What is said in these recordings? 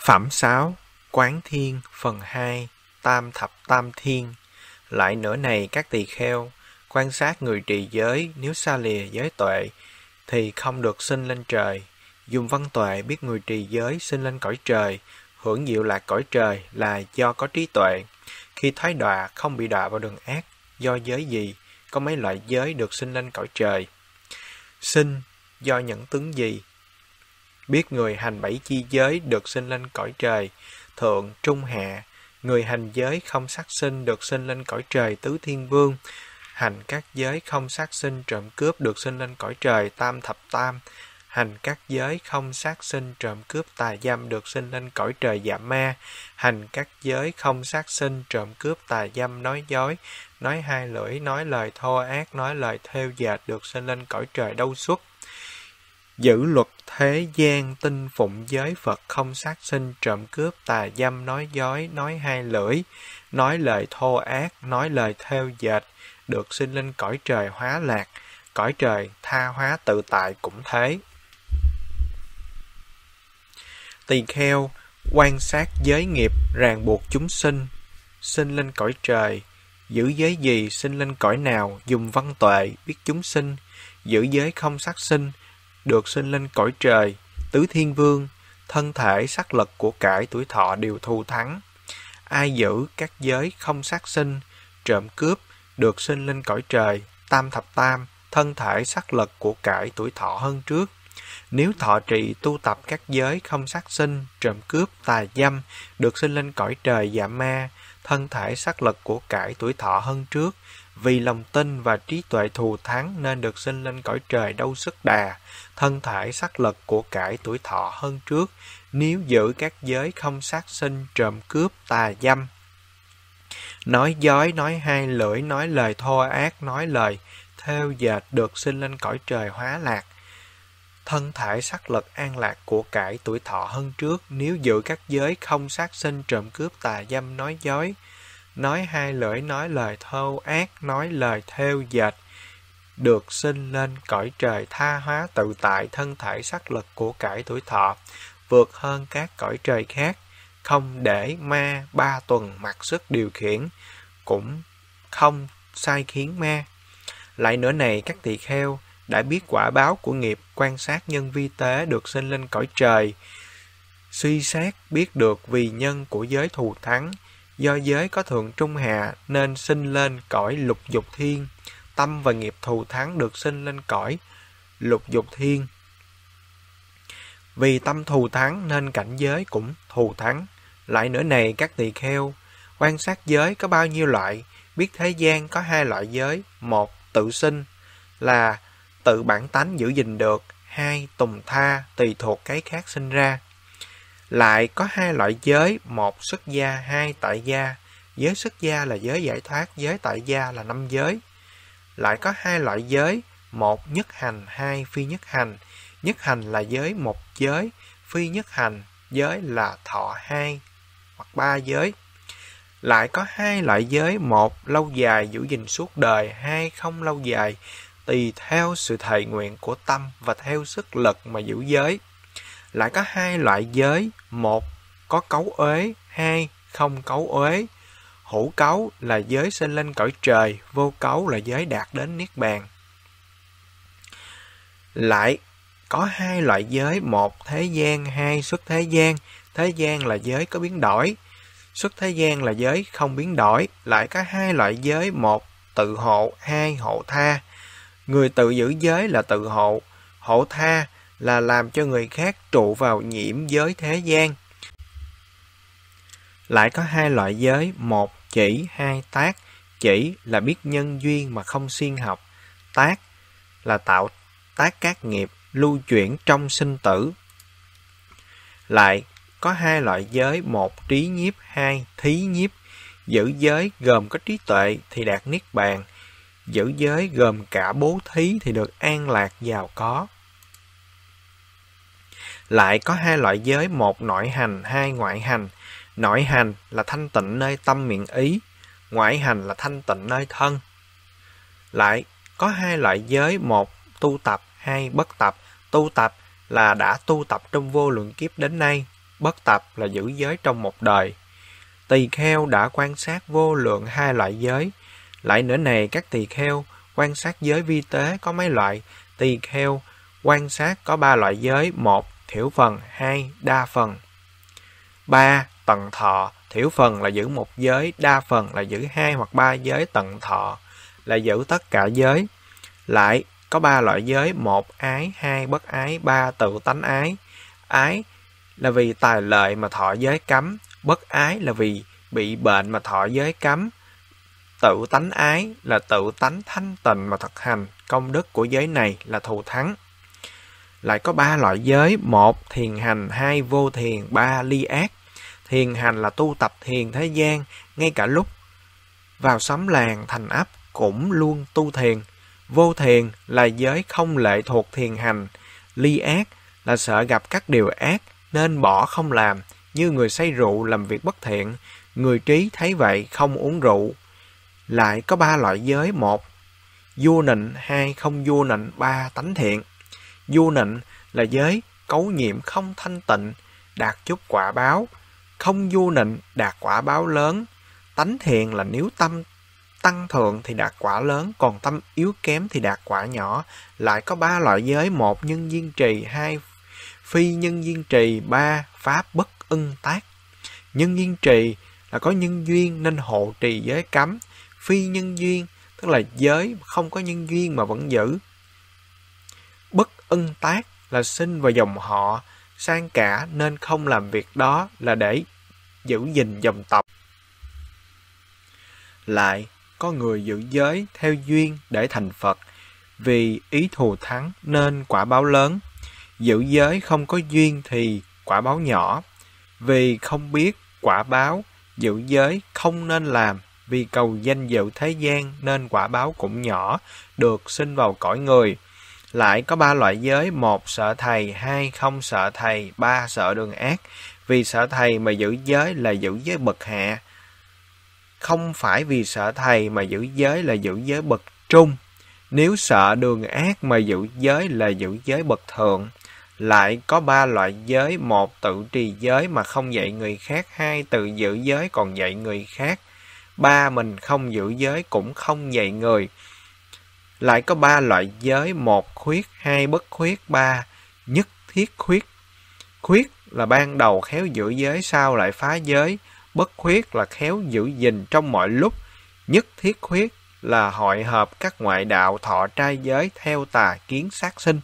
Phẩm 6. Quán Thiên phần 2. Tam thập tam thiên. Lại nữa này các tỳ kheo, quan sát người trì giới, nếu xa lìa giới tuệ thì không được sinh lên trời. Dùng văn tuệ biết người trì giới sinh lên cõi trời, hưởng diệu lạc cõi trời là do có trí tuệ. Khi thoái đọa không bị đọa vào đường ác, do giới gì, có mấy loại giới được sinh lên cõi trời. Sinh do những tướng gì, biết người hành 7 chi giới được sinh lên cõi trời, thượng, trung, hạ. Người hành giới không sát sinh được sinh lên cõi trời tứ thiên vương. Hành các giới không sát sinh trộm cướp được sinh lên cõi trời tam thập tam. Hành các giới không sát sinh trộm cướp tà dâm được sinh lên cõi trời dạ ma. Hành các giới không sát sinh trộm cướp tà dâm nói dối, nói hai lưỡi, nói lời thô ác, nói lời thêu dệt được sinh lên cõi trời đâu xuất. Giữ luật thế gian tinh phụng giới Phật không sát sinh trộm cướp tà dâm nói dối, nói hai lưỡi, nói lời thô ác, nói lời thêu dệt được sinh lên cõi trời hóa lạc, cõi trời tha hóa tự tại cũng thế. Tỳ kheo quan sát giới nghiệp ràng buộc chúng sinh, sinh lên cõi trời. Giữ giới gì sinh lên cõi nào, dùng văn tuệ biết chúng sinh. Giữ giới không sát sinh được sinh lên cõi trời tứ thiên vương. Thân thể, sắc lực, của cải, tuổi thọ đều thù thắng. Ai giữ các giới không sát sinh trộm cướp được sinh lên cõi trời tam thập tam. Thân thể, sắc lực, của cải, tuổi thọ hơn trước. Nếu thọ trì tu tập các giới không sát sinh trộm cướp tà dâm được sinh lên cõi trời dạ ma. Thân thể, sắc lực, của cải, tuổi thọ hơn trước. Vì lòng tin và trí tuệ thù thắng nên được sinh lên cõi trời đâu sức đà. Thân thể, sắc lực, của cải, tuổi thọ hơn trước. Nếu giữ các giới không sát sinh trộm cướp tà dâm, nói dối, nói hai lưỡi, nói lời thô ác, nói lời thêu dệt được sinh lên cõi trời hóa lạc. Thân thể, sắc lực, an lạc, của cải, tuổi thọ hơn trước. Nếu giữ các giới không sát sinh trộm cướp tà dâm, nói dối, nói hai lưỡi, nói lời thô ác, nói lời thêu dệt được sinh lên cõi trời tha hóa tự tại. Thân thể, sắc lực, của cải, tuổi thọ vượt hơn các cõi trời khác. Không để ma 3 tuần mặc sức điều khiển, cũng không sai khiến ma. Lại nữa này các tỳ kheo, đã biết quả báo của nghiệp, quan sát nhân vi tế được sinh lên cõi trời. Suy xét biết được vì nhân của giới thù thắng, do giới có thượng trung hạ nên sinh lên cõi lục dục thiên. Tâm và nghiệp thù thắng được sinh lên cõi lục dục thiên. Vì tâm thù thắng nên cảnh giới cũng thù thắng. Lại nữa này các tỳ kheo, quan sát giới có bao nhiêu loại, biết thế gian có 2 loại giới. 1. Tự sinh là tự bản tánh giữ gìn được. 2. Tùng tha tùy thuộc cái khác sinh ra. Lại có 2 loại giới. 1. Xuất gia, 2. Tại gia. Giới xuất gia là giới giải thoát, giới tại gia là 5 giới. Lại có 2 loại giới. 1. Nhất hành, 2. Phi nhất hành. Nhất hành là giới 1 giới, phi nhất hành giới là thọ 2 hoặc 3 giới. Lại có 2 loại giới. 1. Lâu dài giữ gìn suốt đời, 2. Không lâu dài, tùy theo sự thệ nguyện của tâm và theo sức lực mà giữ giới. Lại có 2 loại giới. 1. Có cấu uế, 2. Không cấu uế. Hữu cấu là giới sinh lên cõi trời, vô cấu là giới đạt đến niết bàn. Lại có 2 loại giới. 1. Thế gian, 2. Xuất thế gian. Thế gian là giới có biến đổi, xuất thế gian là giới không biến đổi. Lại có 2 loại giới. 1. Tự hộ, 2. Hộ tha. Người tự giữ giới là tự hộ. Hộ tha là làm cho người khác trụ vào nhiễm giới thế gian. Lại có 2 loại giới. 1. Chỉ, 2. Tác. Chỉ là biết nhân duyên mà không siêng học. Tác là tạo tác các nghiệp, lưu chuyển trong sinh tử. Lại có 2 loại giới. 1. Trí nhiếp, 2. Thí nhiếp. Giữ giới gồm có trí tuệ thì đạt niết bàn. Giữ giới gồm cả bố thí thì được an lạc giàu có. Lại có 2 loại giới. 1. Nội hành, 2. Ngoại hành. Nội hành là thanh tịnh nơi tâm miệng ý, ngoại hành là thanh tịnh nơi thân. Lại có 2 loại giới. 1. Tu tập, 2. Bất tập. Tu tập là đã tu tập trong vô lượng kiếp đến nay. bất tập là giữ giới trong một đời. Tỳ kheo đã quan sát vô lượng 2 loại giới. Lại nữa này, các tỳ kheo quan sát giới vi tế có mấy loại? Tỳ kheo quan sát có 3 loại giới: 1. Thiểu phần, 2. Đa phần. 3. Tận thọ. Thiểu phần là giữ một giới, đa phần là giữ 2 hoặc 3 giới, tận thọ là giữ tất cả giới. Lại có 3 loại giới: 1. Ái, 2. Bất ái, 3. Tự tánh ái. Ái là vì tài lợi mà thọ giới cấm. Bất ái là vì bị bệnh mà thọ giới cấm. Tự tánh ái là tự tánh thanh tịnh mà thực hành. Công đức của giới này là thù thắng. Lại có 3 loại giới: 1. Thiền hành, 2. Vô thiền, 3. Ly ác. Thiền hành là tu tập thiền thế gian, ngay cả lúc vào xóm làng thành ấp cũng luôn tu thiền. Vô thiền là giới không lệ thuộc thiền hành. Ly ác là sợ gặp các điều ác nên bỏ không làm, như người say rượu làm việc bất thiện. Người trí thấy vậy không uống rượu. Lại có 3 loại giới: 1. Vua nịnh, 2. Không vua nịnh, 3. Tánh thiện. Vua nịnh là giới cấu nhiệm không thanh tịnh, đạt chút quả báo. Không vua nịnh đạt quả báo lớn. Tánh thiện là nếu tâm tăng thượng thì đạt quả lớn, còn tâm yếu kém thì đạt quả nhỏ. Lại có 3 loại giới: 1. Nhân duyên trì, 2. Phi nhân duyên trì, 3. Pháp bất ưng tác. Nhân duyên trì là có nhân duyên nên hộ trì giới cấm. Phi nhân duyên tức là giới không có nhân duyên mà vẫn giữ. Bất ưng tác là sinh vào dòng họ sang cả nên không làm việc đó, là để giữ gìn dòng tộc. Lại có người giữ giới theo duyên để thành Phật, vì ý thù thắng nên quả báo lớn. Giữ giới không có duyên thì quả báo nhỏ. Vì không biết quả báo, giữ giới không nên làm. Vì cầu danh dự thế gian nên quả báo cũng nhỏ, được sinh vào cõi người. Lại có 3 loại giới: 1. Sợ thầy, 2. Không sợ thầy, 3. Sợ đường ác. Vì sợ thầy mà giữ giới là giữ giới bậc hạ. Không phải vì sợ thầy mà giữ giới là giữ giới bậc trung. Nếu sợ đường ác mà giữ giới là giữ giới bậc thượng. Lại có 3 loại giới: 1. Tự trì giới mà không dạy người khác, 2. Tự giữ giới còn dạy người khác, 3. Mình không giữ giới cũng không dạy người. Lại có 3 loại giới: 1. Khuyết, 2. Bất khuyết, 3. Nhất thiết khuyết. Khuyết là ban đầu khéo giữ giới, sau lại phá giới. Bất khuyết là khéo giữ gìn trong mọi lúc. Nhất thiết khuyết là hội hợp các ngoại đạo thọ trai giới theo tà kiến sát sinh.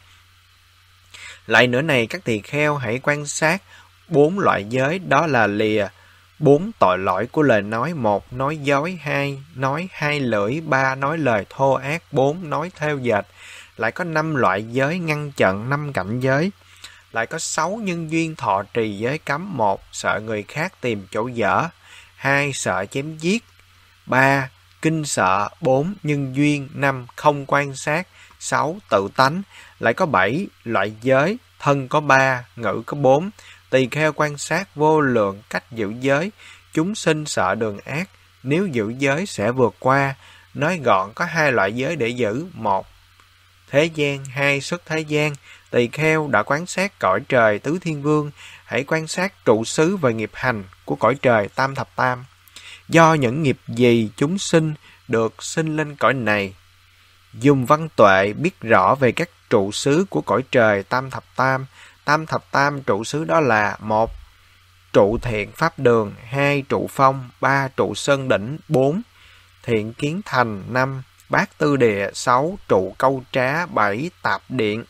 Lại nữa này, các tỳ kheo hãy quan sát 4 loại giới, đó là lìa 4 tội lỗi của lời nói: 1. Nói dối, 2. Nói hai lưỡi, 3. Nói lời thô ác, 4. Nói theo dệt. Lại có 5 loại giới ngăn chặn 5 cảnh giới. Lại có 6 nhân duyên thọ trì giới cấm: 1. Sợ người khác tìm chỗ dở, 2. Sợ chém giết, 3. Kinh sợ, 4. Nhân duyên, 5. Không quan sát, 6. Tự tánh. Lại có 7 loại giới: thân có 3, ngữ có 4. Tỳ kheo quan sát vô lượng cách giữ giới. Chúng sinh sợ đường ác, nếu giữ giới sẽ vượt qua. Nói gọn có 2 loại giới để giữ: 1. Thế gian, 2. Xuất thế gian. Tỳ kheo đã quan sát cõi trời tứ thiên vương, hãy quan sát trụ xứ và nghiệp hành của cõi trời tam thập tam. Do những nghiệp gì chúng sinh được sinh lên cõi này? Dùng văn tuệ biết rõ về các trụ xứ của cõi trời tam thập tam. Tam thập tam trụ xứ đó là: 1. Trụ thiện pháp đường, 2. Trụ phong, 3. Trụ sơn đỉnh, 4. Thiện kiến thành, 5. Bát tư địa, 6. Trụ câu trá, 7. Tạp điện,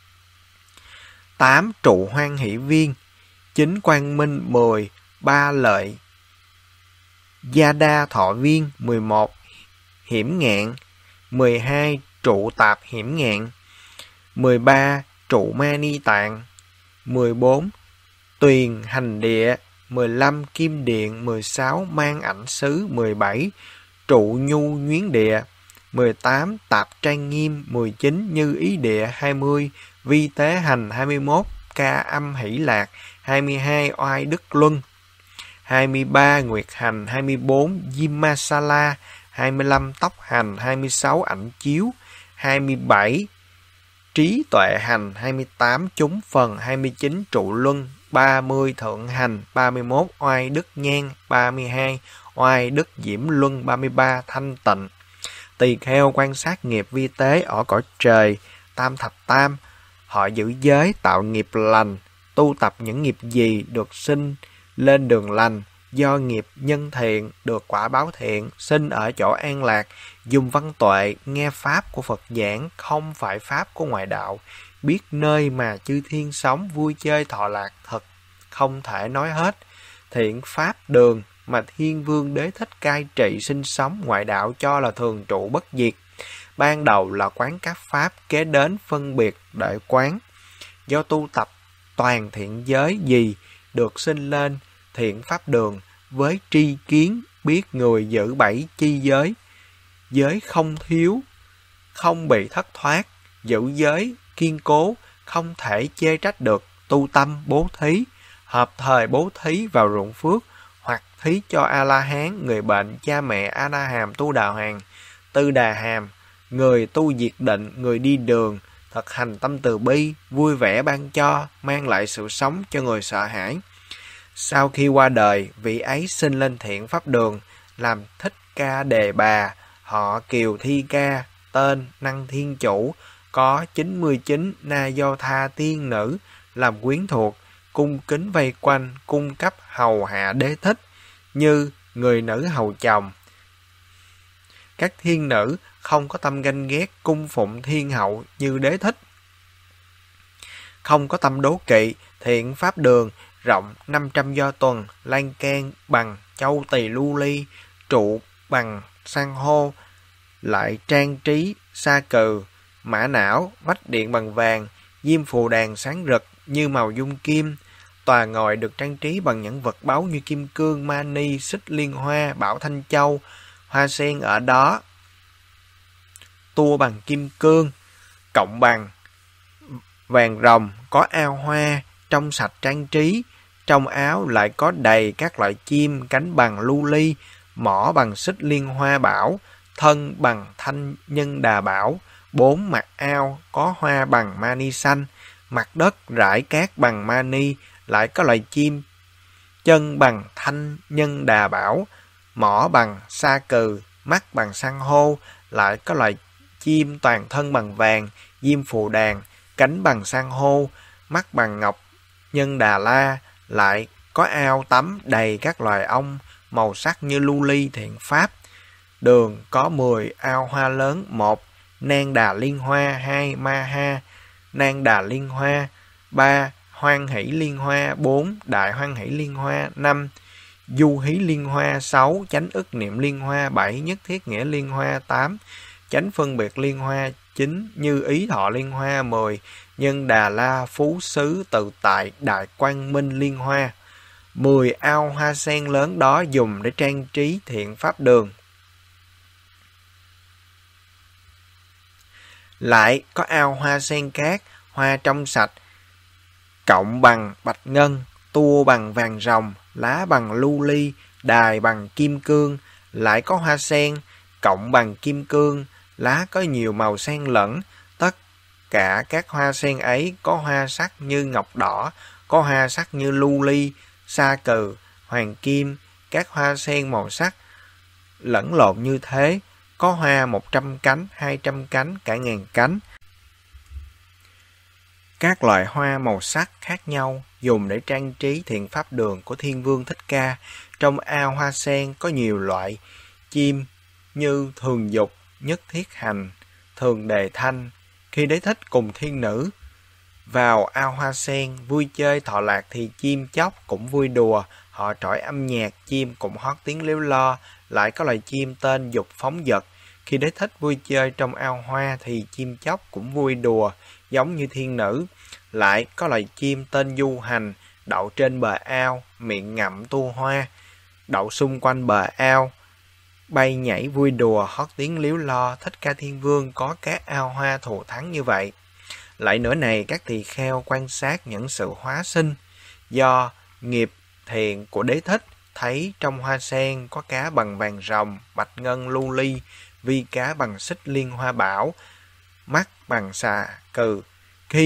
8. Trụ hoan hỷ viên, 9. Quang minh, 10. Ba lợi gia đa thọ viên, 11. Hiểm ngạn, 12. Trụ tạp hiểm ngạn, 13. Trụ ma ni tạng, 14. Tuyền hành địa, 15. Kim điện, 16. Mang ảnh xứ, 17. Trụ nhu nhuyến địa, 18. Tạp trang nghiêm, 19. Như ý địa, 20. Vi tế hành, 21. Ca âm hỷ lạc, 22. Oai đức luân, 23. Nguyệt hành, 24. Vimasala, 25. Tóc hành, 26. Ảnh chiếu, 27. Trí tuệ hành, 28. Chúng phần, 29. Trụ luân, 30 thượng hành, 31 oai đức nhang, 32 oai đức diễm luân, 33 thanh tịnh. Tỳ kheo quan sát nghiệp vi tế ở cõi trời tam thập tam, họ giữ giới tạo nghiệp lành, tu tập những nghiệp gì được sinh lên đường lành, do nghiệp nhân thiện được quả báo thiện, sinh ở chỗ an lạc, dùng văn tuệ nghe pháp của Phật giảng, không phải pháp của ngoại đạo, biết nơi mà chư thiên sống vui chơi thọ lạc, thật không thể nói hết. Thiện pháp đường mà Thiên Vương Đế Thích cai trị sinh sống, ngoại đạo cho là thường trụ bất diệt. Ban đầu là quán các pháp, kế đến phân biệt để quán. Do tu tập toàn thiện giới gì được sinh lên thiện pháp đường, với tri kiến biết người giữ 7 chi giới, giới không thiếu, không bị thất thoát, giữ giới kiên cố, không thể chê trách được, tu tâm bố thí, hợp thời bố thí vào ruộng phước, hoặc thí cho A-la-hán, người bệnh, cha mẹ, A-na-hàm, tu đà hoàng, tư đà hàm, người tu diệt định, người đi đường, thực hành tâm từ bi, vui vẻ ban cho, mang lại sự sống cho người sợ hãi. Sau khi qua đời, vị ấy sinh lên thiện pháp đường, làm Thích Ca Đề Bà, họ Kiều Thi Ca, tên Năng Thiên Chủ, có 99 na do tha tiên nữ làm quyến thuộc, cung kính vây quanh, cung cấp hầu hạ Đế Thích như người nữ hầu chồng. Các thiên nữ không có tâm ganh ghét, cung phụng thiên hậu như Đế Thích, không có tâm đố kỵ. Thiện pháp đường rộng 500 do tuần, lan can bằng châu tỳ lưu ly, trụ bằng san hô, lại trang trí sa cừ, mã não, vách điện bằng vàng, diêm phù đàn sáng rực như màu dung kim. Tòa ngồi được trang trí bằng những vật báu như kim cương, mani, xích liên hoa, bảo thanh châu. Hoa sen ở đó tua bằng kim cương, cộng bằng vàng rồng, có ao hoa, trong sạch trang trí. Trong áo lại có đầy các loại chim, cánh bằng lưu ly, mỏ bằng xích liên hoa bảo, thân bằng thanh nhân đà bảo. 4 mặt ao có hoa bằng mani xanh, mặt đất rải cát bằng mani, lại có loại chim, chân bằng thanh nhân đà bảo, mỏ bằng sa cừ, mắt bằng san hô, lại có loại chim toàn thân bằng vàng, diêm phù đàn, cánh bằng san hô, mắt bằng ngọc nhân đà la, lại có ao tắm đầy các loài ong, màu sắc như lưu ly thiện pháp. Đường có 10 ao hoa lớn: 1 Nang Đà Liên Hoa, 2 Ma Ha Nang Đà Liên Hoa, 3 Hoan Hỷ Liên Hoa, 4 Đại Hoan Hỷ Liên Hoa, 5 Du Hí Liên Hoa, 6 Chánh Ức Niệm Liên Hoa, 7 Nhất Thiết Nghĩa Liên Hoa, 8 Chánh Phân Biệt Liên Hoa, 9 Như Ý Thọ Liên Hoa, 10 Nhân Đà La Phú Xứ Tự Tại Đại Quang Minh Liên Hoa. 10 ao hoa sen lớn đó dùng để trang trí thiện pháp đường. Lại có ao hoa sen cát, hoa trong sạch, cộng bằng bạch ngân, tua bằng vàng ròng, lá bằng lưu ly, đài bằng kim cương. Lại có hoa sen, cộng bằng kim cương, lá có nhiều màu xen lẫn. Tất cả các hoa sen ấy có hoa sắc như ngọc đỏ, có hoa sắc như lưu ly, sa cừ, hoàng kim. Các hoa sen màu sắc lẫn lộn như thế, có hoa 100 cánh, 200 cánh, cả ngàn cánh. Các loại hoa màu sắc khác nhau dùng để trang trí thiện pháp đường của Thiên Vương Thích Ca. Trong ao hoa sen có nhiều loại chim như thường dục, nhất thiết hành, thường đề thanh. Khi Đế Thích cùng thiên nữ vào ao hoa sen vui chơi thọ lạc thì chim chóc cũng vui đùa, họ trỏi âm nhạc, chim cũng hót tiếng líu lo. Lại có loài chim tên Dục Phóng Dật. Khi Đế Thích vui chơi trong ao hoa thì chim chóc cũng vui đùa giống như thiên nữ. Lại có loài chim tên Du Hành, đậu trên bờ ao, miệng ngậm tu hoa, đậu xung quanh bờ ao, bay nhảy vui đùa, hót tiếng líu lo. Thích Ca Thiên Vương có các ao hoa thù thắng như vậy. Lại nữa này, các tỳ kheo quan sát những sự hóa sinh do nghiệp thiện của Đế Thích, thấy trong hoa sen có cá bằng vàng ròng, bạch ngân lưu ly, vi cá bằng xích liên hoa bảo, mắt bằng xà cừ. Khi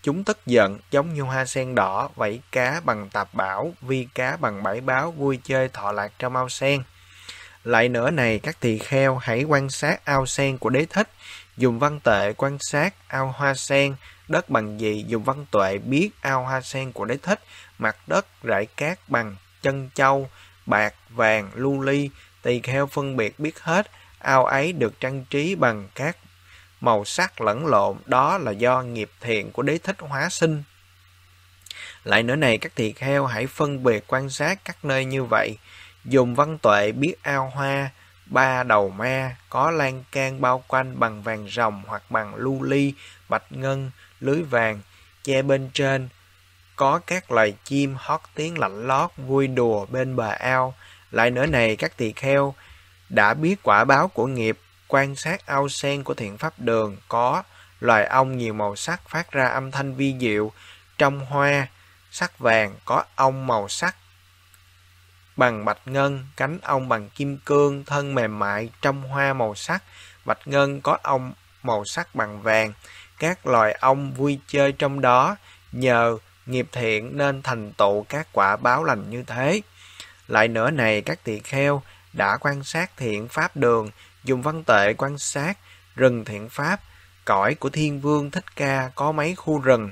Chúng tức giận giống như hoa sen đỏ, vẫy cá bằng tạp bảo, vi cá bằng bảy báo, vui chơi thọ lạc trong ao sen. Lại nữa này, các tỳ kheo hãy quan sát ao sen của Đế Thích, dùng văn tệ quan sát ao hoa sen, đất bằng gì dùng văn tuệ biết ao hoa sen của Đế Thích, mặt đất rải cát bằng chân châu, bạc, vàng, lưu ly, tỳ kheo phân biệt biết hết, ao ấy được trang trí bằng các màu sắc lẫn lộn, đó là do nghiệp thiện của Đế Thích hóa sinh. Lại nữa này, các tỳ kheo hãy phân biệt quan sát các nơi như vậy, dùng văn tuệ biết ao hoa, ba đầu ma, có lan can bao quanh bằng vàng ròng hoặc bằng lưu ly, bạch ngân, lưới vàng, che bên trên, có các loài chim hót tiếng lạnh lót vui đùa bên bờ ao. Lại nữa này, các tỳ kheo đã biết quả báo của nghiệp, quan sát ao sen của Thiện Pháp Đường, có loài ong nhiều màu sắc phát ra âm thanh vi diệu, trong hoa sắc vàng có ong màu sắc bằng bạch ngân, cánh ong bằng kim cương, thân mềm mại, trong hoa màu sắc bạch ngân có ong màu sắc bằng vàng. Các loài ong vui chơi trong đó, nhờ nghiệp thiện nên thành tựu các quả báo lành như thế. Lại nữa này, các tỳ kheo đã quan sát Thiện Pháp Đường, dùng văn tệ quan sát rừng Thiện Pháp, cõi của Thiên Vương Thích Ca có mấy khu rừng.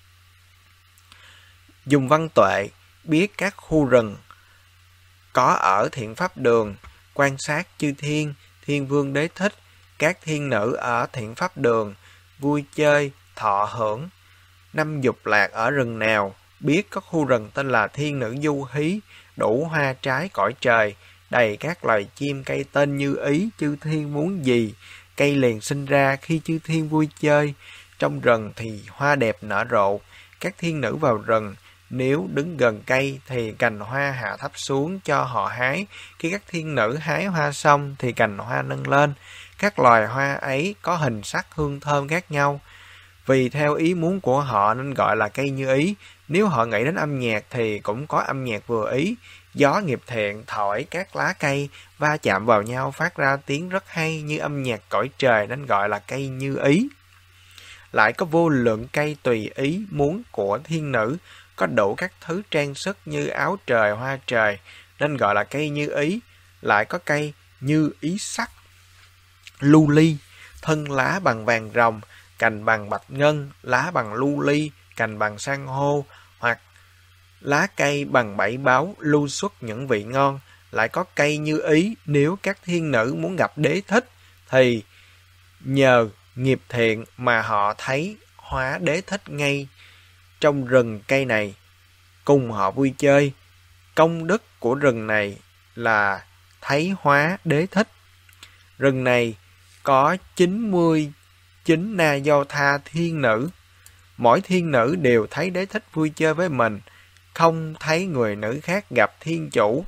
Dùng văn tuệ biết các khu rừng có ở Thiện Pháp Đường, quan sát chư thiên, Thiên Vương Đế Thích, các thiên nữ ở Thiện Pháp Đường, vui chơi, thọ hưởng. Năm dục lạc ở rừng nào, biết có khu rừng tên là Thiên Nữ Du Hí, đủ hoa trái cõi trời, đầy các loài chim cây tên như ý, chư thiên muốn gì, cây liền sinh ra khi chư thiên vui chơi. Trong rừng thì hoa đẹp nở rộ, các thiên nữ vào rừng, nếu đứng gần cây thì cành hoa hạ thấp xuống cho họ hái. Khi các thiên nữ hái hoa xong thì cành hoa nâng lên. Các loài hoa ấy có hình sắc hương thơm khác nhau. Vì theo ý muốn của họ nên gọi là cây như ý. Nếu họ nghĩ đến âm nhạc thì cũng có âm nhạc vừa ý. Gió nghiệp thiện thổi các lá cây va chạm vào nhau phát ra tiếng rất hay như âm nhạc cõi trời nên gọi là cây như ý. Lại có vô lượng cây tùy ý muốn của thiên nữ, có đủ các thứ trang sức như áo trời, hoa trời nên gọi là cây như ý. Lại có cây như ý sắc, lưu ly, thân lá bằng vàng ròng, cành bằng bạch ngân, lá bằng lưu ly, cành bằng san hô, hoặc lá cây bằng bảy báo lưu xuất những vị ngon. Lại có cây như ý, nếu các thiên nữ muốn gặp Đế Thích thì nhờ nghiệp thiện mà họ thấy hóa Đế Thích ngay trong rừng cây này, cùng họ vui chơi. Công đức của rừng này là thấy hóa Đế Thích. Rừng này có 99 na do tha thiên nữ, mỗi thiên nữ đều thấy Đế Thích vui chơi với mình, không thấy người nữ khác gặp thiên chủ.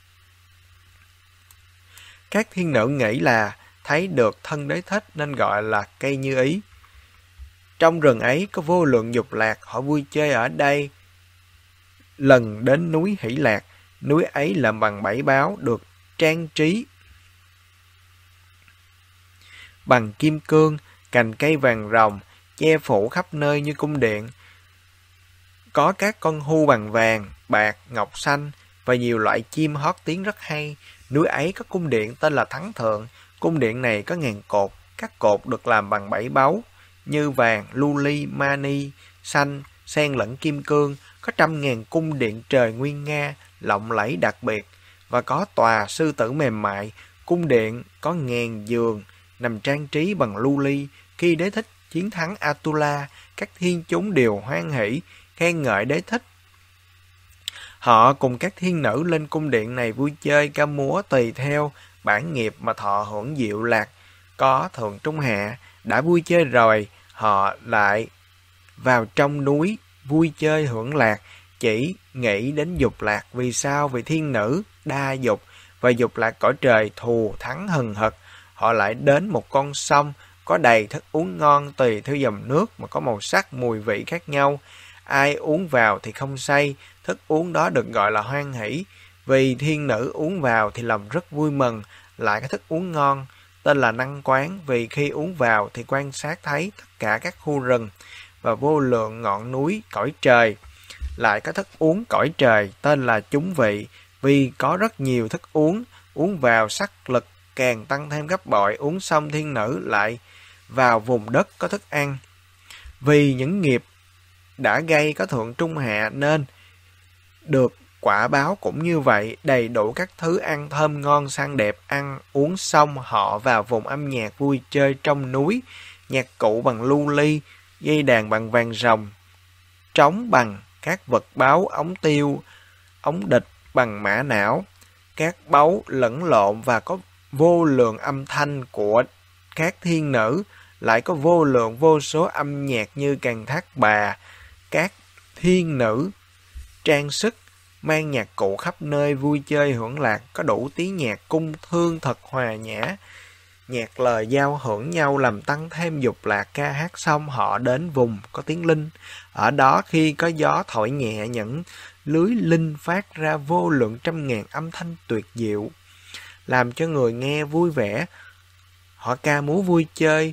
Các thiên nữ nghĩ là thấy được thân Đế Thích nên gọi là cây như ý. Trong rừng ấy có vô lượng dục lạc, họ vui chơi ở đây. Lần đến núi Hỷ Lạc, núi ấy làm bằng bảy báo, được trang trí bằng kim cương, cành cây vàng ròng, che phủ khắp nơi như cung điện. Có các con hươu bằng vàng, bạc, ngọc xanh và nhiều loại chim hót tiếng rất hay. Núi ấy có cung điện tên là Thắng Thượng. Cung điện này có 1000 cột, các cột được làm bằng bảy báu như vàng, lưu ly, mani, xanh, sen lẫn kim cương. Có 100.000 cung điện trời nguyên nga, lộng lẫy đặc biệt, và có tòa sư tử mềm mại. Cung điện có 1000 giường nằm trang trí bằng lưu ly. Khi Đế Thích chiến thắng Atula, các thiên chúng đều hoan hỷ khen ngợi Đế Thích. Họ cùng các thiên nữ lên cung điện này vui chơi ca múa tùy theo bản nghiệp mà thọ hưởng diệu lạc. Có thượng trung hạ đã vui chơi rồi, họ lại vào trong núi vui chơi hưởng lạc, chỉ nghĩ đến dục lạc. Vì sao? Vì thiên nữ đa dục và dục lạc cõi trời thù thắng hừng hực. Họ lại đến một con sông có đầy thức uống ngon tùy theo dòng nước mà có màu sắc mùi vị khác nhau. Ai uống vào thì không say, thức uống đó được gọi là hoan hỷ. Vì thiên nữ uống vào thì lòng rất vui mừng. Lại cái thức uống ngon tên là năng quán, vì khi uống vào thì quan sát thấy tất cả các khu rừng và vô lượng ngọn núi cõi trời. Lại có thức uống cõi trời tên là chúng vị, vì có rất nhiều thức uống, uống vào sắc lực càng tăng thêm gấp bội, uống xong thiên nữ lại vào vùng đất có thức ăn. Vì những nghiệp đã gây có thượng trung hạ nên được quả báo cũng như vậy, đầy đủ các thứ ăn thơm ngon sang đẹp. Ăn uống xong họ vào vùng âm nhạc vui chơi trong núi, nhạc cụ bằng lưu ly, dây đàn bằng vàng rồng, trống bằng các vật báu, ống tiêu, ống địch bằng mã não, các báu lẫn lộn và có vô lượng âm thanh của các thiên nữ, lại có vô lượng vô số âm nhạc như kèn thác bà. Các thiên nữ trang sức mang nhạc cụ khắp nơi vui chơi hưởng lạc, có đủ tiếng nhạc cung thương thật hòa nhã. Nhạc lời giao hưởng nhau làm tăng thêm dục lạc. Ca hát xong họ đến vùng có tiếng linh. Ở đó khi có gió thổi nhẹ, những lưới linh phát ra vô lượng trăm ngàn âm thanh tuyệt diệu, làm cho người nghe vui vẻ. Họ ca múa vui chơi,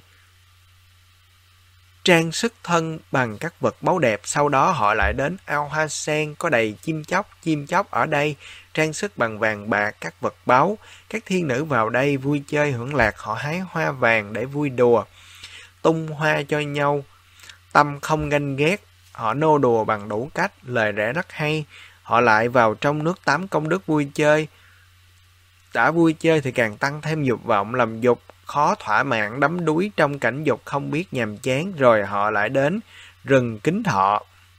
trang sức thân bằng các vật báu đẹp. Sau đó họ lại đến ao hoa sen có đầy chim chóc ở đây, trang sức bằng vàng bạc, các vật báu. Các thiên nữ vào đây vui chơi hưởng lạc, họ hái hoa vàng để vui đùa, tung hoa cho nhau, tâm không ganh ghét. Họ nô đùa bằng đủ cách, lời lẽ rất hay. Họ lại vào trong nước tắm công đức vui chơi. Đã vui chơi thì càng tăng thêm dục vọng, làm dục khó thỏa mãn, đắm đuối trong cảnh dục không biết nhàm chán. Rồi họ lại đến rừng Kính Thọ.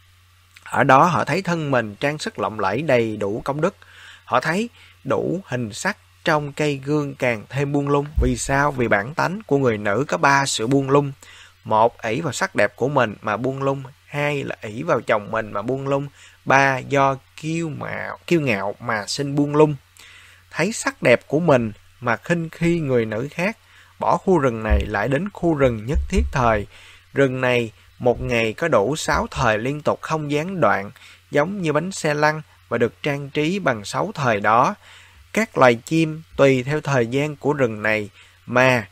Ở đó họ thấy thân mình trang sức lộng lẫy đầy đủ công đức. Họ thấy đủ hình sắc trong cây gương càng thêm buông lung. Vì sao? Vì bản tánh của người nữ có 3 sự buông lung. 1. Ỷ vào sắc đẹp của mình mà buông lung. 2. Là ỷ vào chồng mình mà buông lung. 3. Do kiêu ngạo mà sinh buông lung. Thấy sắc đẹp của mình mà khinh khi người nữ khác. Bỏ khu rừng này lại đến khu rừng Nhất Thiết Thời. Rừng này một ngày có đủ 6 thời liên tục không gián đoạn, giống như bánh xe lăn, và được trang trí bằng 6 thời đó. Các loài chim tùy theo thời gian của rừng này mà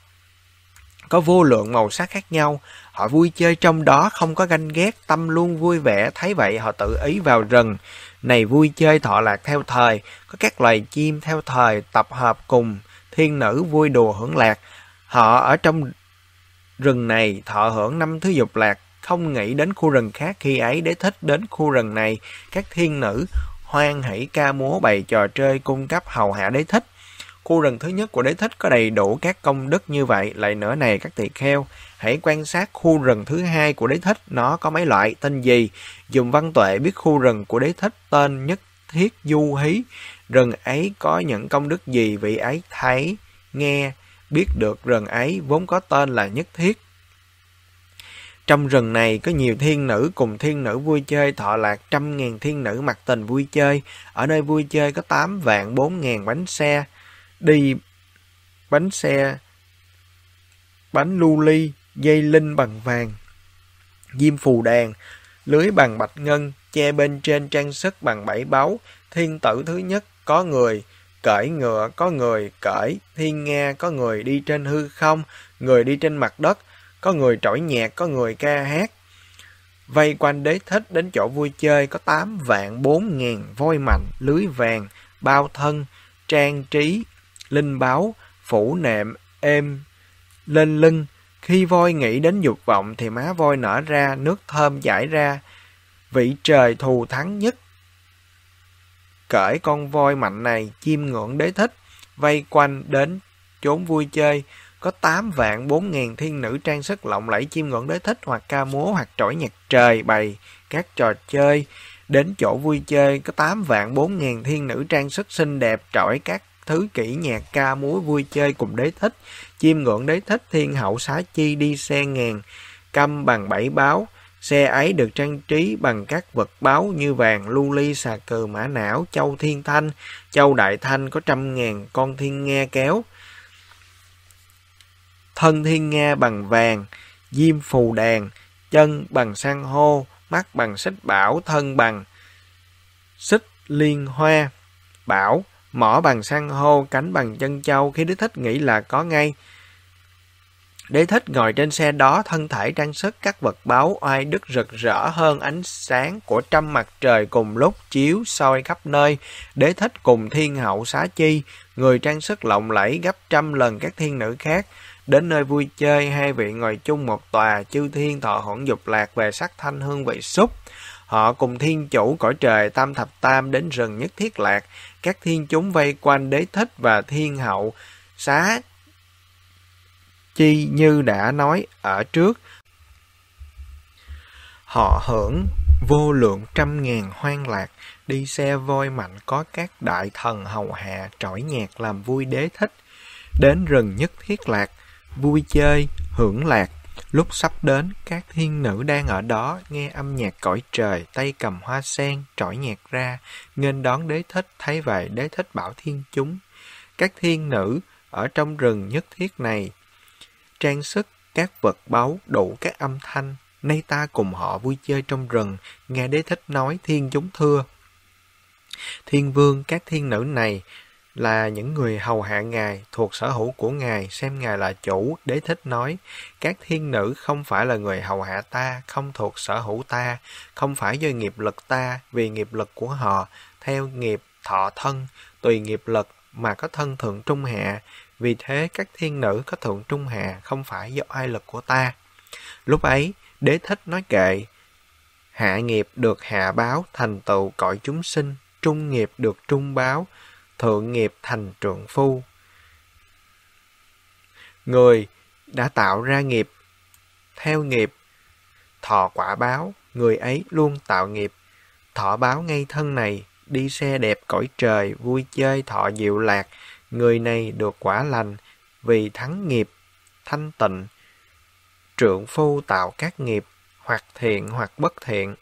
có vô lượng màu sắc khác nhau. Họ vui chơi trong đó không có ganh ghét, tâm luôn vui vẻ. Thấy vậy họ tự ý vào rừng này vui chơi thọ lạc theo thời. Có các loài chim theo thời tập hợp cùng thiên nữ vui đùa hưởng lạc. Họ ở trong rừng này thọ hưởng 5 thứ dục lạc, không nghĩ đến khu rừng khác. Khi ấy Đế Thích đến khu rừng này, các thiên nữ hoan hỷ ca múa bày trò chơi cung cấp hầu hạ Đế Thích. Khu rừng thứ nhất của Đế Thích có đầy đủ các công đức như vậy. Lại nữa này các tỳ kheo, hãy quan sát khu rừng thứ hai của Đế Thích, nó có mấy loại, tên gì? Dùng văn tuệ biết khu rừng của Đế Thích tên Nhất Thiết Du Hí. Rừng ấy có những công đức gì? Vị ấy thấy, nghe, biết được rừng ấy vốn có tên là Nhất Thiết. Trong rừng này có nhiều thiên nữ cùng thiên nữ vui chơi thọ lạc, 100.000 thiên nữ mặc tình vui chơi. Ở nơi vui chơi có 8.400.000 bánh xe, đi bánh xe, bánh lưu ly, dây linh bằng vàng, diêm phù đàn, lưới bằng bạch ngân, che bên trên trang sức bằng 7 báu. Thiên tử thứ nhất có người cởi ngựa, có người cởi thiên nga, có người đi trên hư không, người đi trên mặt đất, có người trỗi nhạc, có người ca hát. Vây quanh Đế Thích đến chỗ vui chơi có 8.400.000 voi mạnh, lưới vàng, bao thân, trang trí, linh báu, phủ nệm, êm lên lưng. Khi voi nghĩ đến dục vọng thì má voi nở ra, nước thơm chảy ra. Vị trời thù thắng nhất cởi con voi mạnh này chiêm ngưỡng Đế Thích. Vây quanh đến chốn vui chơi có 8.400.000 thiên nữ trang sức lộng lẫy chiêm ngưỡng Đế Thích, hoặc ca múa hoặc trỗi nhạc trời bày các trò chơi. Đến chỗ vui chơi có 8.400.000 thiên nữ trang sức xinh đẹp trỗi các thứ kỹ nhạc ca múa vui chơi cùng Đế Thích. Chiêm ngưỡng Đế Thích, thiên hậu xá chi đi xe ngàn căm bằng 7 báu. Xe ấy được trang trí bằng các vật báu như vàng, lưu ly, xà cừ, mã não, châu thiên thanh, châu đại thanh, có 100.000 con thiên nga kéo. Thân thiên nga bằng vàng, diêm phù đàn, chân bằng san hô, mắt bằng xích bảo, thân bằng xích liên hoa bảo, mỏ bằng san hô, cánh bằng chân châu. Khi Đế Thích nghĩ là có ngay, Đế thích ngồi trên xe đó, thân thể trang sức các vật báu oai đức rực rỡ hơn ánh sáng của trăm mặt trời cùng lúc chiếu soi khắp nơi. Đế thích cùng thiên hậu Xá Chi, người trang sức lộng lẫy gấp trăm lần các thiên nữ khác. Đến nơi vui chơi, hai vị ngồi chung một tòa, chư thiên thọ hưởng dục lạc về sắc thanh hương vị xúc. Họ cùng thiên chủ cõi trời Tam Thập Tam đến rừng Nhất Thiết Lạc. Các thiên chúng vây quanh đế thích và thiên hậu Xá Chi như đã nói ở trước. Họ hưởng vô lượng trăm ngàn hoan lạc, đi xe voi mạnh có các đại thần hầu hạ trỏi nhạc làm vui đế thích. Đến rừng Nhất Thiết Lạc, vui chơi, hưởng lạc. Lúc sắp đến, các thiên nữ đang ở đó nghe âm nhạc cõi trời, tay cầm hoa sen, trỏi nhạc ra, nghênh đón đế thích. Thấy vậy, đế thích bảo thiên chúng: các thiên nữ ở trong rừng Nhất Thiết này trang sức các vật báu đủ các âm thanh, nay ta cùng họ vui chơi trong rừng. Nghe đế thích nói, thiên chúng thưa: thiên vương, các thiên nữ này là những người hầu hạ ngài, thuộc sở hữu của ngài, xem ngài là chủ. Đế thích nói: các thiên nữ không phải là người hầu hạ ta, không thuộc sở hữu ta, không phải do nghiệp lực ta, vì nghiệp lực của họ theo nghiệp thọ thân, tùy nghiệp lực mà có thân thượng trung hạ. Vì thế các thiên nữ có thượng trung hạ, không phải do ai lực của ta. Lúc ấy, đế thích nói kệ: hạ nghiệp được hạ báo, thành tựu cõi chúng sinh; trung nghiệp được trung báo, thượng nghiệp thành trượng phu. Người đã tạo ra nghiệp, theo nghiệp thọ quả báo, người ấy luôn tạo nghiệp, thọ báo ngay thân này, đi xe đẹp cõi trời, vui chơi thọ diệu lạc. Người này được quả lành vì thắng nghiệp thanh tịnh. Trượng phu tạo các nghiệp, hoặc thiện hoặc bất thiện.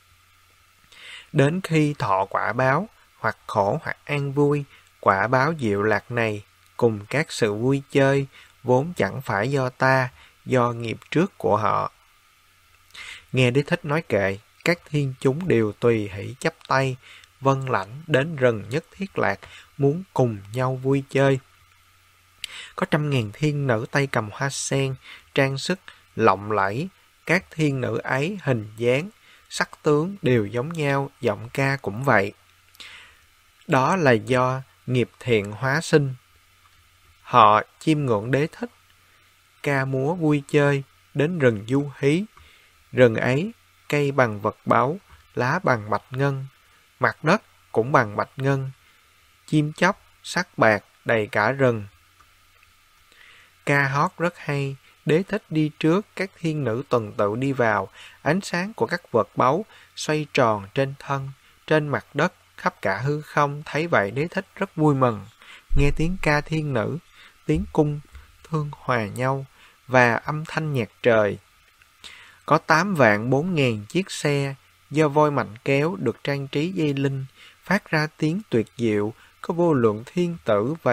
Đến khi thọ quả báo, hoặc khổ hoặc an vui, quả báo diệu lạc này cùng các sự vui chơi vốn chẳng phải do ta, do nghiệp trước của họ. Nghe đế thích nói kệ, các thiên chúng đều tùy hỷ chắp tay vâng lãnh đến rừng Nhất Thiết Lạc, muốn cùng nhau vui chơi. Có trăm ngàn thiên nữ tay cầm hoa sen, trang sức lộng lẫy. Các thiên nữ ấy hình dáng, sắc tướng đều giống nhau, giọng ca cũng vậy. Đó là do nghiệp thiện hóa sinh. Họ chiêm ngưỡng đế thích, ca múa vui chơi, đến rừng du hí. Rừng ấy, cây bằng vật báu, lá bằng bạch ngân, mặt đất cũng bằng bạch ngân, chim chóc, sắc bạc đầy cả rừng. Ca hót rất hay, đế thích đi trước, các thiên nữ tuần tự đi vào. Ánh sáng của các vật báu xoay tròn trên thân, trên mặt đất, khắp cả hư không. Thấy vậy đế thích rất vui mừng. Nghe tiếng ca thiên nữ, tiếng cung thương hòa nhau và âm thanh nhạc trời. Có 8.400.000 chiếc xe do voi mạnh kéo, được trang trí dây linh, phát ra tiếng tuyệt diệu. Có vô lượng thiên tử và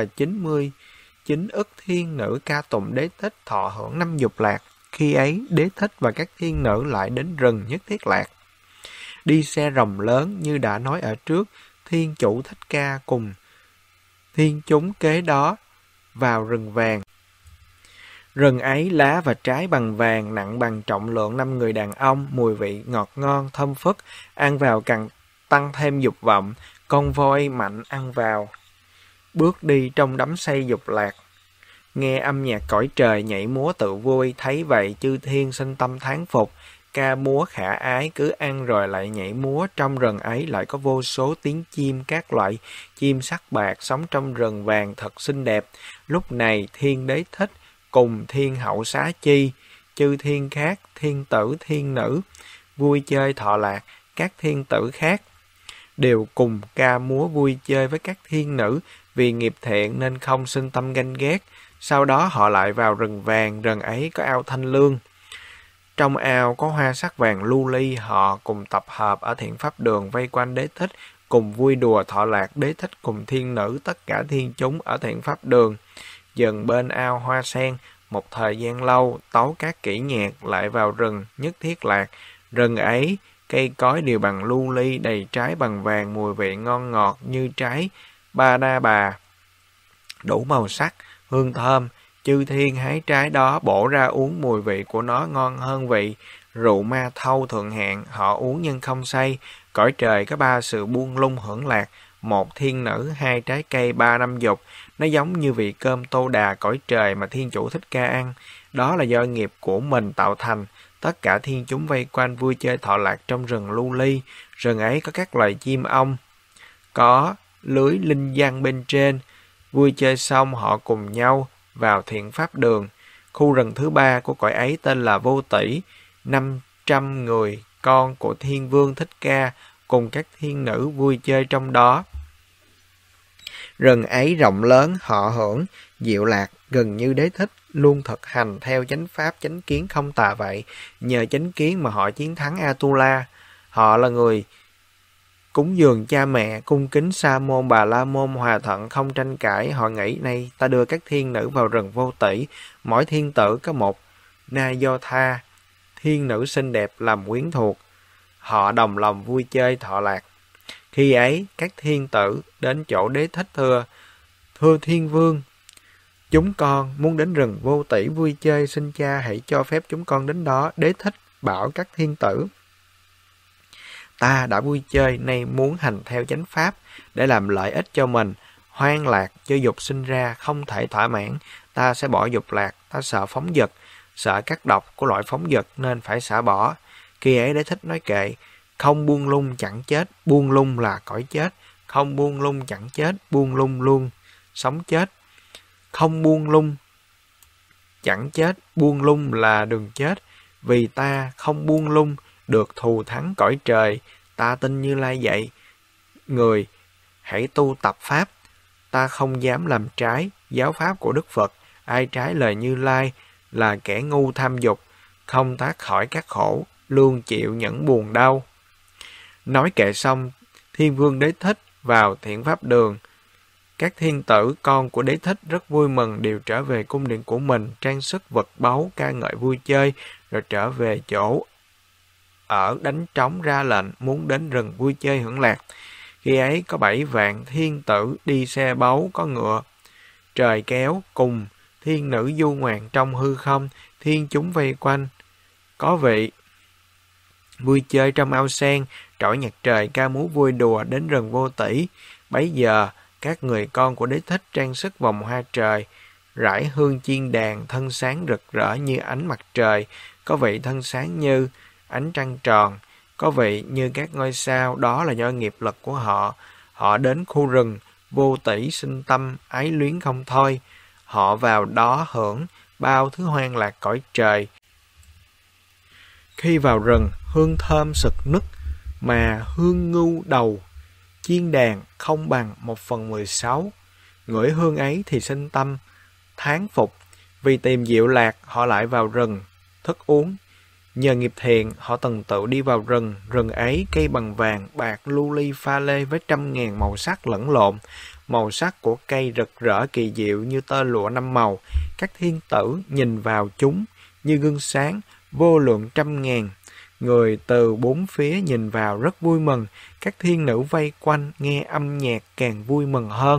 99 ức thiên nữ ca tụng đế thích, thọ hưởng 5 dục lạc. Khi ấy đế thích và các thiên nữ lại đến rừng Nhất Thiết Lạc. Đi xe rồng lớn như đã nói ở trước, thiên chủ Thích Ca cùng thiên chúng kế đó vào rừng vàng. Rừng ấy lá và trái bằng vàng, nặng bằng trọng lượng 5 người đàn ông, mùi vị ngọt ngon thơm phức, ăn vào càng tăng thêm dục vọng. Con voi mạnh ăn vào, bước đi trong đắm say dục lạc. Nghe âm nhạc cõi trời nhảy múa tự vui, thấy vậy chư thiên sinh tâm thán phục. Ca múa khả ái, cứ ăn rồi lại nhảy múa. Trong rừng ấy lại có vô số tiếng chim, các loại chim sắc bạc sống trong rừng vàng thật xinh đẹp. Lúc này thiên đế thích cùng thiên hậu Xá Chi, chư thiên khác, thiên tử thiên nữ vui chơi thọ lạc. Các thiên tử khác đều cùng ca múa vui chơi với các thiên nữ, vì nghiệp thiện nên không sinh tâm ganh ghét. Sau đó họ lại vào rừng vàng, rừng ấy có ao thanh lương. Trong ao có hoa sắc vàng lưu ly, họ cùng tập hợp ở thiện pháp đường vây quanh đế thích, cùng vui đùa thọ lạc. Đế thích cùng thiên nữ, tất cả thiên chúng ở thiện pháp đường dần bên ao hoa sen. Một thời gian lâu, tấu các kỹ nhạc, lại vào rừng Nhất Thiết Lạc. Rừng ấy cây cối đều bằng lưu ly, đầy trái bằng vàng, mùi vị ngon ngọt như trái ba đa bà, đủ màu sắc, hương thơm. Chư thiên hái trái đó bổ ra uống, mùi vị của nó ngon hơn vị rượu ma thâu thượng hạng. Họ uống nhưng không say. Cõi trời có 3 sự buông lung hưởng lạc: 1 thiên nữ, 2 trái cây, 3 năm dục. Nó giống như vị cơm Tô Đà cõi trời mà Thiên Chủ Thích Ca ăn. Đó là do nghiệp của mình tạo thành. Tất cả thiên chúng vây quanh vui chơi thọ lạc trong rừng lưu ly. Rừng ấy có các loài chim ong, có lưới linh văn bên trên. Vui chơi xong, họ cùng nhau vào thiện pháp đường. Khu rừng thứ 3 của cõi ấy tên là Vô Tỷ. 500 người con của Thiên Vương Thích Ca cùng các thiên nữ vui chơi trong đó. Rừng ấy rộng lớn, họ hưởng diệu lạc gần như Đế Thích luôn thực hành theo chánh pháp chánh kiến không tà vậy. Nhờ chánh kiến mà họ chiến thắng Atula. Họ là người cúng dường cha mẹ, cung kính Sa môn, Bà La môn, hòa thuận không tranh cãi. Họ nghĩ: nay ta đưa các thiên nữ vào rừng Vô Tỷ. Mỗi thiên tử có một Na Do Tha, thiên nữ xinh đẹp làm quyến thuộc. Họ đồng lòng vui chơi thọ lạc. Khi ấy các thiên tử đến chỗ Đế Thích thưa: thưa Thiên Vương, chúng con muốn đến rừng Vô Tỷ vui chơi, xin cha hãy cho phép chúng con đến đó. Đế Thích bảo các thiên tử: ta đã vui chơi, nay muốn hành theo chánh pháp để làm lợi ích cho mình. Hoan lạc do dục sinh ra, không thể thỏa mãn. Ta sẽ bỏ dục lạc. Ta sợ phóng dật, sợ các độc của loại phóng dật nên phải xả bỏ. Khi ấy Đế Thích nói kệ: không buông lung chẳng chết, buông lung là cõi chết. Không buông lung chẳng chết, buông lung luôn sống chết. Không buông lung chẳng chết, buông lung là đường chết. Vì ta không buông lung được thù thắng cõi trời. Ta tin Như Lai dạy người hãy tu tập pháp. Ta không dám làm trái giáo pháp của Đức Phật. Ai trái lời Như Lai là kẻ ngu tham dục, không thoát khỏi các khổ, luôn chịu những buồn đau. Nói kệ xong, Thiên Vương Đế Thích vào thiện pháp đường. Các thiên tử con của Đế Thích rất vui mừng, đều trở về cung điện của mình, trang sức vật báu, ca ngợi vui chơi, rồi trở về chỗ ở đánh trống ra lệnh muốn đến rừng vui chơi hưởng lạc. Khi ấy có 7 vạn thiên tử đi xe báu có ngựa trời kéo, cùng thiên nữ du ngoạn trong hư không. Thiên chúng vây quanh, có vị vui chơi trong ao sen, trỗi nhạc trời, ca múa vui đùa đến rừng Vô Tỷ. Bấy giờ các người con của Đế Thích trang sức vòng hoa trời, rải hương chiên đàn, thân sáng rực rỡ như ánh mặt trời. Có vị thân sáng như ánh trăng tròn, có vị như các ngôi sao. Đó là do nghiệp lực của họ. Họ đến khu rừng Vô Tỷ sinh tâm ái luyến không thôi. Họ vào đó hưởng bao thứ hoan lạc cõi trời. Khi vào rừng, hương thơm sực nức, mà hương ngưu đầu chiên đàn không bằng 1/16. Ngửi hương ấy thì sinh tâm thán phục. Vì tìm diệu lạc, họ lại vào rừng thức uống. Nhờ nghiệp thiện, họ tuần tự đi vào rừng. Rừng ấy cây bằng vàng, bạc, lưu ly pha lê với 100.000 màu sắc lẫn lộn. Màu sắc của cây rực rỡ kỳ diệu như tơ lụa 5 màu. Các thiên tử nhìn vào chúng như gương sáng, vô lượng 100.000. Người từ 4 phía nhìn vào rất vui mừng. Các thiên nữ vây quanh nghe âm nhạc càng vui mừng hơn.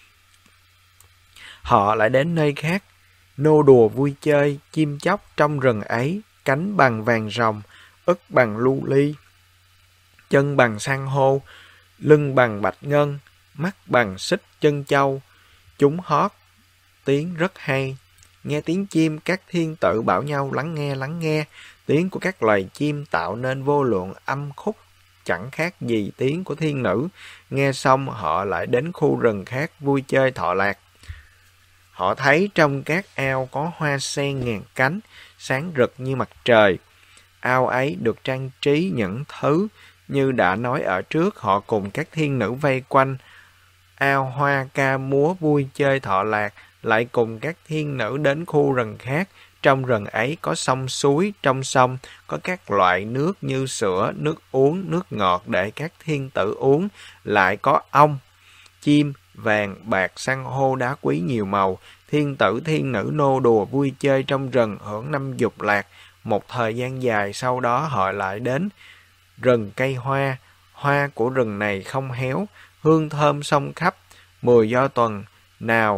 Họ lại đến nơi khác, nô đùa vui chơi, chim chóc trong rừng ấy, cánh bằng vàng rồng, ức bằng lưu ly, chân bằng san hô, lưng bằng bạch ngân, mắt bằng xích chân châu. Chúng hót tiếng rất hay. Nghe tiếng chim, các thiên tử bảo nhau lắng nghe. Tiếng của các loài chim tạo nên vô lượng âm khúc, chẳng khác gì tiếng của thiên nữ. Nghe xong, họ lại đến khu rừng khác vui chơi thọ lạc. Họ thấy trong các ao có hoa sen ngàn cánh, sáng rực như mặt trời. Ao ấy được trang trí những thứ như đã nói ở trước. Họ cùng các thiên nữ vây quanh ao hoa ca múa vui chơi thọ lạc, lại cùng các thiên nữ đến khu rừng khác. Trong rừng ấy có sông suối, trong sông có các loại nước như sữa, nước uống, nước ngọt để các thiên tử uống. Lại có ong, chim, vàng, bạc, san hô, đá quý nhiều màu. Thiên tử, thiên nữ nô đùa vui chơi trong rừng, hưởng 5 dục lạc. Một thời gian dài sau đó họ lại đến rừng cây hoa. Hoa của rừng này không héo, hương thơm xông khắp. 10 do tuần nào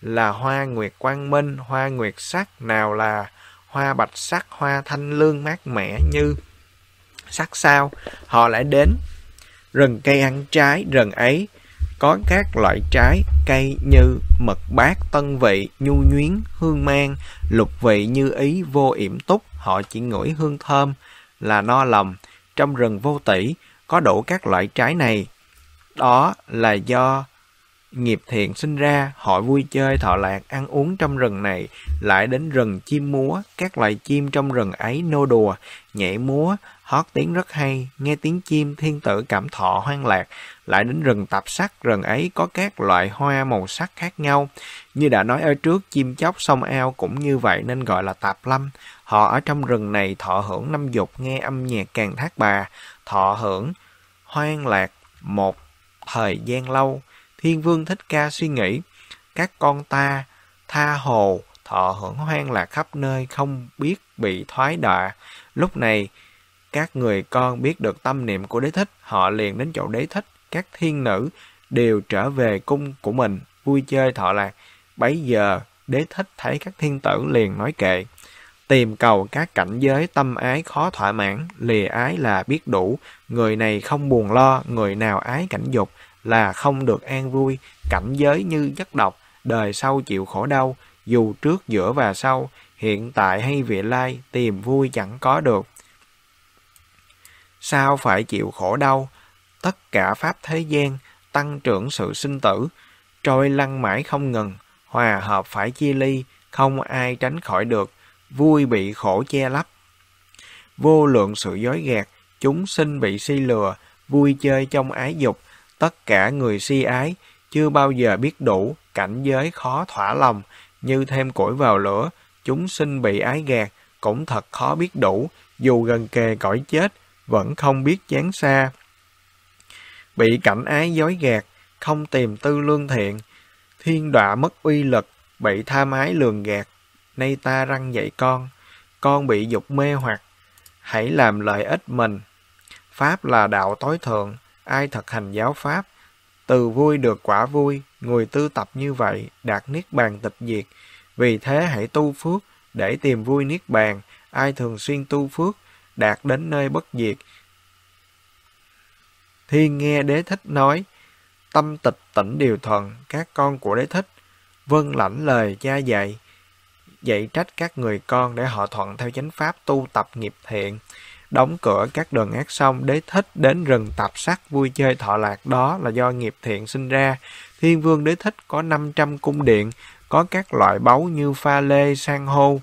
là hoa nguyệt quang minh, hoa nguyệt sắc, nào là hoa bạch sắc, hoa thanh lương mát mẻ như sắc sao. Họ lại đến rừng cây ăn trái, rừng ấy có các loại trái cây như mật bát, tân vị, nhu nhuyến, hương mang, lục vị như ý, vô yểm túc. Họ chỉ ngửi hương thơm là no lòng. Trong rừng vô tỷ có đủ các loại trái này. Đó là do nghiệp thiện sinh ra. Họ vui chơi thọ lạc ăn uống trong rừng này. Lại đến rừng chim múa, các loài chim trong rừng ấy nô đùa, nhảy múa, hót tiếng rất hay. Nghe tiếng chim, thiên tử cảm thọ hoan lạc. Lại đến rừng tạp sắc, rừng ấy có các loại hoa màu sắc khác nhau. Như đã nói ở trước, chim chóc sông ao cũng như vậy nên gọi là tạp lâm. Họ ở trong rừng này thọ hưởng năm dục, nghe âm nhạc càng thác bà, thọ hưởng hoan lạc một thời gian lâu. Thiên Vương Thích Ca suy nghĩ, các con ta tha hồ thọ hưởng hoan lạc khắp nơi, không biết bị thoái đọa. Lúc này các người con biết được tâm niệm của Đế Thích, họ liền đến chỗ Đế Thích. Các thiên nữ đều trở về cung của mình, vui chơi thọ lạc. Bấy giờ Đế Thích thấy các thiên tử liền nói kệ, tìm cầu các cảnh giới tâm ái khó thỏa mãn, lìa ái là biết đủ. Người này không buồn lo, người nào ái cảnh dục là không được an vui. Cảnh giới như chất độc, đời sau chịu khổ đau, dù trước giữa và sau, hiện tại hay vị lai, tìm vui chẳng có được. Sao phải chịu khổ đau? Tất cả pháp thế gian, tăng trưởng sự sinh tử, trôi lăn mãi không ngừng, hòa hợp phải chia ly, không ai tránh khỏi được, vui bị khổ che lấp. Vô lượng sự dối gạt, chúng sinh bị si lừa, vui chơi trong ái dục, tất cả người si ái, chưa bao giờ biết đủ, cảnh giới khó thỏa lòng, như thêm củi vào lửa, chúng sinh bị ái gạt, cũng thật khó biết đủ, dù gần kề cõi chết, vẫn không biết chán xa. Bị cảnh ái dối gạt, không tìm tư lương thiện, thiên đọa mất uy lực, bị tham ái lường gạt. Nay ta răn dạy con bị dục mê hoặc, hãy làm lợi ích mình. Pháp là đạo tối thượng, ai thực hành giáo pháp, từ vui được quả vui, người tư tập như vậy, đạt niết bàn tịch diệt. Vì thế hãy tu phước, để tìm vui niết bàn, ai thường xuyên tu phước, đạt đến nơi bất diệt. Thiên nghe Đế Thích nói, tâm tịch tỉnh điều thuận, các con của Đế Thích vâng lãnh lời cha dạy, dạy trách các người con để họ thuận theo chánh pháp tu tập nghiệp thiện. Đóng cửa các đường ác xong, Đế Thích đến rừng tạp sắc vui chơi thọ lạc, đó là do nghiệp thiện sinh ra. Thiên Vương Đế Thích có 500 cung điện, có các loại báu như pha lê, san hô,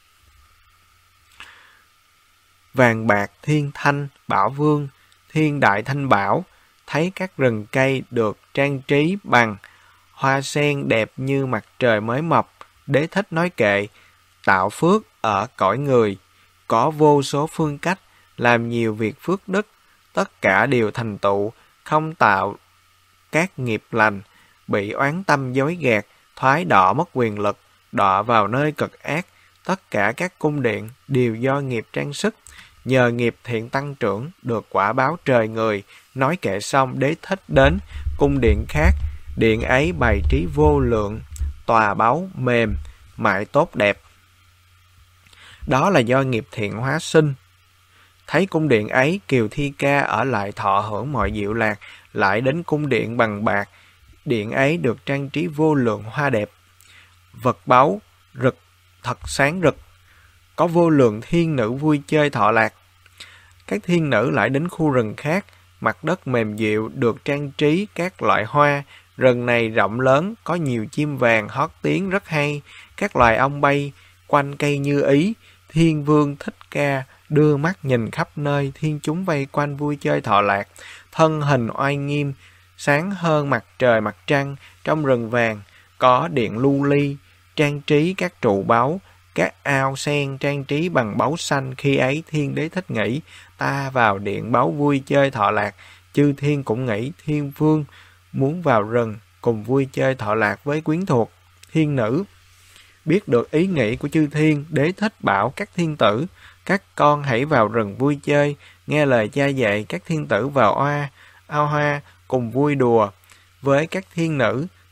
vàng bạc, thiên thanh, bảo vương, thiên đại thanh bảo. Thấy các rừng cây được trang trí bằng hoa sen đẹp như mặt trời mới mọc, Đế Thích nói kệ, tạo phước ở cõi người, có vô số phương cách, làm nhiều việc phước đức, tất cả đều thành tựu, không tạo các nghiệp lành, bị oán tâm dối gạt, thoái đọa mất quyền lực, đọa vào nơi cực ác. Tất cả các cung điện đều do nghiệp trang sức, nhờ nghiệp thiện tăng trưởng, được quả báo trời người. Nói kệ xong, Đế Thích đến cung điện khác, điện ấy bày trí vô lượng, tòa báu mềm, mại tốt đẹp. Đó là do nghiệp thiện hóa sinh. Thấy cung điện ấy, Kiều Thi Ca ở lại thọ hưởng mọi diệu lạc, lại đến cung điện bằng bạc. Điện ấy được trang trí vô lượng hoa đẹp, vật báu rực thật sáng rực, có vô lượng thiên nữ vui chơi thọ lạc. Các thiên nữ lại đến khu rừng khác, mặt đất mềm dịu, được trang trí các loại hoa. Rừng này rộng lớn, có nhiều chim vàng hót tiếng rất hay, các loài ong bay quanh cây như ý. Thiên Vương Thích Ca đưa mắt nhìn khắp nơi, thiên chúng vây quanh vui chơi thọ lạc. Thân hình oai nghiêm, sáng hơn mặt trời mặt trăng. Trong rừng vàng có điện lưu ly, trang trí các trụ báu, các ao sen trang trí bằng báu xanh. Khi ấy Thiên Đế Thích nghĩ, ta vào điện báu vui chơi thọ lạc. Chư thiên cũng nghĩ Thiên Vương muốn vào rừng cùng vui chơi thọ lạc với quyến thuộc. Thiên nữ biết được ý nghĩ của chư thiên, Đế Thích bảo các thiên tử, các con hãy vào rừng vui chơi, nghe lời cha dạy. Các thiên tử vào ao hoa cùng vui đùa với các thiên nữ.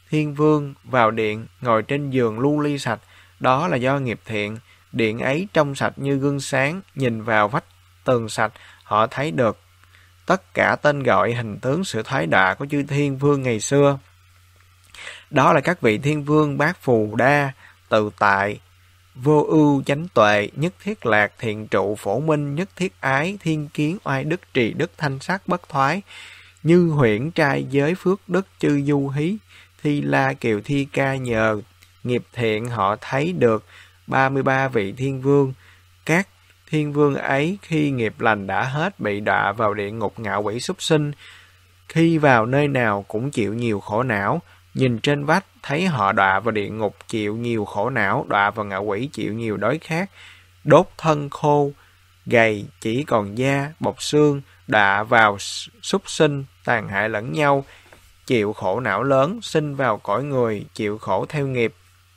thiên vương vào điện, ngồi trên giường lu ly sạch, đó là do nghiệp thiện. Điện ấy trong sạch như gương sáng, nhìn vào vách tường sạch, họ thấy được tất cả tên gọi, hình tướng, sự thoái đọa của chư thiên vương ngày xưa. Đó là các vị thiên vương bát phù đa, tự tại, vô ưu chánh tuệ, nhất thiết lạc, thiện trụ, phổ minh, nhất thiết ái, thiên kiến, oai đức, trì đức, thanh sắc, bất thoái, như huyễn trai, giới phước đức, chư du hí, thi la, kiều thi ca. Nhờ nghiệp thiện họ thấy được 33 vị thiên vương. Các thiên vương ấy khi nghiệp lành đã hết, bị đọa vào địa ngục ngạ quỷ súc sinh. Khi vào nơi nào cũng chịu nhiều khổ não. Nhìn trên vách thấy họ đọa vào địa ngục chịu nhiều khổ não, đọa vào ngạ quỷ chịu nhiều đói khát, đốt thân khô gầy chỉ còn da bọc xương, đọa vào súc sinh tàn hại lẫn nhau, chịu khổ não lớn, sinh vào cõi người chịu khổ theo nghiệp.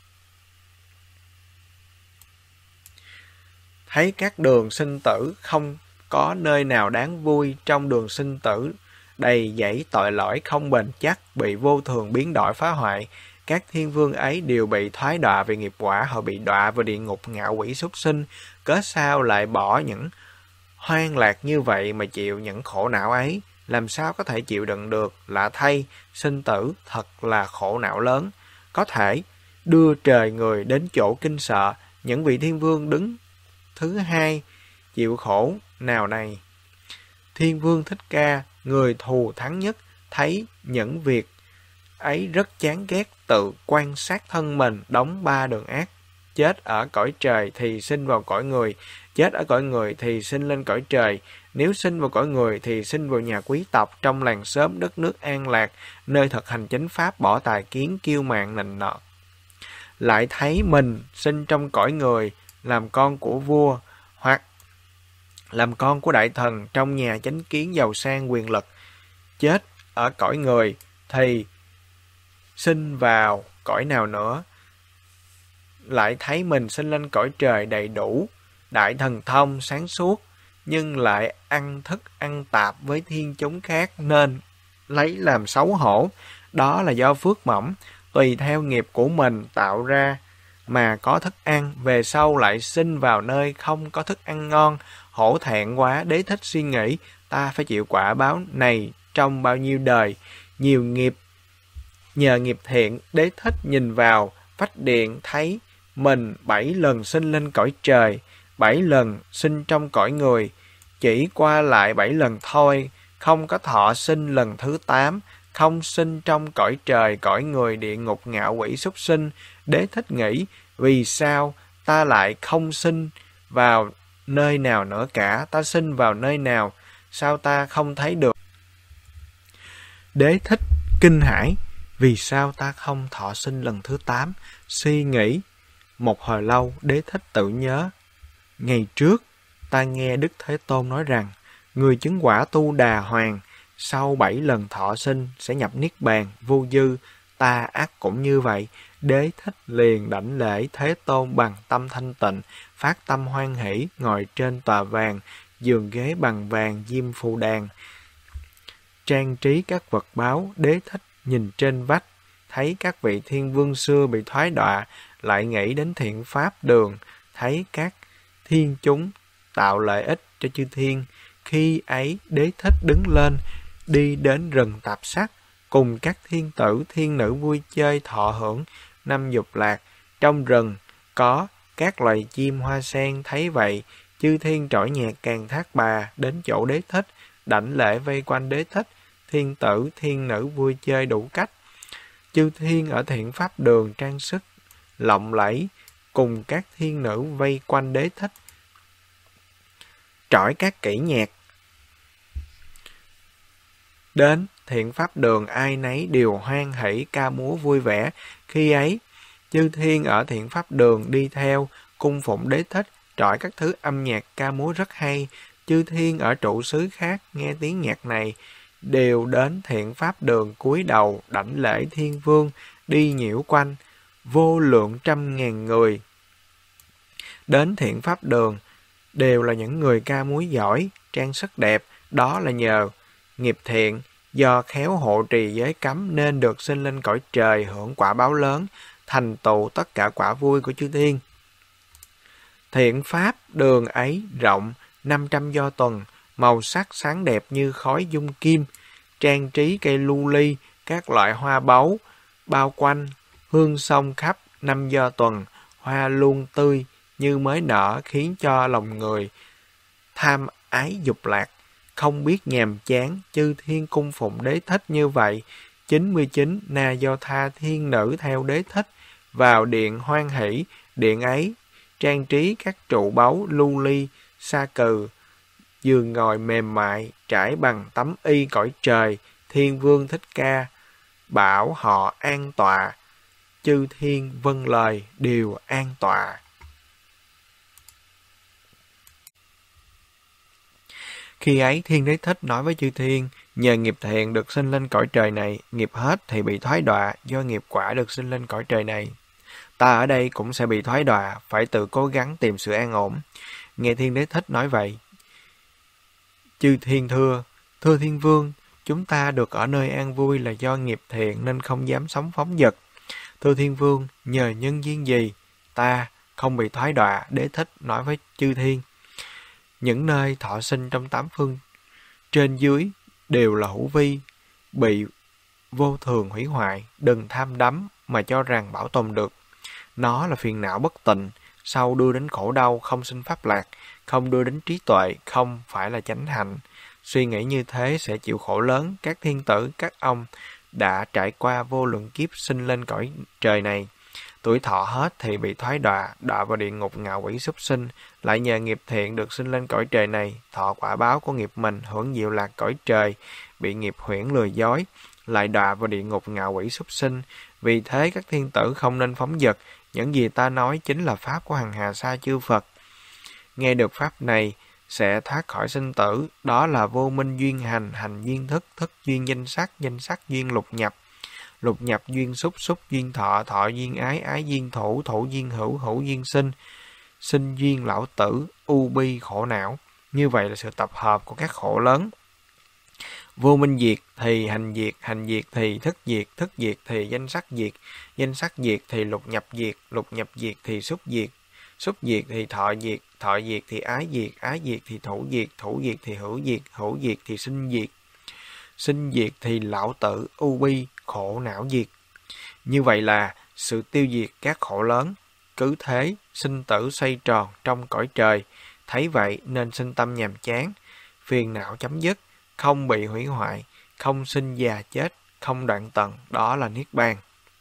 Thấy các đường sinh tử không có nơi nào đáng vui, trong đường sinh tử đầy dẫy tội lỗi không bền chắc, bị vô thường biến đổi phá hoại. Các thiên vương ấy đều bị thoái đọa về nghiệp quả, họ bị đọa vào địa ngục ngạ quỷ súc sinh. Cớ sao lại bỏ những hoang lạc như vậy mà chịu những khổ não ấy? Làm sao có thể chịu đựng được? Lạ thay, sinh tử thật là khổ não lớn, có thể đưa trời người đến chỗ kinh sợ. Những vị thiên vương đứng thứ hai chịu khổ nào này? Thiên vương Thích Ca, người thù thắng nhất, thấy những việc ấy rất chán ghét, tự quan sát thân mình, đóng 3 đường ác. Chết ở cõi trời thì sinh vào cõi người, chết ở cõi người thì sinh lên cõi trời. Nếu sinh vào cõi người thì sinh vào nhà quý tộc, trong làng xóm đất nước an lạc, nơi thực hành chánh pháp, bỏ tài kiến kiêu mạn nịnh nọt. Lại thấy mình sinh trong cõi người, làm con của vua, hoặc làm con của đại thần trong nhà chánh kiến giàu sang quyền lực. Chết ở cõi người thì sinh vào cõi nào nữa? Lại thấy mình sinh lên cõi trời đầy đủ, đại thần thông sáng suốt, nhưng lại ăn thức ăn tạp với thiên chúng khác nên lấy làm xấu hổ. Đó là do phước mỏng, tùy theo nghiệp của mình tạo ra mà có thức ăn, về sau lại sinh vào nơi không có thức ăn ngon. Hổ thẹn quá, Đế Thích suy nghĩ, ta phải chịu quả báo này trong bao nhiêu đời. Nhiều nghiệp, nhờ nghiệp thiện, Đế Thích nhìn vào vách điện thấy mình 7 lần sinh lên cõi trời, 7 lần sinh trong cõi người, chỉ qua lại 7 lần thôi, không có thọ sinh lần thứ 8, không sinh trong cõi trời, cõi người, địa ngục, ngạ quỷ, súc sinh. Đế Thích nghĩ, vì sao ta lại không sinh vào nơi nào nữa cả? Ta sinh vào nơi nào, sao ta không thấy được? Đế Thích kinh hãi, vì sao ta không thọ sinh lần thứ 8? Suy nghĩ một hồi lâu, Đế Thích tự nhớ, ngày trước ta nghe Đức Thế Tôn nói rằng, người chứng quả Tu Đà Hoàng sau 7 lần thọ sinh sẽ nhập niết bàn vô dư. Ta ắt cũng như vậy. Đế Thích liền đảnh lễ Thế Tôn bằng tâm thanh tịnh, phát tâm hoan hỷ, ngồi trên tòa vàng, giường ghế bằng vàng diêm phù đàn, trang trí các vật báu. Đế Thích nhìn trên vách, thấy các vị thiên vương xưa bị thoái đọa, lại nghĩ đến thiện pháp đường, thấy các thiên chúng tạo lợi ích cho chư thiên. Khi ấy Đế Thích đứng lên, đi đến rừng tạp sắc, cùng các thiên tử thiên nữ vui chơi thọ hưởng năm dục lạc. Trong rừng có các loài chim hoa sen, thấy vậy chư thiên trỗi nhạc càng thác bà đến chỗ Đế Thích, đảnh lễ vây quanh Đế Thích. Thiên tử thiên nữ vui chơi đủ cách, chư thiên ở thiện pháp đường trang sức lộng lẫy, cùng các thiên nữ vây quanh Đế Thích, trỏi các kỹ nhạc. Đến thiện pháp đường ai nấy đều hoan hỷ ca múa vui vẻ. Khi ấy chư thiên ở thiện pháp đường đi theo cung phụng Đế Thích, trọi các thứ âm nhạc ca múa rất hay. Chư thiên ở trụ xứ khác nghe tiếng nhạc này đều đến thiện pháp đường cúi đầu đảnh lễ thiên vương, đi nhiễu quanh. Vô lượng trăm ngàn người đến thiện pháp đường đều là những người ca múa giỏi, trang sức đẹp. Đó là nhờ nghiệp thiện, Do khéo hộ trì giới cấm nên được sinh lên cõi trời hưởng quả báo lớn, thành tựu tất cả quả vui của chư thiên. Thiện pháp đường ấy rộng 500 do tuần, màu sắc sáng đẹp như khói dung kim, trang trí cây lưu ly, các loại hoa báu bao quanh, hương xông khắp 5 do tuần, hoa luôn tươi như mới nở, khiến cho lòng người tham ái dục lạc, không biết nhàm chán. Chư thiên cung phụng đế thích như vậy. 99 na do tha thiên nữ theo đế thích vào điện hoan hỷ. Điện ấy trang trí các trụ báu lưu ly sa cừ, giường ngồi mềm mại trải bằng tấm y cõi trời. Thiên vương Thích Ca bảo họ an tọa, chư thiên vâng lời đều an tọa. Khi ấy Thiên Đế Thích nói với chư thiên: nhờ nghiệp thiện được sinh lên cõi trời này, nghiệp hết thì bị thoái đọa, do nghiệp quả được sinh lên cõi trời này. Ta ở đây cũng sẽ bị thoái đọa, phải tự cố gắng tìm sự an ổn. Nghe Thiên Đế Thích nói vậy, chư thiên thưa Thiên Vương, chúng ta được ở nơi an vui là do nghiệp thiện nên không dám sống phóng dật. Thưa Thiên Vương, nhờ nhân duyên gì ta không bị thoái đọa? Đế Thích nói với chư thiên: những nơi thọ sinh trong 8 phương trên dưới đều là hữu vi, bị vô thường hủy hoại. Đừng tham đắm mà cho rằng bảo tồn được. Nó là phiền não bất tịnh, sau đưa đến khổ đau, không sinh pháp lạc, không đưa đến trí tuệ, không phải là chánh hạnh. Suy nghĩ như thế sẽ chịu khổ lớn. Các thiên tử, các ông đã trải qua vô lượng kiếp sinh lên cõi trời này. Tuổi thọ hết thì bị thoái đọa, đọa vào địa ngục ngạ quỷ súc sinh. Lại nhờ nghiệp thiện được sinh lên cõi trời này, thọ quả báo của nghiệp mình, hưởng diệu lạc cõi trời. Bị nghiệp huyễn lừa dối, lại đọa vào địa ngục ngạ quỷ súc sinh. Vì thế các thiên tử không nên phóng dật. Những gì ta nói chính là pháp của hằng hà sa chư Phật. Nghe được pháp này sẽ thoát khỏi sinh tử. Đó là vô minh duyên hành, hành duyên thức, thức duyên danh sắc duyên lục nhập, lục nhập duyên xúc, xúc duyên thọ, thọ duyên ái, ái duyên thủ, thủ duyên hữu, hữu duyên sinh, sinh duyên lão tử, u bi khổ não. Như vậy là sự tập hợp của các khổ lớn. Vô minh diệt thì hành diệt, hành diệt thì thức diệt, thức diệt thì danh sắc diệt, danh sắc diệt thì lục nhập diệt, lục nhập diệt thì xúc diệt, xúc diệt thì thọ diệt, thọ diệt thì ái diệt, ái diệt thì thủ diệt, thủ diệt thì hữu diệt, hữu diệt thì sinh diệt, sinh diệt thì lão tử, u bi khổ não diệt. Như vậy là sự tiêu diệt các khổ lớn. Cứ thế sinh tử xoay tròn trong cõi trời. Thấy vậy nên sinh tâm nhàm chán, phiền não chấm dứt, không bị hủy hoại, không sinh già chết, không đoạn tận. Đó là Niết Bàn.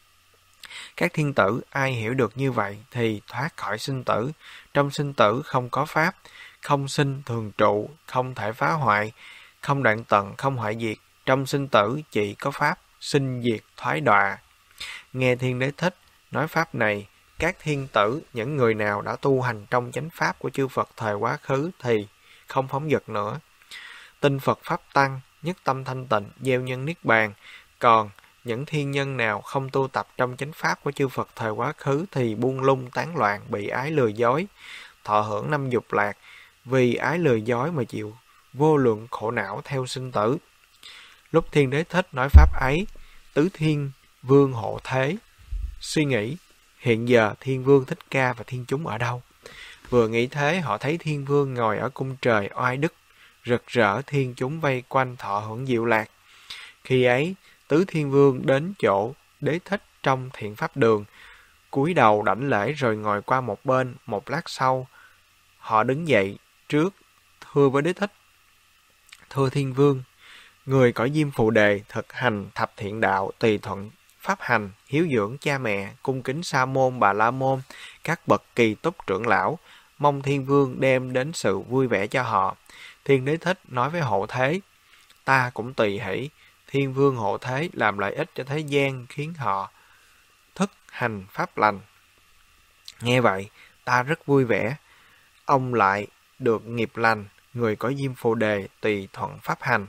Các thiên tử ai hiểu được như vậy thì thoát khỏi sinh tử. Trong sinh tử không có pháp, không sinh thường trụ, không thể phá hoại, không đoạn tận, không hoại diệt. Trong sinh tử chỉ có pháp, sinh diệt thoái đọa. Nghe Thiên Đế Thích nói pháp này, các thiên tử, những người nào đã tu hành trong chánh pháp của chư Phật thời quá khứ thì không phóng dật nữa. Tin Phật pháp tăng, nhất tâm thanh tịnh, gieo nhân Niết Bàn. Còn những thiên nhân nào không tu tập trong chánh pháp của chư Phật thời quá khứ thì buông lung tán loạn, bị ái lừa dối, thọ hưởng năm dục lạc, vì ái lừa dối mà chịu vô lượng khổ não theo sinh tử. Lúc Thiên Đế Thích nói pháp ấy, tứ thiên vương hộ thế suy nghĩ: hiện giờ Thiên Vương Thích Ca và thiên chúng ở đâu? Vừa nghĩ thế, họ thấy Thiên Vương ngồi ở cung trời oai đức, rực rỡ, thiên chúng vây quanh thọ hưởng diệu lạc. Khi ấy, tứ thiên vương đến chỗ Đế Thích trong thiện pháp đường, cúi đầu đảnh lễ rồi ngồi qua một bên. Một lát sau, họ đứng dậy trước, thưa với Đế Thích: thưa Thiên Vương, người cõi Diêm Phù Đề thực hành thập thiện đạo, tùy thuận pháp hành, hiếu dưỡng cha mẹ, cung kính Sa môn, Bà La môn, các bậc kỳ túc trưởng lão, mong Thiên Vương đem đến sự vui vẻ cho họ. Thiên Đế Thích nói với Hộ Thế: ta cũng tùy hỷ. Thiên Vương Hộ Thế làm lợi ích cho thế gian, khiến họ thức hành pháp lành. Nghe vậy, ta rất vui vẻ. Ông lại được nghiệp lành, người có Diêm Phù Đề tùy thuận pháp hành.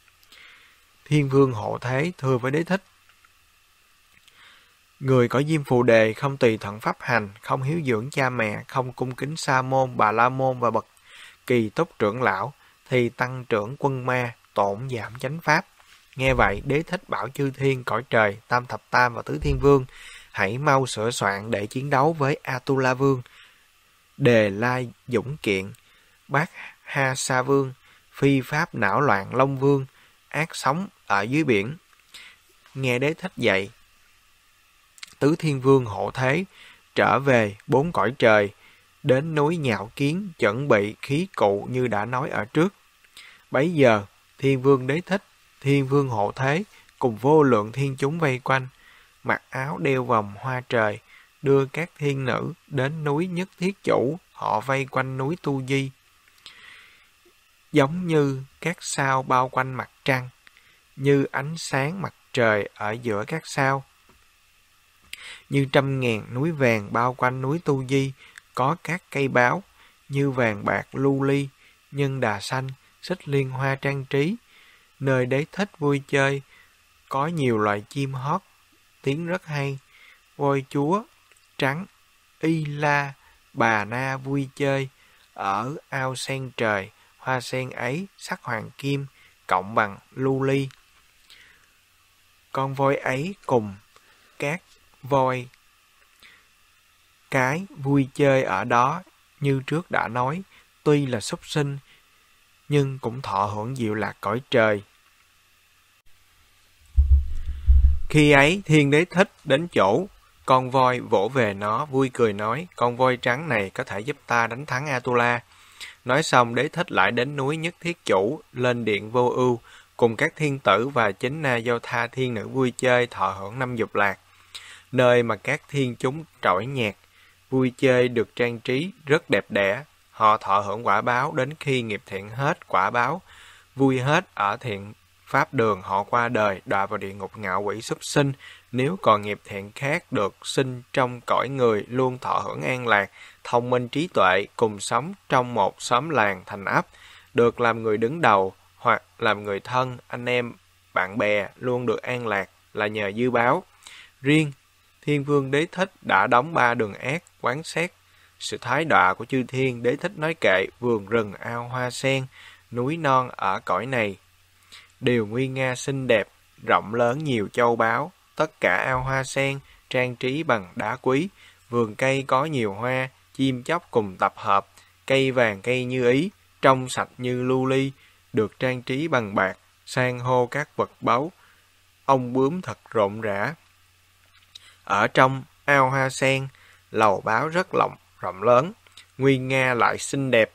Thiên Vương Hộ Thế thưa với Đế Thích: người có Diêm Phù Đề không tùy thuận pháp hành, không hiếu dưỡng cha mẹ, không cung kính Sa môn, Bà La môn và bậc kỳ túc trưởng lão, thì tăng trưởng quân ma, tổn giảm chánh pháp. Nghe vậy, Đế Thích bảo chư thiên cõi trời, Tam Thập Tam và Tứ Thiên Vương hãy mau sửa soạn để chiến đấu với Atula Vương, Đề Lai Dũng Kiện, Bát Ha Sa Vương, Phi Pháp Não Loạn Long Vương, ác sống ở dưới biển. Nghe Đế Thích dạy, Tứ Thiên Vương hộ thế trở về 4 cõi trời, đến núi Nhạo Kiến chuẩn bị khí cụ như đã nói ở trước. Bấy giờ, Thiên Vương Đế Thích, Thiên Vương hộ thế cùng vô lượng thiên chúng vây quanh, mặc áo đeo vòng hoa trời, đưa các thiên nữ đến núi Nhất Thiết Chủ, họ vây quanh núi Tu Di, giống như các sao bao quanh mặt trăng, như ánh sáng mặt trời ở giữa các sao. Như 100.000 núi vàng bao quanh núi Tu Di, có các cây báo, như vàng bạc lưu ly, nhân đà xanh, xích liên hoa trang trí. Nơi Đế Thích vui chơi, có nhiều loài chim hót, tiếng rất hay. Voi chúa, trắng, y la, bà na vui chơi, ở ao sen trời, hoa sen ấy sắc hoàng kim, cộng bằng lưu ly. Con voi ấy cùng các voi cái vui chơi ở đó, như trước đã nói, tuy là súc sinh, nhưng cũng thọ hưởng diệu lạc cõi trời. Khi ấy, Thiên Đế Thích đến chỗ con voi, vỗ về nó, vui cười nói, con voi trắng này có thể giúp ta đánh thắng Atula. Nói xong, Đế Thích lại đến núi Nhất Thiết Chủ, lên điện Vô Ưu, cùng các thiên tử và chính Na Do Tha thiên nữ vui chơi thọ hưởng 5 dục lạc, nơi mà các thiên chúng trỗi nhạc, vui chơi được trang trí rất đẹp đẽ. Họ thọ hưởng quả báo đến khi nghiệp thiện hết quả báo, vui hết ở thiện pháp đường, họ qua đời, đọa vào địa ngục ngạo quỷ súc sinh. Nếu còn nghiệp thiện khác được sinh trong cõi người, luôn thọ hưởng an lạc, thông minh trí tuệ, cùng sống trong một xóm làng thành ấp, được làm người đứng đầu hoặc làm người thân, anh em, bạn bè, luôn được an lạc là nhờ dư báo. Riêng Thiên Vương Đế Thích đã đóng 3 đường ác, quán xét sự thái đọa của chư thiên. Đế Thích nói kệ, vườn rừng ao hoa sen, núi non ở cõi này đều nguy nga xinh đẹp, rộng lớn nhiều châu báu. Tất cả ao hoa sen trang trí bằng đá quý, vườn cây có nhiều hoa, chim chóc cùng tập hợp, cây vàng cây như ý, trong sạch như lưu ly, được trang trí bằng bạc, san hô các vật báu, ong bướm thật rộn rã. Ở trong ao hoa sen, lầu báo rất rộng lớn, nguy nga lại xinh đẹp,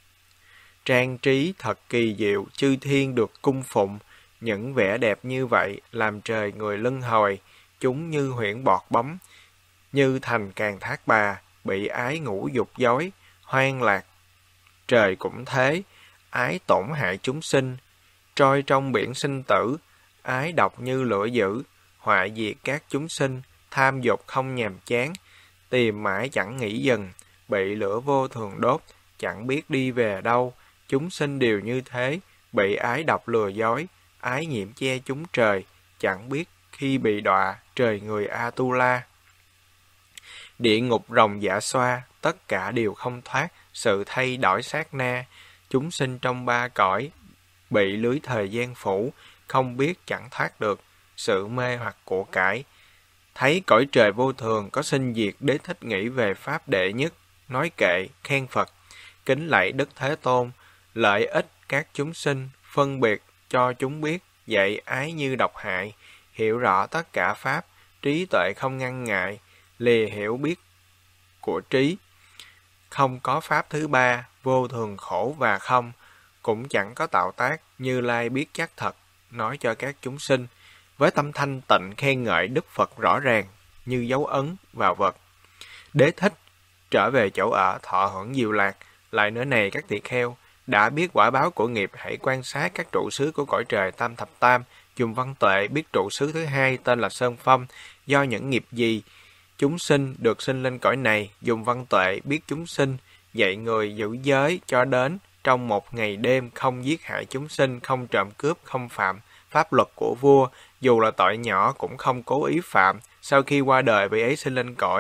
trang trí thật kỳ diệu, chư thiên được cung phụng. Những vẻ đẹp như vậy làm trời người lưng hồi, chúng như huyễn bọt bóng, như thành Càn Thác Bà, bị ái ngũ dục dối, hoang lạc. Trời cũng thế, ái tổn hại chúng sinh, trôi trong biển sinh tử, ái độc như lửa dữ, hoại diệt các chúng sinh, tham dục không nhàm chán, tìm mãi chẳng nghỉ dừng, bị lửa vô thường đốt, chẳng biết đi về đâu. Chúng sinh đều như thế, bị ái độc lừa dối, ái nhiễm che chúng trời, chẳng biết khi bị đọa trời người Atula. Địa ngục rồng dạ xoa, tất cả đều không thoát, sự thay đổi sát na. Chúng sinh trong 3 cõi, bị lưới thời gian phủ, không biết chẳng thoát được sự mê hoặc của cải. Thấy cõi trời vô thường có sinh diệt, Đế Thích nghĩ về pháp đệ nhất, nói kệ, khen Phật, kính lạy Đức Thế Tôn, lợi ích các chúng sinh, phân biệt cho chúng biết, dạy ái như độc hại, hiểu rõ tất cả pháp, trí tuệ không ngăn ngại, lìa hiểu biết của trí. Không có pháp thứ ba, vô thường khổ và không, cũng chẳng có tạo tác, Như Lai biết chắc thật, nói cho các chúng sinh, với tâm thanh tịnh khen ngợi Đức Phật rõ ràng, như dấu ấn vào vật. Đế Thích trở về chỗ ở, thọ hưởng diệu lạc. Lại nữa này các tỳ kheo, đã biết quả báo của nghiệp, hãy quan sát các trụ xứ của cõi trời Tam Thập Tam, dùng văn tuệ biết trụ xứ thứ hai tên là Sơn Phong, do những nghiệp gì chúng sinh được sinh lên cõi này, dùng văn tuệ biết chúng sinh, dạy người giữ giới cho đến trong một ngày đêm, không giết hại chúng sinh, không trộm cướp, không phạm pháp luật của vua, dù là tội nhỏ cũng không cố ý phạm. Sau khi qua đời, vị ấy sinh lên cõi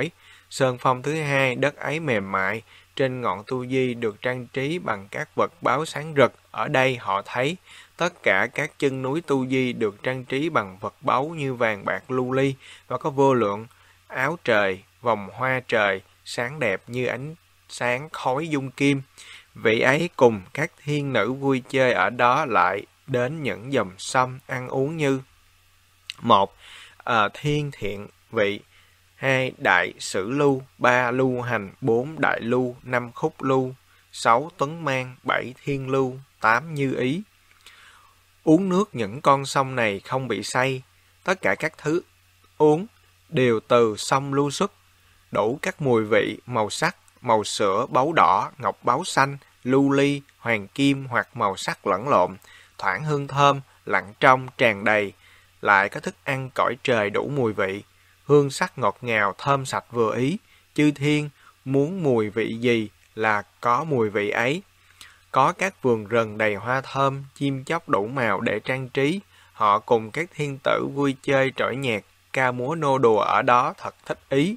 Sơn phong thứ hai, đất ấy mềm mại, trên ngọn tu di được trang trí bằng các vật báo sáng rực. Ở đây họ thấy tất cả các chân núi tu di được trang trí bằng vật báu như vàng bạc lưu ly và có vô lượng áo trời, vòng hoa trời, sáng đẹp như ánh sáng khói dung kim. Vị ấy cùng các thiên nữ vui chơi ở đó lại đến những dòng sông ăn uống như: 1. Thiên thiện vị, 2. Đại sử lưu, 3. Lưu hành, 4. Đại lưu, 5. Khúc lưu, 6. Tuấn mang, 7. Thiên lưu, 8. Như ý. Uống nước những con sông này không bị say, tất cả các thứ uống đều từ sông lưu xuất, đủ các mùi vị, màu sắc, màu sữa, báu đỏ, ngọc báu xanh, lưu ly, hoàng kim hoặc màu sắc lẫn lộn, thoảng hương thơm, lặng trong, tràn đầy, lại có thức ăn cõi trời đủ mùi vị, hương sắc ngọt ngào, thơm sạch vừa ý. Chư thiên muốn mùi vị gì là có mùi vị ấy. Có các vườn rừng đầy hoa thơm, chim chóc đủ màu để trang trí. Họ cùng các thiên tử vui chơi trỗi nhạc, ca múa nô đùa ở đó thật thích ý.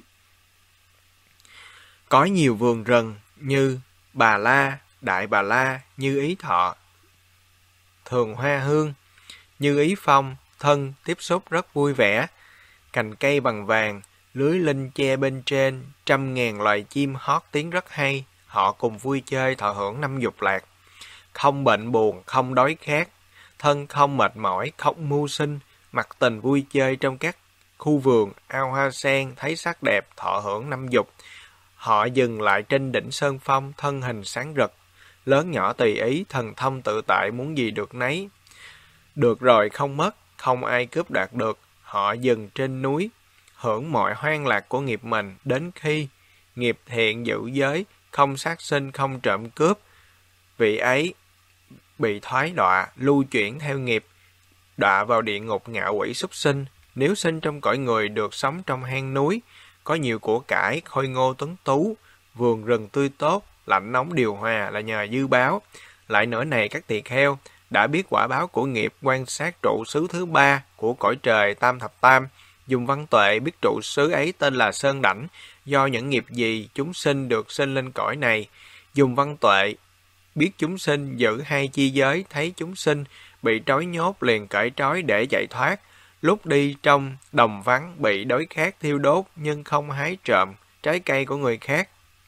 Có nhiều vườn rừng như Bà La, Đại Bà La, Như Ý Thọ, Thường Hoa Hương, Như Ý Phong, thân tiếp xúc rất vui vẻ. Cành cây bằng vàng, lưới linh che bên trên, 100.000 loài chim hót tiếng rất hay. Họ cùng vui chơi thọ hưởng 5 dục lạc. Không bệnh buồn, không đói khát, thân không mệt mỏi, không mưu sinh, mặc tình vui chơi trong các khu vườn, ao hoa sen, thấy sắc đẹp, thọ hưởng 5 dục. Họ dừng lại trên đỉnh sơn phong, thân hình sáng rực, lớn nhỏ tùy ý, thần thông tự tại, muốn gì được nấy. Được rồi không mất, không ai cướp đoạt được. Họ dừng trên núi, hưởng mọi hoan lạc của nghiệp mình, đến khi nghiệp thiện giữ giới, không sát sinh, không trộm cướp. Vị ấy bị thoái đọa, lưu chuyển theo nghiệp, đọa vào địa ngục ngạ quỷ súc sinh. Nếu sinh trong cõi người được sống trong hang núi, có nhiều của cải, khôi ngô tuấn tú, vườn rừng tươi tốt, lạnh nóng điều hòa là nhờ dư báo. Lại nữa này các tỳ kheo, đã biết quả báo của nghiệp, quan sát trụ xứ thứ 3 của cõi trời tam thập tam, dùng văn tuệ biết trụ xứ ấy tên là Sơn Đảnh, do những nghiệp gì chúng sinh được sinh lên cõi này. Dùng văn tuệ biết chúng sinh giữ 2 chi giới, thấy chúng sinh bị trói nhốt liền cởi trói để chạy thoát. Lúc đi trong đồng vắng bị đói khát thiêu đốt nhưng không hái trộm trái cây của người khác.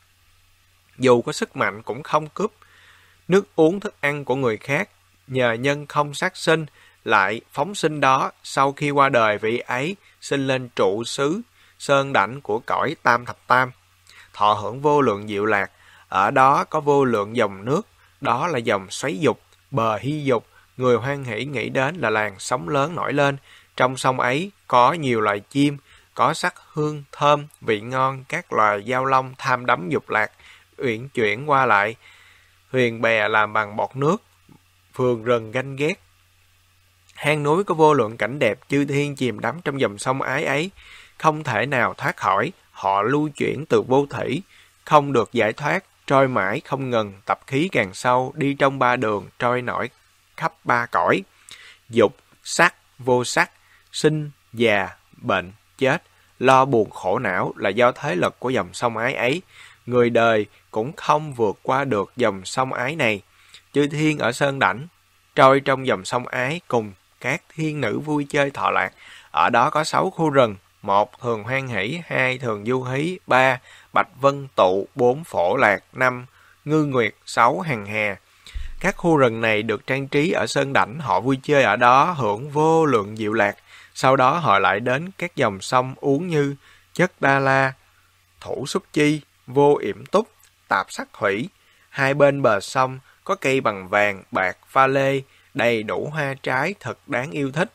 Dù có sức mạnh cũng không cướp nước uống thức ăn của người khác. Nhờ nhân không sát sinh, lại phóng sinh đó, sau khi qua đời vị ấy sinh lên trụ xứ Sơn Đảnh của cõi tam thập tam, thọ hưởng vô lượng diệu lạc. Ở đó có vô lượng dòng nước, đó là dòng xoáy dục, bờ hy dục, người hoan hỷ nghĩ đến là làn sóng lớn nổi lên. Trong sông ấy có nhiều loài chim, có sắc hương thơm, vị ngon, các loài dao long tham đắm dục lạc, uyển chuyển qua lại. Thuyền bè làm bằng bọt nước, vườn rừng ganh ghét. Hang núi có vô lượng cảnh đẹp, chư thiên chìm đắm trong dòng sông ái ấy, không thể nào thoát khỏi. Họ lưu chuyển từ vô thủy, không được giải thoát, trôi mãi không ngừng, tập khí càng sâu, đi trong 3 đường, trôi nổi khắp 3 cõi. Dục, sắc, vô sắc, sinh, già, bệnh, chết, lo buồn khổ não là do thế lực của dòng sông ái ấy. Người đời cũng không vượt qua được dòng sông ái này. Chư thiên ở Sơn Đảnh trôi trong dòng sông ái, cùng các thiên nữ vui chơi thọ lạc. Ở đó có 6 khu rừng: 1. Thường hoan hỷ, 2. Thường du hí, 3. Bạch vân tụ, 4. Phổ lạc, 5. Ngư nguyệt, 6. Hằng hà. Các khu rừng này được trang trí ở Sơn Đảnh, họ vui chơi ở đó hưởng vô lượng diệu lạc. Sau đó họ lại đến các dòng sông uống như Chất Đa La, Thủ Xúc Chi, Vô Yểm Túc, Tạp Sắc Thủy. Hai bên bờ sông có cây bằng vàng, bạc, pha lê, đầy đủ hoa trái thật đáng yêu thích.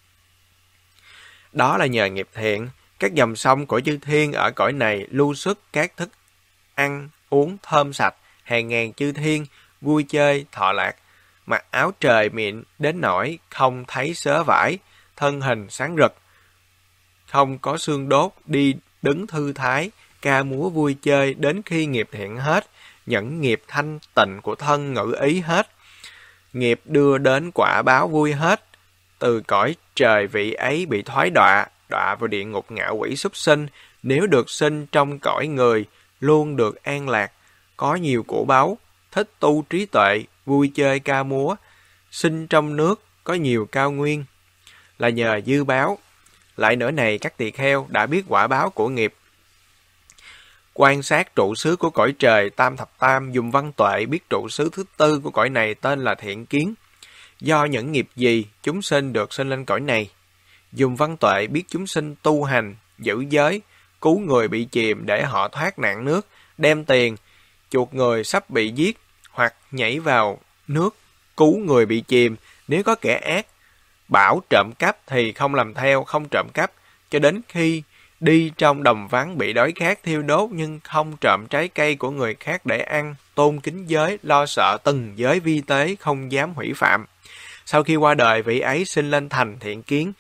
Đó là nhờ nghiệp thiện, các dòng sông của chư thiên ở cõi này lưu xuất các thức ăn, uống thơm sạch, hàng ngàn chư thiên vui chơi, thọ lạc, mặc áo trời mịn đến nỗi không thấy xớ vải, thân hình sáng rực, không có xương đốt, đi đứng thư thái, ca múa vui chơi đến khi nghiệp thiện hết, những nghiệp thanh tịnh của thân ngữ ý hết, nghiệp đưa đến quả báo vui hết. Từ cõi trời vị ấy bị thoái đọa vào địa ngục ngạ quỷ súc sinh, Nếu được sinh trong cõi người, luôn được an lạc, có nhiều của báu, thích tu trí tuệ, vui chơi ca múa, sinh trong nước, có nhiều cao nguyên, là nhờ dư báo. Lại nữa này, các tỳ kheo đã biết quả báo của nghiệp. Quan sát trụ xứ của cõi trời tam thập tam, dùng văn tuệ biết trụ xứ thứ tư của cõi này tên là thiện kiến. Do những nghiệp gì chúng sinh được sinh lên cõi này? Dùng văn tuệ biết chúng sinh tu hành, giữ giới, cứu người bị chìm để họ thoát nạn nước, đem tiền, chuộc người sắp bị giết, hoặc nhảy vào nước, cứu người bị chìm. Nếu có kẻ ác bảo trộm cắp thì không làm theo, không trộm cắp, cho đến khi đi trong đồng vắng bị đói khát thiêu đốt, nhưng không trộm trái cây của người khác để ăn, tôn kính giới, lo sợ từng giới vi tế, không dám hủy phạm. Sau khi qua đời, vị ấy sinh lên thành thiện kiến.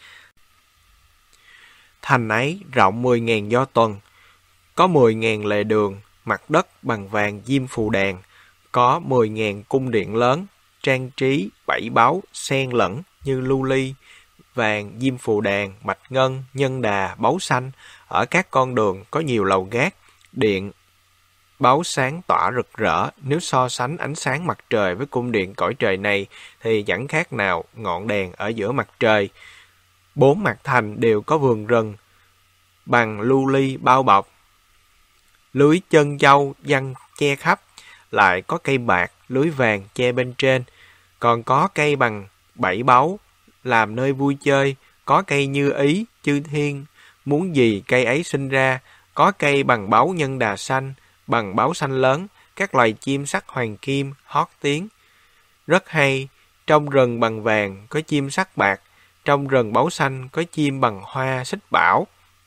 Thành ấy rộng 10.000 do tuần, có 10.000 lề đường, mặt đất bằng vàng diêm phù đàn, có 10.000 cung điện lớn, trang trí 7 báu xen lẫn như lưu ly, vàng, diêm phù đàn, mạch ngân, nhân đà, báu xanh. Ở các con đường có nhiều lầu gác, điện, báu sáng tỏa rực rỡ. Nếu so sánh ánh sáng mặt trời với cung điện cõi trời này thì chẳng khác nào ngọn đèn ở giữa mặt trời. 4 mặt thành đều có vườn rừng bằng lưu ly bao bọc, lưới chân châu giăng che khắp, lại có cây bạc, lưới vàng che bên trên. Còn có cây bằng 7 báu làm nơi vui chơi, có cây như ý, chư thiên muốn gì cây ấy sinh ra, có cây bằng báu nhân đà xanh, bằng báu xanh lớn, các loài chim sắc hoàng kim hót tiếng. Rất hay, trong rừng bằng vàng có chim sắc bạc, trong rừng báu xanh có chim bằng hoa xích bảo,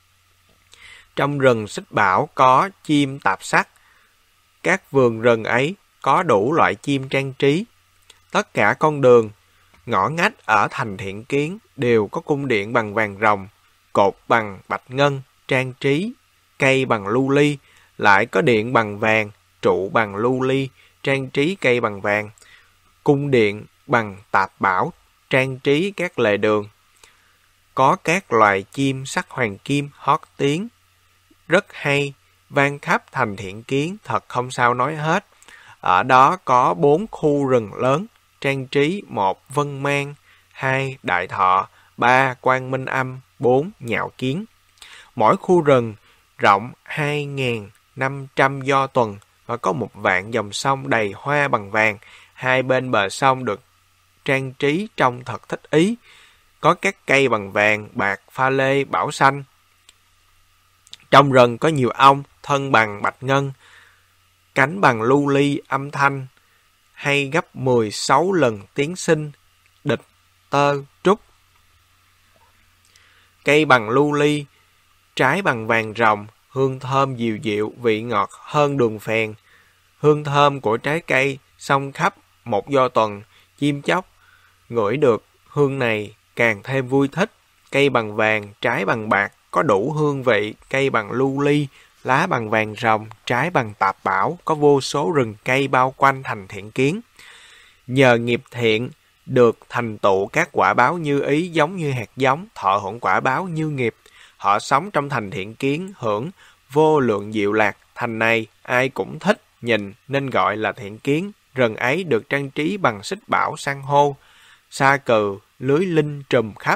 trong rừng xích bảo có chim tạp sắc. Các vườn rừng ấy có đủ loại chim trang trí. Tất cả con đường, ngõ ngách ở thành thiện kiến đều có cung điện bằng vàng ròng, cột bằng bạch ngân, trang trí, cây bằng lưu ly, lại có điện bằng vàng, trụ bằng lưu ly, trang trí cây bằng vàng, cung điện bằng tạp bảo, trang trí các lề đường. Có các loài chim sắc hoàng kim hót tiếng. Rất hay, vang khắp thành thiện kiến, thật không sao nói hết. Ở đó có 4 khu rừng lớn, trang trí: 1. Vân Mang, 2. Đại Thọ, 3. Quang Minh Âm, 4. Nhạo Kiến. Mỗi khu rừng rộng 2.500 do tuần và có 1.000.000 dòng sông đầy hoa bằng vàng. Hai bên bờ sông được trang trí trông thật thích ý. Có các cây bằng vàng, bạc, pha lê, bảo xanh. Trong rừng có nhiều ong, thân bằng bạch ngân, cánh bằng lưu ly, âm thanh hay gấp 16 lần tiếng sinh, địch, tơ, trúc. Cây bằng lưu ly, trái bằng vàng ròng, hương thơm dịu dịu, vị ngọt hơn đường phèn. Hương thơm của trái cây xông khắp 1 do tuần, chim chóc ngửi được hương này càng thêm vui thích. Cây bằng vàng, trái bằng bạc, có đủ hương vị. Cây bằng lưu ly, lá bằng vàng ròng, trái bằng tạp bảo, có vô số rừng cây bao quanh thành thiện kiến. Nhờ nghiệp thiện được thành tựu các quả báo như ý, giống như hạt giống, thọ hưởng quả báo như nghiệp. Họ sống trong thành thiện kiến, hưởng vô lượng diệu lạc. Thành này ai cũng thích nhìn nên gọi là thiện kiến. Rừng ấy được trang trí bằng xích bảo, san hô, sa cừ, lưới linh trùm khắp.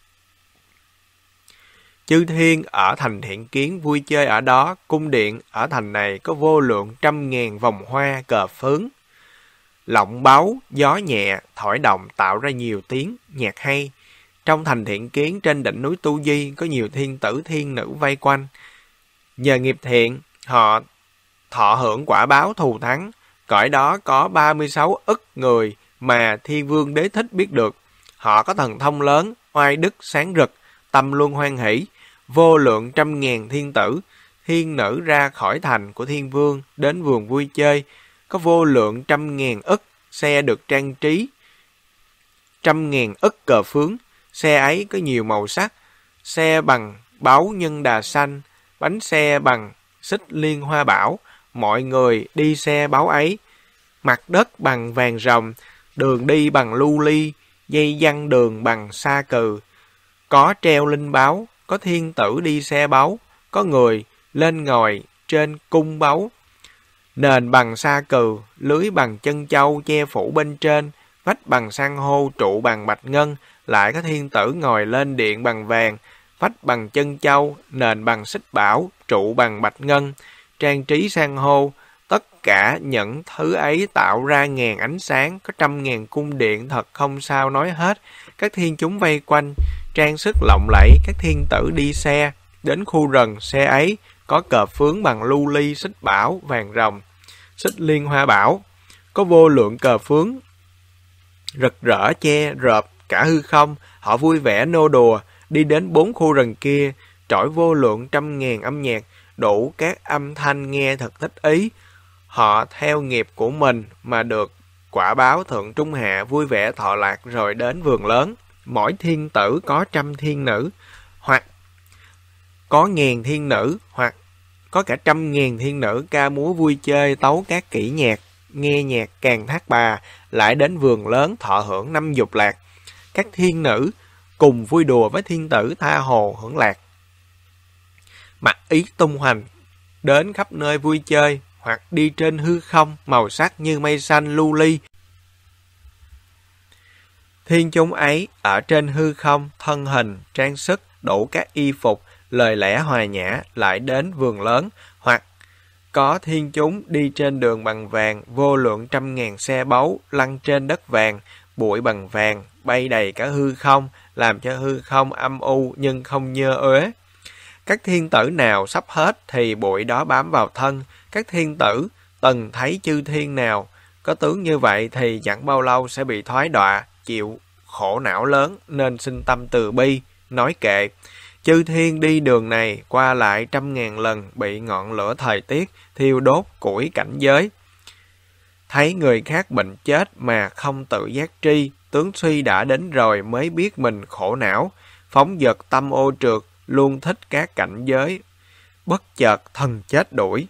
Chư thiên ở thành thiện kiến vui chơi ở đó. Cung điện ở thành này có vô lượng 100.000 vòng hoa cờ phướng. Lọng báu, gió nhẹ, thổi động tạo ra nhiều tiếng nhạc hay. Trong thành thiện kiến trên đỉnh núi Tu Di có nhiều thiên tử thiên nữ vây quanh. Nhờ nghiệp thiện, họ thọ hưởng quả báo thù thắng. Cõi đó có 36 ức người mà Thiên Vương Đế Thích biết được. Họ có thần thông lớn, oai đức sáng rực, tâm luôn hoan hỷ. Vô lượng 100.000 thiên tử, thiên nữ ra khỏi thành của Thiên Vương đến vườn vui chơi. Có vô lượng 100.000 ức xe được trang trí, 100.000 ức cờ phướng. Xe ấy có nhiều màu sắc, xe bằng báu nhân đà xanh, bánh xe bằng xích liên hoa bảo. Mọi người đi xe báu ấy. Mặt đất bằng vàng ròng, đường đi bằng lưu ly, dây giăng đường bằng sa cừ. Có treo linh báo, có thiên tử đi xe báu, có người lên ngồi trên cung báu. Nền bằng sa cừ, lưới bằng chân châu che phủ bên trên, vách bằng san hô, trụ bằng bạch ngân, lại có thiên tử ngồi lên điện bằng vàng, vách bằng chân châu, nền bằng xích bảo, trụ bằng bạch ngân, trang trí san hô. Tất cả những thứ ấy tạo ra ngàn ánh sáng, có 100.000 cung điện thật không sao nói hết. Các thiên chúng vây quanh, trang sức lộng lẫy, các thiên tử đi xe. Đến khu rừng, xe ấy có cờ phướng bằng lưu ly, xích bảo, vàng rồng, xích liên hoa bảo. Có vô lượng cờ phướng rực rỡ che rợp cả hư không. Họ vui vẻ nô đùa, đi đến 4 khu rừng kia, trỗi vô lượng 100.000 âm nhạc, đủ các âm thanh nghe thật thích ý. Họ theo nghiệp của mình mà được quả báo thượng trung hạ, vui vẻ thọ lạc rồi đến vườn lớn. Mỗi thiên tử có 100 thiên nữ, hoặc có 1.000 thiên nữ, hoặc có cả 100.000 thiên nữ ca múa vui chơi, tấu các kỹ nhạc, nghe nhạc càng thác bà, lại đến vườn lớn thọ hưởng 5 dục lạc. Các thiên nữ cùng vui đùa với thiên tử, tha hồ hưởng lạc. Mặc ý tung hoành, đến khắp nơi vui chơi, hoặc đi trên hư không, màu sắc như mây xanh lưu ly. Thiên chúng ấy ở trên hư không, thân hình, trang sức, đủ các y phục, lời lẽ hòa nhã, lại đến vườn lớn, hoặc có thiên chúng đi trên đường bằng vàng, vô lượng 100.000 xe báu, lăn trên đất vàng, bụi bằng vàng, bay đầy cả hư không, làm cho hư không âm u nhưng không nhơ uế. Các thiên tử nào sắp hết thì bụi đó bám vào thân. Các thiên tử từng thấy chư thiên nào có tướng như vậy thì chẳng bao lâu sẽ bị thoái đọa, chịu khổ não lớn, nên sinh tâm từ bi, nói kệ. Chư thiên đi đường này qua lại 100.000 lần, bị ngọn lửa thời tiết thiêu đốt củi cảnh giới. Thấy người khác bệnh chết mà không tự giác tri, tướng suy đã đến rồi mới biết mình khổ não, phóng dật tâm ô trượt, luôn thích các cảnh giới, bất chợt thần chết đuổi.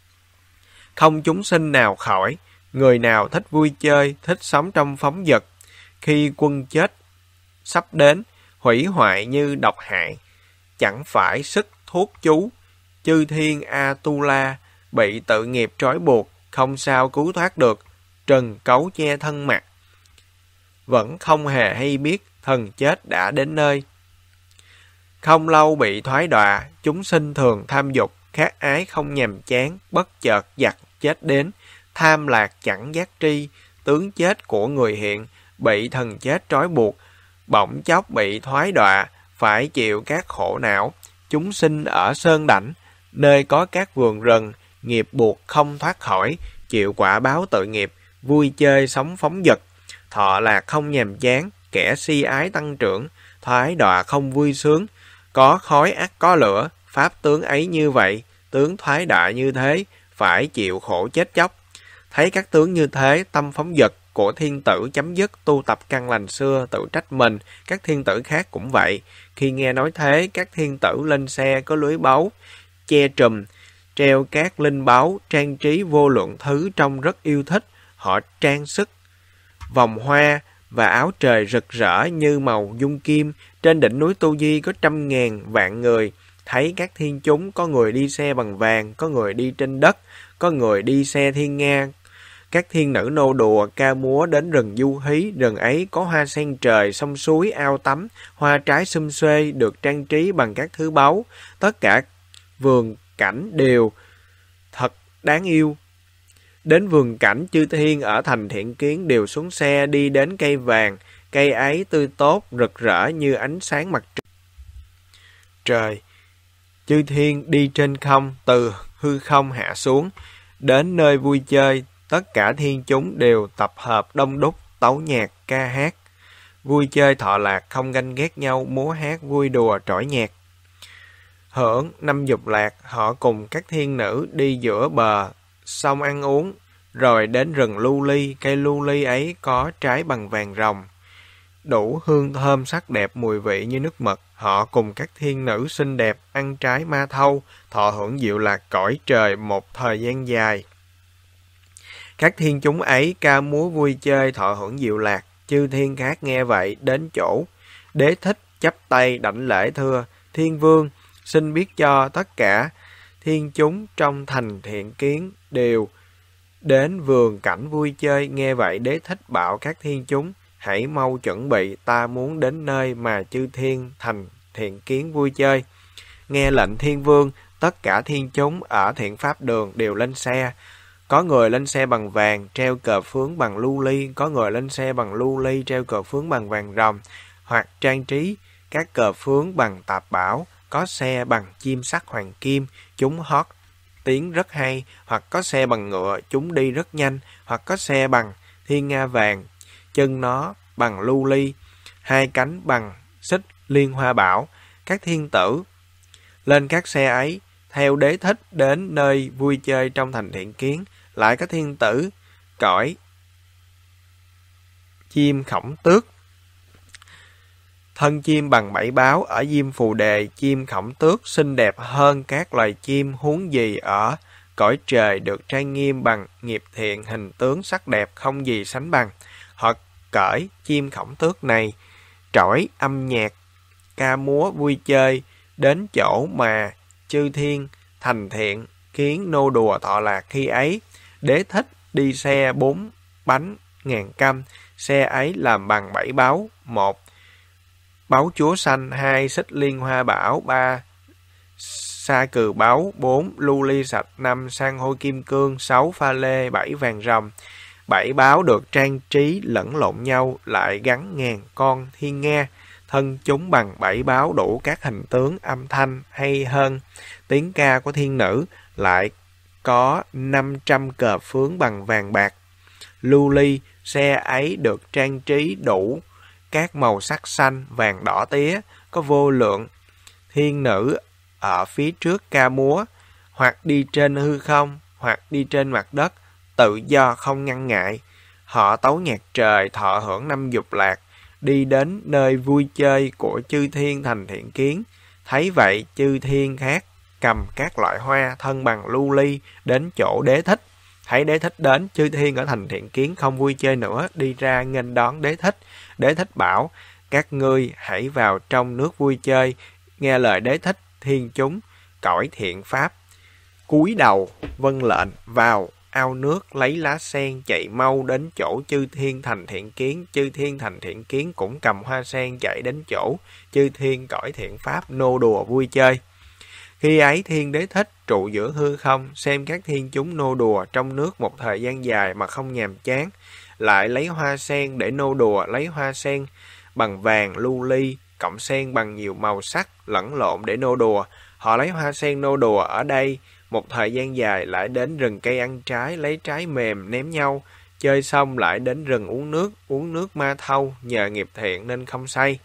Không chúng sinh nào khỏi, người nào thích vui chơi, thích sống trong phóng dật. Khi quân chết sắp đến, hủy hoại như độc hại, chẳng phải sức thuốc chú. Chư thiên A-tu-la bị tự nghiệp trói buộc, không sao cứu thoát được, trần cấu che thân mặt. Vẫn không hề hay biết thần chết đã đến nơi. Không lâu bị thoái đọa, chúng sinh thường tham dục, khát ái không nhàm chán, bất chợt giặc chết đến, tham lạc chẳng giác tri, tướng chết của người hiện, bị thần chết trói buộc, bỗng chốc bị thoái đọa, phải chịu các khổ não. Chúng sinh ở sơn đảnh, nơi có các vườn rừng, nghiệp buộc không thoát khỏi, chịu quả báo tự nghiệp, vui chơi sống phóng dật, thọ lạc không nhàm chán, kẻ si ái tăng trưởng, thoái đọa không vui sướng, có khói ắt có lửa, pháp tướng ấy như vậy, tướng thoái đọa như thế, phải chịu khổ chết chóc. Thấy các tướng như thế, tâm phóng dật của thiên tử chấm dứt, tu tập căn lành xưa, tự trách mình. Các thiên tử khác cũng vậy. Khi nghe nói thế, các thiên tử lên xe có lưới báu, che trùm, treo các linh báu, trang trí vô lượng thứ trông rất yêu thích. Họ trang sức vòng hoa và áo trời rực rỡ như màu dung kim. Trên đỉnh núi Tu Di có 100.000 vạn người. Thấy các thiên chúng, có người đi xe bằng vàng, có người đi trên đất, có người đi xe thiên nga. Các thiên nữ nô đùa, ca múa đến rừng du hí, rừng ấy có hoa sen trời, sông suối, ao tắm, hoa trái sum xuê được trang trí bằng các thứ báu. Tất cả vườn cảnh đều thật đáng yêu. Đến vườn cảnh, chư thiên ở thành Thiện Kiến đều xuống xe đi đến cây vàng. Cây ấy tươi tốt, rực rỡ như ánh sáng mặt trời. Chư thiên đi trên không, từ hư không hạ xuống, đến nơi vui chơi. Tất cả thiên chúng đều tập hợp đông đúc, tấu nhạc, ca hát. Vui chơi thọ lạc, không ganh ghét nhau, múa hát, vui đùa, trỏi nhạc. Hưởng 5 dục lạc, họ cùng các thiên nữ đi giữa bờ, sông ăn uống, rồi đến rừng lưu ly. Cây lưu ly ấy có trái bằng vàng rồng, đủ hương thơm sắc đẹp, mùi vị như nước mật. Họ cùng các thiên nữ xinh đẹp ăn trái ma thâu, thọ hưởng diệu lạc cõi trời một thời gian dài. Các thiên chúng ấy ca múa vui chơi, thọ hưởng diệu lạc. Chư thiên khác nghe vậy đến chỗ Đế Thích chắp tay đảnh lễ thưa: Thiên vương, Xin biết cho tất cả thiên chúng trong thành Thiện Kiến đều đến vườn cảnh vui chơi. Nghe vậy Đế Thích bảo các thiên chúng: hãy mau chuẩn bị, ta muốn đến nơi mà chư thiên thành Thiện Kiến vui chơi. Nghe lệnh thiên vương, tất cả thiên chúng ở Thiện Pháp Đường đều lên xe. Có người lên xe bằng vàng, treo cờ phướng bằng lưu ly, có người lên xe bằng lưu ly, treo cờ phướng bằng vàng ròng, hoặc trang trí các cờ phướng bằng tạp bảo, có xe bằng chim sắt hoàng kim, chúng hót tiếng rất hay, hoặc có xe bằng ngựa, chúng đi rất nhanh, hoặc có xe bằng thiên nga vàng, chân nó bằng lưu ly, hai cánh bằng xích liên hoa bảo. Các thiên tử lên các xe ấy, theo Đế Thích đến nơi vui chơi trong thành Thiện Kiến. Lại có thiên tử cõi chim Khổng Tước, thân chim bằng 7 báo, ở diêm phù đề. Chim Khổng Tước xinh đẹp hơn các loài chim, huống gì ở cõi trời được trang nghiêm bằng nghiệp thiện, hình tướng sắc đẹp không gì sánh bằng. Họ cởi chim Khổng Tước này trỏi âm nhạc ca múa vui chơi, đến chỗ mà chư thiên thành Thiện Kiến nô đùa thọ lạc. Khi ấy Đế Thích đi xe 4 bánh ngàn căm, xe ấy làm bằng 7 báu: 1 báu chúa xanh, 2 xích liên hoa bảo, 3 sa cừ báu, 4 lưu ly sạch, 5 san hô kim cương, 6 pha lê, 7 vàng ròng. 7 báu được trang trí lẫn lộn nhau, lại gắn ngàn con thiên nga. Thân chúng bằng 7 báu đủ các hình tướng, âm thanh hay hơn tiếng ca của thiên nữ. Lại có 500 cờ phướng bằng vàng bạc lưu ly. Xe ấy được trang trí đủ các màu sắc xanh, vàng, đỏ, tía. Có vô lượng thiên nữ ở phía trước ca múa, hoặc đi trên hư không, hoặc đi trên mặt đất, tự do không ngăn ngại. Họ tấu nhạc trời, thọ hưởng 5 dục lạc, đi đến nơi vui chơi của chư thiên thành Thiện Kiến. Thấy vậy, chư thiên khác cầm các loại hoa thân bằng lưu ly đến chỗ Đế Thích. Thấy Đế Thích đến, chư thiên ở thành Thiện Kiến không vui chơi nữa, đi ra nghênh đón Đế Thích. Đế Thích bảo: các ngươi hãy vào trong nước vui chơi. Nghe lời Đế Thích, thiên chúng cõi thiện pháp cúi đầu vâng lệnh, vào ao nước lấy lá sen, chạy mau đến chỗ chư thiên thành Thiện Kiến. Chư thiên thành Thiện Kiến cũng cầm hoa sen chạy đến chỗ chư thiên cõi thiện pháp nô đùa vui chơi. Khi ấy Thiên Đế Thích trụ giữa hư không, xem các thiên chúng nô đùa trong nước một thời gian dài mà không nhàm chán. Lại lấy hoa sen để nô đùa, lấy hoa sen bằng vàng lưu ly, cộng sen bằng nhiều màu sắc lẫn lộn để nô đùa. Họ lấy hoa sen nô đùa ở đây một thời gian dài, lại đến rừng cây ăn trái, lấy trái mềm ném nhau. Chơi xong lại đến rừng uống nước ma thâu, nhờ nghiệp thiện nên không say.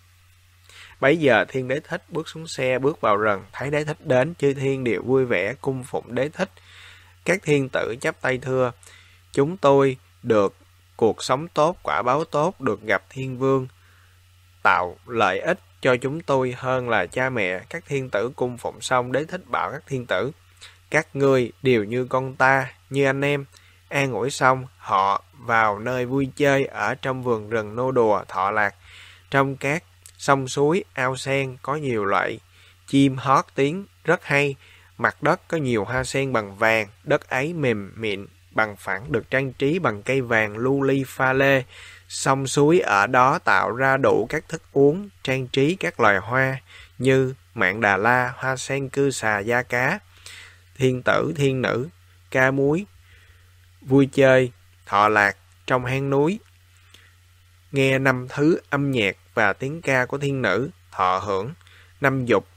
Bấy giờ Thiên Đế Thích bước xuống xe, bước vào rừng, thấy Đế Thích đến, chư thiên đều vui vẻ cung phụng Đế Thích. Các thiên tử chắp tay thưa: chúng tôi được cuộc sống tốt, quả báo tốt, được gặp thiên vương, tạo lợi ích cho chúng tôi hơn là cha mẹ. Các thiên tử cung phụng xong, Đế Thích bảo các thiên tử: các ngươi đều như con ta, như anh em. An ủi xong, họ vào nơi vui chơi ở trong vườn rừng nô đùa thọ lạc. Trong các sông suối, ao sen có nhiều loại chim hót tiếng rất hay. Mặt đất có nhiều hoa sen bằng vàng, đất ấy mềm mịn bằng phẳng, được trang trí bằng cây vàng lưu ly pha lê. Sông suối ở đó tạo ra đủ các thức uống, trang trí các loài hoa như mạn đà la, hoa sen, cư xà, da cá. Thiên tử thiên nữ ca múa vui chơi thọ lạc trong hang núi, nghe 5 thứ âm nhạc và tiếng ca của thiên nữ, thọ hưởng 5 dục.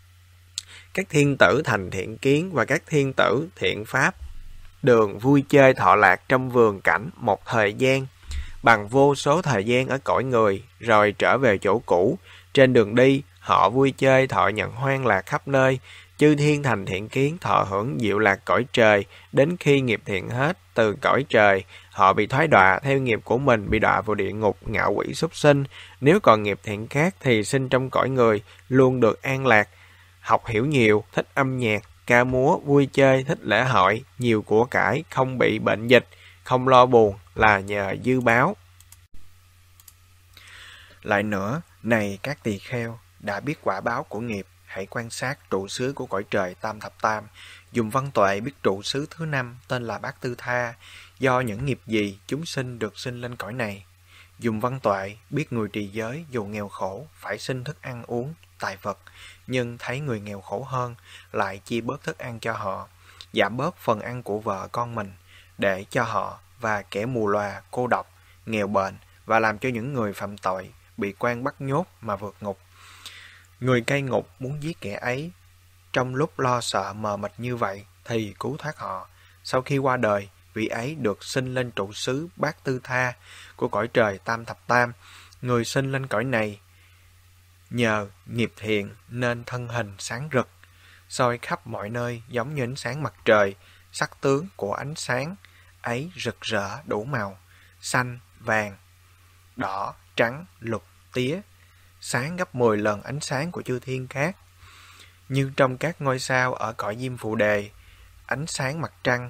Các thiên tử thành Thiện Kiến và các thiên tử thiện pháp đường vui chơi thọ lạc trong vườn cảnh một thời gian, bằng vô số thời gian ở cõi người, rồi trở về chỗ cũ. Trên đường đi, họ vui chơi thọ nhận hoan lạc khắp nơi. Chư thiên thành Thiện Kiến thọ hưởng diệu lạc cõi trời, đến khi nghiệp thiện hết, từ cõi trời họ bị thoái đọa theo nghiệp của mình, bị đọa vào địa ngục, ngạ quỷ súc sinh. Nếu còn nghiệp thiện khác thì sinh trong cõi người, luôn được an lạc, học hiểu nhiều, thích âm nhạc, ca múa, vui chơi, thích lễ hội, nhiều của cải, không bị bệnh dịch, không lo buồn, là nhờ dư báo. Lại nữa, này các tỳ kheo, đã biết quả báo của nghiệp, hãy quan sát trụ xứ của cõi trời Tam Thập Tam. Dùng văn tuệ biết trụ xứ thứ 5 tên là Bát Tư Tha, do những nghiệp gì chúng sinh được sinh lên cõi này. Dùng văn tuệ biết người trì giới dù nghèo khổ phải xin thức ăn uống, tài vật, nhưng thấy người nghèo khổ hơn lại chia bớt thức ăn cho họ, giảm bớt phần ăn của vợ con mình để cho họ, và kẻ mù lòa, cô độc, nghèo bệnh, và làm cho những người phạm tội bị quan bắt nhốt mà vượt ngục. Người cai ngục muốn giết kẻ ấy, trong lúc lo sợ mờ mịt như vậy thì cứu thoát họ. Sau khi qua đời, vị ấy được sinh lên trụ xứ Bát Tư Tha của cõi trời Tam Thập Tam. Người sinh lên cõi này nhờ nghiệp thiện nên thân hình sáng rực, soi khắp mọi nơi giống như ánh sáng mặt trời. Sắc tướng của ánh sáng ấy rực rỡ đủ màu, xanh, vàng, đỏ, trắng, lục, tía, sáng gấp 10 lần ánh sáng của chư thiên khác. Như trong các ngôi sao ở cõi Diêm Phù Đề, ánh sáng mặt trăng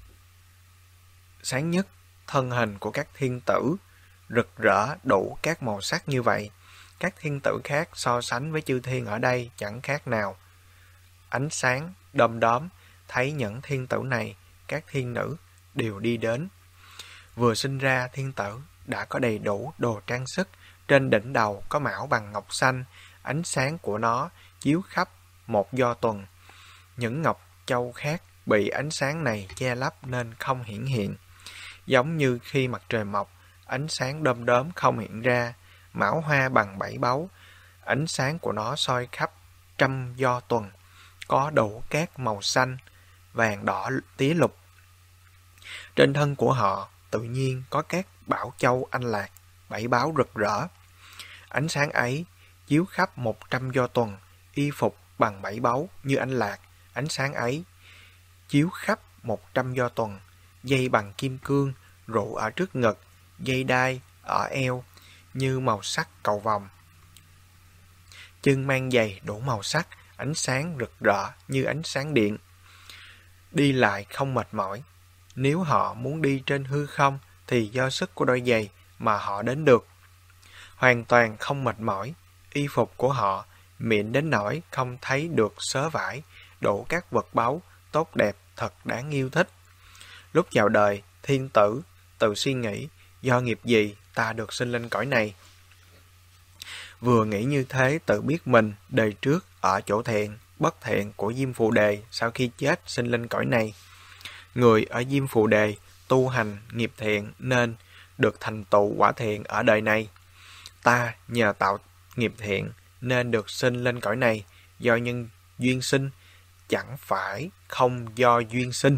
sáng nhất, thân hình của các thiên tử rực rỡ đủ các màu sắc như vậy. Các thiên tử khác so sánh với chư thiên ở đây chẳng khác nào ánh sáng đom đóm. Thấy những thiên tử này, các thiên nữ đều đi đến. Vừa sinh ra, thiên tử đã có đầy đủ đồ trang sức. Trên đỉnh đầu có mão bằng ngọc xanh, ánh sáng của nó chiếu khắp một do tuần. Những ngọc châu khác bị ánh sáng này che lấp nên không hiển hiện. Giống như khi mặt trời mọc, ánh sáng đom đóm không hiện ra. Mão hoa bằng 7 báu, ánh sáng của nó soi khắp trăm do tuần, có đủ các màu xanh, vàng, đỏ, tía, lục. Trên thân của họ tự nhiên có các bảo châu anh lạc, 7 báu rực rỡ. Ánh sáng ấy chiếu khắp 100 do tuần, y phục bằng 7 báu như anh lạc. Ánh sáng ấy chiếu khắp 100 do tuần, dây bằng kim cương, rủ ở trước ngực, dây đai ở eo như màu sắc cầu vồng. Chân mang giày đủ màu sắc, ánh sáng rực rỡ như ánh sáng điện. Đi lại không mệt mỏi. Nếu họ muốn đi trên hư không thì do sức của đôi giày mà họ đến được. Hoàn toàn không mệt mỏi. Y phục của họ mịn đến nỗi không thấy được sớ vải, đủ các vật báu tốt đẹp thật đáng yêu thích. Lúc chào đời, thiên tử tự suy nghĩ do nghiệp gì ta được sinh lên cõi này. Vừa nghĩ như thế, tự biết mình đời trước ở chỗ thiện, bất thiện của Diêm Phù Đề, sau khi chết sinh lên cõi này. Người ở Diêm Phù Đề tu hành nghiệp thiện nên được thành tựu quả thiện ở đời này. Ta nhờ tạo nghiệp thiện nên được sinh lên cõi này, do nhân duyên sinh, chẳng phải không do duyên sinh.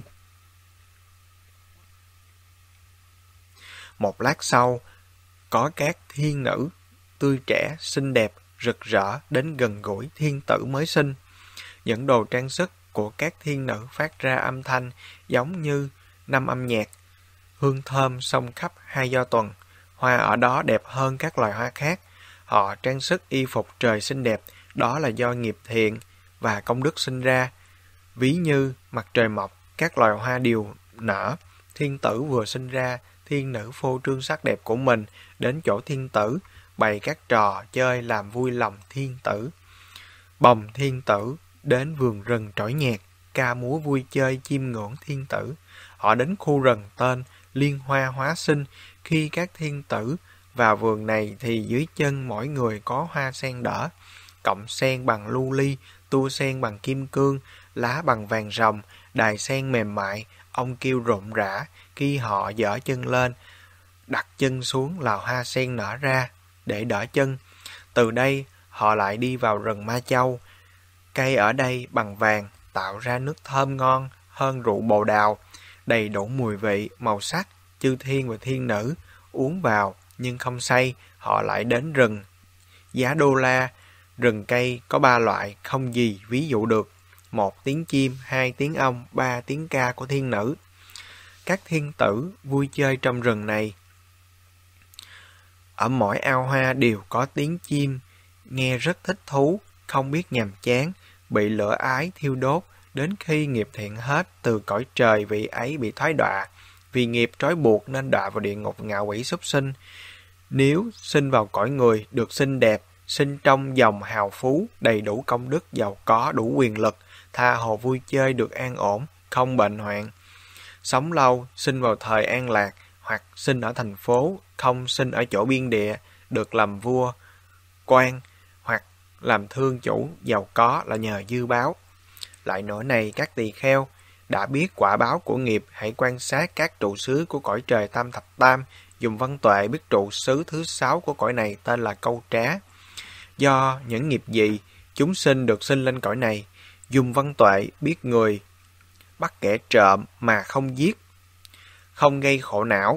Một lát sau, có các thiên nữ tươi trẻ, xinh đẹp, rực rỡ đến gần gũi thiên tử mới sinh. Những đồ trang sức của các thiên nữ phát ra âm thanh giống như 5 âm nhạc. Hương thơm xông khắp 2 do tuần. Hoa ở đó đẹp hơn các loài hoa khác. Họ trang sức y phục trời xinh đẹp, đó là do nghiệp thiện và công đức sinh ra. Ví như mặt trời mọc, các loài hoa đều nở. Thiên tử vừa sinh ra, thiên nữ phô trương sắc đẹp của mình đến chỗ thiên tử, bày các trò chơi làm vui lòng thiên tử. Bồng thiên tử đến vườn rừng trỗi nhạc, ca múa vui chơi chiêm ngưỡng thiên tử. Họ đến khu rừng tên Liên Hoa Hóa Sinh. Khi các thiên tử vào vườn này thì dưới chân mỗi người có hoa sen đỏ, cọng sen bằng lưu ly, tua sen bằng kim cương, lá bằng vàng ròng, đài sen mềm mại, ong kêu rộn rã. Khi họ giở chân lên, đặt chân xuống là hoa sen nở ra để đỡ chân. Từ đây họ lại đi vào rừng Ma Châu. Cây ở đây bằng vàng, tạo ra nước thơm ngon hơn rượu bồ đào, đầy đủ mùi vị, màu sắc. Chư thiên và thiên nữ uống vào nhưng không say. Họ lại đến rừng Giá Đô La. Rừng cây có 3 loại, không gì ví dụ được. 1 tiếng chim, 2 tiếng ong, 3 tiếng ca của thiên nữ. Các thiên tử vui chơi trong rừng này. Ở mỗi ao hoa đều có tiếng chim, nghe rất thích thú, không biết nhàm chán, bị lửa ái thiêu đốt, đến khi nghiệp thiện hết, từ cõi trời vị ấy bị thoái đọa, vì nghiệp trói buộc nên đọa vào địa ngục ngạ quỷ súc sinh. Nếu sinh vào cõi người được xinh đẹp sinh trong dòng hào phú, đầy đủ công đức, giàu có, đủ quyền lực, tha hồ vui chơi, được an ổn, không bệnh hoạn. Sống lâu, sinh vào thời an lạc, hoặc sinh ở thành phố, không sinh ở chỗ biên địa, được làm vua, quan, hoặc làm thương chủ, giàu có là nhờ dư báo. Lại nữa này các tỳ kheo, đã biết quả báo của nghiệp, hãy quan sát các trụ xứ của cõi trời tam thập tam, dùng văn tuệ biết trụ xứ thứ 6 của cõi này tên là Câu Trá. Do những nghiệp gì, chúng sinh được sinh lên cõi này, dùng văn tuệ biết người bắt kẻ trộm mà không giết, không gây khổ não,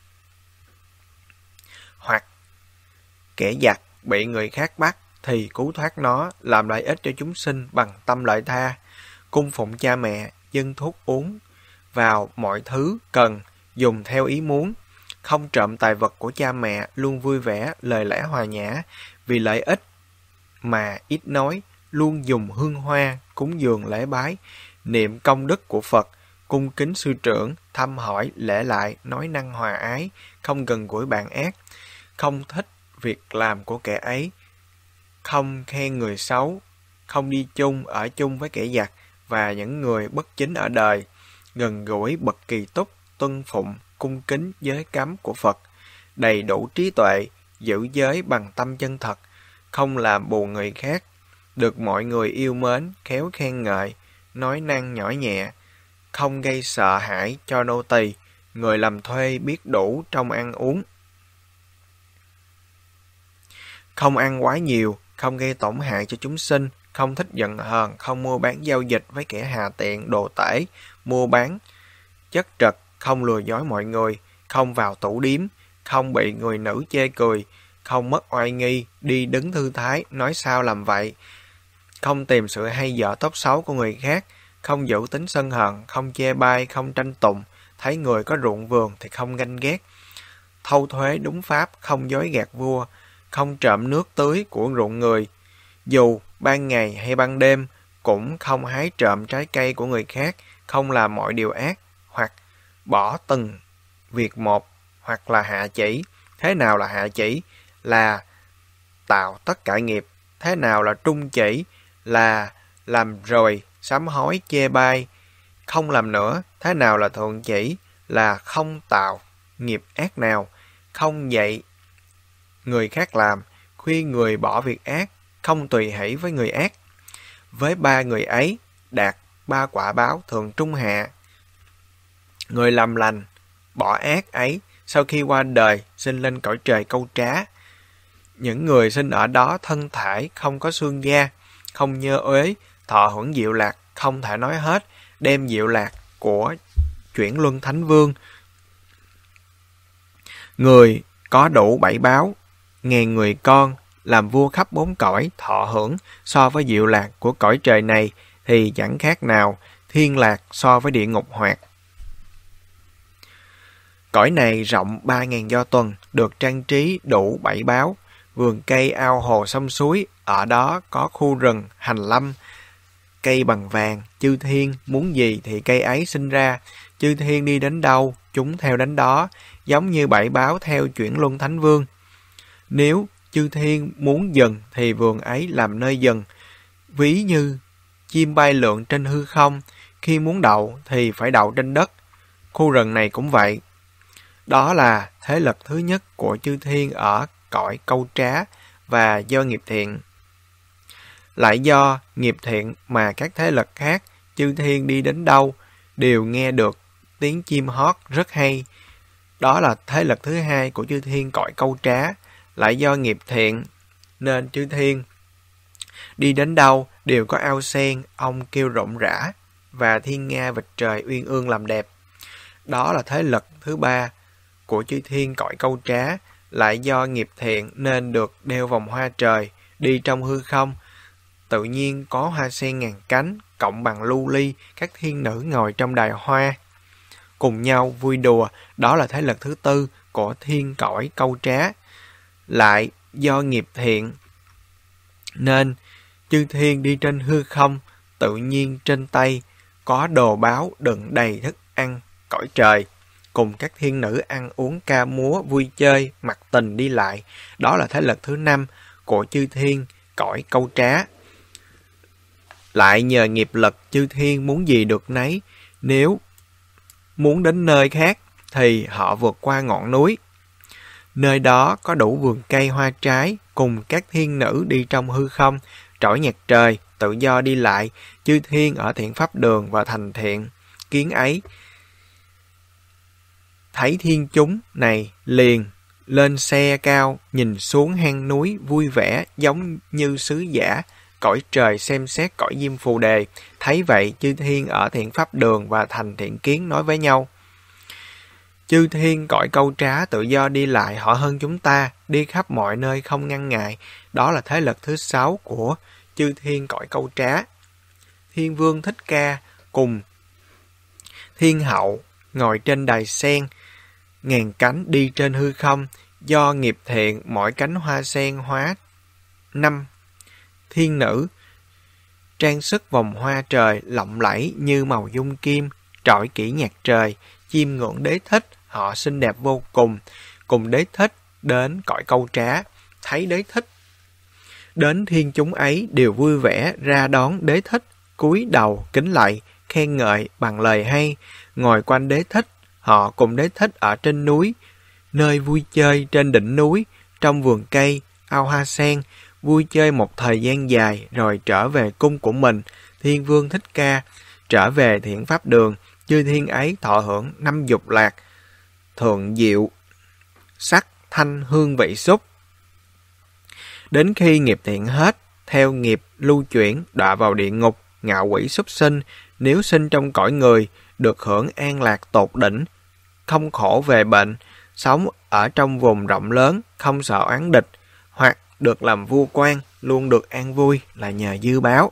hoặc kẻ giặc bị người khác bắt thì cứu thoát nó, làm lợi ích cho chúng sinh bằng tâm lợi tha, cung phụng cha mẹ, dâng thuốc uống vào mọi thứ cần, dùng theo ý muốn, không trộm tài vật của cha mẹ, luôn vui vẻ, lời lẽ hòa nhã, vì lợi ích mà ít nói, luôn dùng hương hoa, cúng dường lễ bái, niệm công đức của Phật, cung kính sư trưởng, thăm hỏi, lễ lại, nói năng hòa ái, không gần gũi bạn ác, không thích việc làm của kẻ ấy, không khen người xấu, không đi chung, ở chung với kẻ giặc và những người bất chính ở đời, gần gũi bậc kỳ túc, tuân phụng, cung kính giới cấm của Phật, đầy đủ trí tuệ, giữ giới bằng tâm chân thật, không làm buồn người khác, được mọi người yêu mến, khéo khen ngợi, nói năng nhỏ nhẹ, không gây sợ hãi cho nô tỳ, người làm thuê biết đủ trong ăn uống, không ăn quá nhiều, không gây tổn hại cho chúng sinh, không thích giận hờn, không mua bán giao dịch với kẻ hà tiện, đồ tể, mua bán chất trật, không lừa dối mọi người, không vào tủ điếm, không bị người nữ chê cười, không mất oai nghi, đi đứng thư thái, nói sao làm vậy, không tìm sự hay dở tốt xấu của người khác, không giữ tính sân hận, không chê bai, không tranh tụng, thấy người có ruộng vườn thì không ganh ghét, thâu thuế đúng pháp, không dối gạt vua, không trộm nước tưới của ruộng người, dù ban ngày hay ban đêm, cũng không hái trộm trái cây của người khác, không làm mọi điều ác, hoặc bỏ từng việc một, hoặc là hạ chỉ. Thế nào là hạ chỉ? Là tạo tất cả nghiệp. Thế nào là trung chỉ? Là làm rồi, sám hối, chê bai, không làm nữa. Thế nào là thượng chỉ? Là không tạo nghiệp ác nào, không dạy người khác làm, khuyên người bỏ việc ác, không tùy hỷ với người ác. Với ba người ấy, đạt ba quả báo thường trung hạ. Người làm lành, bỏ ác ấy, sau khi qua đời, sinh lên cõi trời Câu Trá. Những người sinh ở đó thân thể không có xương da, không nhơ uế, thọ hưởng diệu lạc, không thể nói hết, đem diệu lạc của chuyển luân thánh vương. Người có đủ 7 báo, 1000 người con, làm vua khắp 4 cõi, thọ hưởng so với diệu lạc của cõi trời này thì chẳng khác nào thiên lạc so với địa ngục hoạt. Cõi này rộng 3000 do tuần, được trang trí đủ 7 báo, vườn cây, ao hồ, sông suối, ở đó có khu rừng, hành lâm, cây bằng vàng, chư thiên muốn gì thì cây ấy sinh ra, chư thiên đi đến đâu, chúng theo đến đó, giống như 7 báo theo chuyển luân thánh vương. Nếu chư thiên muốn dừng thì vườn ấy làm nơi dừng, ví như chim bay lượn trên hư không, khi muốn đậu thì phải đậu trên đất. Khu rừng này cũng vậy. Đó là thế lực thứ nhất của chư thiên ở cõi Câu Trá, và do nghiệp thiện. Lại do nghiệp thiện mà các thế lực khác, chư thiên đi đến đâu đều nghe được tiếng chim hót rất hay. Đó là thế lực thứ hai của chư thiên cõi Câu Trá. Lại do nghiệp thiện nên chư thiên đi đến đâu đều có ao sen, ong kêu rộn rã, và thiên nga vịt trời uyên ương làm đẹp. Đó là thế lực thứ ba của chư thiên cõi Câu Trá. Lại do nghiệp thiện nên được đeo vòng hoa trời, đi trong hư không, tự nhiên có hoa sen ngàn cánh, cộng bằng lưu ly, các thiên nữ ngồi trong đài hoa, cùng nhau vui đùa. Đó là thế lực thứ tư của thiên cõi Câu Trá. Lại do nghiệp thiện nên chư thiên đi trên hư không, tự nhiên trên tay có đồ báo đựng đầy thức ăn cõi trời, cùng các thiên nữ ăn uống ca múa vui chơi, mặc tình đi lại. Đó là thế lực thứ năm của chư thiên cõi câu trá. Lại nhờ nghiệp lực chư thiên muốn gì được nấy, nếu muốn đến nơi khác thì họ vượt qua ngọn núi. Nơi đó có đủ vườn cây hoa trái, cùng các thiên nữ đi trong hư không, trỗi nhạc trời, tự do đi lại, chư thiên ở thiện pháp đường và thành thiện. Kiến ấy, thấy thiên chúng này liền lên xe cao, nhìn xuống hang núi vui vẻ giống như sứ giả, cõi trời xem xét cõi Diêm Phù Đề. Thấy vậy, chư thiên ở thiện pháp đường và thành thiện kiến nói với nhau: chư thiên cõi câu trá tự do đi lại, họ hơn chúng ta, đi khắp mọi nơi không ngăn ngại. Đó là thế lực thứ 6 của chư thiên cõi câu trá. Thiên vương Thích Ca cùng thiên hậu ngồi trên đài sen, ngàn cánh đi trên hư không, do nghiệp thiện mỗi cánh hoa sen hóa 5 thiên nữ, trang sức vòng hoa trời lộng lẫy như màu dung kim, trọi kỹ nhạc trời, chiêm ngưỡng đế thích, họ xinh đẹp vô cùng. Cùng đế thích đến cõi câu trá, thấy đế thích đến, thiên chúng ấy đều vui vẻ ra đón đế thích, cúi đầu kính lạy, khen ngợi bằng lời hay. Ngồi quanh đế thích, họ cùng đế thích ở trên núi, nơi vui chơi trên đỉnh núi, trong vườn cây, ao hoa sen, vui chơi một thời gian dài rồi trở về cung của mình. Thiên vương Thích Ca trở về thiện pháp đường, chư thiên ấy thọ hưởng 5 dục lạc, thượng diệu, sắc, thanh, hương, vị, xúc. Đến khi nghiệp thiện hết, theo nghiệp lưu chuyển, đọa vào địa ngục, ngạ quỷ súc sinh. Nếu sinh trong cõi người, được hưởng an lạc tột đỉnh, không khổ về bệnh, sống ở trong vùng rộng lớn, không sợ oán địch, hoặc được làm vua quan, luôn được an vui là nhờ dư báo.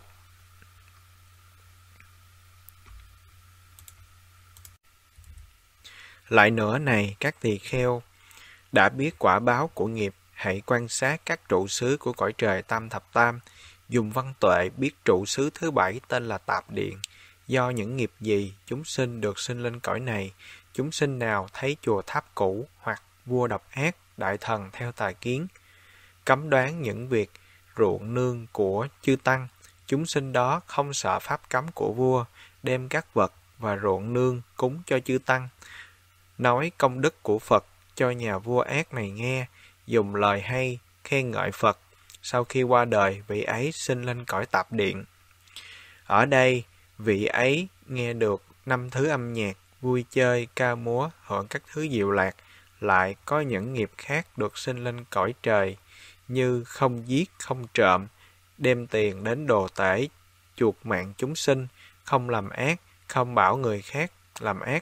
Lại nữa này, các tỳ kheo, đã biết quả báo của nghiệp, hãy quan sát các trụ xứ của cõi trời tam thập tam. Dùng văn tuệ biết trụ xứ thứ 7 tên là Tạp Điện. Do những nghiệp gì chúng sinh được sinh lên cõi này, chúng sinh nào thấy chùa tháp cũ, hoặc vua độc ác, đại thần theo tà kiến, cấm đoán những việc ruộng nương của chư tăng, chúng sinh đó không sợ pháp cấm của vua, đem các vật và ruộng nương cúng cho chư tăng, nói công đức của Phật cho nhà vua ác này nghe, dùng lời hay khen ngợi Phật. Sau khi qua đời, vị ấy sinh lên cõi Tạp Điện. Ở đây, vị ấy nghe được 5 thứ âm nhạc, vui chơi, ca múa, hưởng các thứ diệu lạc. Lại có những nghiệp khác được sinh lên cõi trời, như không giết, không trộm, đem tiền đến đồ tể, chuộc mạng chúng sinh, không làm ác, không bảo người khác làm ác.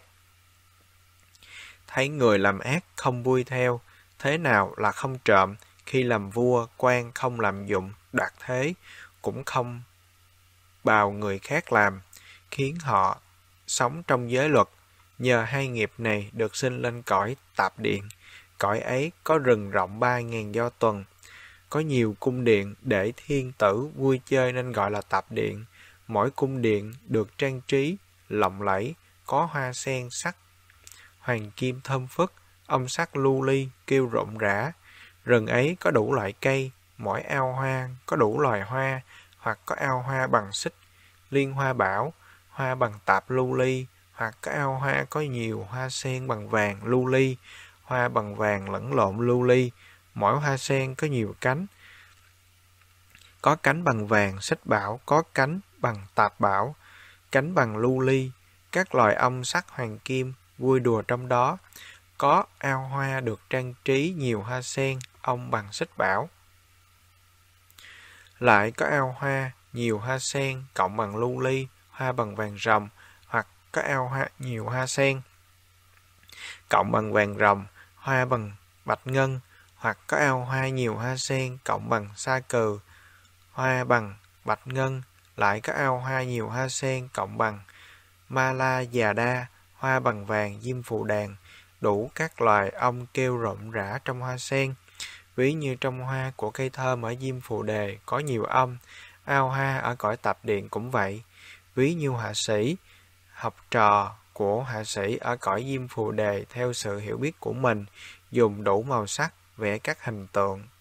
Thấy người làm ác không vui theo. Thế nào là không trộm? Khi làm vua, quan không làm dụng, đoạt thế, cũng không bào người khác làm, khiến họ sống trong giới luật. Nhờ hai nghiệp này được sinh lên cõi Tạp Điện. Cõi ấy có rừng rộng 3.000 do tuần, có nhiều cung điện để thiên tử vui chơi nên gọi là Tạp Điện. Mỗi cung điện được trang trí lộng lẫy, có hoa sen sắc hoàng kim thơm phức, âm sắc lưu ly kêu rộn rã. Rừng ấy có đủ loại cây, mỗi ao hoa có đủ loài hoa, hoặc có ao hoa bằng xích liên hoa bảo, hoa bằng tạp lưu ly, hoặc có ao hoa có nhiều hoa sen bằng vàng lưu ly, hoa bằng vàng lẫn lộn lưu ly. Mỗi hoa sen có nhiều cánh, có cánh bằng vàng xích bảo, có cánh bằng tạp bảo, cánh bằng lưu ly. Các loài âm sắc hoàng kim vui đùa trong đó. Có ao hoa được trang trí nhiều hoa sen, ong bằng xích bảo. Lại có ao hoa nhiều hoa sen cộng bằng lưu ly, hoa bằng vàng ròng, hoặc có ao hoa nhiều hoa sen cộng bằng vàng ròng, hoa bằng bạch ngân, hoặc có ao hoa nhiều hoa sen cộng bằng sa cừ, hoa bằng bạch ngân. Lại có ao hoa nhiều hoa sen cộng bằng ma la già đa, hoa bằng vàng diêm phù đàn. Đủ các loài ong kêu rộn rã trong hoa sen. Ví như trong hoa của cây thơm ở Diêm Phù Đề có nhiều ong, ao hoa ở cõi Tạp Điện cũng vậy. Ví như họa sĩ, học trò của họa sĩ ở cõi Diêm Phù Đề theo sự hiểu biết của mình, dùng đủ màu sắc vẽ các hình tượng,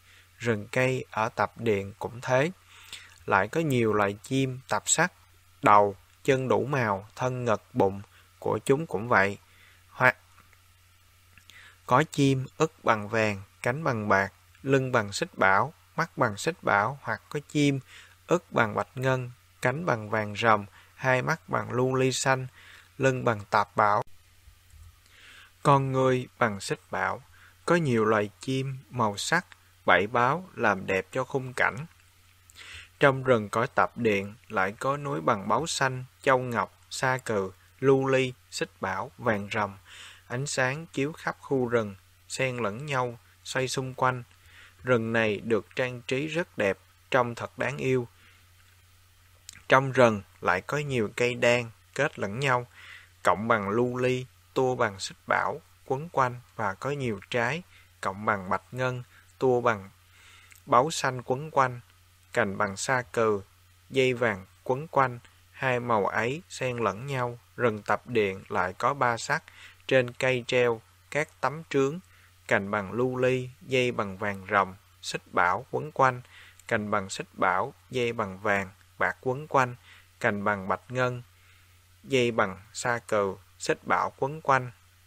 rừng cây ở Tạp Điện cũng thế. Lại có nhiều loài chim tạp sắc, đầu, chân đủ màu, thân ngực, bụng của chúng cũng vậy. Hoặc có chim ức bằng vàng, cánh bằng bạc, lưng bằng xích bảo, mắt bằng xích bảo, hoặc có chim ức bằng bạch ngân, cánh bằng vàng ròng, hai mắt bằng lưu ly xanh, lưng bằng tạp bảo, con ngươi bằng xích bảo. Có nhiều loài chim màu sắc, bảy báo làm đẹp cho khung cảnh. Trong rừng cõi Tạp Điện lại có núi bằng báu xanh, châu ngọc, sa cừ, lưu ly, xích bảo, vàng ròng. Ánh sáng chiếu khắp khu rừng, xen lẫn nhau, xoay xung quanh. Rừng này được trang trí rất đẹp, trông thật đáng yêu. Trong rừng lại có nhiều cây đan kết lẫn nhau, cộng bằng lưu ly, tua bằng xích bảo, quấn quanh và có nhiều trái, cộng bằng bạch ngân, tua bằng báu xanh quấn quanh, cành bằng sa cừ, dây vàng quấn quanh, hai màu ấy xen lẫn nhau. Rừng Tạp Điện lại có ba sắc, trên cây treo các tấm trướng, cành bằng lưu ly, dây bằng vàng ròng, xích bảo quấn quanh, cành bằng xích bảo, dây bằng vàng, bạc quấn quanh, cành bằng bạch ngân, dây bằng sa cừ, xích bảo quấn quanh.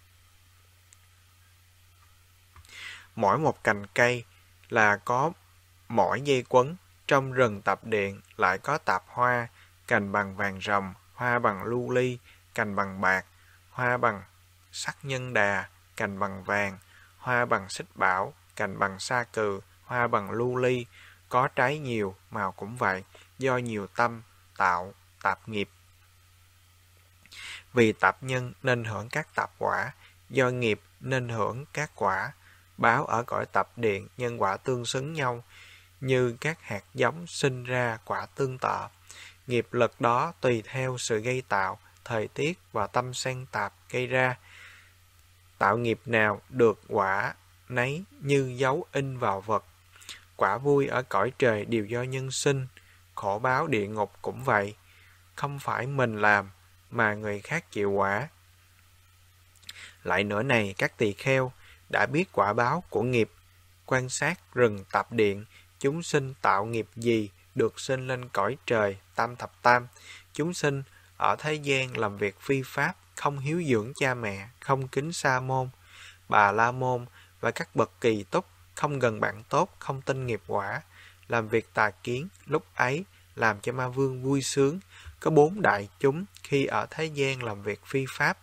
Mỗi một cành cây là có mỗi dây quấn. Trong rừng Tạp Điện lại có tạp hoa, cành bằng vàng ròng, hoa bằng lưu ly, cành bằng bạc, hoa bằng sắc nhân đà, cành bằng vàng, hoa bằng xích bảo, cành bằng sa cừ, hoa bằng lưu ly. Có trái nhiều, màu cũng vậy, do nhiều tâm tạo tạp nghiệp. Vì tạp nhân nên hưởng các tạp quả, do nghiệp nên hưởng các quả. Báo ở cõi Tạp Điện nhân quả tương xứng nhau, như các hạt giống sinh ra quả tương tự. Nghiệp lực đó tùy theo sự gây tạo, thời tiết và tâm xen tạp gây ra. Tạo nghiệp nào được quả nấy như dấu in vào vật. Quả vui ở cõi trời đều do nhân sinh, khổ báo địa ngục cũng vậy. Không phải mình làm mà người khác chịu quả. Lại nữa này các tỳ kheo, đã biết quả báo của nghiệp, quan sát rừng Tạp Điện, chúng sinh tạo nghiệp gì được sinh lên cõi trời tam thập tam. Chúng sinh ở thế gian làm việc phi pháp, không hiếu dưỡng cha mẹ, không kính sa môn, bà la môn và các bậc kỳ túc, không gần bạn tốt, không tin nghiệp quả, làm việc tà kiến. Lúc ấy làm cho ma vương vui sướng. Có bốn đại chúng khi ở thế gian làm việc phi pháp.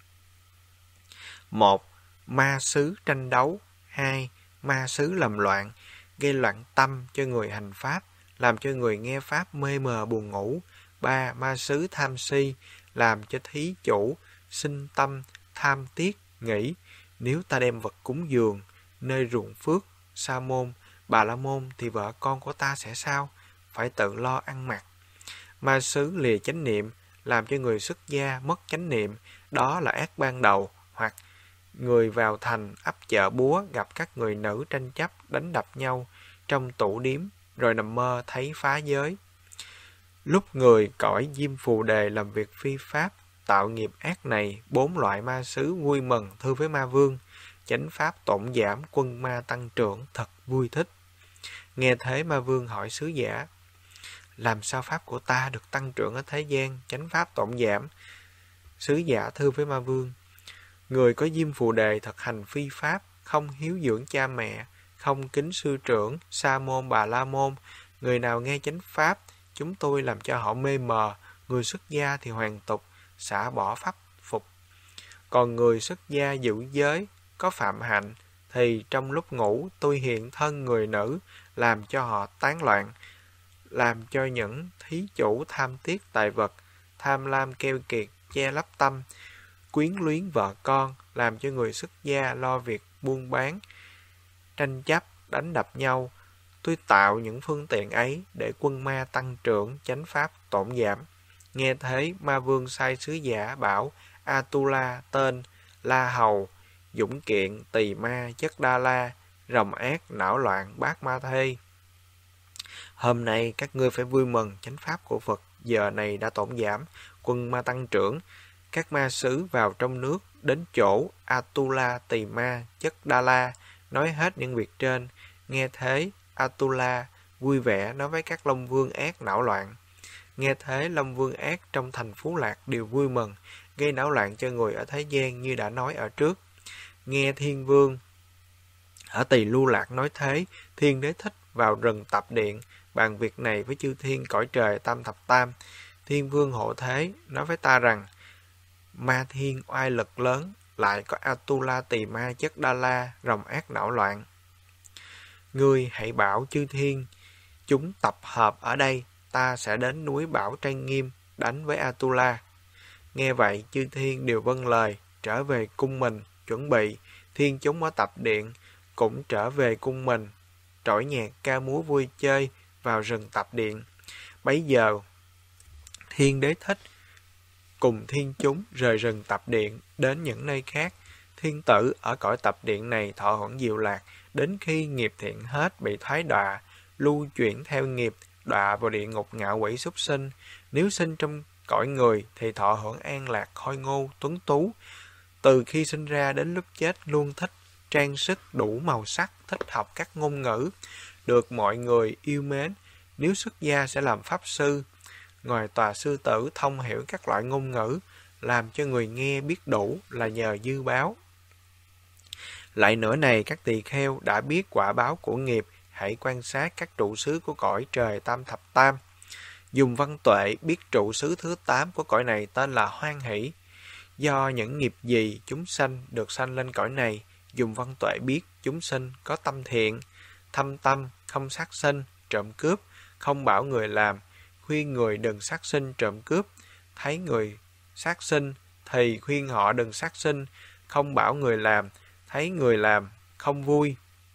1. Ma xứ tranh đấu. 2. Ma xứ làm loạn, gây loạn tâm cho người hành pháp, làm cho người nghe pháp mê mờ buồn ngủ. 3. Ma xứ tham si, làm cho thí chủ sinh tâm tham tiếc, nghĩ nếu ta đem vật cúng dường nơi ruộng phước, sa môn, bà la môn thì vợ con của ta sẽ sao? Phải tự lo ăn mặc. Ma xứ lìa chánh niệm, làm cho người xuất gia mất chánh niệm, đó là ác ban đầu. Hoặc người vào thành ấp chợ búa gặp các người nữ tranh chấp đánh đập nhau trong tủ điếm, rồi nằm mơ thấy phá giới. Lúc người cõi Diêm Phù Đề làm việc phi pháp, tạo nghiệp ác này, bốn loại ma xứ vui mừng thưa với ma vương. Chánh pháp tổn giảm, quân ma tăng trưởng, thật vui thích. Nghe thế ma vương hỏi sứ giả, làm sao pháp của ta được tăng trưởng ở thế gian, chánh pháp tổn giảm? Sứ giả thưa với ma vương, người có Diêm Phù Đề thực hành phi pháp, không hiếu dưỡng cha mẹ, không kính sư trưởng, sa môn, bà la môn. Người nào nghe chánh pháp, chúng tôi làm cho họ mê mờ. Người xuất gia thì hoàn tục, xả bỏ pháp phục. Còn người xuất gia giữ giới, có phạm hạnh, thì trong lúc ngủ tôi hiện thân người nữ, làm cho họ tán loạn, làm cho những thí chủ tham tiếc tài vật, tham lam keo kiệt, che lấp tâm, quyến luyến vợ con, làm cho người xuất gia lo việc buôn bán, tranh chấp, đánh đập nhau. Tôi tạo những phương tiện ấy để quân ma tăng trưởng, chánh pháp tổn giảm. Nghe thế, ma vương sai sứ giả bảo Atula tên La Hầu, dũng kiện, tỳ ma, chất đa la, rồng ác, não loạn, bát ma thê. Hôm nay các ngươi phải vui mừng, chánh pháp của Phật giờ này đã tổn giảm, quân ma tăng trưởng. Các ma sứ vào trong nước, đến chỗ Atula, tỳ ma, chất đa la, nói hết những việc trên. Nghe thế, Atula vui vẻ nói với các Long Vương ác náo loạn. Nghe thế, Long Vương ác trong thành Phú Lạc đều vui mừng, gây náo loạn cho người ở thế gian như đã nói ở trước. Nghe Thiên Vương ở Tỳ Lưu Lạc nói thế, Thiên Đế Thích vào rừng tập điện, bàn việc này với chư thiên cõi trời Tam Thập Tam. Thiên Vương hộ thế, nói với ta rằng, ma thiên oai lực lớn, lại có Atula Tỳ Ma chất Đa La, rồng ác náo loạn. Ngươi hãy bảo chư thiên, chúng tập hợp ở đây, ta sẽ đến núi Bảo Trang Nghiêm, đánh với Atula. Nghe vậy, chư thiên đều vâng lời, trở về cung mình, chuẩn bị. Thiên chúng ở tập điện cũng trở về cung mình, trỗi nhạc ca múa vui chơi vào rừng tập điện. Bấy giờ, Thiên Đế Thích cùng thiên chúng rời rừng tập điện đến những nơi khác. Thiên tử ở cõi tập điện này thọ hưởng diệu lạc, đến khi nghiệp thiện hết bị thoái đọa, lưu chuyển theo nghiệp, đọa vào địa ngục ngạ quỷ súc sinh. Nếu sinh trong cõi người thì thọ hưởng an lạc, khôi ngô, tuấn tú. Từ khi sinh ra đến lúc chết luôn thích trang sức đủ màu sắc, thích học các ngôn ngữ, được mọi người yêu mến. Nếu xuất gia sẽ làm pháp sư, ngồi tòa sư tử thông hiểu các loại ngôn ngữ, làm cho người nghe biết đủ là nhờ dư báo. Lại nữa này, các tỳ kheo đã biết quả báo của nghiệp, hãy quan sát các trụ xứ của cõi trời Tam Thập Tam. Dùng văn tuệ biết trụ xứ thứ 8 của cõi này tên là Hoan Hỷ. Do những nghiệp gì chúng sanh được sanh lên cõi này, dùng văn tuệ biết chúng sinh có tâm thiện, thâm tâm, không sát sinh, trộm cướp, không bảo người làm, khuyên người đừng sát sinh trộm cướp, thấy người sát sinh thì khuyên họ đừng sát sinh, không bảo người làm, thấy người làm không vui.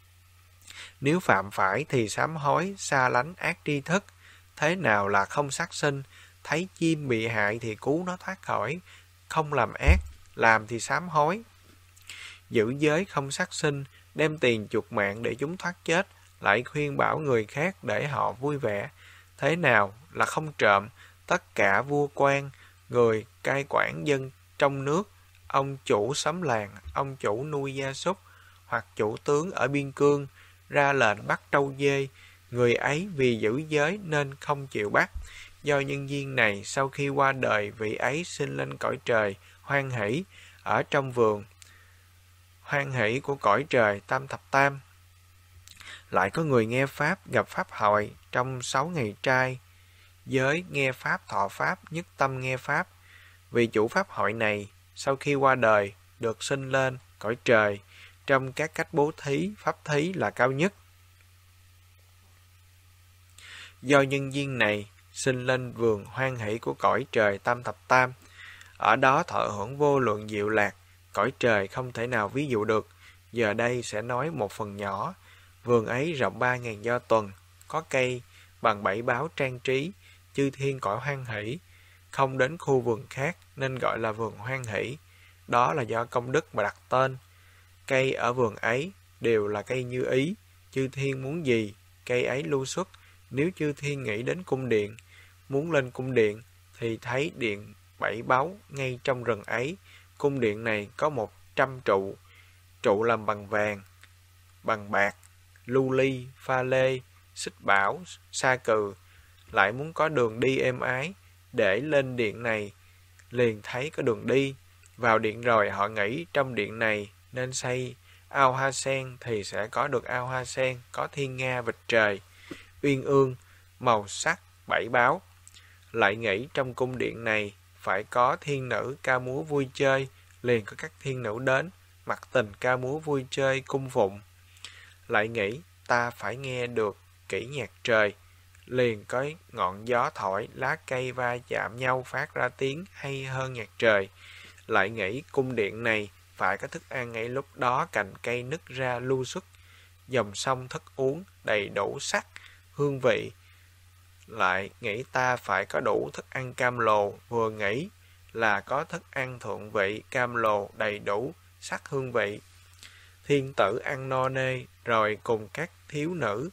Nếu phạm phải thì sám hối, xa lánh ác tri thức. Thế nào là không sát sinh? Thấy chim bị hại thì cứu nó thoát khỏi, không làm ác, làm thì sám hối. Giữ giới không sát sinh, đem tiền chuộc mạng để chúng thoát chết, lại khuyên bảo người khác để họ vui vẻ. Thế nào là không trộm? Tất cả vua quan, người cai quản dân trong nước, ông chủ xóm làng, ông chủ nuôi gia súc, hoặc chủ tướng ở biên cương, ra lệnh bắt trâu dê, người ấy vì giữ giới nên không chịu bắt. Do nhân duyên này, sau khi qua đời, vị ấy sinh lên cõi trời Hoan Hỷ, ở trong vườn Hoan Hỷ của cõi trời Tam Thập Tam. Lại có người nghe Pháp, gặp Pháp hội trong 6 ngày trai, giới nghe Pháp, thọ Pháp, nhất tâm nghe Pháp. Vì chủ Pháp hội này, sau khi qua đời, được sinh lên cõi trời, trong các cách bố thí, Pháp thí là cao nhất. Do nhân duyên này, sinh lên vườn Hoan Hỷ của cõi trời Tam Thập Tam. Ở đó thọ hưởng vô lượng diệu lạc, cõi trời không thể nào ví dụ được. Giờ đây sẽ nói một phần nhỏ. Vườn ấy rộng 3.000 do tuần, có cây bằng 7 báo trang trí, chư thiên cõi hoan hỷ, không đến khu vườn khác nên gọi là vườn hoan hỷ. Đó là do công đức mà đặt tên. Cây ở vườn ấy đều là cây như ý, chư thiên muốn gì, cây ấy lưu xuất. Nếu chư thiên nghĩ đến cung điện, muốn lên cung điện, thì thấy điện 7 báu ngay trong rừng ấy. Cung điện này có 100 trụ, trụ làm bằng vàng, bằng bạc, lưu ly, pha lê, xích bảo, sa cừ. Lại muốn có đường đi êm ái, để lên điện này, liền thấy có đường đi. Vào điện rồi họ nghĩ trong điện này nên xây ao hoa sen thì sẽ có được ao hoa sen, có thiên nga vịt trời, uyên ương, màu sắc 7 báo. Lại nghĩ trong cung điện này phải có thiên nữ ca múa vui chơi, liền có các thiên nữ đến, mặc tình ca múa vui chơi cung phụng. Lại nghĩ ta phải nghe được kỹ nhạc trời, liền có ngọn gió thổi, lá cây va chạm nhau phát ra tiếng hay hơn nhạc trời. Lại nghĩ cung điện này phải có thức ăn ngay lúc đó, cành cây nứt ra lưu xuất, dòng sông thức uống đầy đủ sắc, hương vị. Lại nghĩ ta phải có đủ thức ăn cam lồ, vừa nghĩ là có thức ăn thượng vị, cam lồ đầy đủ sắc hương vị. Thiên tử ăn no nê, rồi cùng các thiếu nữ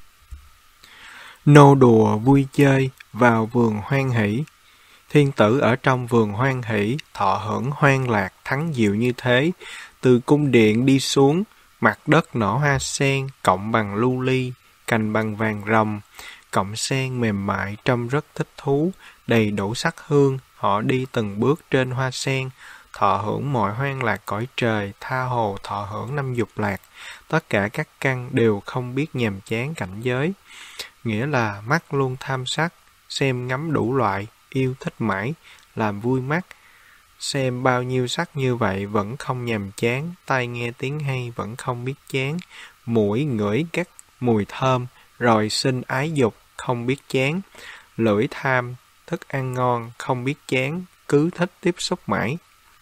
nô đùa vui chơi vào vườn hoan hỷ. Thiên tử ở trong vườn hoan hỷ, thọ hưởng hoan lạc thắng diệu như thế. Từ cung điện đi xuống, mặt đất nở hoa sen, cộng bằng lưu ly, cành bằng vàng ròng, cọng sen mềm mại trông rất thích thú, đầy đủ sắc hương. Họ đi từng bước trên hoa sen, thọ hưởng mọi hoan lạc cõi trời, tha hồ thọ hưởng năm dục lạc. Tất cả các căn đều không biết nhàm chán cảnh giới, nghĩa là mắt luôn tham sắc, xem ngắm đủ loại, yêu thích mãi, làm vui mắt. Xem bao nhiêu sắc như vậy vẫn không nhàm chán, tai nghe tiếng hay vẫn không biết chán, mũi ngửi các mùi thơm, rồi sinh ái dục, không biết chán, lưỡi tham, thức ăn ngon, không biết chán, cứ thích tiếp xúc mãi.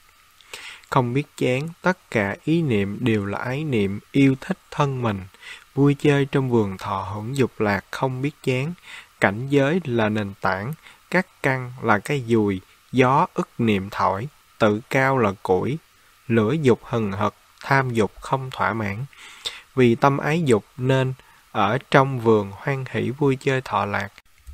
Không biết chán, tất cả ý niệm đều là ái niệm, yêu thích thân mình, vui chơi trong vườn thọ hưởng dục lạc, không biết chán. Cảnh giới là nền tảng, các căn là cái dùi, gió ức niệm thổi, tự cao là củi, lửa dục hừng hực, tham dục không thỏa mãn. Vì tâm ái dục nên ở trong vườn hoan hỷ vui chơi thọ lạc.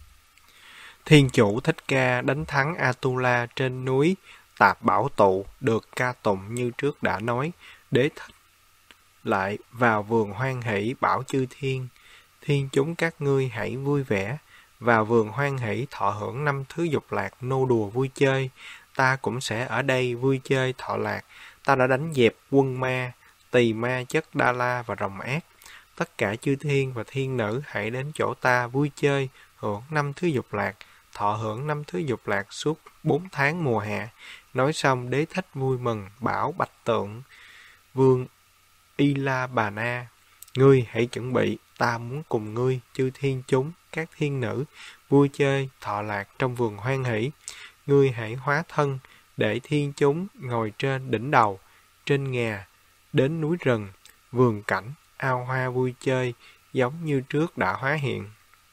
Thiên chủ Thích Ca đánh thắng Atula trên núi Tạp Bảo Tụ, được ca tụng như trước đã nói. Đế thích lại vào vườn hoan hỷ bảo chư thiên: thiên chúng các ngươi hãy vui vẻ, vào vườn hoan hỷ thọ hưởng năm thứ dục lạc, nô đùa vui chơi. Ta cũng sẽ ở đây vui chơi thọ lạc. Ta đã đánh dẹp quân ma, tỳ ma chất đa la và rồng ác. Tất cả chư thiên và thiên nữ hãy đến chỗ ta vui chơi, hưởng năm thứ dục lạc, thọ hưởng năm thứ dục lạc suốt 4 tháng mùa hạ. Nói xong, Đế thích vui mừng, bảo Bạch Tượng Vương Y La Bà Na: ngươi hãy chuẩn bị, ta muốn cùng ngươi, chư thiên chúng, các thiên nữ, vui chơi, thọ lạc trong vườn hoan hỷ. Ngươi hãy hóa thân, để thiên chúng ngồi trên đỉnh đầu, trên ngà, đến núi rừng, vườn cảnh, ao hoa vui chơi, giống như trước đã hóa hiện.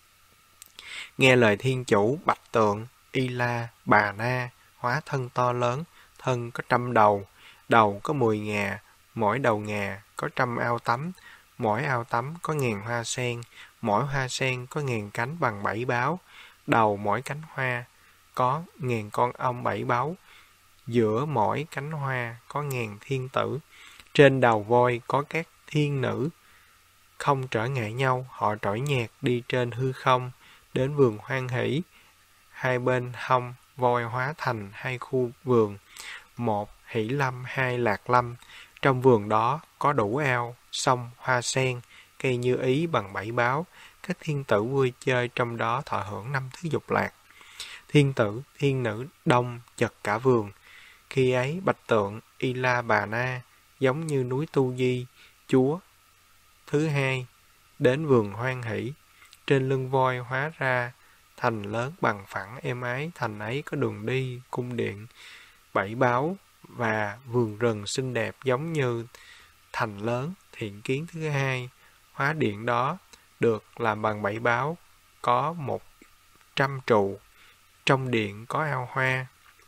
Nghe lời thiên chủ, Bạch Tượng Y La Bà Na hóa thân to lớn, thân có 100 đầu, đầu có 10 ngà, mỗi đầu ngà có 100 ao tắm, mỗi ao tắm có 1000 hoa sen, mỗi hoa sen có 1000 cánh bằng 7 báo, đầu mỗi cánh hoa có 1000 con ong 7 báu, giữa mỗi cánh hoa có 1000 thiên tử, trên đầu voi có các thiên nữ, không trở ngại nhau, họ trỗi nhạc đi trên hư không, đến vườn hoan hỷ. Hai bên hông voi hóa thành 2 khu vườn, một hỷ lâm, 2 lạc lâm. Trong vườn đó có đủ ao, sông, hoa sen, cây như ý bằng 7 báo. Các thiên tử vui chơi trong đó, thọ hưởng năm thứ dục lạc. Thiên tử, thiên nữ đông chật cả vườn. Khi ấy Bạch Tượng Y La Bà Na giống như núi Tu Di, chúa thứ hai đến vườn hoan hỷ. Trên lưng voi hóa ra thành lớn bằng phẳng êm ái, thành ấy có đường đi, cung điện, 7 báo và vườn rừng xinh đẹp giống như thành lớn. Thiện kiến thứ hai, hóa điện đó được làm bằng 7 báo, có 100 trụ, trong điện có ao hoa.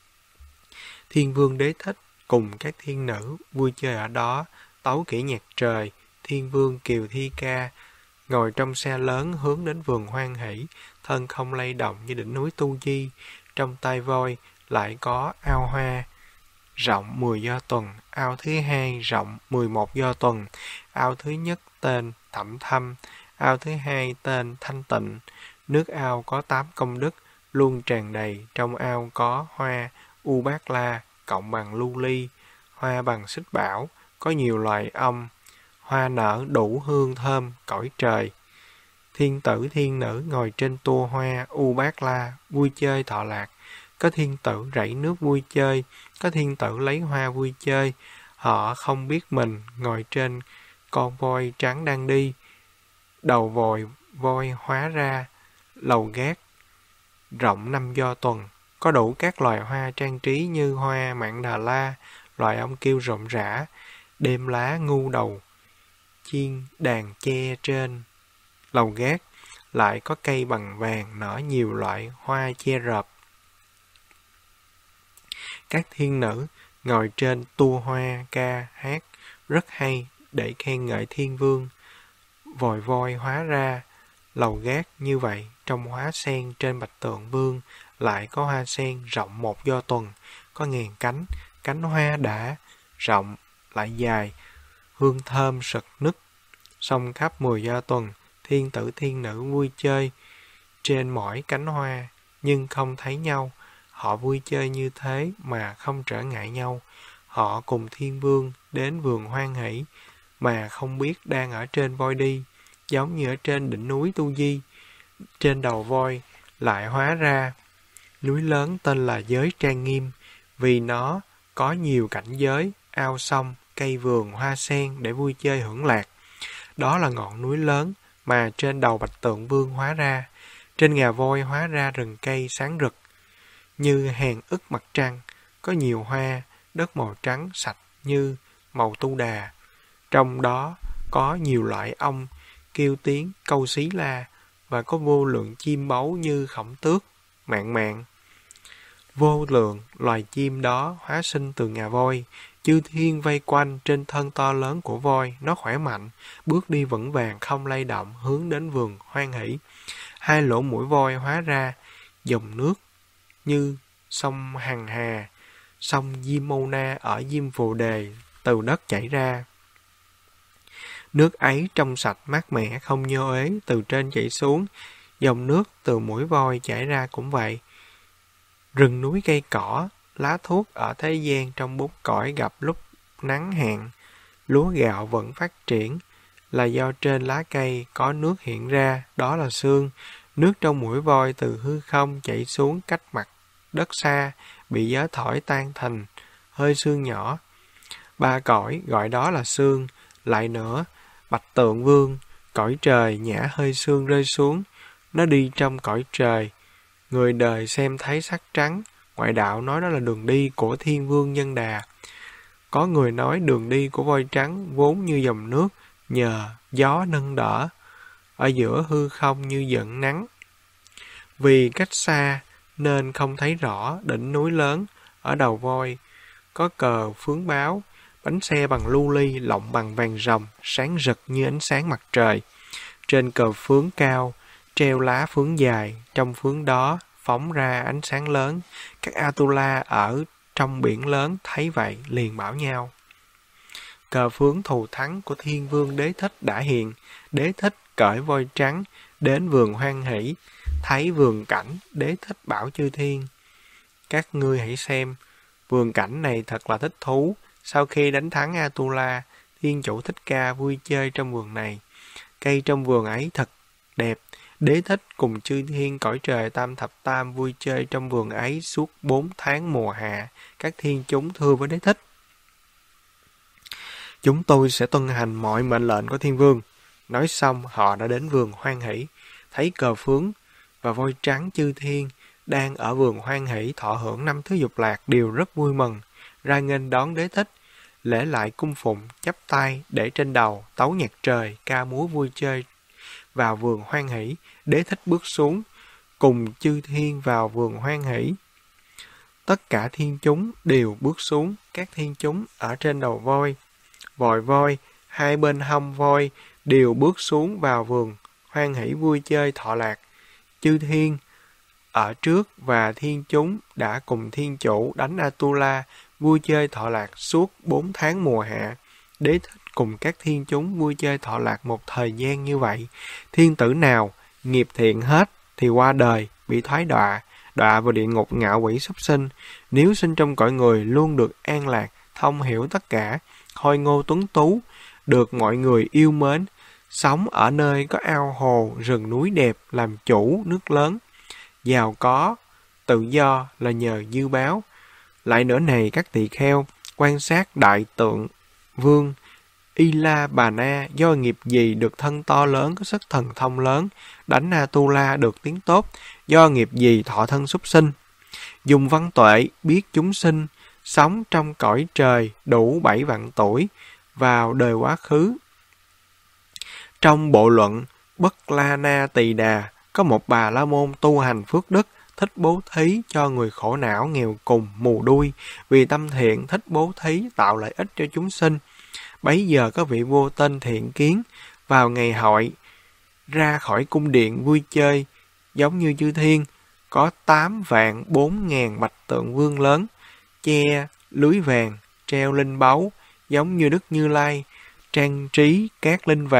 Thiên vương Đế thích cùng các thiên nữ vui chơi ở đó, tấu kỹ nhạc trời. Thiên vương Kiều Thi Ca ngồi trong xe lớn hướng đến vườn hoan hỷ, thân không lay động như đỉnh núi Tu Di. Trong tay voi lại có ao hoa rộng 10 do tuần, ao thứ hai rộng 11 do tuần, ao thứ nhất tên Thẩm Thâm, ao thứ hai tên Thanh Tịnh. Nước ao có 8 công đức, luôn tràn đầy. Trong ao có hoa U Bát La cộng bằng lưu ly, hoa bằng xích bảo, có nhiều loài ong, hoa nở đủ hương thơm cõi trời. Thiên tử thiên nữ ngồi trên tua hoa U Bát La vui chơi thọ lạc. Có thiên tử rảy nước vui chơi, có thiên tử lấy hoa vui chơi. Họ không biết mình ngồi trên con voi trắng đang đi. Đầu voi hóa ra lầu gác rộng 5 do tuần, có đủ các loài hoa trang trí như hoa mạn đà la, loài ong kêu rộn rã, đêm lá ngu đầu chiên đàn che. Trên lầu gác lại có cây bằng vàng nở nhiều loại hoa che rợp. Các thiên nữ ngồi trên tua hoa ca hát rất hay để khen ngợi thiên vương. Voi hóa ra lầu gác như vậy. Trong hoa sen trên Bạch Tượng Vương lại có hoa sen rộng 1 do tuần, có 1000 cánh, cánh hoa đã rộng lại dài, hương thơm sực nức, xông khắp 10 do tuần. thiên tử thiên nữ vui chơi trên mỗi cánh hoa, nhưng không thấy nhau. Họ vui chơi như thế mà không trở ngại nhau. Họ cùng thiên vương đến vườn hoan hỷ, mà không biết đang ở trên voi đi, giống như ở trên đỉnh núi Tu Di. Trên đầu voi lại hóa ra núi lớn tên là Giới Trang Nghiêm, vì nó có nhiều cảnh giới, ao sông, cây vườn, hoa sen để vui chơi hưởng lạc. Đó là ngọn núi lớn mà trên đầu Bạch Tượng Vương hóa ra. Trên ngà voi hóa ra rừng cây sáng rực, như hàng ức mặt trăng, có nhiều hoa, đất màu trắng sạch như màu tu đà. Trong đó có nhiều loại ong kêu tiếng câu xí la, và có vô lượng chim báu như khổng tước, mạn mạn. Vô lượng loài chim đó hóa sinh từ ngà voi. Chư thiên vây quanh trên thân to lớn của voi, nó khỏe mạnh, bước đi vững vàng không lay động, hướng đến vườn hoan hỷ. Hai lỗ mũi voi hóa ra dòng nước như sông Hằng Hà, sông Diêm Mâu Na ở Diêm Phù Đề từ đất chảy ra. Nước ấy trong sạch mát mẻ, không nhơ uế, từ trên chảy xuống. Dòng nước từ mũi voi chảy ra cũng vậy. Rừng núi cây cỏ, lá thuốc ở thế gian trong bốn cõi gặp lúc nắng hạn. Lúa gạo vẫn phát triển là do trên lá cây có nước hiện ra, đó là sương. Nước trong mũi voi từ hư không chảy xuống cách mặt đất xa, bị gió thổi tan thành hơi sương nhỏ. Ba cõi gọi đó là sương. Lại nữa, Bạch Tượng Vương, cõi trời nhả hơi sương rơi xuống, nó đi trong cõi trời. Người đời xem thấy sắc trắng, ngoại đạo nói đó là đường đi của Thiên Vương Nhân Đà. Có người nói đường đi của voi trắng vốn như dòng nước, nhờ gió nâng đỡ, ở giữa hư không như giận nắng. Vì cách xa nên không thấy rõ đỉnh núi lớn. Ở đầu voi có cờ phướng báo, bánh xe bằng lưu ly, lọng bằng vàng ròng, sáng rực như ánh sáng mặt trời. Trên cờ phướng cao treo lá phướng dài, trong phướng đó phóng ra ánh sáng lớn. Các Atula ở trong biển lớn thấy vậy liền bảo nhau: cờ phướng thù thắng của Thiên Vương Đế Thích đã hiện. Đế Thích cởi voi trắng đến vườn hoan hỷ, thấy vườn cảnh. Đế Thích bảo chư thiên: các ngươi hãy xem, vườn cảnh này thật là thích thú. Sau khi đánh thắng Atula, Thiên Chủ Thích Ca vui chơi trong vườn này. Cây trong vườn ấy thật đẹp. Đế Thích cùng chư thiên cõi trời tam thập tam vui chơi trong vườn ấy suốt 4 tháng mùa hạ. Các thiên chúng thưa với Đế Thích: chúng tôi sẽ tuân hành mọi mệnh lệnh của Thiên Vương. Nói xong, họ đã đến vườn hoan hỷ, thấy cờ phướng và voi trắng. Chư thiên đang ở vườn hoan hỷ thọ hưởng 5 thứ dục lạc đều rất vui mừng, ra nghênh đón Đế Thích, lễ lại cung phụng, chắp tay để trên đầu, tấu nhạc trời, ca múa vui chơi. Vào vườn hoan hỷ, Đế Thích bước xuống, cùng chư thiên vào vườn hoan hỷ. Tất cả thiên chúng đều bước xuống. Các thiên chúng ở trên đầu voi, vòi voi, hai bên hông voi đều bước xuống vào vườn hoan hỷ vui chơi thọ lạc. Chư thiên ở trước và thiên chúng đã cùng thiên chủ đánh Atula vui chơi thọ lạc suốt 4 tháng mùa hạ. Đế Thích cùng các thiên chúng vui chơi thọ lạc một thời gian như vậy. Thiên tử nào nghiệp thiện hết thì qua đời bị thoái đọa vào địa ngục ngạ quỷ súc sinh. Nếu sinh trong cõi người luôn được an lạc, thông hiểu tất cả, khôi ngô tuấn tú, được mọi người yêu mến, sống ở nơi có ao hồ, rừng núi đẹp, làm chủ nước lớn, giàu có, tự do là nhờ dư báo. Lại nữa này các tỳ kheo, quan sát đại tượng vương Ila Bà Na do nghiệp gì được thân to lớn, có sức thần thông lớn, đánh Atula được tiếng tốt, do nghiệp gì thọ thân súc sinh. Dùng văn tuệ biết chúng sinh, sống trong cõi trời đủ 7 vạn tuổi, vào đời quá khứ. Trong bộ luận Bất La Na Tỳ Đà, có một bà la môn tu hành phước đức, thích bố thí cho người khổ não, nghèo cùng, mù đuôi. Vì tâm thiện thích bố thí tạo lợi ích cho chúng sinh. Bấy giờ có vị vua tên Thiện Kiến vào ngày hội ra khỏi cung điện vui chơi, giống như chư thiên, có 8.400.000 bạch tượng vương lớn, che lưới vàng, treo linh báu, giống như Đức Như Lai, trang trí các linh vàng,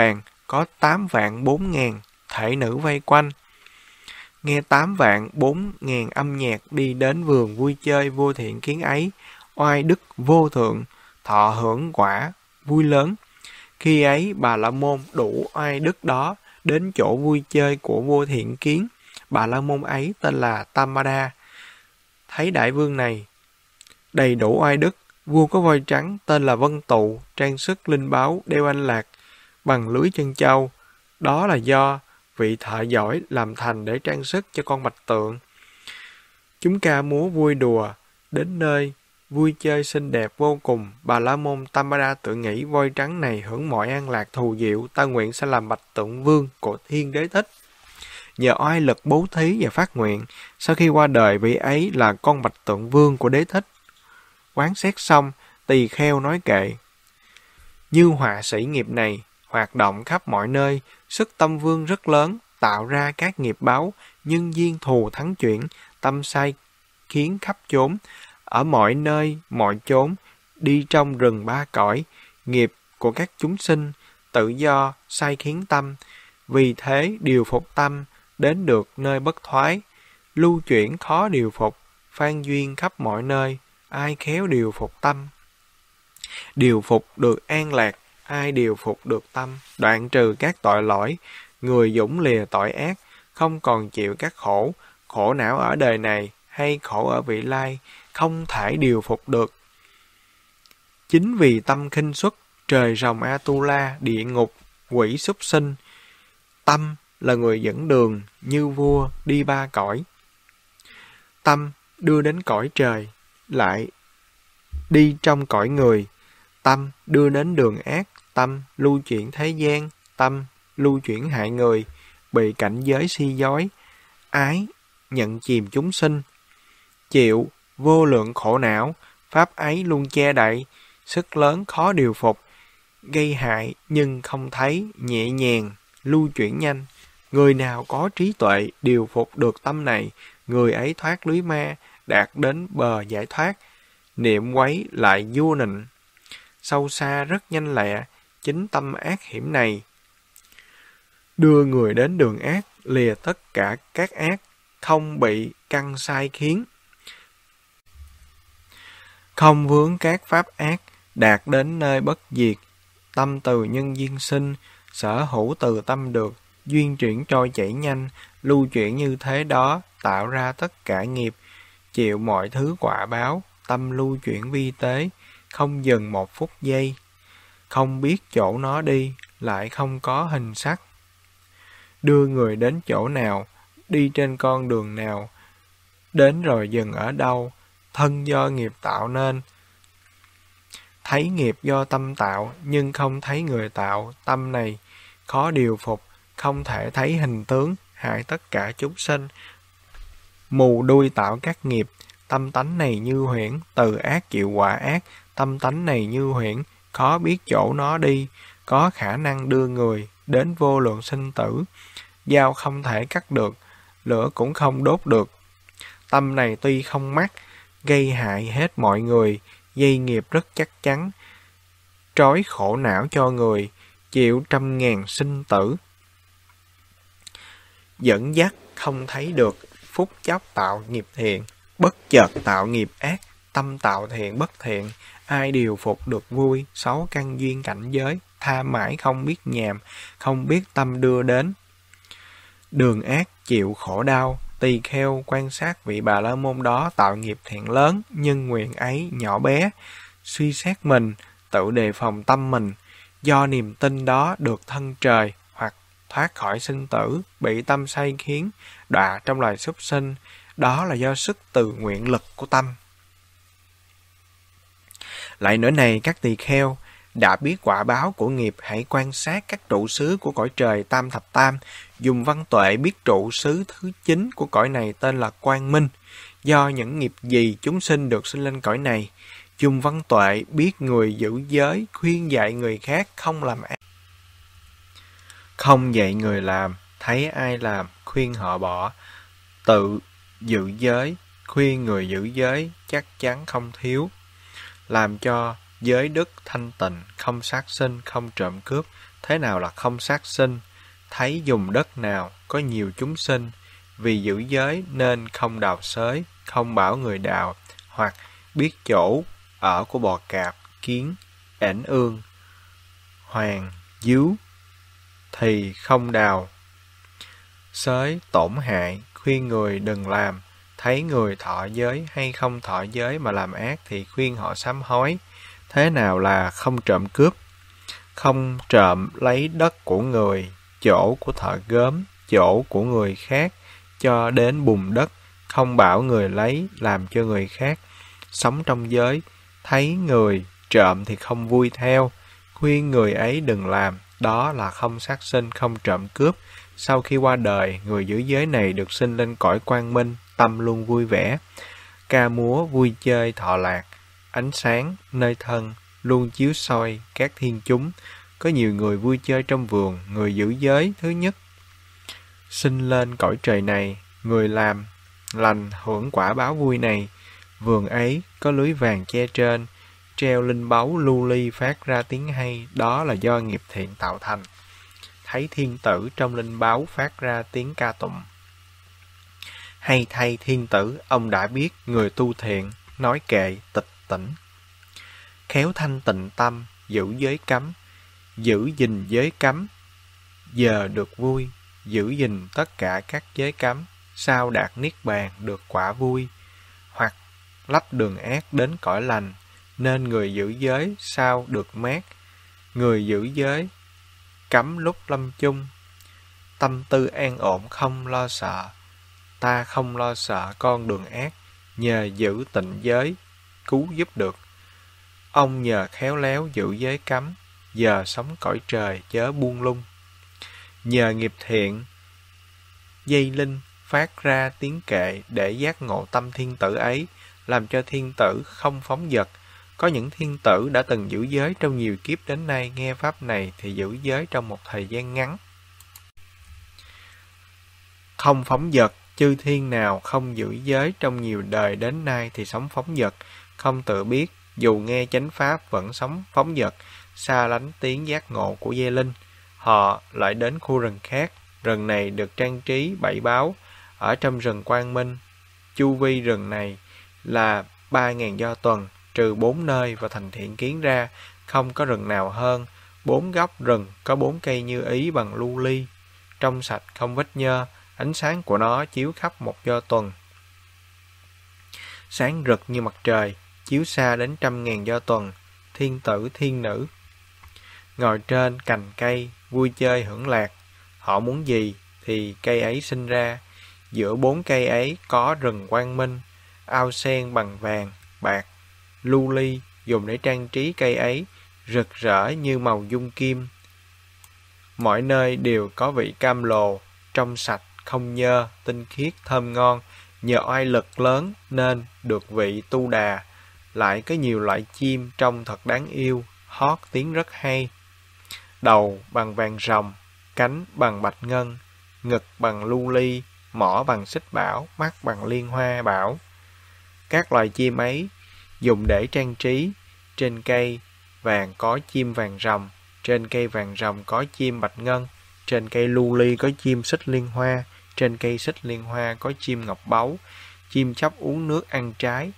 có 8.400.000 thể nữ vây quanh. Nghe 8.400.000 âm nhạc đi đến vườn vui chơi vô thiện kiến ấy, oai đức vô thượng, thọ hưởng quả vui lớn. Khi ấy Bà La Môn đủ oai đức đó đến chỗ vui chơi của vô thiện kiến. Bà La Môn ấy tên là Tamada. Thấy đại vương này đầy đủ oai đức, vua có voi trắng tên là Vân Tụ, trang sức linh báu, đeo anh lạc bằng lưới chân châu. Đó là do vị thợ giỏi làm thành để trang sức cho con bạch tượng. Chúng ca múa vui đùa, đến nơi vui chơi xinh đẹp vô cùng. Bà La Môn Tamada tự nghĩ voi trắng này hưởng mọi an lạc thù diệu, ta nguyện sẽ làm bạch tượng vương của Thiên Đế Thích. Nhờ oai lực bố thí và phát nguyện, sau khi qua đời vị ấy là con bạch tượng vương của Đế Thích. Quán xét xong, tỳ kheo nói kệ: như họa sĩ nghiệp này, hoạt động khắp mọi nơi, sức tâm vương rất lớn, tạo ra các nghiệp báo, nhân duyên thù thắng chuyển, tâm sai khiến khắp chốn, ở mọi nơi, mọi chốn, đi trong rừng ba cõi, nghiệp của các chúng sinh, tự do, sai khiến tâm, vì thế điều phục tâm, đến được nơi bất thoái, lưu chuyển khó điều phục, phan duyên khắp mọi nơi, ai khéo điều phục tâm. Điều phục được an lạc, ai điều phục được tâm, đoạn trừ các tội lỗi, người dũng lìa tội ác, không còn chịu các khổ não ở đời này hay khổ ở vị lai, không thể điều phục được. Chính vì tâm khinh xuất, trời rồng Atula, địa ngục, quỷ súc sinh, tâm là người dẫn đường như vua đi ba cõi. Tâm đưa đến cõi trời, lại đi trong cõi người. Tâm đưa đến đường ác, tâm lưu chuyển thế gian, tâm lưu chuyển hại người, bị cảnh giới si dối, ái nhận chìm chúng sinh, chịu vô lượng khổ não, pháp ấy luôn che đậy, sức lớn khó điều phục, gây hại nhưng không thấy, nhẹ nhàng, lưu chuyển nhanh. Người nào có trí tuệ điều phục được tâm này, người ấy thoát lưới ma, đạt đến bờ giải thoát, niệm quấy lại vua nịnh, sâu xa rất nhanh lẹ, chính tâm ác hiểm này đưa người đến đường ác, lìa tất cả các ác, không bị căn sai khiến, không vướng các pháp ác, đạt đến nơi bất diệt. Tâm từ nhân duyên sinh, sở hữu từ tâm được, duyên chuyển trôi chảy nhanh, lưu chuyển như thế đó, tạo ra tất cả nghiệp, chịu mọi thứ quả báo, tâm lưu chuyển vi tế, không dừng một phút giây, không biết chỗ nó đi, lại không có hình sắc. Đưa người đến chỗ nào, đi trên con đường nào, đến rồi dừng ở đâu, thân do nghiệp tạo nên. Thấy nghiệp do tâm tạo, nhưng không thấy người tạo, tâm này khó điều phục, không thể thấy hình tướng, hại tất cả chúng sinh. Mù đuôi tạo các nghiệp, tâm tánh này như huyễn, từ ác chịu quả ác, tâm tánh này như huyễn, khó biết chỗ nó đi, có khả năng đưa người đến vô lượng sinh tử. Dao không thể cắt được, lửa cũng không đốt được. Tâm này tuy không mắc, gây hại hết mọi người, dây nghiệp rất chắc chắn, trói khổ não cho người, chịu trăm ngàn sinh tử. Dẫn dắt không thấy được, phút chốc tạo nghiệp thiện, bất chợt tạo nghiệp ác, tâm tạo thiện bất thiện, ai điều phục được vui, sáu căn duyên cảnh giới, tha mãi không biết nhàm, không biết tâm đưa đến. Đường ác chịu khổ đau, tỳ kheo quan sát vị Bà La Môn đó tạo nghiệp thiện lớn, nhưng nguyện ấy nhỏ bé, suy xét mình, tự đề phòng tâm mình, do niềm tin đó được thân trời, hoặc thoát khỏi sinh tử, bị tâm sai khiến, đọa trong loài súc sinh, đó là do sức từ nguyện lực của tâm. Lại nữa này các tỳ kheo, đã biết quả báo của nghiệp, hãy quan sát các trụ xứ của cõi trời tam thập tam, dùng văn tuệ biết trụ xứ thứ 9 của cõi này tên là Quang Minh. Do những nghiệp gì chúng sinh được sinh lên cõi này, dùng văn tuệ biết người giữ giới, khuyên dạy người khác không làm ác, không dạy người làm, thấy ai làm, khuyên họ bỏ, tự giữ giới, khuyên người giữ giới, chắc chắn không thiếu, làm cho giới đức thanh tịnh, không sát sinh, không trộm cướp. Thế nào là không sát sinh? Thấy vùng đất nào có nhiều chúng sinh, vì giữ giới nên không đào xới, không bảo người đào, hoặc biết chỗ ở của bò cạp, kiến, ểnh ương, hoàng, dứu, thì không đào xới tổn hại, khuyên người đừng làm. Thấy người thọ giới hay không thọ giới mà làm ác thì khuyên họ sám hối. Thế nào là không trộm cướp? Không trộm lấy đất của người, chỗ của thợ gốm, chỗ của người khác, cho đến bùn đất, không bảo người lấy, làm cho người khác. Sống trong giới, thấy người trộm thì không vui theo, khuyên người ấy đừng làm, đó là không sát sinh, không trộm cướp. Sau khi qua đời, người giữ giới này được sinh lên cõi quang minh, tâm luôn vui vẻ, ca múa vui chơi thọ lạc, ánh sáng nơi thân luôn chiếu soi các thiên chúng. Có nhiều người vui chơi trong vườn. Người giữ giới thứ nhất sinh lên cõi trời này, người làm lành hưởng quả báo vui này. Vườn ấy có lưới vàng che trên, treo linh báu lưu ly phát ra tiếng hay, đó là do nghiệp thiện tạo thành. Thấy thiên tử trong linh báu phát ra tiếng ca tụng. Hay thay thiên tử, ông đã biết người tu thiện, nói kệ tịch tỉnh. Khéo thanh tịnh tâm, giữ giới cấm, giữ gìn giới cấm, giờ được vui, giữ gìn tất cả các giới cấm, sao đạt niết bàn được quả vui, hoặc lách đường ác đến cõi lành, nên người giữ giới sao được mát. Người giữ giới cấm lúc lâm chung, tâm tư an ổn không lo sợ. Ta không lo sợ con đường ác, nhờ giữ tịnh giới cứu giúp được. Ông nhờ khéo léo giữ giới cấm, giờ sống cõi trời chớ buông lung. Nhờ nghiệp thiện dây linh phát ra tiếng kệ để giác ngộ tâm thiên tử ấy, làm cho thiên tử không phóng dật. Có những thiên tử đã từng giữ giới trong nhiều kiếp đến nay, nghe pháp này thì giữ giới trong một thời gian ngắn, không phóng dật. Chư thiên nào không giữ giới trong nhiều đời đến nay thì sống phóng dật, không tự biết, dù nghe chánh pháp vẫn sống phóng dật, xa lánh tiếng giác ngộ của Giai Linh. Họ lại đến khu rừng khác. Rừng này được trang trí bảy báu ở trong rừng Quang Minh. Chu vi rừng này là 3.000 do tuần, trừ 4 nơi và thành Thiện Kiến ra, không có rừng nào hơn. 4 góc rừng có 4 cây như ý bằng lưu ly, trong sạch không vết nhơ. Ánh sáng của nó chiếu khắp một do tuần, sáng rực như mặt trời, chiếu xa đến 100.000 do tuần. Thiên tử thiên nữ ngồi trên cành cây vui chơi hưởng lạc. Họ muốn gì thì cây ấy sinh ra. Giữa 4 cây ấy có rừng quang minh, ao sen bằng vàng, bạc, lưu ly dùng để trang trí cây ấy, rực rỡ như màu dung kim. Mọi nơi đều có vị cam lồ, trong sạch, không nhơ, tinh khiết, thơm ngon. Nhờ oai lực lớn nên được vị tu đà. Lại có nhiều loại chim trông thật đáng yêu, hót tiếng rất hay. Đầu bằng vàng ròng, cánh bằng bạch ngân, ngực bằng lưu ly, mỏ bằng xích bảo, mắt bằng liên hoa bảo. Các loài chim ấy dùng để trang trí. Trên cây vàng có chim vàng ròng, trên cây vàng ròng có chim bạch ngân, trên cây lưu ly có chim xích liên hoa, trên cây xích liên hoa có chim ngọc báu, chim chóc uống nước ăn trái.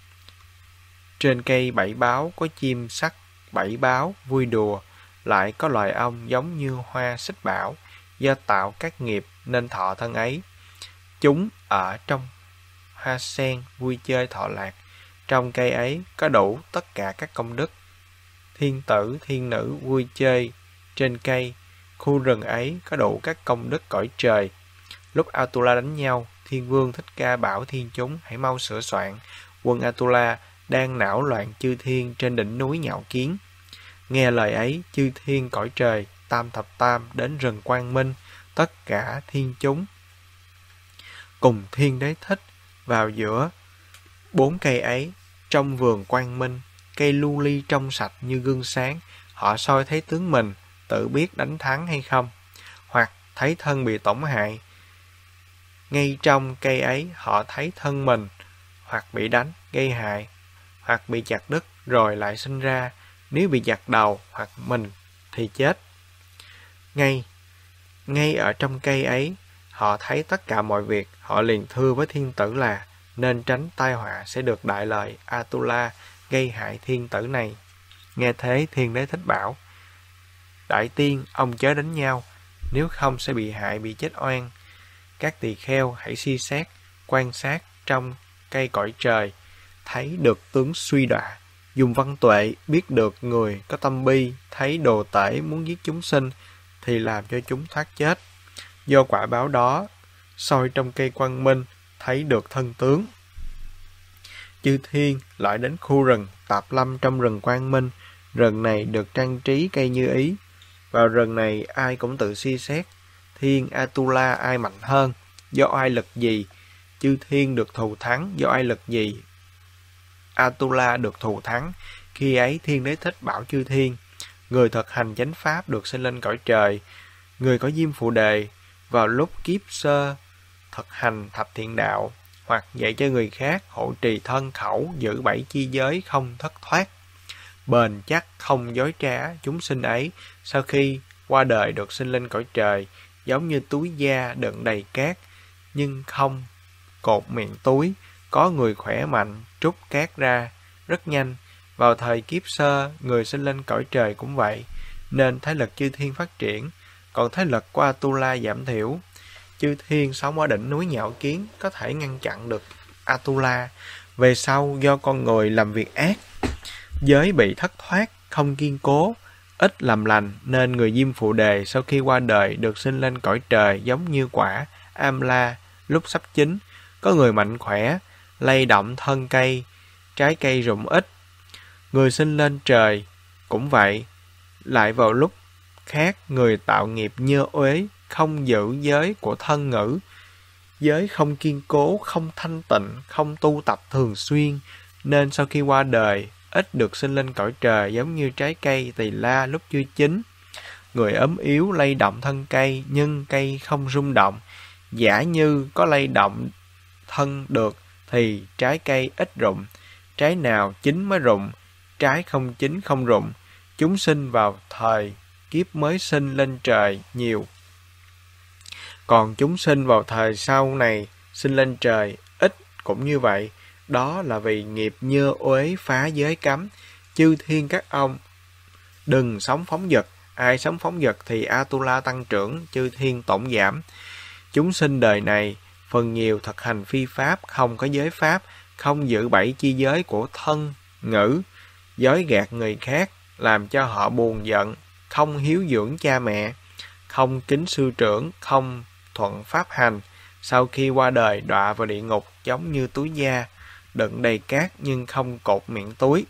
Trên cây bảy báo có chim sắc bảy báo vui đùa. Lại có loài ong giống như hoa xích bảo, do tạo các nghiệp nên thọ thân ấy. Chúng ở trong hoa sen vui chơi thọ lạc. Trong cây ấy có đủ tất cả các công đức. Thiên tử thiên nữ vui chơi trên cây. Khu rừng ấy có đủ các công đức cõi trời. Lúc Atula đánh nhau, Thiên Vương Thích Ca bảo thiên chúng hãy mau sửa soạn. Quân Atula đang não loạn chư thiên trên đỉnh núi Nhạo Kiến. Nghe lời ấy, chư thiên cõi trời, tam thập tam đến rừng Quang Minh, tất cả thiên chúng cùng Thiên Đế Thích vào giữa 4 cây ấy. Trong vườn Quang Minh, cây lưu ly trong sạch như gương sáng. Họ soi thấy tướng mình, tự biết đánh thắng hay không, hoặc thấy thân bị tổn hại. Ngay trong cây ấy họ thấy thân mình hoặc bị đánh gây hại, hoặc bị chặt đứt rồi lại sinh ra, nếu bị giật đầu hoặc mình thì chết. Ngay ở trong cây ấy, họ thấy tất cả mọi việc, họ liền thưa với thiên tử là nên tránh tai họa sẽ được đại lợi Atula gây hại thiên tử này. Nghe thế, Thiên Đế Thích bảo: Đại tiên, ông chớ đánh nhau, nếu không sẽ bị hại, bị chết oan. Các tỳ kheo hãy suy xét, quan sát trong cây cõi trời, thấy được tướng suy đọa, dùng văn tuệ biết được người có tâm bi, thấy đồ tể muốn giết chúng sinh thì làm cho chúng thoát chết. Do quả báo đó, soi trong cây quang minh thấy được thân tướng. Chư thiên lại đến khu rừng Tạp Lâm trong rừng quang minh. Rừng này được trang trí cây như ý. Vào rừng này ai cũng tự suy xét thiên Atula ai mạnh hơn, do ai lực gì chư thiên được thù thắng, do ai lực gì Atula được thù thắng. Khi ấy Thiên Đế Thích bảo chư thiên: người thực hành chánh pháp được sinh lên cõi trời, người có diêm phụ đề vào lúc kiếp sơ thực hành thập thiện đạo, hoặc dạy cho người khác hộ trì thân khẩu, giữ 7 chi giới không thất thoát, bền chắc không dối trá. Chúng sinh ấy sau khi qua đời được sinh lên cõi trời, giống như túi da đựng đầy cát nhưng không cột miệng túi. Có người khỏe mạnh trút cát ra rất nhanh. Vào thời kiếp sơ, người sinh lên cõi trời cũng vậy, nên thế lực chư thiên phát triển, còn thế lực của Atula giảm thiểu. Chư thiên sống ở đỉnh núi Nhạo Kiến có thể ngăn chặn được Atula. Về sau, do con người làm việc ác, giới bị thất thoát, không kiên cố, ít làm lành, nên người diêm phụ đề sau khi qua đời được sinh lên cõi trời giống như quả Amla lúc sắp chín. Có người mạnh khỏe, lay động thân cây, trái cây rụng ít. Người sinh lên trời cũng vậy. Lại vào lúc khác, người tạo nghiệp nhơ uế, không giữ giới của thân ngữ, giới không kiên cố, không thanh tịnh, không tu tập thường xuyên, nên sau khi qua đời ít được sinh lên cõi trời, giống như trái cây tỳ la lúc chưa chín. Người ốm yếu lay động thân cây, nhưng cây không rung động. Giả như có lay động thân được thì trái cây ít rụng. Trái nào chín mới rụng, trái không chín không rụng. Chúng sinh vào thời kiếp mới sinh lên trời nhiều, còn chúng sinh vào thời sau này sinh lên trời ít cũng như vậy. Đó là vì nghiệp nhơ uế phá giới cấm. Chư thiên các ông đừng sống phóng dật. Ai sống phóng dật thì Atula tăng trưởng, chư thiên tổn giảm. Chúng sinh đời này phần nhiều thực hành phi pháp, không có giới pháp, không giữ 7 chi giới của thân, ngữ, dối gạt người khác, làm cho họ buồn giận, không hiếu dưỡng cha mẹ, không kính sư trưởng, không thuận pháp hành. Sau khi qua đời đọa vào địa ngục, giống như túi da đựng đầy cát nhưng không cột miệng túi.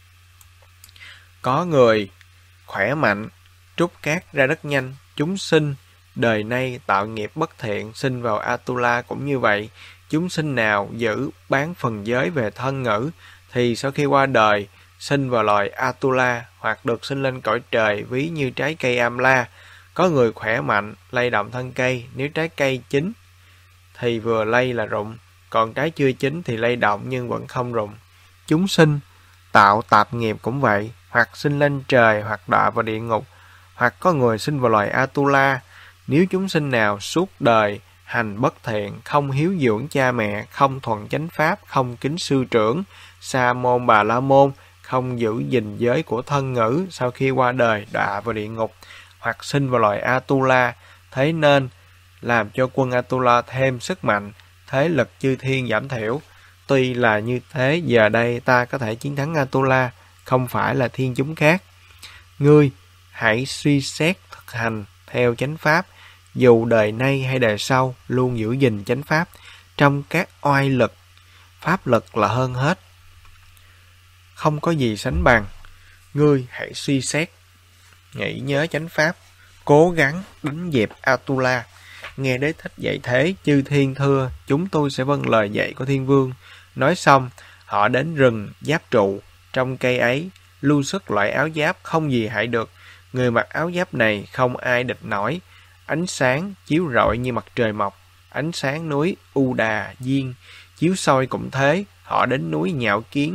Có người khỏe mạnh trút cát ra rất nhanh. Chúng sinh đời nay tạo nghiệp bất thiện, sinh vào Atula cũng như vậy. Chúng sinh nào giữ bán phần giới về thân ngữ thì sau khi qua đời sinh vào loài Atula, hoặc được sinh lên cõi trời ví như trái cây Amla. Có người khỏe mạnh lay động thân cây, nếu trái cây chín thì vừa lay là rụng, còn trái chưa chín thì lay động nhưng vẫn không rụng. Chúng sinh tạo tạp nghiệp cũng vậy, hoặc sinh lên trời, hoặc đọa vào địa ngục, hoặc có người sinh vào loài Atula. Nếu chúng sinh nào suốt đời hành bất thiện, không hiếu dưỡng cha mẹ, không thuận chánh pháp, không kính sư trưởng, sa môn bà la môn, không giữ gìn giới của thân ngữ, sau khi qua đời đọa vào địa ngục, hoặc sinh vào loài Atula. Thế nên làm cho quân Atula thêm sức mạnh, thế lực chư thiên giảm thiểu. Tuy là như thế, giờ đây ta có thể chiến thắng Atula, không phải là thiên chúng khác. Ngươi hãy suy xét thực hành theo chánh pháp, dù đời nay hay đời sau, luôn giữ gìn chánh pháp. Trong các oai lực, pháp lực là hơn hết, không có gì sánh bằng. Ngươi hãy suy xét, nghĩ nhớ chánh pháp, cố gắng đánh dẹp Atula. Nghe Đế Thích dạy thế, chư thiên thưa: chúng tôi sẽ vâng lời dạy của Thiên Vương. Nói xong, họ đến rừng giáp trụ. Trong cây ấy lưu xuất loại áo giáp không gì hại được. Người mặc áo giáp này không ai địch nổi. Ánh sáng chiếu rọi như mặt trời mọc. Ánh sáng núi U Đà Diên chiếu soi cũng thế. Họ đến núi Nhạo Kiến,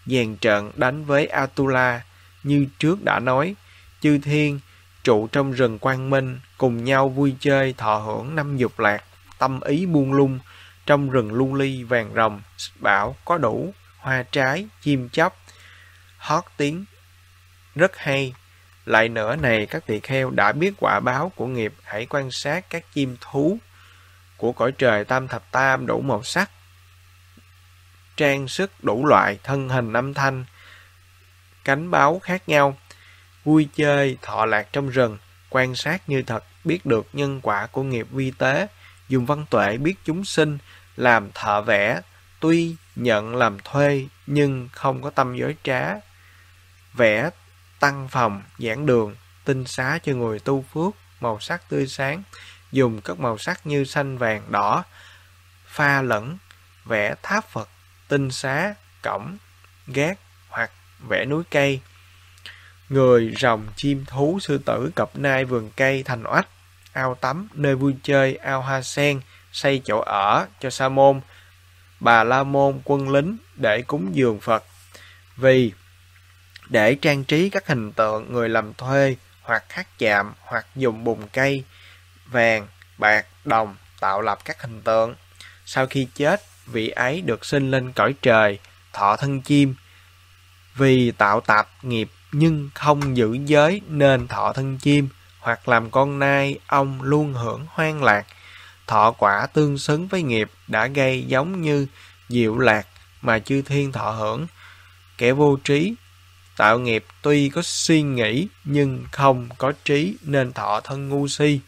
dàn trận đánh với Atula. Như trước đã nói, chư thiên trụ trong rừng quang minh, cùng nhau vui chơi thọ hưởng năm dục lạc, tâm ý buông lung. Trong rừng lưu ly vàng rồng, xích bảo có đủ, hoa trái, chim chóc, hót tiếng rất hay. Lại nữa này, các tỳ kheo đã biết quả báo của nghiệp, hãy quan sát các chim thú của cõi trời tam thập tam đủ màu sắc, trang sức đủ loại, thân hình âm thanh, cánh báo khác nhau, vui chơi thọ lạc trong rừng, quan sát như thật, biết được nhân quả của nghiệp vi tế, dùng văn tuệ biết chúng sinh, làm thợ vẽ, tuy nhận làm thuê nhưng không có tâm dối trá, vẽ tăng phòng, giảng đường, tinh xá cho người tu phước, màu sắc tươi sáng, dùng các màu sắc như xanh vàng đỏ, pha lẫn, vẽ tháp Phật, tinh xá, cổng, gác hoặc vẽ núi cây, người, rồng, chim thú, sư tử, cọp nai, vườn cây, thành oách, ao tắm, nơi vui chơi, ao hoa sen, xây chỗ ở cho sa môn, bà la môn, quân lính để cúng dường Phật. Vì để trang trí các hình tượng người làm thuê, hoặc khắc chạm, hoặc dùng bùn cây, vàng, bạc, đồng tạo lập các hình tượng. Sau khi chết, vị ấy được sinh lên cõi trời, thọ thân chim. Vì tạo tạp nghiệp nhưng không giữ giới nên thọ thân chim, hoặc làm con nai, ong luôn hưởng hoang lạc. Thọ quả tương xứng với nghiệp đã gây giống như diệu lạc mà chư thiên thọ hưởng. Kẻ vô trí tạo nghiệp tuy có suy nghĩ nhưng không có trí nên thọ thân ngu si.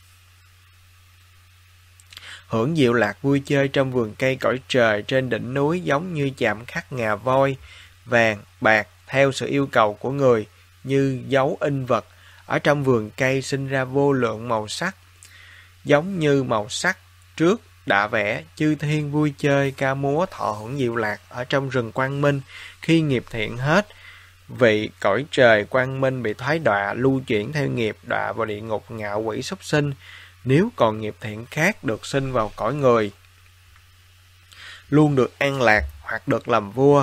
Hưởng diệu lạc vui chơi trong vườn cây cõi trời, trên đỉnh núi giống như chạm khắc ngà voi, vàng, bạc theo sự yêu cầu của người, như dấu in vật. Ở trong vườn cây sinh ra vô lượng màu sắc, giống như màu sắc trước đã vẽ. Chư thiên vui chơi ca múa thọ hưởng diệu lạc ở trong rừng quang minh. Khi nghiệp thiện hết, vị cõi trời quang minh bị thoái đọa, lưu chuyển theo nghiệp, đọa vào địa ngục, ngạo quỷ súc sinh. Nếu còn nghiệp thiện khác, được sinh vào cõi người, luôn được an lạc, hoặc được làm vua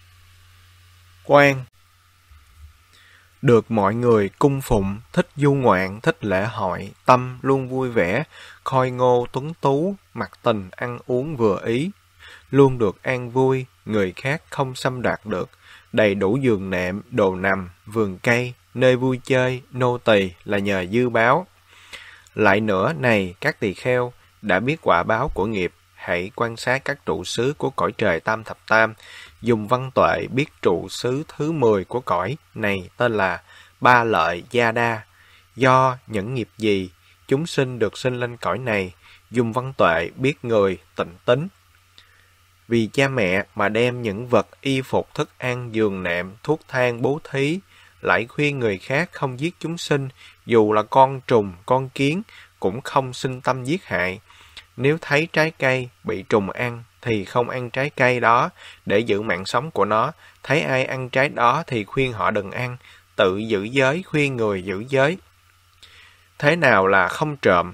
quan, được mọi người cung phụng, thích du ngoạn, thích lễ hội, tâm luôn vui vẻ, khôi ngô tuấn tú, mặt tình ăn uống vừa ý, luôn được an vui, người khác không xâm đoạt được, đầy đủ giường nệm, đồ nằm, vườn cây, nơi vui chơi, nô tỳ là nhờ dư báo. Lại nữa này, các tỳ kheo đã biết quả báo của nghiệp, hãy quan sát các trụ xứ của cõi trời tam thập tam, dùng văn tuệ biết trụ xứ thứ 10 của cõi này tên là Ba Lợi Gia Đa. Do những nghiệp gì chúng sinh được sinh lên cõi này, dùng văn tuệ biết người tịnh tín. Vì cha mẹ mà đem những vật y phục, thức ăn, giường nệm, thuốc thang bố thí, lại khuyên người khác không giết chúng sinh, dù là con trùng, con kiến, cũng không sinh tâm giết hại. Nếu thấy trái cây bị trùng ăn, thì không ăn trái cây đó để giữ mạng sống của nó. Thấy ai ăn trái đó thì khuyên họ đừng ăn, tự giữ giới, khuyên người giữ giới. Thế nào là không trộm?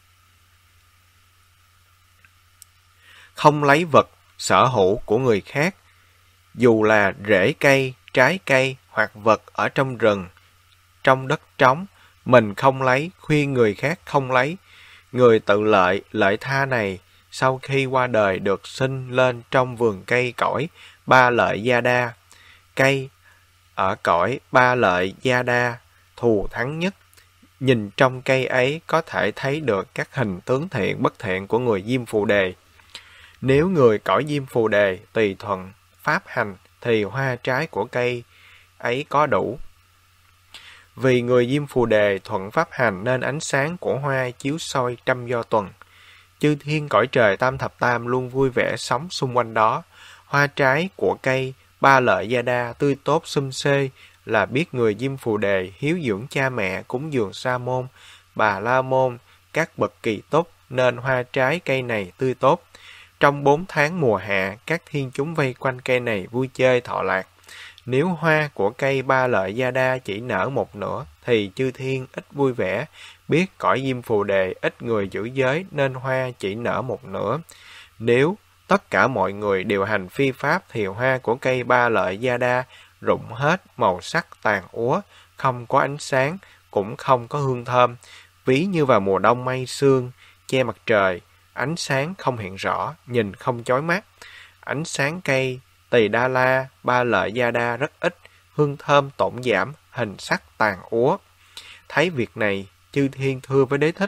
Không lấy vật, sở hữu của người khác, dù là rễ cây, trái cây hoặc vật ở trong rừng, trong đất trống, mình không lấy, khuyên người khác không lấy. Người tự lợi, lợi tha này, sau khi qua đời được sinh lên trong vườn cây cõi Ba Lợi Gia Đa. Cây ở cõi Ba Lợi Gia Đa thù thắng nhất. Nhìn trong cây ấy có thể thấy được các hình tướng thiện bất thiện của người Diêm Phù Đề. Nếu người cõi Diêm Phù Đề tùy thuận pháp hành thì hoa trái của cây ấy có đủ. Vì người Diêm Phù Đề thuận pháp hành nên ánh sáng của hoa chiếu soi trăm do tuần. Chư thiên cõi trời tam thập tam luôn vui vẻ sống xung quanh đó. Hoa trái của cây Ba Lợi Gia Đa tươi tốt sum xê là biết người Diêm Phù Đề hiếu dưỡng cha mẹ, cúng dường sa môn, bà la môn, các bậc kỳ túc nên hoa trái cây này tươi tốt. Trong 4 tháng mùa hạ, các thiên chúng vây quanh cây này vui chơi thọ lạc. Nếu hoa của cây Ba Lợi Gia Đa chỉ nở một nửa, thì chư thiên ít vui vẻ. Biết cõi Diêm Phù Đề ít người giữ giới nên hoa chỉ nở một nửa. Nếu Tất cả mọi người đều hành phi pháp thì hoa của cây ba lợi gia đa rụng hết, màu sắc tàn úa, không có ánh sáng, cũng không có hương thơm. Ví như vào mùa đông mây sương, che mặt trời, ánh sáng không hiện rõ, nhìn không chói mắt. Ánh sáng cây Tỳ Đa La, ba lợi gia đa rất ít, hương thơm tổn giảm, hình sắc tàn úa. Thấy việc này, chư thiên thưa với Đế Thích: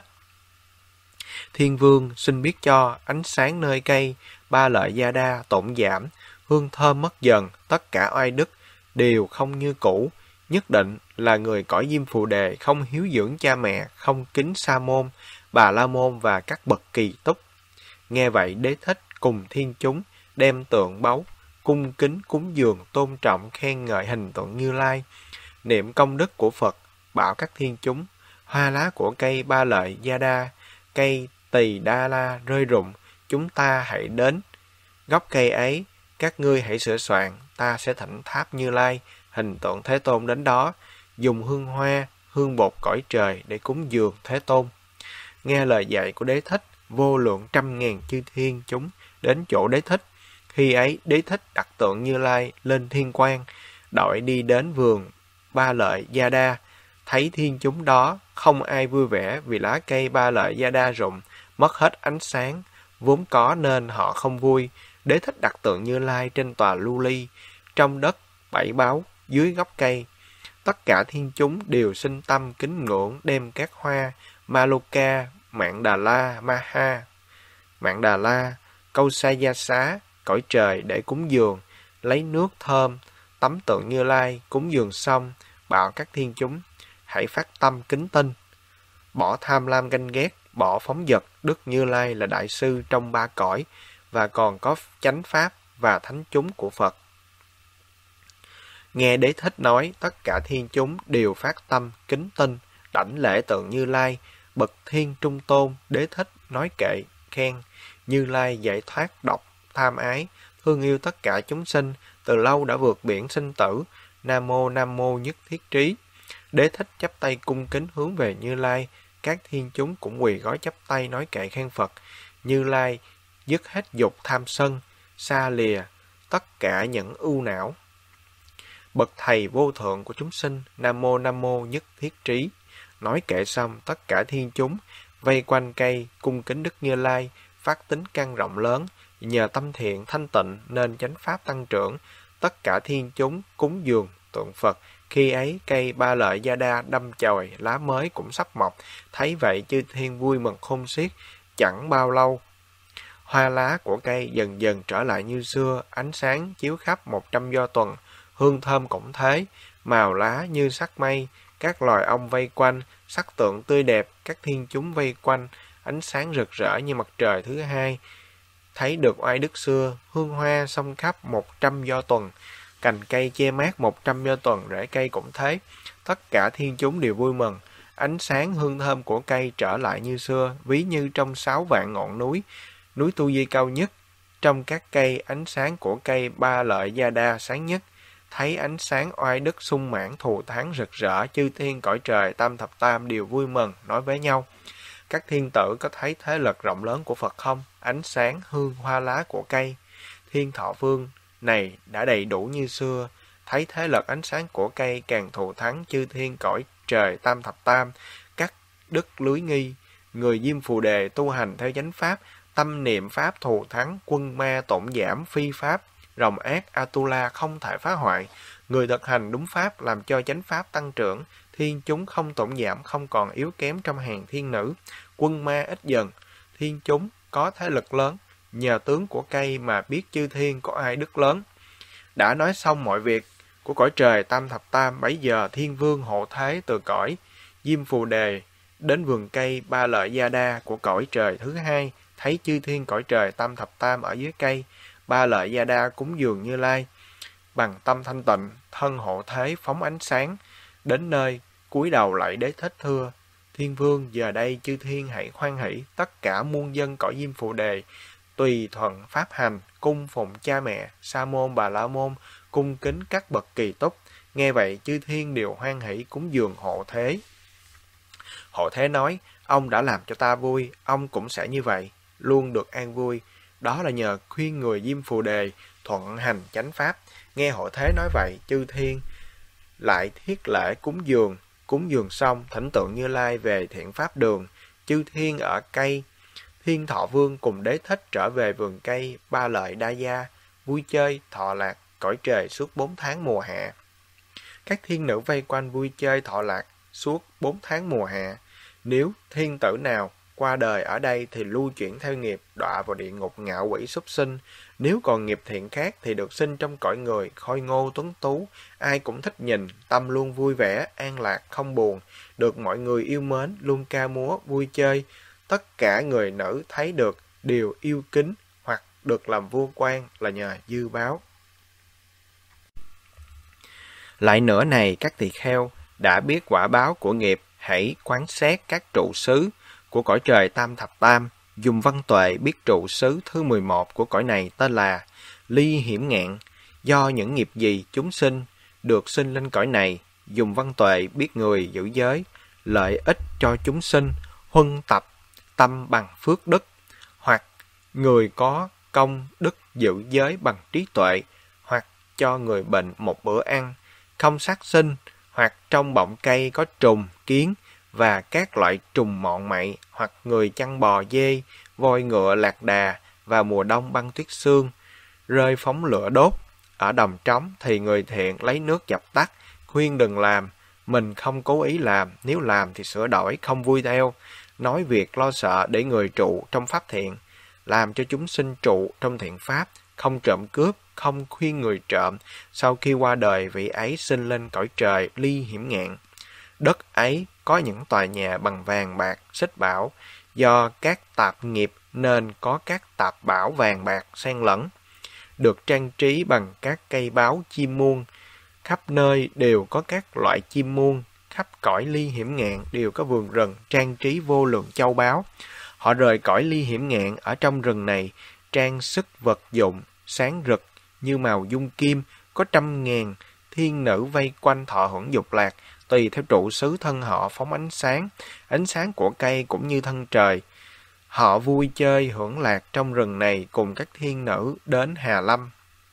Thiên vương xin biết cho, ánh sáng nơi cây ba lợi gia đa tổn giảm, hương thơm mất dần, tất cả oai đức đều không như cũ, nhất định là người cõi Diêm Phù Đề không hiếu dưỡng cha mẹ, không kính Sa môn, Bà La môn và các bậc kỳ túc. Nghe vậy, Đế Thích cùng thiên chúng đem tượng báu cung kính cúng dường, tôn trọng khen ngợi hình tượng Như Lai, niệm công đức của Phật, bảo các thiên chúng: hoa lá của cây ba lợi gia đa, cây Tỳ Đa La rơi rụng, chúng ta hãy đến gốc cây ấy, các ngươi hãy sửa soạn, ta sẽ thỉnh tháp Như Lai, hình tượng Thế Tôn đến đó, dùng hương hoa, hương bột cõi trời để cúng dường Thế Tôn. Nghe lời dạy của Đế Thích, vô lượng trăm ngàn chư thiên chúng đến chỗ Đế Thích. Khi ấy, Đế Thích đặt tượng Như Lai lên thiên quang, đội đi đến vườn ba lợi gia đa. Thấy thiên chúng đó, không ai vui vẻ vì lá cây ba lợi gia đa rụng, mất hết ánh sáng, vốn có nên họ không vui. Đế Thích đặt tượng Như Lai trên tòa lưu ly, trong đất bảy báu, dưới gốc cây. Tất cả thiên chúng đều sinh tâm kính ngưỡng, đem các hoa Maloka, Mạn Đà La, Maha, Mạn Đà La, Câu Sa Gia Xá, cõi trời để cúng dường, lấy nước thơm, tắm tượng Như Lai, cúng dường xong, bảo các thiên chúng: hãy phát tâm kính tin, bỏ tham lam ganh ghét, bỏ phóng dật. Đức Như Lai là đại sư trong ba cõi, và còn có chánh pháp và thánh chúng của Phật. Nghe Đế Thích nói, tất cả thiên chúng đều phát tâm kính tin, đảnh lễ tượng Như Lai. Bậc thiên trung tôn, Đế Thích nói kệ khen: Như Lai giải thoát độc tham ái, thương yêu tất cả chúng sinh, từ lâu đã vượt biển sinh tử. Nam mô nhất thiết trí. Đế Thích chắp tay cung kính hướng về Như Lai. Các thiên chúng cũng quỳ gối chắp tay nói kệ khen Phật. Như Lai dứt hết dục tham sân, xa lìa tất cả những ưu não. Bậc thầy vô thượng của chúng sinh, Nam mô nhất thiết trí. Nói kệ xong, tất cả thiên chúng vây quanh cây cung kính Đức Như Lai, phát tính căn rộng lớn, nhờ tâm thiện thanh tịnh nên chánh pháp tăng trưởng. Tất cả thiên chúng cúng dường tượng Phật. Khi ấy cây ba lợi gia đa đâm chồi, lá mới cũng sắp mọc. Thấy vậy chư thiên vui mừng khôn xiết. Chẳng bao lâu, hoa lá của cây dần dần trở lại như xưa, ánh sáng chiếu khắp 100 do tuần, hương thơm cũng thế, màu lá như sắc mây. Các loài ong vây quanh, sắc tượng tươi đẹp, các thiên chúng vây quanh, ánh sáng rực rỡ như mặt trời thứ hai. Thấy được oai đức xưa, hương hoa xông khắp 100 do tuần, cành cây che mát 100 do tuần, rễ cây cũng thế. Tất cả thiên chúng đều vui mừng. Ánh sáng hương thơm của cây trở lại như xưa, ví như trong 6 vạn ngọn núi. Núi Tu Di cao nhất, trong các cây ánh sáng của cây ba lợi gia đa sáng nhất. Thấy ánh sáng oai đức sung mãn thù thắng rực rỡ, chư thiên cõi trời tam thập tam đều vui mừng, nói với nhau: các thiên tử có thấy thế lực rộng lớn của Phật không? Ánh sáng hương hoa lá của cây Thiên Thọ Vương này đã đầy đủ như xưa. Thấy thế lực ánh sáng của cây càng thù thắng, chư thiên cõi trời tam thập tam, các đức lưới nghi, người Diêm Phù Đề tu hành theo chánh pháp, tâm niệm pháp thù thắng, quân ma tổn giảm, phi pháp rồng ác Atula không thể phá hoại. Người thực hành đúng pháp làm cho chánh pháp tăng trưởng, thiên chúng không tổn giảm, không còn yếu kém trong hàng thiên nữ. Quân ma ít dần, thiên chúng có thế lực lớn, nhờ tướng của cây mà biết chư thiên có ai đức lớn. Đã nói xong mọi việc của cõi trời tam thập tam, bấy giờ thiên vương hộ thế từ cõi Diêm Phù Đề đến vườn cây ba lợi gia đa của cõi trời thứ hai, thấy chư thiên cõi trời tam thập tam ở dưới cây ba lợi gia đa cúng dường Như Lai. Bằng tâm thanh tịnh, thân hộ thế phóng ánh sáng, đến nơi cúi đầu lạy Đế Thích thưa: Thiên vương, giờ đây chư thiên hãy hoan hỷ, tất cả muôn dân cõi Diêm Phù Đề tùy thuận pháp hành, cung phụng cha mẹ, Sa môn, Bà La môn, cung kính các bậc kỳ túc. Nghe vậy chư thiên đều hoan hỷ cúng dường hộ thế. Hộ thế nói: ông đã làm cho ta vui, ông cũng sẽ như vậy, luôn được an vui. đó là nhờ khuyên người Diêm Phù Đề thuận hành chánh pháp. Nghe Hộ Thế nói vậy, chư thiên lại thiết lễ cúng dường xong, thỉnh tượng Như Lai về thiện pháp đường. Chư thiên ở cây Thiên Thọ Vương cùng Đế Thích trở về vườn cây Ba Lợi Đa Gia, vui chơi thọ lạc cõi trời suốt 4 tháng mùa hạ. Các thiên nữ vây quanh vui chơi thọ lạc suốt 4 tháng mùa hạ. Nếu thiên tử nào qua đời ở đây thì lưu chuyển theo nghiệp, đọa vào địa ngục ngạ quỷ súc sinh. Nếu còn nghiệp thiện khác thì được sinh trong cõi người, khôi ngô tuấn tú, ai cũng thích nhìn, tâm luôn vui vẻ, an lạc, không buồn, được mọi người yêu mến, luôn ca múa, vui chơi. Tất cả người nữ thấy được đều yêu kính hoặc được làm vua quan là nhờ dư báo. Lại nữa này, các tỳ kheo đã biết quả báo của nghiệp, hãy quán xét các trụ xứ của cõi trời Tam Thập Tam. Dùng văn tuệ biết trụ xứ thứ 11 của cõi này tên là Ly Hiểm Ngạn. Do những nghiệp gì chúng sinh được sinh lên cõi này, dùng văn tuệ biết người giữ giới, lợi ích cho chúng sinh, huân tập tâm bằng phước đức, hoặc người có công đức giữ giới bằng trí tuệ, hoặc cho người bệnh một bữa ăn, không sát sinh, hoặc trong bọng cây có trùng, kiến và các loại trùng mọn mậy, hoặc người chăn bò dê, voi ngựa lạc đà và mùa đông băng tuyết sương, rơi phóng lửa đốt. Ở đồng trống thì người thiện lấy nước dập tắt, khuyên đừng làm, mình không cố ý làm, nếu làm thì sửa đổi, không vui theo, nói việc lo sợ để người trụ trong pháp thiện, làm cho chúng sinh trụ trong thiện pháp, không trộm cướp, không khuyên người trộm. Sau khi qua đời, vị ấy sinh lên cõi trời Ly Hiểm Ngạn. Đất ấy có những tòa nhà bằng vàng bạc, xích bảo, do các tạp nghiệp nên có các tạp bảo vàng bạc xen lẫn, được trang trí bằng các cây báo chim muôn. Khắp nơi đều có các loại chim muôn, khắp cõi Ly Hiểm Ngạn đều có vườn rừng trang trí vô lượng châu báu. Họ rời cõi Ly Hiểm Ngạn, ở trong rừng này trang sức vật dụng sáng rực như màu dung kim, có 100.000 thiên nữ vây quanh thọ hưởng dục lạc, tùy theo trụ xứ thân họ phóng ánh sáng của cây cũng như thân trời. Họ vui chơi hưởng lạc trong rừng này cùng các thiên nữ đến Hà Lâm.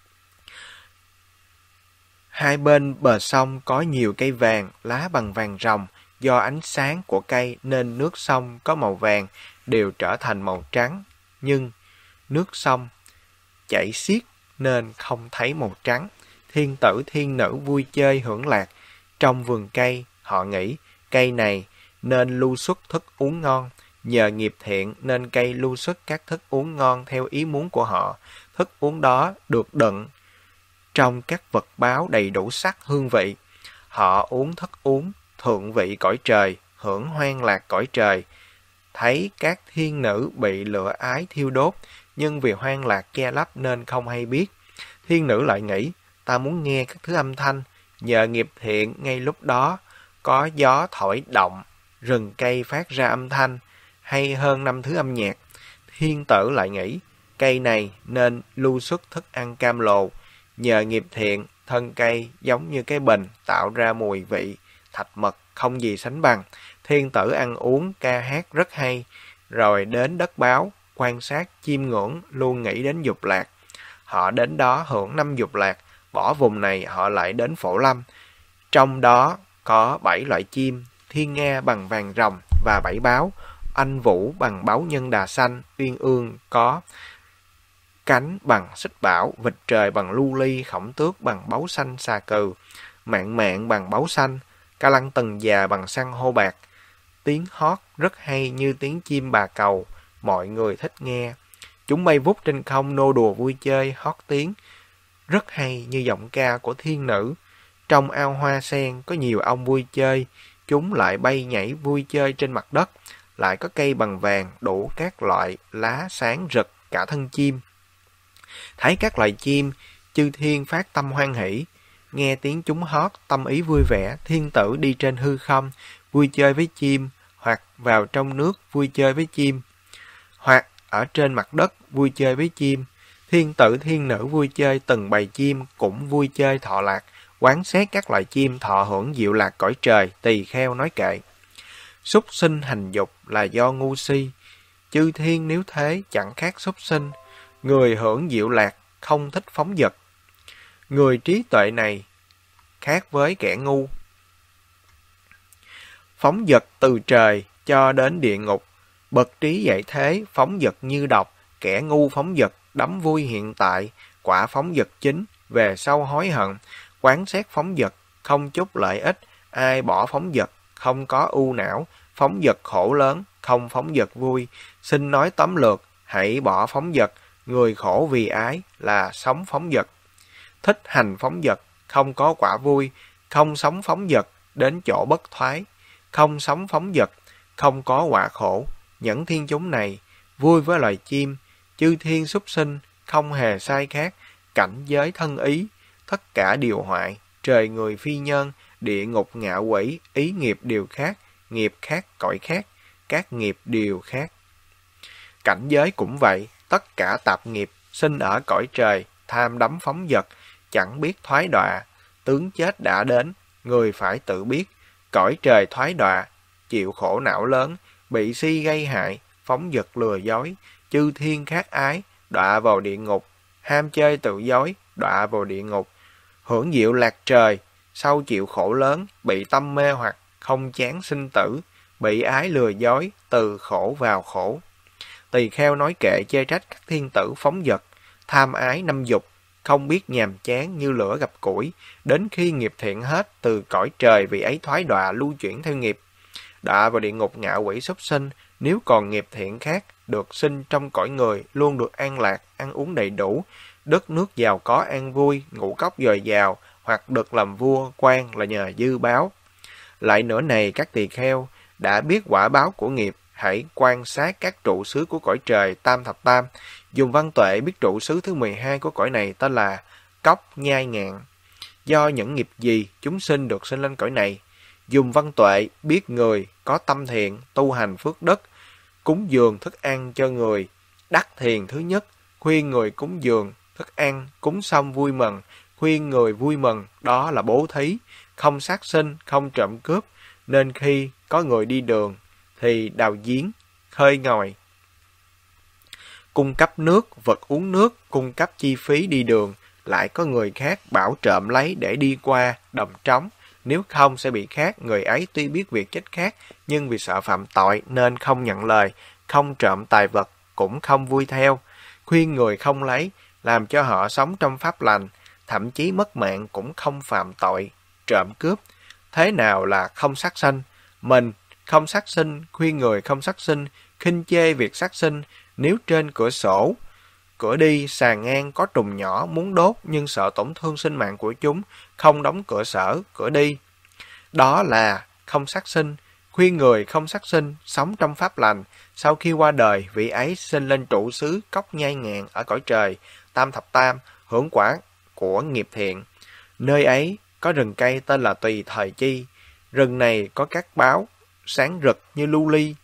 Hai bên bờ sông có nhiều cây vàng, lá bằng vàng ròng, do ánh sáng của cây nên nước sông có màu vàng đều trở thành màu trắng, nhưng nước sông chảy xiết nên không thấy màu trắng. Thiên tử thiên nữ vui chơi hưởng lạc trong vườn cây, họ nghĩ cây này nên lưu xuất thức uống ngon, nhờ nghiệp thiện nên cây lưu xuất các thức uống ngon theo ý muốn của họ. Thức uống đó được đựng trong các vật báo đầy đủ sắc hương vị. Họ uống thức uống thượng vị cõi trời, hưởng hoan lạc cõi trời. Thấy các thiên nữ bị lửa ái thiêu đốt, nhưng vì hoan lạc che lấp nên không hay biết. Thiên nữ lại nghĩ, ta muốn nghe các thứ âm thanh, nhờ nghiệp thiện ngay lúc đó có gió thổi động, rừng cây phát ra âm thanh, hay hơn 5 thứ âm nhạc. Thiên tử lại nghĩ, cây này nên lưu xuất thức ăn cam lồ, nhờ nghiệp thiện, thân cây giống như cái bình tạo ra mùi vị thạch mật không gì sánh bằng. Thiên tử ăn uống ca hát rất hay, rồi đến đất báo quan sát chiêm ngưỡng, luôn nghĩ đến dục lạc. Họ đến đó hưởng 5 dục lạc, bỏ vùng này họ lại đến Phổ Lâm. Trong đó có 7 loại chim: thiên nga bằng vàng ròng và 7 báo, anh vũ bằng báu nhân đà xanh, uyên ương có cánh bằng xích bảo, vịt trời bằng lưu ly, khổng tước bằng báu xanh xà cừ, mạn mạn bằng báu xanh, ca lăng tần già bằng san hô bạc. Tiếng hót rất hay như tiếng chim bà cầu, mọi người thích nghe. Chúng bay vút trên không nô đùa vui chơi, hót tiếng rất hay như giọng ca của thiên nữ. Trong ao hoa sen có nhiều ong vui chơi, chúng lại bay nhảy vui chơi trên mặt đất. Lại có cây bằng vàng đủ các loại lá sáng rực cả thân chim. Thấy các loài chim, chư thiên phát tâm hoan hỷ, nghe tiếng chúng hót tâm ý vui vẻ. Thiên tử đi trên hư không vui chơi với chim, hoặc vào trong nước vui chơi với chim, hoặc ở trên mặt đất vui chơi với chim. Thiên tử thiên nữ vui chơi từng bầy chim, cũng vui chơi thọ lạc, quán xét các loài chim thọ hưởng diệu lạc cõi trời. Tỳ kheo nói kệ: súc sinh hành dục là do ngu si, chư thiên nếu thế chẳng khác súc sinh, Người hưởng diệu lạc, không thích phóng dật. Người trí tuệ này khác với kẻ ngu. Phóng dật từ trời cho đến địa ngục. Bậc trí dạy thế, phóng dật như độc. Kẻ ngu phóng dật, đắm vui hiện tại. Quả phóng dật chính, về sau hối hận. Quán xét phóng dật, không chút lợi ích. Ai bỏ phóng dật, không có ưu não. Phóng dật khổ lớn, không phóng dật vui. Xin nói tóm lược, hãy bỏ phóng dật. Người khổ vì ái là sống phóng dật. Thích hành phóng dật, không có quả vui. Không sống phóng dật, đến chỗ bất thoái. Không sống phóng dật, không có quả khổ. Những thiên chúng này, vui với loài chim, chư thiên súc sinh, không hề sai khác. Cảnh giới thân ý, tất cả điều hoại. Trời người phi nhân, địa ngục ngạ quỷ, ý nghiệp đều khác. Nghiệp khác cõi khác, các nghiệp đều khác. Cảnh giới cũng vậy, tất cả tạp nghiệp, sinh ở cõi trời, tham đắm phóng dật, chẳng biết thoái đọa. Tướng chết đã đến, người phải tự biết. Cõi trời thoái đọa, chịu khổ não lớn, bị si gây hại, phóng dật lừa dối, chư thiên khác ái, đọa vào địa ngục, ham chơi tự dối, đọa vào địa ngục. Hưởng diệu lạc trời, sau chịu khổ lớn, bị tâm mê hoặc, không chán sinh tử, bị ái lừa dối, từ khổ vào khổ. Tỳ kheo nói kệ chê trách các thiên tử phóng dật, tham ái năm dục, không biết nhàm chán như lửa gặp củi, đến khi nghiệp thiện hết, từ cõi trời vì ấy thoái đọa lưu chuyển theo nghiệp. Đọa vào địa ngục ngạ quỷ súc sinh, nếu còn nghiệp thiện khác, được sinh trong cõi người, luôn được an lạc, ăn uống đầy đủ, đất nước giàu có an vui, ngũ cốc dồi dào, hoặc được làm vua, quan là nhờ dư báo. Lại nữa này các tỳ kheo, đã biết quả báo của nghiệp, hãy quan sát các trụ xứ của cõi trời tam thập tam. Dùng văn tuệ biết trụ xứ thứ 12 của cõi này tên là Cốc Nhai Ngạn. Do những nghiệp gì chúng sinh được sinh lên cõi này. Dùng văn tuệ biết người có tâm thiện, tu hành phước đức, cúng dường thức ăn cho người. Đắc thiền thứ nhất, khuyên người cúng dường thức ăn, cúng xong vui mừng, khuyên người vui mừng, đó là bố thí, không sát sinh, không trộm cướp, nên khi có người đi đường thì đào giếng, khơi ngòi, cung cấp nước, vật uống nước, cung cấp chi phí đi đường, lại có người khác bảo trộm lấy để đi qua đồng trống, nếu không sẽ bị khác. Người ấy tuy biết việc chết khác, nhưng vì sợ phạm tội nên không nhận lời, không trộm tài vật, cũng không vui theo. Khuyên người không lấy, làm cho họ sống trong pháp lành, thậm chí mất mạng cũng không phạm tội, trộm cướp. Thế nào là không sát sinh? Mình không sát sinh, khuyên người không sát sinh, khinh chê việc sát sinh. Nếu trên cửa sổ, cửa đi, sàn ngang có trùng nhỏ muốn đốt nhưng sợ tổn thương sinh mạng của chúng, không đóng cửa sở, cửa đi. Đó là không sát sinh. Khuyên người không sát sinh, sống trong pháp lành. Sau khi qua đời, vị ấy sinh lên trụ xứ Cốc Nhai Ngạn ở cõi trời tam thập tam, hưởng quả của nghiệp thiện. Nơi ấy có rừng cây tên là Tùy Thời Chi. Rừng này có các báo sáng rực như lưu ly,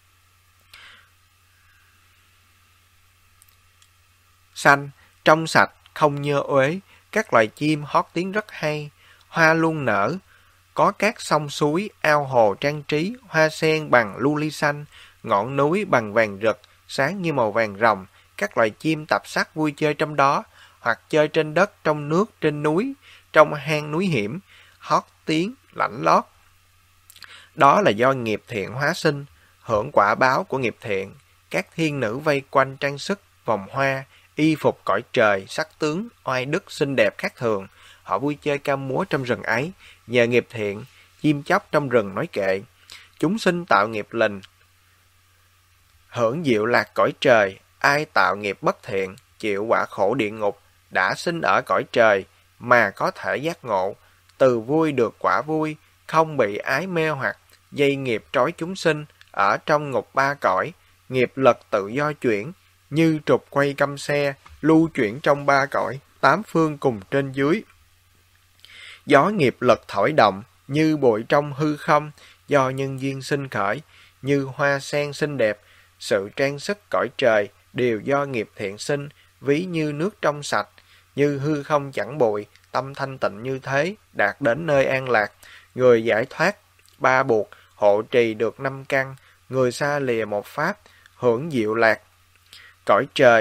xanh, trong sạch, không nhơ uế. Các loài chim hót tiếng rất hay. Hoa luôn nở. Có các sông suối, ao hồ trang trí, hoa sen bằng lưu ly xanh, ngọn núi bằng vàng rực, sáng như màu vàng ròng. Các loài chim tập sắc vui chơi trong đó, hoặc chơi trên đất, trong nước, trên núi, trong hang núi hiểm, hót tiếng lảnh lót. Đó là do nghiệp thiện hóa sinh, hưởng quả báo của nghiệp thiện. Các thiên nữ vây quanh trang sức, vòng hoa, y phục cõi trời, sắc tướng, oai đức xinh đẹp khác thường. Họ vui chơi ca múa trong rừng ấy. Nhờ nghiệp thiện, chim chóc trong rừng nói kệ. Chúng sinh tạo nghiệp lành, hưởng diệu lạc cõi trời. Ai tạo nghiệp bất thiện, chịu quả khổ địa ngục. Đã sinh ở cõi trời mà có thể giác ngộ, từ vui được quả vui, không bị ái mê hoặc. Dây nghiệp trói chúng sinh ở trong ngục ba cõi. Nghiệp lực tự do chuyển, như trục quay căm xe, lưu chuyển trong ba cõi, tám phương cùng trên dưới. Gió nghiệp lực thổi động, như bụi trong hư không, do nhân duyên sinh khởi, như hoa sen xinh đẹp. Sự trang sức cõi trời đều do nghiệp thiện sinh, ví như nước trong sạch, như hư không chẳng bụi, tâm thanh tịnh như thế, đạt đến nơi an lạc. Người giải thoát ba buộc, hộ trì được 5 căn, người xa lìa một pháp, hưởng diệu lạc cõi trời.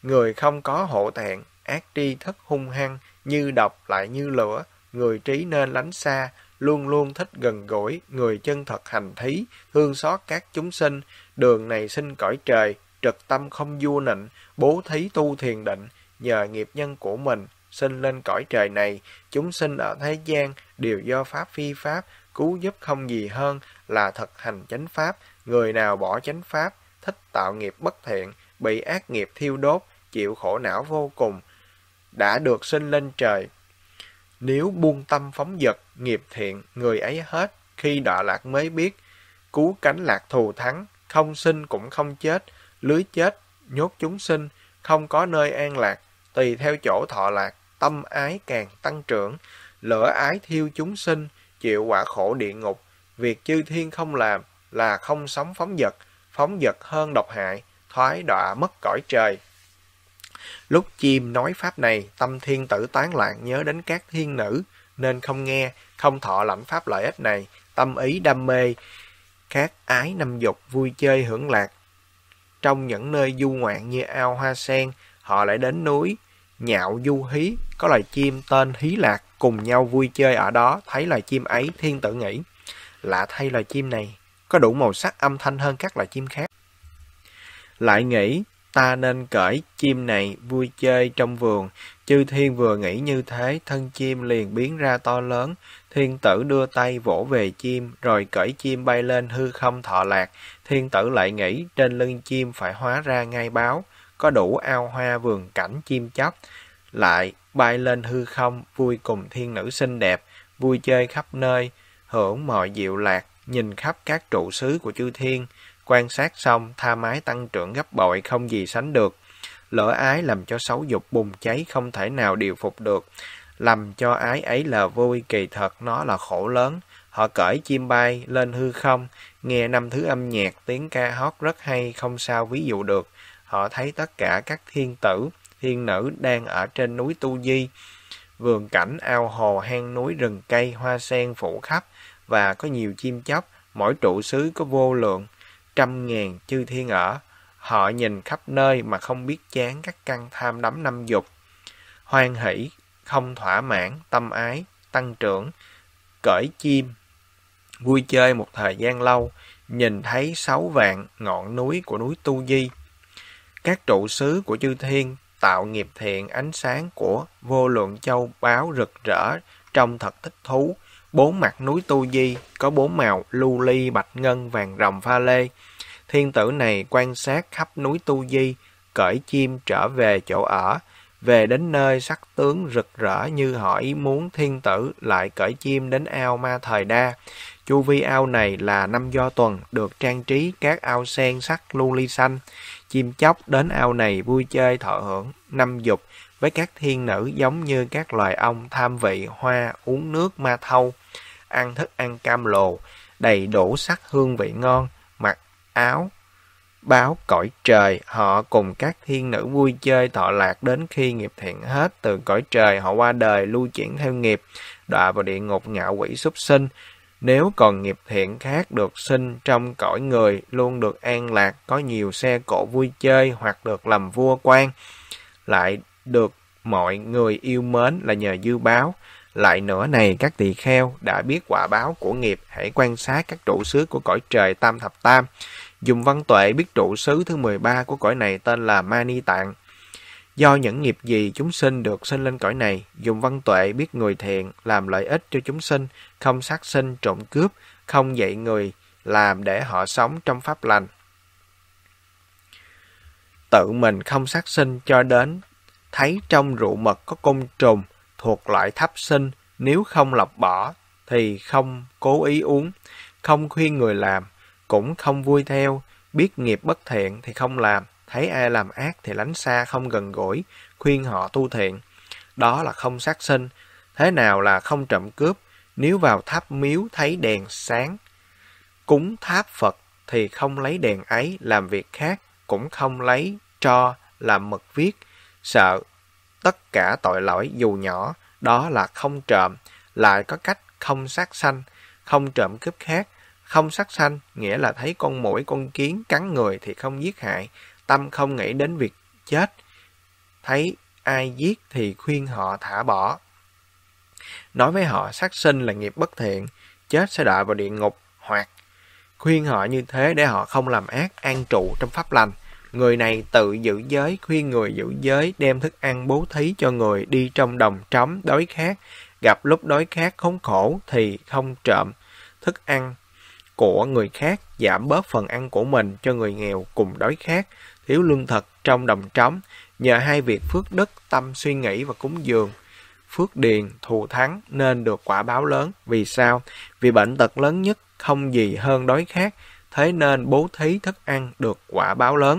Người không có hộ thẹn, ác tri thức hung hăng, như độc lại như lửa, người trí nên lánh xa, luôn luôn thích gần gũi, người chân thật hành thí, thương xót các chúng sinh, đường này sinh cõi trời, trực tâm không vua nịnh, bố thí tu thiền định, nhờ nghiệp nhân của mình, sinh lên cõi trời này, chúng sinh ở thế gian đều do pháp phi pháp, cứu giúp không gì hơn là thực hành chánh pháp, người nào bỏ chánh pháp, thích tạo nghiệp bất thiện, bị ác nghiệp thiêu đốt, chịu khổ não vô cùng, đã được sinh lên trời. Nếu buông tâm phóng dật, nghiệp thiện, người ấy hết, khi đọa lạc mới biết, cứu cánh lạc thù thắng, không sinh cũng không chết, lưới chết, nhốt chúng sinh, không có nơi an lạc, tùy theo chỗ thọ lạc, tâm ái càng tăng trưởng, lửa ái thiêu chúng sinh, chịu quả khổ địa ngục, việc chư thiên không làm là không sống phóng dật hơn độc hại, thoái đọa mất cõi trời. Lúc chim nói pháp này, tâm thiên tử tán loạn nhớ đến các thiên nữ, nên không nghe, không thọ lãnh pháp lợi ích này, tâm ý đam mê, các ái năm dục vui chơi hưởng lạc. Trong những nơi du ngoạn như ao hoa sen, họ lại đến núi Nhạo Du Hí, có loài chim tên Hí Lạc, cùng nhau vui chơi ở đó. Thấy loài chim ấy, thiên tử nghĩ, lạ thay, loài chim này có đủ màu sắc âm thanh hơn các loài chim khác. Lại nghĩ, ta nên cởi chim này vui chơi trong vườn. Chư thiên vừa nghĩ như thế, thân chim liền biến ra to lớn. Thiên tử đưa tay vỗ về chim, rồi cởi chim bay lên hư không thọ lạc. Thiên tử lại nghĩ, trên lưng chim phải hóa ra ngai báo, có đủ ao hoa vườn cảnh chim chóc. Lại bay lên hư không, vui cùng thiên nữ xinh đẹp, vui chơi khắp nơi, hưởng mọi diệu lạc, nhìn khắp các trụ xứ của chư thiên. Quan sát xong, tha mái tăng trưởng gấp bội không gì sánh được. Lửa ái làm cho sáu dục bùng cháy không thể nào điều phục được. Làm cho ái ấy là vui, kỳ thật nó là khổ lớn. Họ cởi chim bay lên hư không, nghe năm thứ âm nhạc, tiếng ca hót rất hay, không sao ví dụ được. Họ thấy tất cả các thiên tử, thiên nữ đang ở trên núi Tu Di. Vườn cảnh, ao hồ, hang núi, rừng cây, hoa sen phủ khắp, và có nhiều chim chóc, mỗi trụ xứ có vô lượng, trăm ngàn chư thiên ở. Họ nhìn khắp nơi mà không biết chán các căn tham đắm năm dục. Hoan hỷ, không thỏa mãn, tâm ái, tăng trưởng, cởi chim, vui chơi một thời gian lâu, nhìn thấy 6 vạn ngọn núi của núi Tu Di. Các trụ xứ của chư thiên tạo nghiệp thiện, ánh sáng của vô lượng châu báu rực rỡ, trông thật thích thú. 4 mặt núi Tu Di có 4 màu lưu ly, bạch ngân, vàng ròng, pha lê. Thiên tử này quan sát khắp núi Tu Di, cởi chim trở về chỗ ở. Về đến nơi sắc tướng rực rỡ như họ ý muốn, thiên tử lại cởi chim đến ao Ma Thời Đa. Chu vi ao này là 5 do tuần, được trang trí các ao sen sắc lưu ly xanh. Chim chóc đến ao này vui chơi thọ hưởng năm dục với các thiên nữ, giống như các loài ong tham vị hoa, uống nước ma thâu, ăn thức ăn cam lồ, đầy đủ sắc hương vị ngon, mặc áo báo cõi trời. Họ cùng các thiên nữ vui chơi thọ lạc đến khi nghiệp thiện hết. Từ cõi trời họ qua đời lưu chuyển theo nghiệp, đọa vào địa ngục ngạ quỷ súc sinh. Nếu còn nghiệp thiện khác, được sinh trong cõi người, luôn được an lạc, có nhiều xe cộ vui chơi, hoặc được làm vua quan, lại được mọi người yêu mến là nhờ dư báo. Lại nữa này, các tỳ kheo đã biết quả báo của nghiệp, hãy quan sát các trụ xứ của cõi trời tam thập tam. Dùng văn tuệ biết trụ xứ thứ 13 của cõi này tên là Mani Tạng. Do những nghiệp gì chúng sinh được sinh lên cõi này, dùng văn tuệ biết người thiện, làm lợi ích cho chúng sinh, không sát sinh, trộm cướp, không dạy người làm để họ sống trong pháp lành. Tự mình không sát sinh cho đến thấy trong rượu mật có côn trùng thuộc loại thấp sinh, nếu không lọc bỏ thì không cố ý uống, không khuyên người làm, cũng không vui theo, biết nghiệp bất thiện thì không làm, thấy ai làm ác thì lánh xa, không gần gũi, khuyên họ tu thiện. Đó là không sát sinh. Thế nào là không trộm cướp? Nếu vào tháp miếu thấy đèn sáng, cúng tháp Phật thì không lấy đèn ấy làm việc khác, cũng không lấy tro làm mực viết, sợ tất cả tội lỗi dù nhỏ. Đó là không trộm. Lại có cách không sát sanh, không trộm cướp khác. Không sát sanh nghĩa là thấy con muỗi con kiến cắn người thì không giết hại, tâm không nghĩ đến việc chết. thấy ai giết thì khuyên họ thả bỏ. Nói với họ sát sinh là nghiệp bất thiện, chết sẽ đọa vào địa ngục, hoặc khuyên họ như thế để họ không làm ác, an trụ trong pháp lành. Người này tự giữ giới, khuyên người giữ giới, đem thức ăn bố thí cho người đi trong đồng trống đói khát, gặp lúc đói khát khốn khổ thì không trộm thức ăn của người khác, giảm bớt phần ăn của mình cho người nghèo cùng đói khát, thiếu lương thực trong đồng trống. Nhờ hai việc phước đức, tâm suy nghĩ và cúng dường, phước điền, thù thắng nên được quả báo lớn. Vì sao? Vì bệnh tật lớn nhất không gì hơn đói khát, thế nên bố thí thức ăn được quả báo lớn.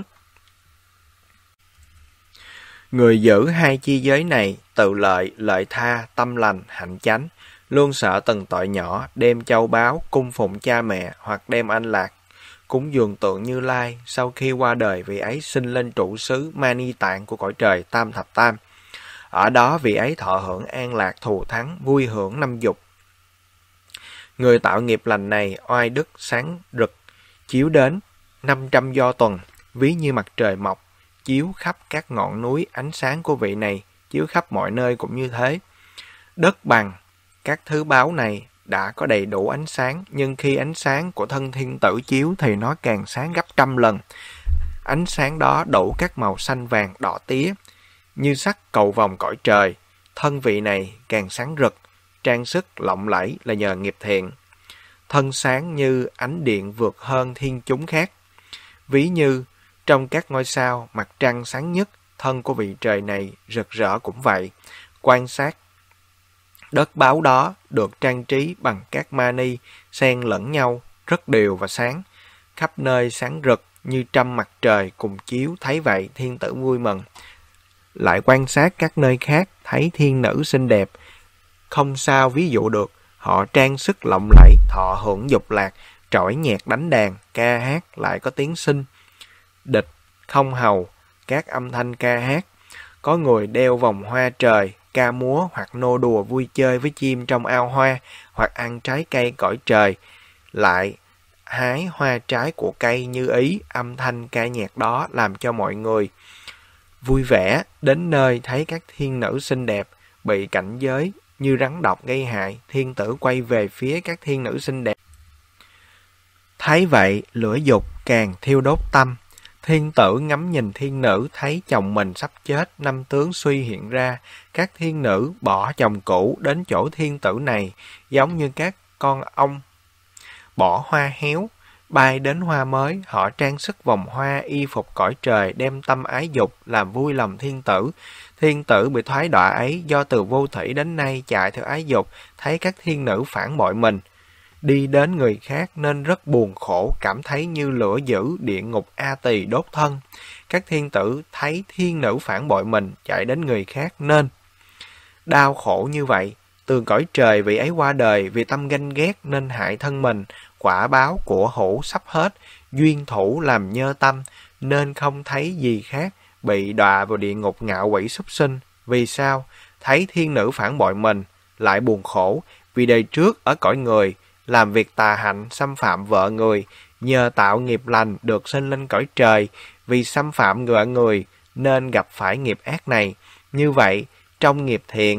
Người giữ hai chi giới này, tự lợi, lợi tha, tâm lành, hạnh chánh, luôn sợ từng tội nhỏ, đem châu báu, cung phụng cha mẹ hoặc đem anh lạc, cúng dường tượng Như Lai. Sau khi qua đời, vị ấy sinh lên trụ xứ Mani Tạng của cõi trời Tam Thập Tam. Ở đó vị ấy thọ hưởng an lạc, thù thắng, vui hưởng năm dục. Người tạo nghiệp lành này oai đức sáng rực, chiếu đến 500 do tuần, ví như mặt trời mọc, chiếu khắp các ngọn núi. Ánh sáng của vị này chiếu khắp mọi nơi cũng như thế. Đất bằng, các thứ báu này đã có đầy đủ ánh sáng, nhưng khi ánh sáng của thân thiên tử chiếu thì nó càng sáng gấp trăm lần. Ánh sáng đó đủ các màu xanh vàng đỏ tía, như sắc cầu vòng cõi trời. Thân vị này càng sáng rực, trang sức lộng lẫy là nhờ nghiệp thiện. Thân sáng như ánh điện vượt hơn thiên chúng khác. Ví như trong các ngôi sao, mặt trăng sáng nhất, thân của vị trời này rực rỡ cũng vậy. Quan sát đất báu đó được trang trí bằng các mani xen lẫn nhau, rất đều và sáng, khắp nơi sáng rực như trăm mặt trời cùng chiếu. Thấy vậy, thiên tử vui mừng. Lại quan sát các nơi khác, thấy thiên nữ xinh đẹp, không sao ví dụ được. Họ trang sức lộng lẫy, thọ hưởng dục lạc, trỏi nhạc đánh đàn, ca hát, lại có tiếng sinh, địch, không hầu, các âm thanh ca hát. Có người đeo vòng hoa trời, ca múa hoặc nô đùa vui chơi với chim trong ao hoa, hoặc ăn trái cây cõi trời, lại hái hoa trái của cây như ý. Âm thanh ca nhạc đó làm cho mọi người vui vẻ. Đến nơi thấy các thiên nữ xinh đẹp bị cảnh giới như rắn độc gây hại, thiên tử quay về phía các thiên nữ xinh đẹp. Thấy vậy, lửa dục càng thiêu đốt tâm. Thiên tử ngắm nhìn thiên nữ, thấy chồng mình sắp chết, năm tướng suy hiện ra. Các thiên nữ bỏ chồng cũ đến chỗ thiên tử này, giống như các con ong bỏ hoa héo, bay đến hoa mới. Họ trang sức vòng hoa, y phục cõi trời, đem tâm ái dục làm vui lòng thiên tử. Thiên tử bị thoái đọa ấy, do từ vô thủy đến nay chạy theo ái dục, thấy các thiên nữ phản bội mình, đi đến người khác nên rất buồn khổ, cảm thấy như lửa dữ địa ngục A Tỳ đốt thân. Các thiên tử thấy thiên nữ phản bội mình, chạy đến người khác nên đau khổ như vậy. Từ cõi trời vị ấy qua đời, vì tâm ganh ghét nên hại thân mình. Quả báo của hữu sắp hết, duyên thủ làm nhơ tâm, nên không thấy gì khác, bị đọa vào địa ngục ngạo quỷ súc sinh. Vì sao? Thấy thiên nữ phản bội mình, lại buồn khổ, vì đời trước ở cõi người làm việc tà hạnh, xâm phạm vợ người, nhờ tạo nghiệp lành được sinh lên cõi trời. Vì xâm phạm vợ người nên gặp phải nghiệp ác này. Như vậy, trong nghiệp thiện,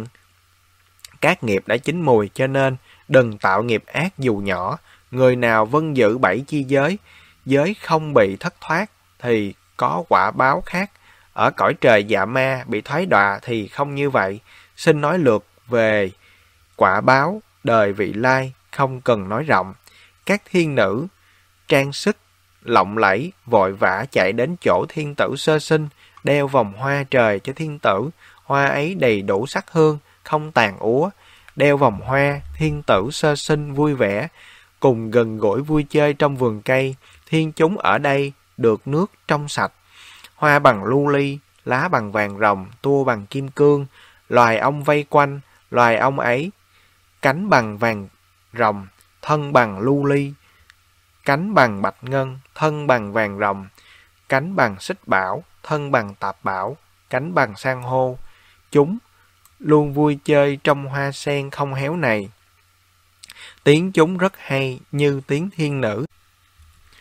các nghiệp đã chín mùi, cho nên đừng tạo nghiệp ác dù nhỏ. Người nào vâng giữ 7 chi giới, giới không bị thất thoát, thì có quả báo khác. Ở cõi trời dạ ma bị thoái đọa thì không như vậy. Xin nói lược về quả báo đời vị lai, không cần nói rộng. Các thiên nữ trang sức lộng lẫy, vội vã chạy đến chỗ thiên tử sơ sinh, đeo vòng hoa trời cho thiên tử. Hoa ấy đầy đủ sắc hương, không tàn úa. Đeo vòng hoa, thiên tử sơ sinh vui vẻ, cùng gần gũi vui chơi trong vườn cây. Thiên chúng ở đây được nước trong sạch, hoa bằng lưu ly, lá bằng vàng ròng, tua bằng kim cương. Loài ong vây quanh, loài ong ấy cánh bằng vàng ròng, thân bằng lưu ly, cánh bằng bạch ngân, thân bằng vàng ròng, cánh bằng xích bảo, thân bằng tạp bảo, cánh bằng san hô. Chúng luôn vui chơi trong hoa sen không héo này. Tiếng chúng rất hay như tiếng thiên nữ.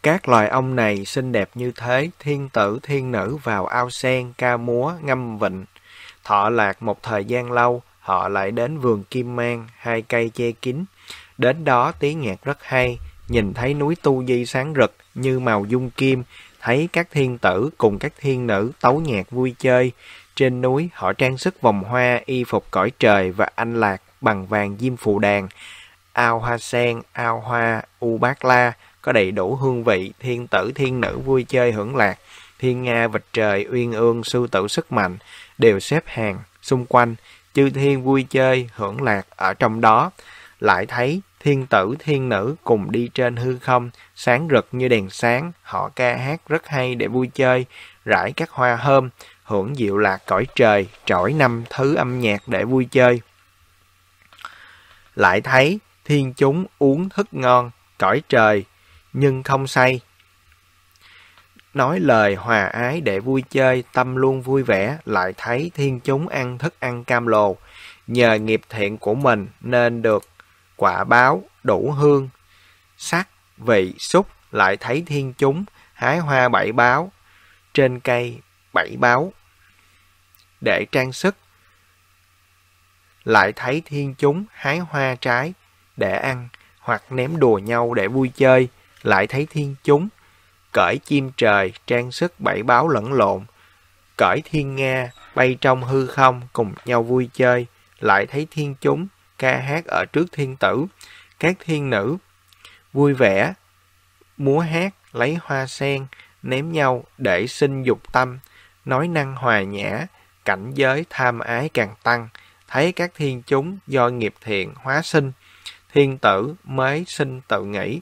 Các loài ong này xinh đẹp như thế, thiên tử thiên nữ vào ao sen, ca múa, ngâm vịnh. Thọ lạc một thời gian lâu, họ lại đến vườn kim mang, hai cây che kín. Đến đó tiếng nhạc rất hay, nhìn thấy núi Tu Di sáng rực như màu dung kim, thấy các thiên tử cùng các thiên nữ tấu nhạc vui chơi. Trên núi họ trang sức vòng hoa, y phục cõi trời và anh lạc bằng vàng diêm phù đàn. Ao hoa sen, ao hoa, u bát la, có đầy đủ hương vị, thiên tử thiên nữ vui chơi hưởng lạc. Thiên nga vịt trời, uyên ương, sư tử sức mạnh, đều xếp hàng xung quanh, chư thiên vui chơi hưởng lạc ở trong đó. Lại thấy thiên tử thiên nữ cùng đi trên hư không, sáng rực như đèn sáng, họ ca hát rất hay để vui chơi, rải các hoa hơm, hưởng diệu lạc cõi trời, trỗi năm thứ âm nhạc để vui chơi. Lại thấy thiên chúng uống thức ngon, cõi trời, nhưng không say. Nói lời hòa ái để vui chơi, tâm luôn vui vẻ. Lại thấy thiên chúng ăn thức ăn cam lồ, nhờ nghiệp thiện của mình nên được quả báo đủ hương, sắc, vị, xúc. Lại thấy thiên chúng hái hoa bảy báo, trên cây bảy báo để trang sức. Lại thấy thiên chúng hái hoa trái để ăn, hoặc ném đùa nhau để vui chơi. Lại thấy thiên chúng cởi chim trời trang sức bảy báo lẫn lộn, cởi thiên nga bay trong hư không cùng nhau vui chơi. Lại thấy thiên chúng ca hát ở trước thiên tử, các thiên nữ vui vẻ múa hát, lấy hoa sen ném nhau để sinh dục tâm, nói năng hòa nhã, cảnh giới tham ái càng tăng. Thấy các thiên chúng do nghiệp thiện hóa sinh, thiên tử mới sinh tự nghĩ: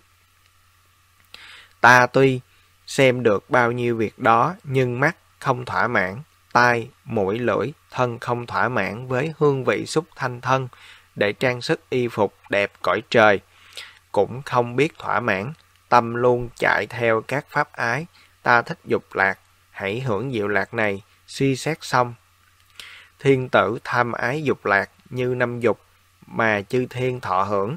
ta tuy xem được bao nhiêu việc đó, nhưng mắt không thỏa mãn, tai, mũi, lưỡi, thân không thỏa mãn với hương vị xúc thanh thân để trang sức y phục đẹp cõi trời, cũng không biết thỏa mãn, tâm luôn chạy theo các pháp ái. Ta thích dục lạc, hãy hưởng diệu lạc này. Suy xét xong, thiên tử tham ái dục lạc như năm dục mà chư thiên thọ hưởng.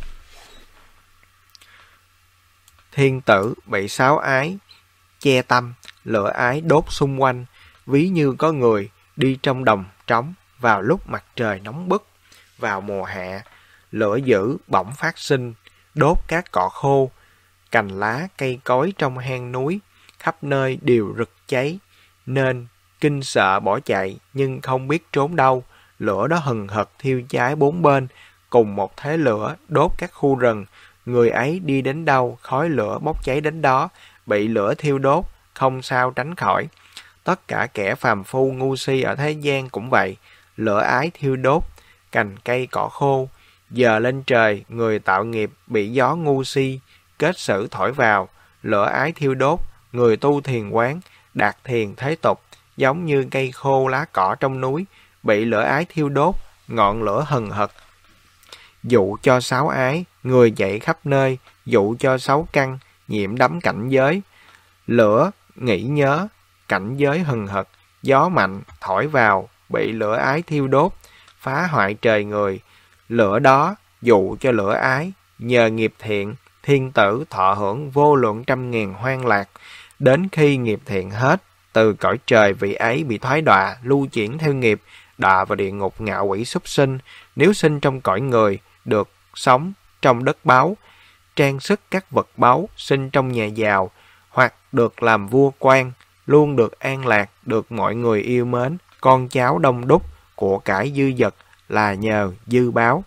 Thiên tử bị sáu ái che tâm, lửa ái đốt xung quanh, ví như có người đi trong đồng trống vào lúc mặt trời nóng bức. Vào mùa hạ, lửa dữ bỗng phát sinh, đốt các cỏ khô, cành lá cây cối trong hang núi, khắp nơi đều rực cháy, nên kinh sợ bỏ chạy, nhưng không biết trốn đâu. Lửa đó hừng hực thiêu cháy bốn bên, cùng một thế lửa đốt các khu rừng. Người ấy đi đến đâu, khói lửa bốc cháy đến đó, bị lửa thiêu đốt, không sao tránh khỏi. Tất cả kẻ phàm phu ngu si ở thế gian cũng vậy, lửa ái thiêu đốt cành cây cỏ khô. Giờ lên trời, người tạo nghiệp bị gió ngu si kết sử thổi vào, lửa ái thiêu đốt. Người tu thiền quán đạt thiền thế tục, giống như cây khô lá cỏ trong núi, bị lửa ái thiêu đốt, ngọn lửa hừng hực. Dụ cho sáu ái, người chạy khắp nơi, dụ cho sáu căn, nhiễm đắm cảnh giới. Lửa nghĩ nhớ, cảnh giới hừng hực, gió mạnh thổi vào, bị lửa ái thiêu đốt, phá hoại trời người. Lửa đó dụ cho lửa ái, nhờ nghiệp thiện, thiên tử thọ hưởng vô lượng trăm ngàn hoan lạc. Đến khi nghiệp thiện hết, từ cõi trời vị ấy bị thoái đọa, lưu chuyển theo nghiệp, đọa vào địa ngục ngạ quỷ súc sinh. Nếu sinh trong cõi người, được sống trong đất báu, trang sức các vật báu, sinh trong nhà giàu, hoặc được làm vua quan, luôn được an lạc, được mọi người yêu mến, con cháu đông đúc, của cải dư dật, là nhờ dư báo.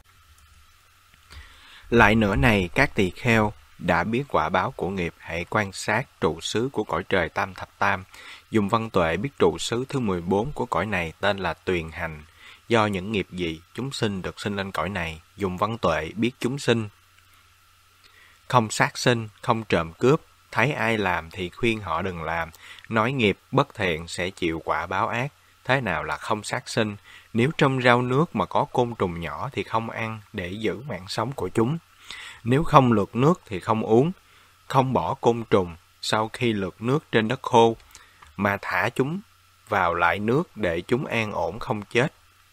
Lại nữa này, các tỳ kheo đã biết quả báo của nghiệp, hãy quan sát trụ xứ của cõi trời tam thập tam. Dùng văn tuệ biết trụ xứ thứ 14 của cõi này tên là tuyền hành. Do những nghiệp gì chúng sinh được sinh lên cõi này. Dùng văn tuệ biết chúng sinh không sát sinh, không trộm cướp, thấy ai làm thì khuyên họ đừng làm. Nói nghiệp bất thiện sẽ chịu quả báo ác. Thế nào là không sát sinh? Nếu trong rau nước mà có côn trùng nhỏ thì không ăn để giữ mạng sống của chúng. Nếu không lược nước thì không uống, không bỏ côn trùng sau khi lược nước trên đất khô, mà thả chúng vào lại nước để chúng an ổn không chết.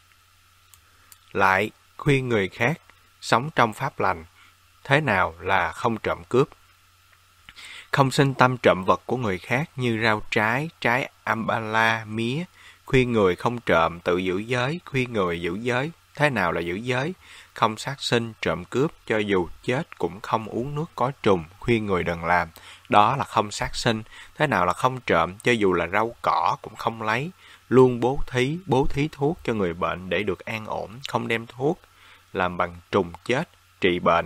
Lại khuyên người khác sống trong pháp lành. Thế nào là không trộm cướp? Không sinh tâm trộm vật của người khác như rau trái, trái ambala, mía. Khuyên người không trộm, tự giữ giới, khuyên người giữ giới. Thế nào là giữ giới? Không sát sinh, trộm cướp, cho dù chết cũng không uống nước có trùng, khuyên người đừng làm. Đó là không sát sinh. Thế nào là không trộm? Cho dù là rau cỏ cũng không lấy. Luôn bố thí thuốc cho người bệnh để được an ổn, không đem thuốc làm bằng trùng chết, trị bệnh.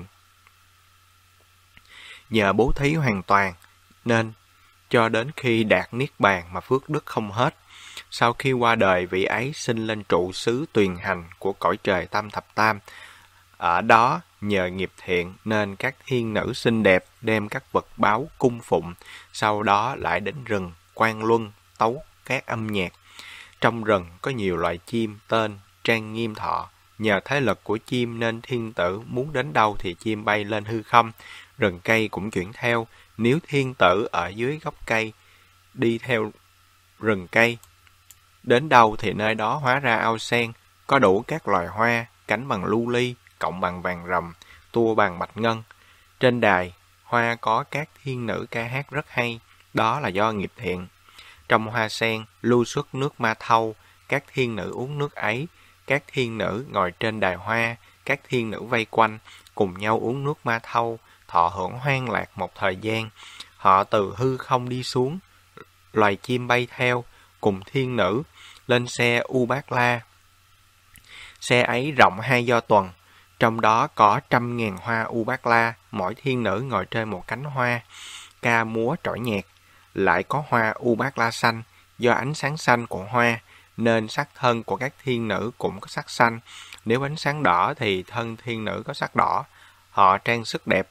Nhờ bố thí hoàn toàn, nên cho đến khi đạt niết bàn mà phước đức không hết. Sau khi qua đời, vị ấy sinh lên trụ xứ tuyền hành của cõi trời tam thập tam. Ở đó, nhờ nghiệp thiện nên các thiên nữ xinh đẹp đem các vật báu cung phụng, sau đó lại đến rừng, quan luân, tấu các âm nhạc. Trong rừng có nhiều loài chim tên trang nghiêm thọ. Nhờ thế lực của chim nên thiên tử muốn đến đâu thì chim bay lên hư không, rừng cây cũng chuyển theo. Nếu thiên tử ở dưới gốc cây, đi theo rừng cây, đến đâu thì nơi đó hóa ra ao sen, có đủ các loài hoa, cánh bằng lưu ly, cọng bằng vàng ròng, tua bằng bạch ngân. Trên đài, hoa có các thiên nữ ca hát rất hay, đó là do nghiệp thiện. Trong hoa sen, lưu xuất nước ma thâu, các thiên nữ uống nước ấy, các thiên nữ ngồi trên đài hoa, các thiên nữ vây quanh, cùng nhau uống nước ma thâu, thọ hưởng hoan lạc một thời gian. Họ từ hư không đi xuống, loài chim bay theo, cùng thiên nữ, lên xe U Bát La. Xe ấy rộng 2 do tuần, trong đó có 100.000 hoa U Bát La, mỗi thiên nữ ngồi trên một cánh hoa, ca múa trỏi nhạc. Lại có hoa U Bát La xanh, do ánh sáng xanh của hoa, nên sắc thân của các thiên nữ cũng có sắc xanh. Nếu ánh sáng đỏ thì thân thiên nữ có sắc đỏ, họ trang sức đẹp.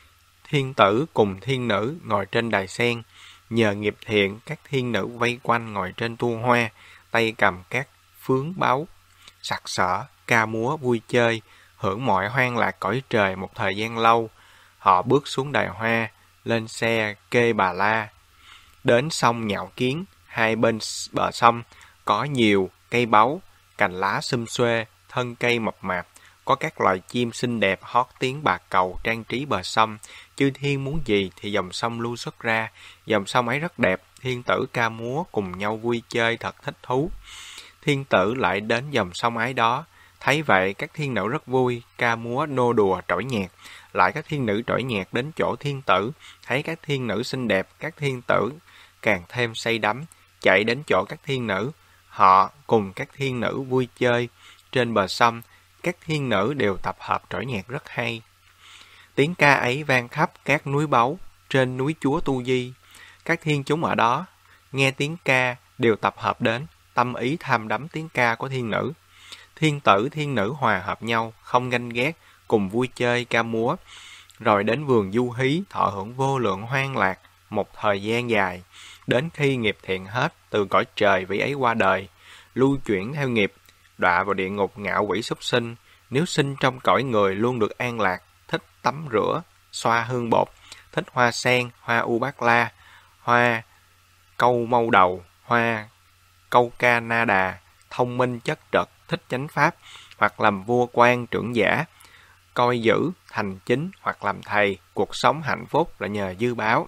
Thiên tử cùng thiên nữ ngồi trên đài sen, nhờ nghiệp thiện các thiên nữ vây quanh ngồi trên tua hoa, tay cầm các phướng báu, sặc sỡ, ca múa vui chơi, hưởng mọi hoan lạc cõi trời một thời gian lâu. Họ bước xuống đài hoa, lên xe Kê Bà La, đến sông Nhạo Kiến. Hai bên bờ sông có nhiều cây báu, cành lá xum xuê, thân cây mập mạp, có các loài chim xinh đẹp hót tiếng bà cầu trang trí bờ sông. Chư thiên muốn gì thì dòng sông lưu xuất ra. Dòng sông ấy rất đẹp, thiên tử ca múa cùng nhau vui chơi thật thích thú. Thiên tử lại đến dòng sông ấy đó, thấy vậy các thiên nữ rất vui, ca múa nô đùa trỏi nhạc. Lại các thiên nữ trỏi nhạc đến chỗ thiên tử, thấy các thiên nữ xinh đẹp, các thiên tử càng thêm say đắm, chạy đến chỗ các thiên nữ. Họ cùng các thiên nữ vui chơi. Trên bờ sông, các thiên nữ đều tập hợp trỏi nhạc rất hay. Tiếng ca ấy vang khắp các núi báu, trên núi Chúa Tu Di. Các thiên chúng ở đó, nghe tiếng ca, đều tập hợp đến, tâm ý tham đắm tiếng ca của thiên nữ. Thiên tử, thiên nữ hòa hợp nhau, không ganh ghét, cùng vui chơi ca múa. Rồi đến vườn du hí, thọ hưởng vô lượng hoan lạc, một thời gian dài. Đến khi nghiệp thiện hết, từ cõi trời vị ấy qua đời, lưu chuyển theo nghiệp, đọa vào địa ngục ngạo quỷ súc sinh. Nếu sinh trong cõi người luôn được an lạc, thích tắm rửa, xoa hương bột, thích hoa sen, hoa U Bát La, hoa câu mâu đầu, hoa câu ca na đà, thông minh chất trật, thích chánh pháp, hoặc làm vua quan trưởng giả, coi giữ, thành chính, hoặc làm thầy, cuộc sống hạnh phúc là nhờ dư báo.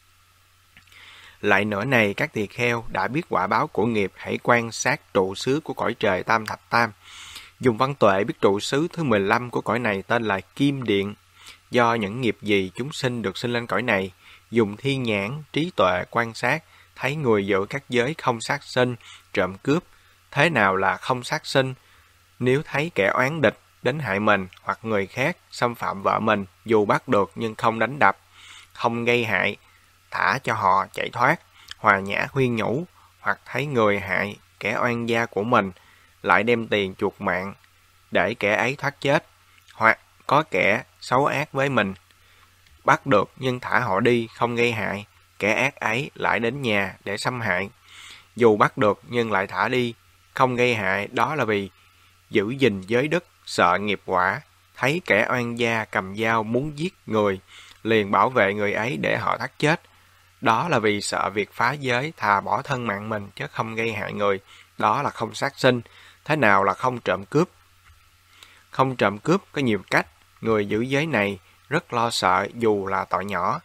Lại nữa này, các tỳ kheo đã biết quả báo của nghiệp, hãy quan sát trụ xứ của cõi trời tam thập tam. Dùng văn tuệ biết trụ xứ thứ 15 của cõi này tên là Kim Điện. Do những nghiệp gì chúng sinh được sinh lên cõi này, dùng thiên nhãn, trí tuệ quan sát, thấy người giữ các giới không sát sinh, trộm cướp. Thế nào là không sát sinh? Nếu thấy kẻ oán địch đến hại mình hoặc người khác xâm phạm vợ mình, dù bắt được nhưng không đánh đập, không gây hại, thả cho họ chạy thoát, hòa nhã khuyên nhủ, hoặc thấy người hại kẻ oan gia của mình, lại đem tiền chuộc mạng để kẻ ấy thoát chết, hoặc có kẻ xấu ác với mình, bắt được nhưng thả họ đi không gây hại, kẻ ác ấy lại đến nhà để xâm hại, dù bắt được nhưng lại thả đi không gây hại, đó là vì giữ gìn giới đức, sợ nghiệp quả. Thấy kẻ oan gia cầm dao muốn giết người, liền bảo vệ người ấy để họ thoát chết, đó là vì sợ việc phá giới, thà bỏ thân mạng mình chứ không gây hại người, đó là không sát sinh. Thế nào là không trộm cướp? Không trộm cướp có nhiều cách. Người giữ giới này rất lo sợ dù là tội nhỏ,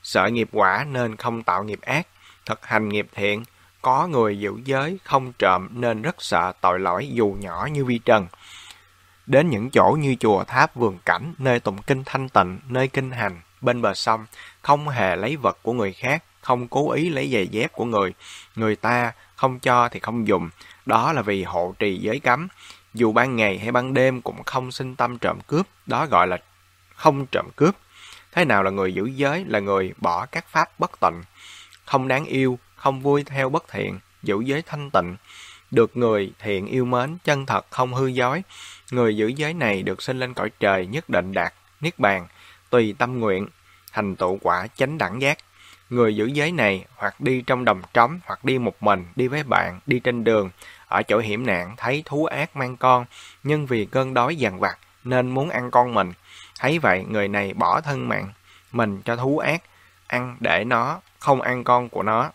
sợ nghiệp quả nên không tạo nghiệp ác, thực hành nghiệp thiện, có người giữ giới, không trộm nên rất sợ tội lỗi dù nhỏ như vi trần. Đến những chỗ như chùa tháp vườn cảnh, nơi tụng kinh thanh tịnh, nơi kinh hành, bên bờ sông, không hề lấy vật của người khác, không cố ý lấy giày dép của người ta không cho thì không dùng, đó là vì hộ trì giới cấm. Dù ban ngày hay ban đêm cũng không sinh tâm trộm cướp, đó gọi là không trộm cướp. Thế nào là người giữ giới? Là người bỏ các pháp bất tịnh, không đáng yêu, không vui theo bất thiện, giữ giới thanh tịnh, được người thiện yêu mến, chân thật, không hư dối. Người giữ giới này được sinh lên cõi trời, nhất định đạt niết bàn, tùy tâm nguyện, thành tựu quả chánh đẳng giác. Người giữ giới này hoặc đi trong đồng trống, hoặc đi một mình, đi với bạn, đi trên đường, ở chỗ hiểm nạn, thấy thú ác mang con, nhưng vì cơn đói dằn vặt nên muốn ăn con mình. Thấy vậy, người này bỏ thân mạng mình cho thú ác ăn để nó không ăn con của nó.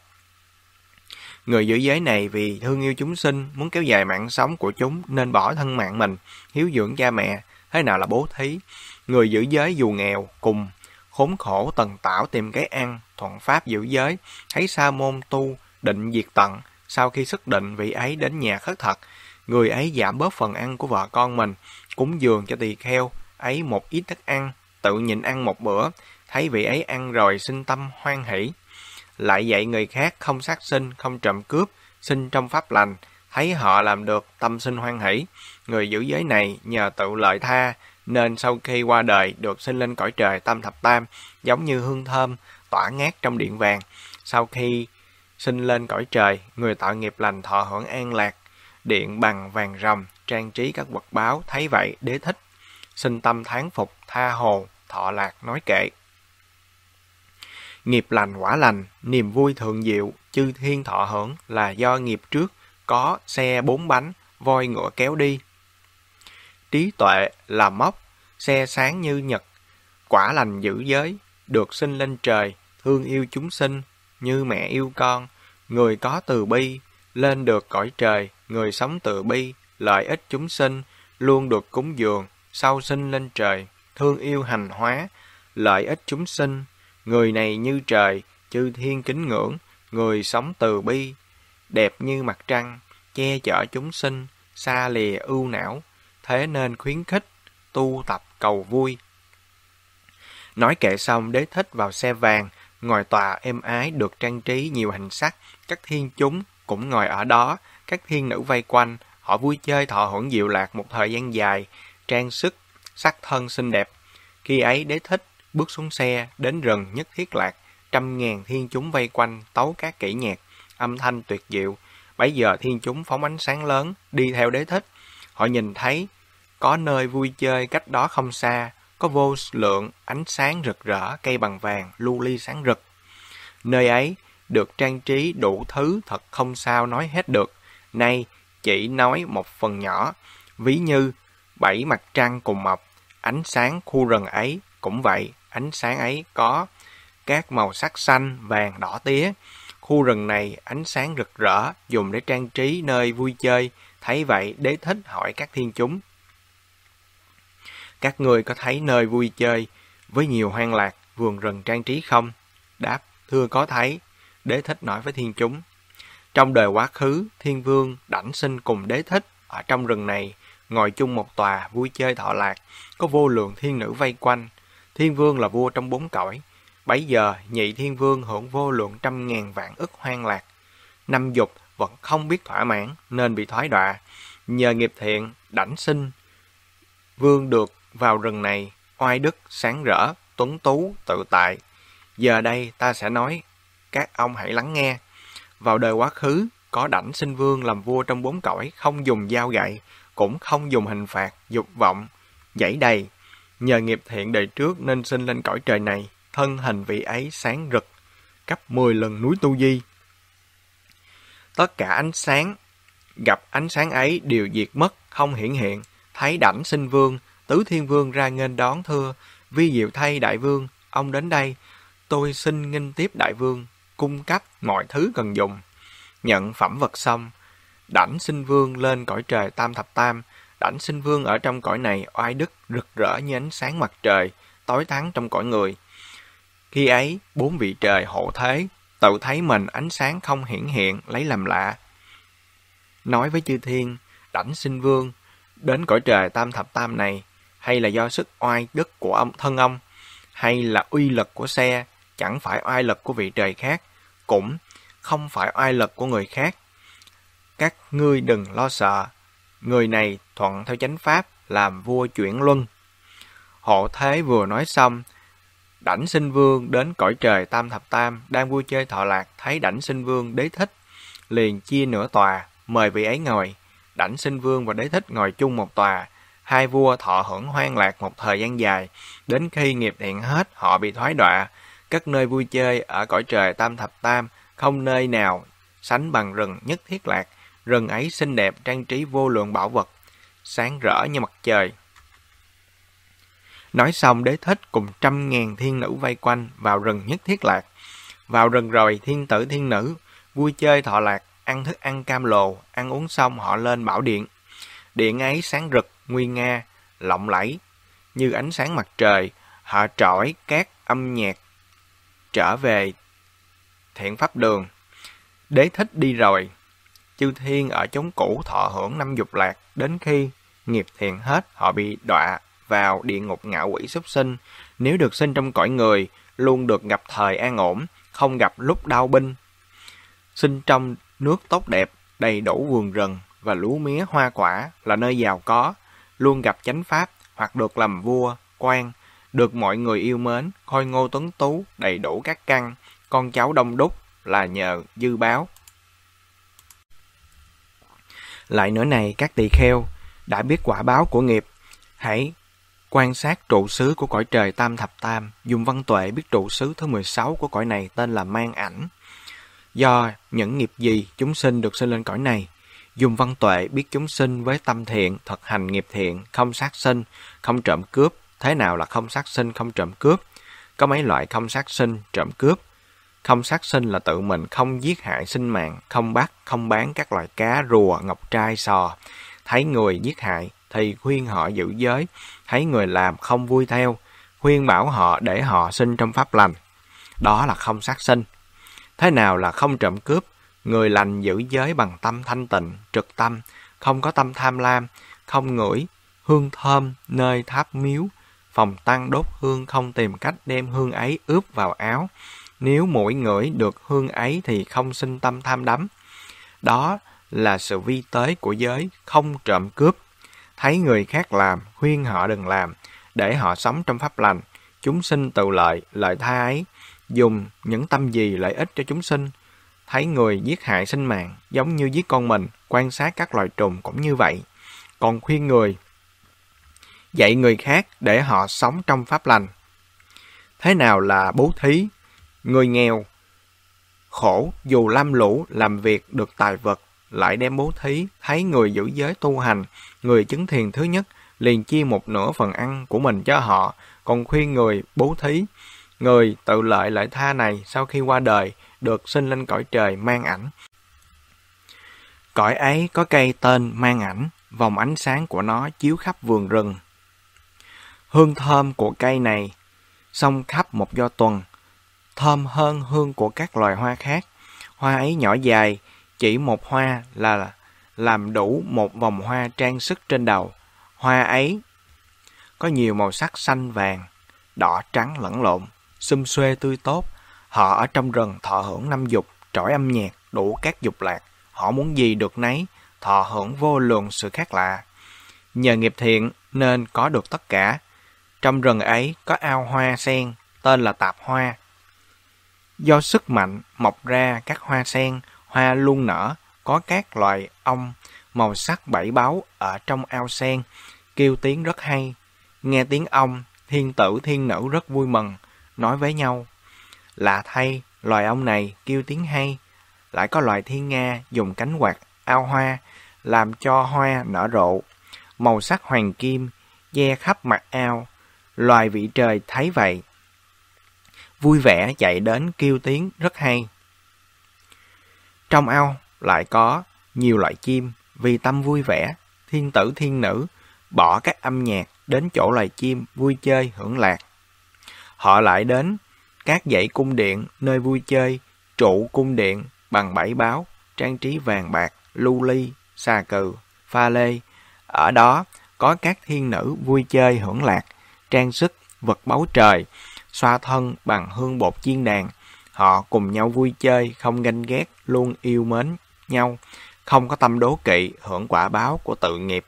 Người giữ giới này vì thương yêu chúng sinh, muốn kéo dài mạng sống của chúng nên bỏ thân mạng mình, hiếu dưỡng cha mẹ. Thế nào là bố thí? Người giữ giới dù nghèo, cùng khốn khổ tần tảo tìm cái ăn, thuận pháp giữ giới, thấy sa môn tu định diệt tận. Sau khi xuất định, vị ấy đến nhà khất thực, người ấy giảm bớt phần ăn của vợ con mình, cúng dường cho tỳ kheo ấy một ít thức ăn, tự nhịn ăn một bữa. Thấy vị ấy ăn rồi sinh tâm hoan hỷ, lại dạy người khác không sát sinh, không trộm cướp, sinh trong pháp lành. Thấy họ làm được, tâm sinh hoan hỷ. Người giữ giới này nhờ tự lợi tha nên sau khi qua đời được sinh lên cõi trời tam thập tam, giống như hương thơm tỏa ngát trong điện vàng. Sau khi sinh lên cõi trời, người tạo nghiệp lành thọ hưởng an lạc, điện bằng vàng ròng, trang trí các vật báo. Thấy vậy, Đế Thích sinh tâm thán phục, tha hồ, thọ lạc nói kệ. Nghiệp lành quả lành, niềm vui thượng diệu, chư thiên thọ hưởng là do nghiệp trước có xe 4 bánh, voi ngựa kéo đi. Trí tuệ là mốc, xe sáng như nhật, quả lành giữ giới, được sinh lên trời, thương yêu chúng sinh như mẹ yêu con. Người có từ bi, lên được cõi trời, người sống từ bi, lợi ích chúng sinh, luôn được cúng dường, sau sinh lên trời, thương yêu hành hóa, lợi ích chúng sinh. Người này như trời, chư thiên kính ngưỡng, người sống từ bi, đẹp như mặt trăng, che chở chúng sinh, xa lìa ưu não, thế nên khuyến khích, tu tập cầu vui. Nói kệ xong, Đế Thích vào xe vàng, ngồi tòa êm ái được trang trí nhiều hình sắc, các thiên chúng cũng ngồi ở đó, các thiên nữ vây quanh, họ vui chơi thọ hưởng diệu lạc một thời gian dài, trang sức, sắc thân xinh đẹp. Khi ấy Đế Thích bước xuống xe, đến rừng Nhất Thiết Lạc, 100.000 thiên chúng vây quanh, tấu các kỹ nhạc, âm thanh tuyệt diệu. Bấy giờ thiên chúng phóng ánh sáng lớn, đi theo Đế Thích. Họ nhìn thấy, có nơi vui chơi cách đó không xa, có vô lượng ánh sáng rực rỡ, cây bằng vàng, lưu ly sáng rực. Nơi ấy được trang trí đủ thứ thật không sao nói hết được. Nay chỉ nói một phần nhỏ, ví như 7 mặt trăng cùng mọc, ánh sáng khu rừng ấy cũng vậy, ánh sáng ấy có các màu sắc xanh, vàng, đỏ tía. Khu rừng này ánh sáng rực rỡ, dùng để trang trí nơi vui chơi. Thấy vậy, Đế Thích hỏi các thiên chúng: các ngươi có thấy nơi vui chơi với nhiều hoang lạc, vườn rừng trang trí không? Đáp: thưa có thấy. Đế Thích nói với thiên chúng: trong đời quá khứ, Thiên Vương Đảnh Sinh cùng Đế Thích ở trong rừng này, ngồi chung một tòa vui chơi thọ lạc, có vô lượng thiên nữ vây quanh. Thiên Vương là vua trong 4 cõi. Bấy giờ nhị Thiên Vương hưởng vô lượng 100.000 vạn ức hoang lạc. 5 dục vẫn không biết thỏa mãn nên bị thoái đọa. Nhờ nghiệp thiện, Đảnh Sinh Vương được vào rừng này, oai đức, sáng rỡ, tuấn tú, tự tại. Giờ đây ta sẽ nói, các ông hãy lắng nghe. Vào đời quá khứ, có Đảnh Sinh Vương làm vua trong 4 cõi, không dùng dao gậy, cũng không dùng hình phạt, dục vọng, dãy đầy. Nhờ nghiệp thiện đời trước nên sinh lên cõi trời này, thân hình vị ấy sáng rực, gấp 10 lần núi Tu Di. Tất cả ánh sáng, gặp ánh sáng ấy đều diệt mất, không hiển hiện. Thấy Đảnh Sinh Vương, Tứ Thiên Vương ra nghênh đón thưa: vi diệu thay đại vương, ông đến đây, tôi xin nghênh tiếp đại vương, cung cấp mọi thứ cần dùng. Nhận phẩm vật xong, Đảnh Sinh Vương lên cõi trời tam thập tam. Đảnh Sinh Vương ở trong cõi này oai đức rực rỡ như ánh sáng mặt trời, tối thắng trong cõi người. Khi ấy, bốn vị trời hộ thế, tự thấy mình ánh sáng không hiển hiện lấy làm lạ. Nói với chư thiên, Đảnh Sinh Vương, đến cõi trời tam thập tam này, hay là do sức oai đức của thân ông, hay là uy lực của xe, chẳng phải oai lực của vị trời khác, cũng không phải oai lực của người khác. Các ngươi đừng lo sợ, người này thuận theo chánh pháp, làm vua chuyển luân. Hộ thế vừa nói xong, Đảnh Sinh Vương đến cõi trời tam thập tam, đang vui chơi thọ lạc, thấy Đảnh Sinh Vương Đế Thích, liền chia nửa tòa, mời vị ấy ngồi. Đảnh Sinh Vương và Đế Thích ngồi chung một tòa, hai vua thọ hưởng hoan lạc một thời gian dài, đến khi nghiệp thiện hết, họ bị thoái đọa. Các nơi vui chơi ở cõi trời tam thập tam, không nơi nào sánh bằng rừng Nhất Thiết Lạc. Rừng ấy xinh đẹp, trang trí vô lượng bảo vật, sáng rỡ như mặt trời. Nói xong, Đế Thích cùng 100.000 thiên nữ vây quanh vào rừng Nhất Thiết Lạc. Vào rừng rồi, thiên tử thiên nữ vui chơi thọ lạc, ăn thức ăn cam lồ, ăn uống xong họ lên bảo điện. Điện ấy sáng rực, nguy nga, lộng lẫy như ánh sáng mặt trời. Họ trỏi các âm nhạc trở về thiện pháp đường. Đế Thích đi rồi, chư thiên ở chốn cũ thọ hưởng 50 lạc, đến khi nghiệp thiện hết, họ bị đọa vào địa ngục ngạ quỷ súc sinh. Nếu được sinh trong cõi người, luôn được gặp thời an ổn, không gặp lúc đau binh. Sinh trong nước tốt đẹp, đầy đủ vườn rừng và lúa mía hoa quả, là nơi giàu có, luôn gặp chánh pháp, hoặc được làm vua, quan, được mọi người yêu mến, khôi ngô tuấn tú, đầy đủ các căn, con cháu đông đúc, là nhờ dư báo. Lại nữa này, các tỳ kheo đã biết quả báo của nghiệp, hãy quan sát trụ xứ của cõi trời tam thập tam. Dùng văn tuệ biết trụ xứ thứ 16 của cõi này tên là mang ảnh. Do những nghiệp gì chúng sinh được sinh lên cõi này. Dùng văn tuệ biết chúng sinh với tâm thiện, thực hành nghiệp thiện, không sát sinh, không trộm cướp. Thế nào là không sát sinh, không trộm cướp? Có mấy loại không sát sinh, trộm cướp. Không sát sinh là tự mình không giết hại sinh mạng, không bắt, không bán các loài cá, rùa, ngọc trai, sò. Thấy người giết hại thì khuyên họ giữ giới, thấy người làm không vui theo, khuyên bảo họ để họ sinh trong pháp lành. Đó là không sát sinh. Thế nào là không trộm cướp? Người lành giữ giới bằng tâm thanh tịnh, trực tâm, không có tâm tham lam, không ngửi hương thơm nơi tháp miếu, phòng tăng đốt hương, không tìm cách đem hương ấy ướp vào áo. Nếu mỗi ngửi được hương ấy thì không sinh tâm tham đắm. Đó là sự vi tế của giới, không trộm cướp. Thấy người khác làm, khuyên họ đừng làm, để họ sống trong pháp lành. Chúng sinh tự lợi, lợi tha ấy, dùng những tâm gì lợi ích cho chúng sinh. Thấy người giết hại sinh mạng, giống như giết con mình, quan sát các loài trùng cũng như vậy. Còn khuyên người, dạy người khác để họ sống trong pháp lành. Thế nào là bố thí? Người nghèo, khổ, dù lam lũ, làm việc được tài vật, lại đem bố thí. Thấy người giữ giới tu hành, người chứng thiền thứ nhất, liền chia một nửa phần ăn của mình cho họ. Còn khuyên người bố thí. Người tự lợi lợi tha này, sau khi qua đời, được sinh lên cõi trời mang ảnh. Cõi ấy có cây tên mang ảnh, vòng ánh sáng của nó chiếu khắp vườn rừng. Hương thơm của cây này xông khắp một do tuần, thơm hơn hương của các loài hoa khác. Hoa ấy nhỏ dài, chỉ một hoa là làm đủ một vòng hoa trang sức trên đầu. Hoa ấy có nhiều màu sắc xanh vàng, đỏ trắng lẫn lộn, xum xuê tươi tốt. Họ ở trong rừng thọ hưởng 50 dục, trỏi âm nhạc, đủ các dục lạc. Họ muốn gì được nấy, thọ hưởng vô lượng sự khác lạ. Nhờ nghiệp thiện nên có được tất cả. Trong rừng ấy có ao hoa sen, tên là tạp hoa. Do sức mạnh mọc ra các hoa sen, hoa luôn nở, có các loài ong màu sắc bảy báu ở trong ao sen, kêu tiếng rất hay. Nghe tiếng ong, thiên tử thiên nữ rất vui mừng, nói với nhau: lạ thay, loài ong này kêu tiếng hay. Lại có loài thiên nga dùng cánh quạt ao hoa, làm cho hoa nở rộ, màu sắc hoàng kim, che khắp mặt ao. Loài vị trời thấy vậy, vui vẻ chạy đến kêu tiếng rất hay. Trong ao lại có nhiều loại chim, vì tâm vui vẻ, thiên tử thiên nữ bỏ các âm nhạc đến chỗ loài chim vui chơi hưởng lạc. Họ lại đến Các dãy cung điện, nơi vui chơi, trụ cung điện bằng bảy báo, trang trí vàng bạc, lưu ly, xà cừ, pha lê. Ở đó có các thiên nữ vui chơi hưởng lạc, trang sức, vật báu trời, xoa thân bằng hương bột chiên đàn. Họ cùng nhau vui chơi, không ganh ghét, luôn yêu mến nhau, không có tâm đố kỵ, hưởng quả báo của tự nghiệp.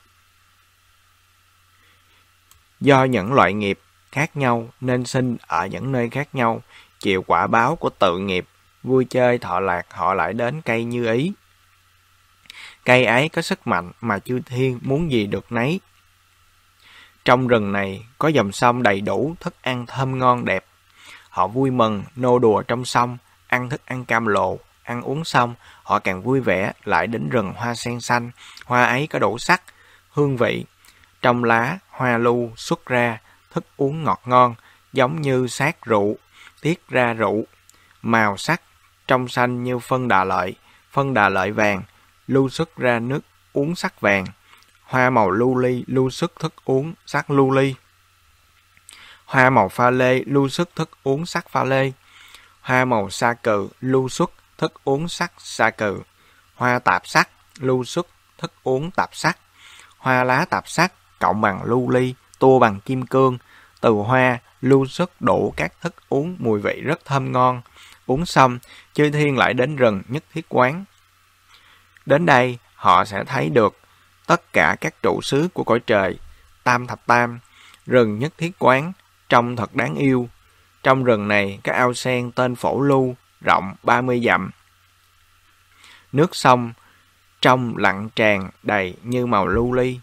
Do những loại nghiệp khác nhau nên sinh ở những nơi khác nhau, chịu quả báo của tự nghiệp, vui chơi thọ lạc họ lại đến cây Như Ý. Cây ấy có sức mạnh mà chư thiên muốn gì được nấy. Trong rừng này có dòng sông đầy đủ thức ăn thơm ngon đẹp. Họ vui mừng, nô đùa trong sông, ăn thức ăn cam lộ, ăn uống xong, họ càng vui vẻ lại đến rừng hoa sen xanh. Hoa ấy có đủ sắc, hương vị. Trong lá, hoa lưu xuất ra, thức uống ngọt ngon, giống như sát rượu, tiết ra rượu. Màu sắc, trong xanh như phân đà lợi vàng, lưu xuất ra nước uống sắc vàng. Hoa màu lưu ly lưu xuất thức uống sắc lưu ly. Hoa màu pha lê lưu xuất thức uống sắc pha lê. Hoa màu sa cừ lưu xuất thức uống sắc sa cừ. Hoa tạp sắc lưu xuất thức uống tạp sắc. Hoa lá tạp sắc cộng bằng lưu ly, tua bằng kim cương. Từ hoa lưu xuất đủ các thức uống mùi vị rất thơm ngon. Uống xong, chư thiên lại đến rừng Nhất Thiết Quán. Đến đây, họ sẽ thấy được tất cả các trụ xứ của cõi trời, Tam Thập Tam. Rừng Nhất Thiết Quán trông thật đáng yêu. Trong rừng này, có ao sen tên Phổ Lưu, rộng 30 dặm. Nước sông trong lặng tràn đầy như màu lưu ly.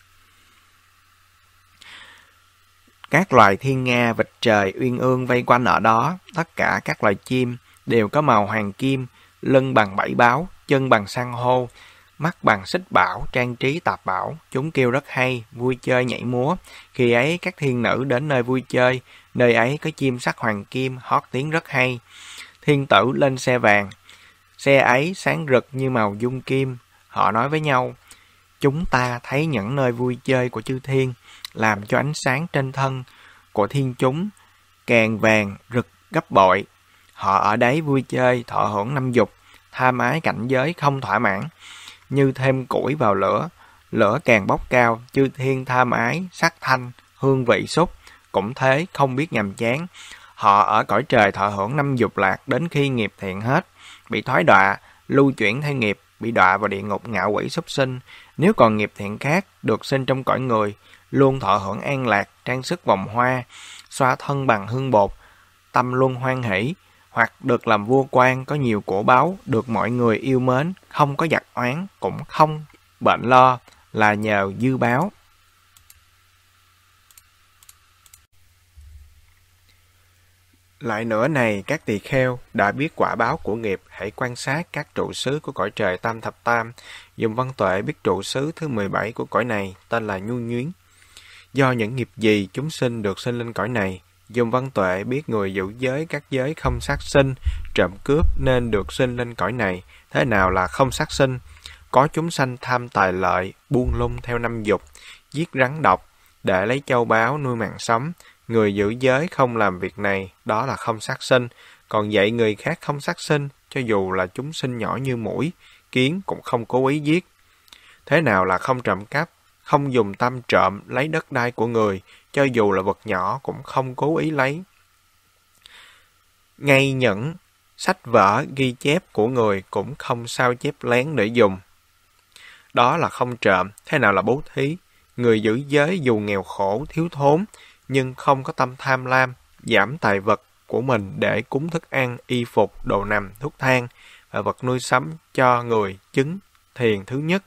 Các loài thiên nga, vịt trời, uyên ương vây quanh ở đó. Tất cả các loài chim đều có màu hoàng kim, lưng bằng bảy báo, chân bằng san hô, mắt bằng xích bảo, trang trí tạp bảo. Chúng kêu rất hay, vui chơi nhảy múa. Khi ấy các thiên nữ đến nơi vui chơi, nơi ấy có chim sắc hoàng kim, hót tiếng rất hay. Thiên tử lên xe vàng, xe ấy sáng rực như màu dung kim. Họ nói với nhau, chúng ta thấy những nơi vui chơi của chư thiên, làm cho ánh sáng trên thân của thiên chúng càng vàng rực gấp bội. Họ ở đấy vui chơi, thọ hưởng năm dục, tham ái cảnh giới không thỏa mãn, như thêm củi vào lửa, lửa càng bốc cao. Chư thiên tham ái sắc thanh, hương vị xúc, cũng thế không biết nhàm chán. Họ ở cõi trời thọ hưởng năm dục lạc đến khi nghiệp thiện hết, bị thoái đọa, lưu chuyển theo nghiệp, bị đọa vào địa ngục ngạ quỷ súc sinh. Nếu còn nghiệp thiện khác, được sinh trong cõi người, luôn thọ hưởng an lạc, trang sức vòng hoa, xoa thân bằng hương bột, tâm luôn hoan hỷ. Hoặc được làm vua quan, có nhiều của báu, được mọi người yêu mến, không có giặc oán, cũng không bệnh lo, là nhờ dư báo. Lại nữa này, các tỳ kheo đã biết quả báo của nghiệp, hãy quan sát các trụ xứ của cõi trời Tam Thập Tam. Dùng văn tuệ biết trụ xứ thứ 17 của cõi này, tên là Nhu Nhuyến. Do những nghiệp gì chúng sinh được sinh lên cõi này. Dùng văn tuệ biết người giữ giới các giới không sát sinh, trộm cướp nên được sinh lên cõi này. Thế nào là không sát sinh? Có chúng sanh tham tài lợi, buông lung theo năm dục, giết rắn độc, để lấy châu báu nuôi mạng sống. Người giữ giới không làm việc này, đó là không sát sinh. Còn dạy người khác không sát sinh, cho dù là chúng sinh nhỏ như muỗi, kiến cũng không cố ý giết. Thế nào là không trộm cắp? Không dùng tâm trộm lấy đất đai của người, cho dù là vật nhỏ cũng không cố ý lấy. Ngay những sách vở ghi chép của người cũng không sao chép lén để dùng. Đó là không trộm. Thế nào là bố thí? Người giữ giới dù nghèo khổ, thiếu thốn, nhưng không có tâm tham lam, giảm tài vật của mình để cúng thức ăn, y phục, đồ nằm, thuốc thang và vật nuôi sống cho người chứng thiền thứ nhất.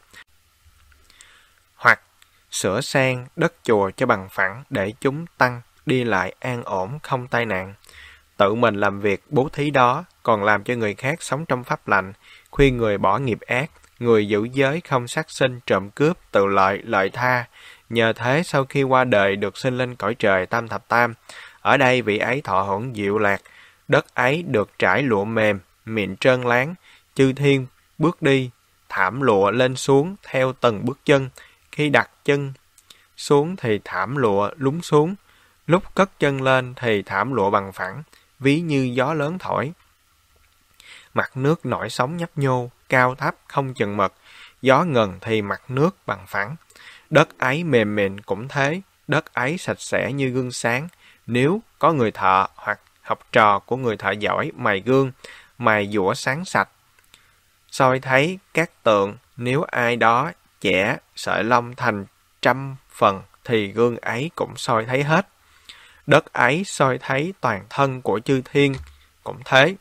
Hoặc sửa sang đất chùa cho bằng phẳng để chúng tăng đi lại an ổn không tai nạn. Tự mình làm việc bố thí đó, còn làm cho người khác sống trong pháp lành, khuyên người bỏ nghiệp ác. Người giữ giới không sát sinh, trộm cướp, tự lợi, lợi tha. Nhờ thế sau khi qua đời được sinh lên cõi trời Tam Thập Tam. Ở đây vị ấy thọ hưởng diệu lạc, đất ấy được trải lụa mềm, mịn trơn láng. Chư thiên bước đi, thảm lụa lên xuống theo từng bước chân. Khi đặt chân xuống thì thảm lụa lún xuống, lúc cất chân lên thì thảm lụa bằng phẳng. ví như gió lớn thổi. Mặt nước nổi sóng nhấp nhô, cao thấp không chừng mực, gió ngần thì mặt nước bằng phẳng. Đất ấy mềm mịn cũng thế, đất ấy sạch sẽ như gương sáng. Nếu có người thợ hoặc học trò của người thợ giỏi mài gương, mài dũa sáng sạch, soi thấy các tượng, nếu ai đó chẻ sợi lông thành 100 phần thì gương ấy cũng soi thấy hết. Đất ấy soi thấy toàn thân của chư thiên cũng thế.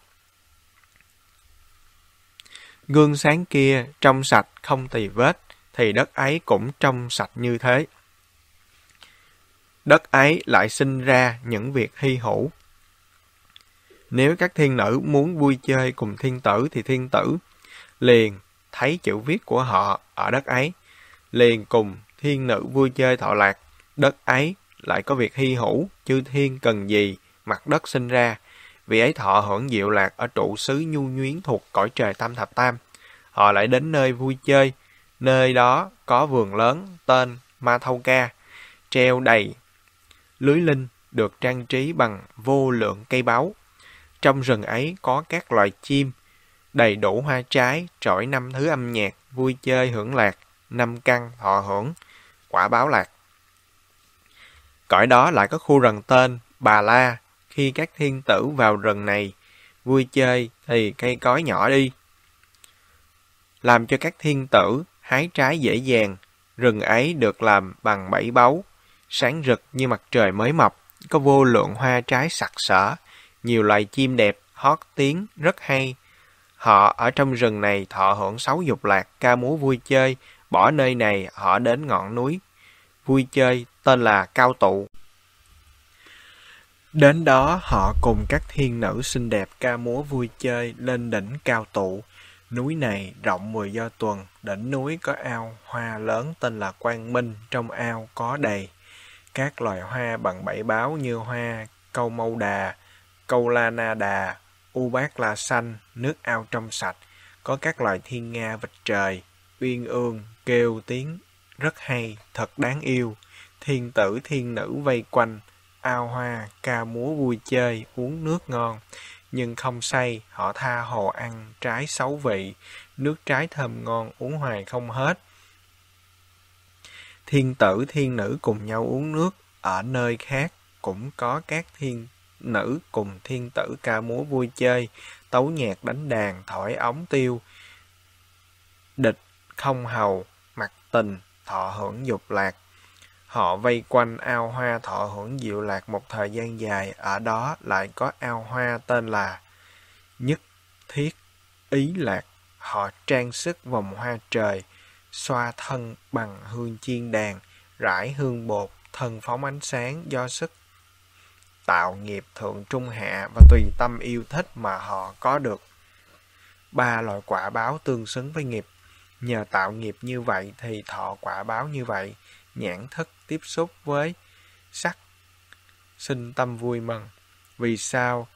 Gương sáng kia trong sạch không tì vết thì đất ấy cũng trong sạch như thế. Đất ấy lại sinh ra những việc hy hữu. Nếu các thiên nữ muốn vui chơi cùng thiên tử thì thiên tử liền thấy chữ viết của họ ở đất ấy, liền cùng thiên nữ vui chơi thọ lạc. Đất ấy lại có việc hy hữu, chư thiên cần gì mặt đất sinh ra. Vì ấy thọ hưởng diệu lạc ở trụ xứ nhu nhuyến thuộc cõi trời tam thập tam. Họ lại đến nơi vui chơi, nơi đó có vườn lớn tên Ma Thâu Ca, treo đầy lưới linh, được trang trí bằng vô lượng cây báu. Trong rừng ấy có các loài chim, đầy đủ hoa trái, trỗi 5 thứ âm nhạc, vui chơi hưởng lạc, 5 căn thọ hưởng quả báo lạc. Cõi đó lại có khu rừng tên Bà La. Khi các thiên tử vào rừng này vui chơi thì cây cối nhỏ đi, làm cho các thiên tử hái trái dễ dàng. Rừng ấy được làm bằng 7 báu, sáng rực như mặt trời mới mọc, có vô lượng hoa trái sặc sỡ, nhiều loài chim đẹp hót tiếng rất hay. Họ ở trong rừng này thọ hưởng 6 dục lạc, ca múa vui chơi. Bỏ nơi này họ đến ngọn núi vui chơi tên là Cao Tụ. Đến đó họ cùng các thiên nữ xinh đẹp ca múa vui chơi lên đỉnh Cao Tụ. Núi này rộng 10 do tuần, đỉnh núi có ao hoa lớn tên là Quang Minh, trong ao có đầy các loài hoa bằng 7 báu như hoa câu mâu đà, câu la na đà, u bát la xanh. Nước ao trong sạch, có các loài thiên nga vịt trời, uyên ương kêu tiếng rất hay, thật đáng yêu. Thiên tử thiên nữ vây quanh ao hoa ca múa vui chơi, uống nước ngon. Nhưng không say, họ tha hồ ăn trái xấu vị, nước trái thơm ngon uống hoài không hết. Thiên tử thiên nữ cùng nhau uống nước. Ở nơi khác cũng có các thiên nữ cùng thiên tử ca múa vui chơi, tấu nhạc đánh đàn, thổi ống tiêu, địch không hầu, mặc tình, thọ hưởng dục lạc. Họ vây quanh ao hoa thọ hưởng diệu lạc một thời gian dài. Ở đó lại có ao hoa tên là Nhất Thiết Ý Lạc. Họ trang sức vòng hoa trời, xoa thân bằng hương chiên đàn, rải hương bột, thân phóng ánh sáng. Do sức tạo nghiệp thượng trung hạ và tùy tâm yêu thích mà họ có được 3 loại quả báo tương xứng với nghiệp. Nhờ tạo nghiệp như vậy thì thọ quả báo như vậy. Nhãn thức tiếp xúc với sắc, sinh tâm vui mừng. Vì sao?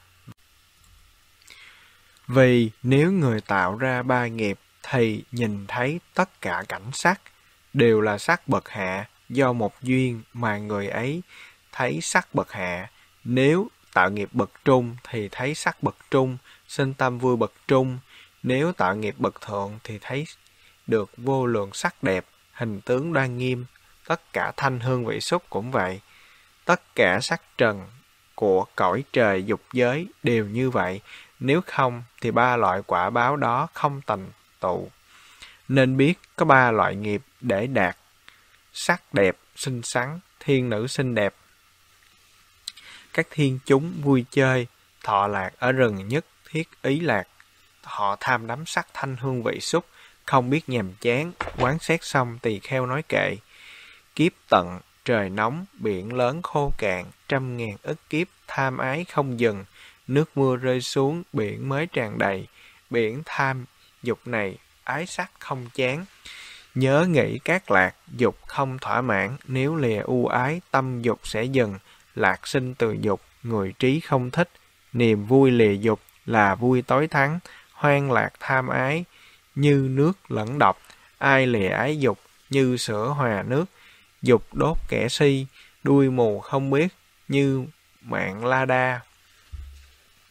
Vì nếu người tạo ra 3 nghiệp thì nhìn thấy tất cả cảnh sắc đều là sắc bậc hạ. Do một duyên mà người ấy thấy sắc bậc hạ. Nếu tạo nghiệp bậc trung thì thấy sắc bậc trung, sinh tâm vui bậc trung. Nếu tạo nghiệp bậc thượng thì thấy được vô lượng sắc đẹp, hình tướng đoan nghiêm. Tất cả thanh hương vị xúc cũng vậy. Tất cả sắc trần của cõi trời dục giới đều như vậy. Nếu không thì 3 loại quả báo đó không thành tựu. Nên biết có 3 loại nghiệp để đạt sắc đẹp, xinh xắn, thiên nữ xinh đẹp. Các thiên chúng vui chơi, thọ lạc ở rừng Nhất Thiết Ý Lạc. Họ tham đắm sắc thanh hương vị xúc, không biết nhàm chán. Quán xét xong tỳ kheo nói kệ: kiếp tận, trời nóng, biển lớn khô cạn, 100.000 ức kiếp tham ái không dừng. Nước mưa rơi xuống, biển mới tràn đầy. Biển tham dục này, ái sắc không chán. Nhớ nghĩ các lạc, dục không thỏa mãn. Nếu lìa ưu ái, tâm dục sẽ dừng. Lạc sinh từ dục, người trí không thích. Niềm vui lìa dục là vui tối thắng. Hoang lạc tham ái, như nước lẫn độc. Ai lìa ái dục, như sữa hòa nước. Dục đốt kẻ si, đuôi mù không biết, như mạng la đa.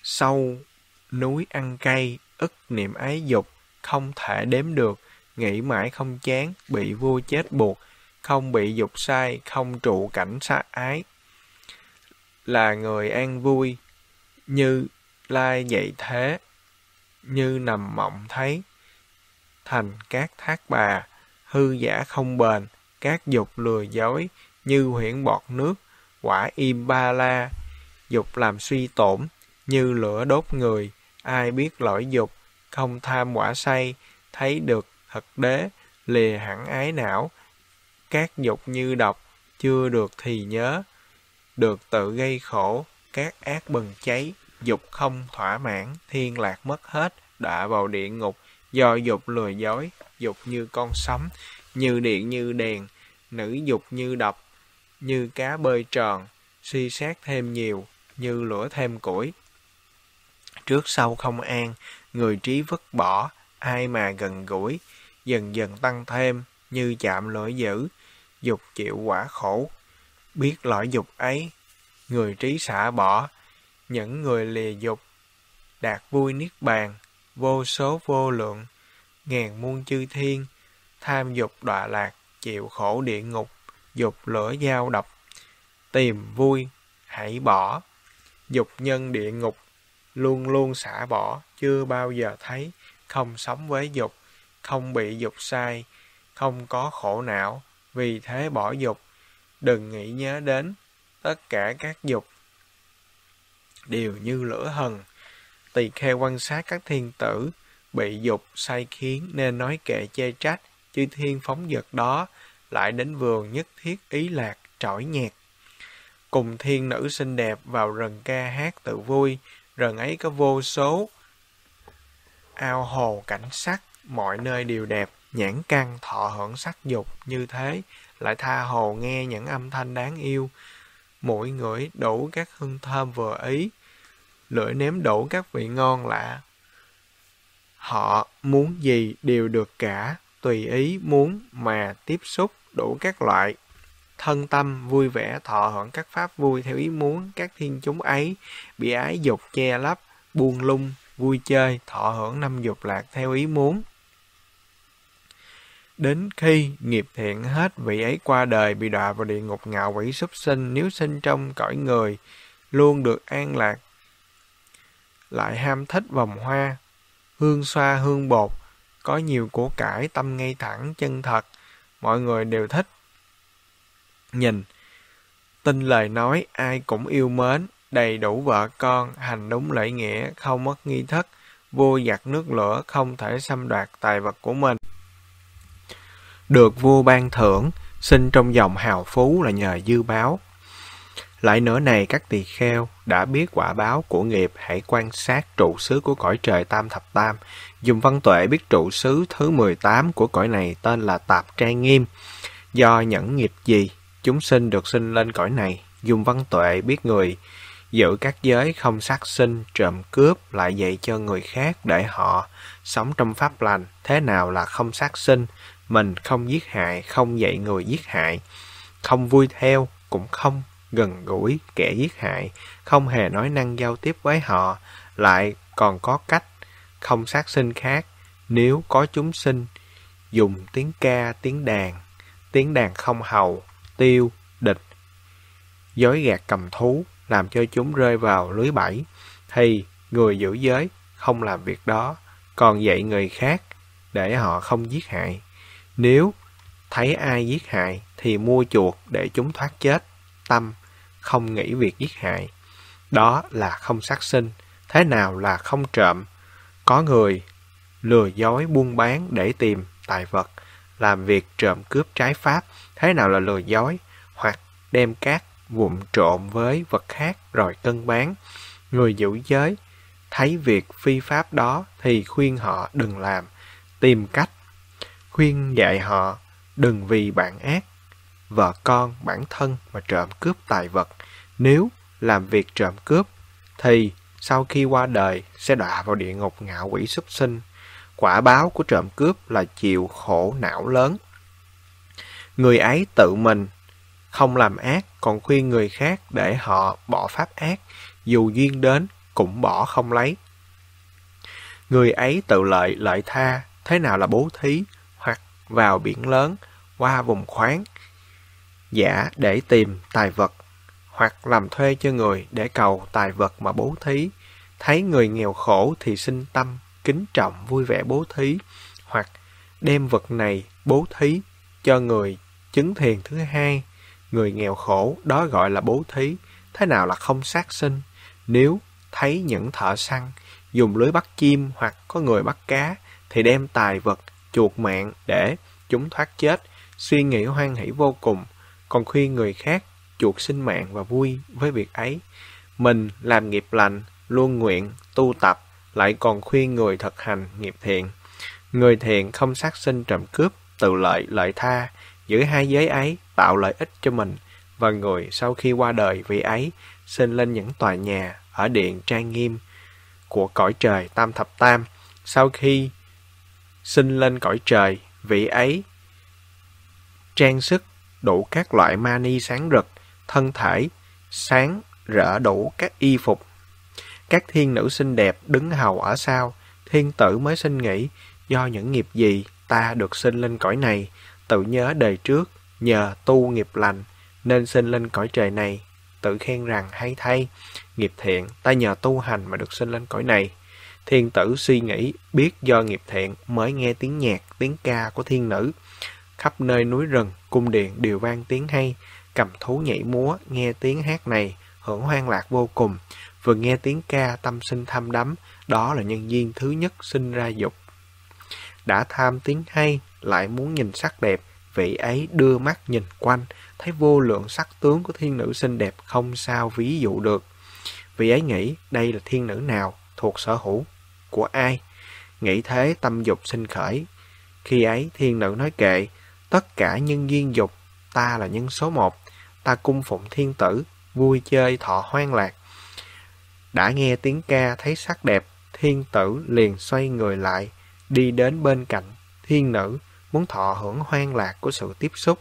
Sâu núi ăn cay, ức niệm ái dục, không thể đếm được, nghĩ mãi không chán, bị vua chết buộc, không bị dục sai, không trụ cảnh xa ái. Là người an vui, như lai dậy thế, như nằm mộng thấy, thành các thác bà, hư giả không bền, các dục lừa dối, như huyễn bọt nước, quả im ba la, dục làm suy tổn, như lửa đốt người, ai biết lỗi dục, không tham quả say, thấy được thật đế, lìa hẳn ái não, các dục như độc, chưa được thì nhớ, được tự gây khổ, các ác bừng cháy, dục không thỏa mãn, thiên lạc mất hết, đọa vào địa ngục, do dục lừa dối, dục như con sấm, như điện như đèn, nữ dục như độc, như cá bơi tròn, suy xét thêm nhiều, như lửa thêm củi. Trước sau không an, người trí vứt bỏ, ai mà gần gũi, dần dần tăng thêm, như chạm lửa dữ, dục chịu quả khổ. Biết lỗi dục ấy, người trí xả bỏ, những người lìa dục, đạt vui niết bàn, vô số vô lượng, ngàn muôn chư thiên, tham dục đọa lạc, chịu khổ địa ngục, dục lửa dao độc, tìm vui, hãy bỏ, dục nhân địa ngục, luôn luôn xả bỏ, chưa bao giờ thấy, không sống với dục, không bị dục sai, không có khổ não, vì thế bỏ dục, đừng nghĩ nhớ đến, tất cả các dục đều như lửa hần. Tỳ kheo quan sát các thiên tử, bị dục sai khiến nên nói kệ chê trách, chư thiên phóng dật đó, lại đến vườn nhất thiết ý lạc, trỏi nhạc. Cùng thiên nữ xinh đẹp vào rừng ca hát tự vui, rừng ấy có vô số ao hồ cảnh sắc, mọi nơi đều đẹp, nhãn căn thọ hưởng sắc dục như thế, lại tha hồ nghe những âm thanh đáng yêu, mũi ngửi đủ các hương thơm vừa ý, lưỡi nếm đủ các vị ngon lạ. Họ muốn gì đều được cả, tùy ý muốn mà tiếp xúc đủ các loại. Thân tâm vui vẻ thọ hưởng các pháp vui theo ý muốn, các thiên chúng ấy bị ái dục che lấp, buông lung, vui chơi, thọ hưởng năm dục lạc theo ý muốn. Đến khi nghiệp thiện hết, vị ấy qua đời bị đọa vào địa ngục ngạo quỷ súc sinh, nếu sinh trong cõi người, luôn được an lạc. Lại ham thích vòng hoa, hương xoa hương bột, có nhiều của cải, tâm ngay thẳng, chân thật, mọi người đều thích. Nhìn, tin lời nói, ai cũng yêu mến, đầy đủ vợ con, hành đúng lễ nghĩa, không mất nghi thức, vua giặc nước lửa, không thể xâm đoạt tài vật của mình. Được vua ban thưởng, sinh trong dòng hào phú là nhờ dư báo. Lại nữa này các tỳ kheo, đã biết quả báo của nghiệp, hãy quan sát trụ xứ của cõi trời tam thập tam. Dùng văn tuệ biết trụ xứ thứ 18 của cõi này tên là Tạp Trai Nghiêm. Do nhẫn nghiệp gì, chúng sinh được sinh lên cõi này. Dùng văn tuệ biết người giữ các giới không sát sinh, trộm cướp, lại dạy cho người khác để họ sống trong pháp lành. Thế nào là không sát sinh? Mình không giết hại, không dạy người giết hại, không vui theo, cũng không gần gũi kẻ giết hại, không hề nói năng giao tiếp với họ, lại còn có cách không sát sinh khác. Nếu có chúng sinh dùng tiếng ca, tiếng đàn không hầu, tiêu, địch, dối gạt cầm thú, làm cho chúng rơi vào lưới bẫy, thì người giữ giới không làm việc đó, còn dạy người khác để họ không giết hại. Nếu thấy ai giết hại thì mua chuộc để chúng thoát chết, tâm không nghĩ việc giết hại. Đó là không sát sinh. Thế nào là không trộm? Có người lừa dối buôn bán để tìm tài vật, làm việc trộm cướp trái pháp. Thế nào là lừa dối? Hoặc đem các vụn trộn với vật khác rồi cân bán. Người giữ giới thấy việc phi pháp đó thì khuyên họ đừng làm, tìm cách khuyên dạy họ đừng vì bạn ác, vợ con, bản thân mà trộm cướp tài vật. Nếu làm việc trộm cướp thì sau khi qua đời sẽ đọa vào địa ngục ngạo quỷ súc sinh. Quả báo của trộm cướp là chịu khổ não lớn. Người ấy tự mình không làm ác, còn khuyên người khác để họ bỏ pháp ác, dù duyên đến cũng bỏ không lấy. Người ấy tự lợi lợi tha, thế nào là bố thí, hoặc vào biển lớn, qua vùng khoáng, giả để tìm tài vật, hoặc làm thuê cho người để cầu tài vật mà bố thí. Thấy người nghèo khổ thì sinh tâm, kính trọng vui vẻ bố thí, hoặc đem vật này bố thí cho người chứng thiền thứ hai. Người nghèo khổ đó gọi là bố thí, thế nào là không sát sinh. Nếu thấy những thợ săn dùng lưới bắt chim hoặc có người bắt cá thì đem tài vật chuộc mạng để chúng thoát chết, suy nghĩ hoan hỷ vô cùng, còn khuyên người khác chuộc sinh mạng và vui với việc ấy. Mình làm nghiệp lành, luôn nguyện tu tập, lại còn khuyên người thực hành nghiệp thiện. Người thiện không sát sinh trộm cướp, tự lợi lợi tha, giữ hai giới ấy tạo lợi ích cho mình và người sau khi qua đời vị ấy sinh lên những tòa nhà ở điện trang nghiêm của cõi trời tam thập tam. Sau khi sinh lên cõi trời, vị ấy trang sức đủ các loại mani sáng rực, thân thể sáng rỡ đủ các y phục. Các thiên nữ xinh đẹp đứng hầu ở sau. Thiên tử mới xin nghĩ, do những nghiệp gì ta được sinh lên cõi này, tự nhớ đời trước, nhờ tu nghiệp lành nên sinh lên cõi trời này, tự khen rằng hay thay, nghiệp thiện ta nhờ tu hành mà được sinh lên cõi này. Thiên tử suy nghĩ, biết do nghiệp thiện mới nghe tiếng nhạc, tiếng ca của thiên nữ. Khắp nơi núi rừng, cung điện đều vang tiếng hay, cầm thú nhảy múa, nghe tiếng hát này, hưởng hoan lạc vô cùng. Vừa nghe tiếng ca, tâm sinh tham đắm, đó là nhân duyên thứ nhất sinh ra dục. Đã tham tiếng hay, lại muốn nhìn sắc đẹp, vị ấy đưa mắt nhìn quanh, thấy vô lượng sắc tướng của thiên nữ xinh đẹp không sao ví dụ được. Vị ấy nghĩ, đây là thiên nữ nào, thuộc sở hữu của ai? Nghĩ thế tâm dục sinh khởi. Khi ấy thiên nữ nói kệ, tất cả nhân duyên dục, ta là nhân số một, ta cung phụng thiên tử, vui chơi thọ hoan lạc. Đã nghe tiếng ca thấy sắc đẹp, thiên tử liền xoay người lại, đi đến bên cạnh thiên nữ, muốn thọ hưởng hoan lạc của sự tiếp xúc.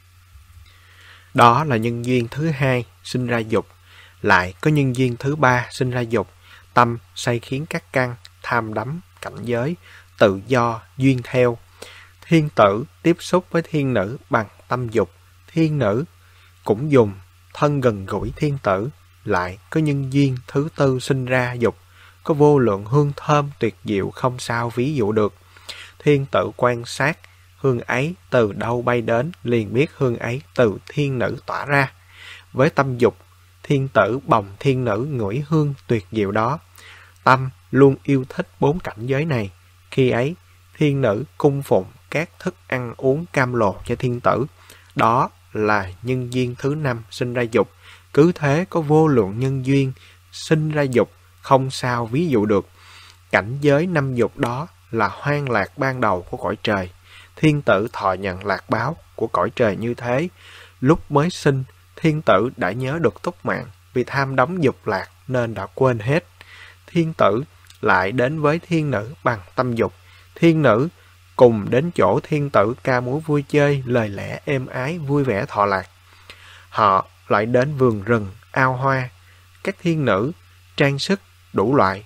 Đó là nhân duyên thứ hai, sinh ra dục. Lại có nhân duyên thứ ba, sinh ra dục. Tâm say khiến các căn, tham đắm, cảnh giới, tự do, duyên theo. Thiên tử tiếp xúc với thiên nữ bằng tâm dục. Thiên nữ cũng dùng thân gần gũi thiên tử. Lại có nhân duyên thứ tư sinh ra dục. Có vô lượng hương thơm tuyệt diệu không sao ví dụ được. Thiên tử quan sát hương ấy từ đâu bay đến, liền biết hương ấy từ thiên nữ tỏa ra. Với tâm dục, thiên tử bồng thiên nữ ngửi hương tuyệt diệu đó. Tâm luôn yêu thích bốn cảnh giới này. Khi ấy, thiên nữ cung phụng các thức ăn uống cam lồ cho thiên tử. Đó là nhân duyên thứ năm sinh ra dục. Cứ thế có vô lượng nhân duyên sinh ra dục không sao ví dụ được. Cảnh giới năm dục đó là hoan lạc ban đầu của cõi trời. Thiên tử thọ nhận lạc báo của cõi trời như thế. Lúc mới sinh, thiên tử đã nhớ được túc mạng, vì tham đắm dục lạc nên đã quên hết. Thiên tử lại đến với thiên nữ bằng tâm dục. Thiên nữ cùng đến chỗ thiên tử ca múa vui chơi, lời lẽ êm ái vui vẻ thọ lạc. Họ lại đến vườn rừng, ao hoa. Các thiên nữ trang sức đủ loại.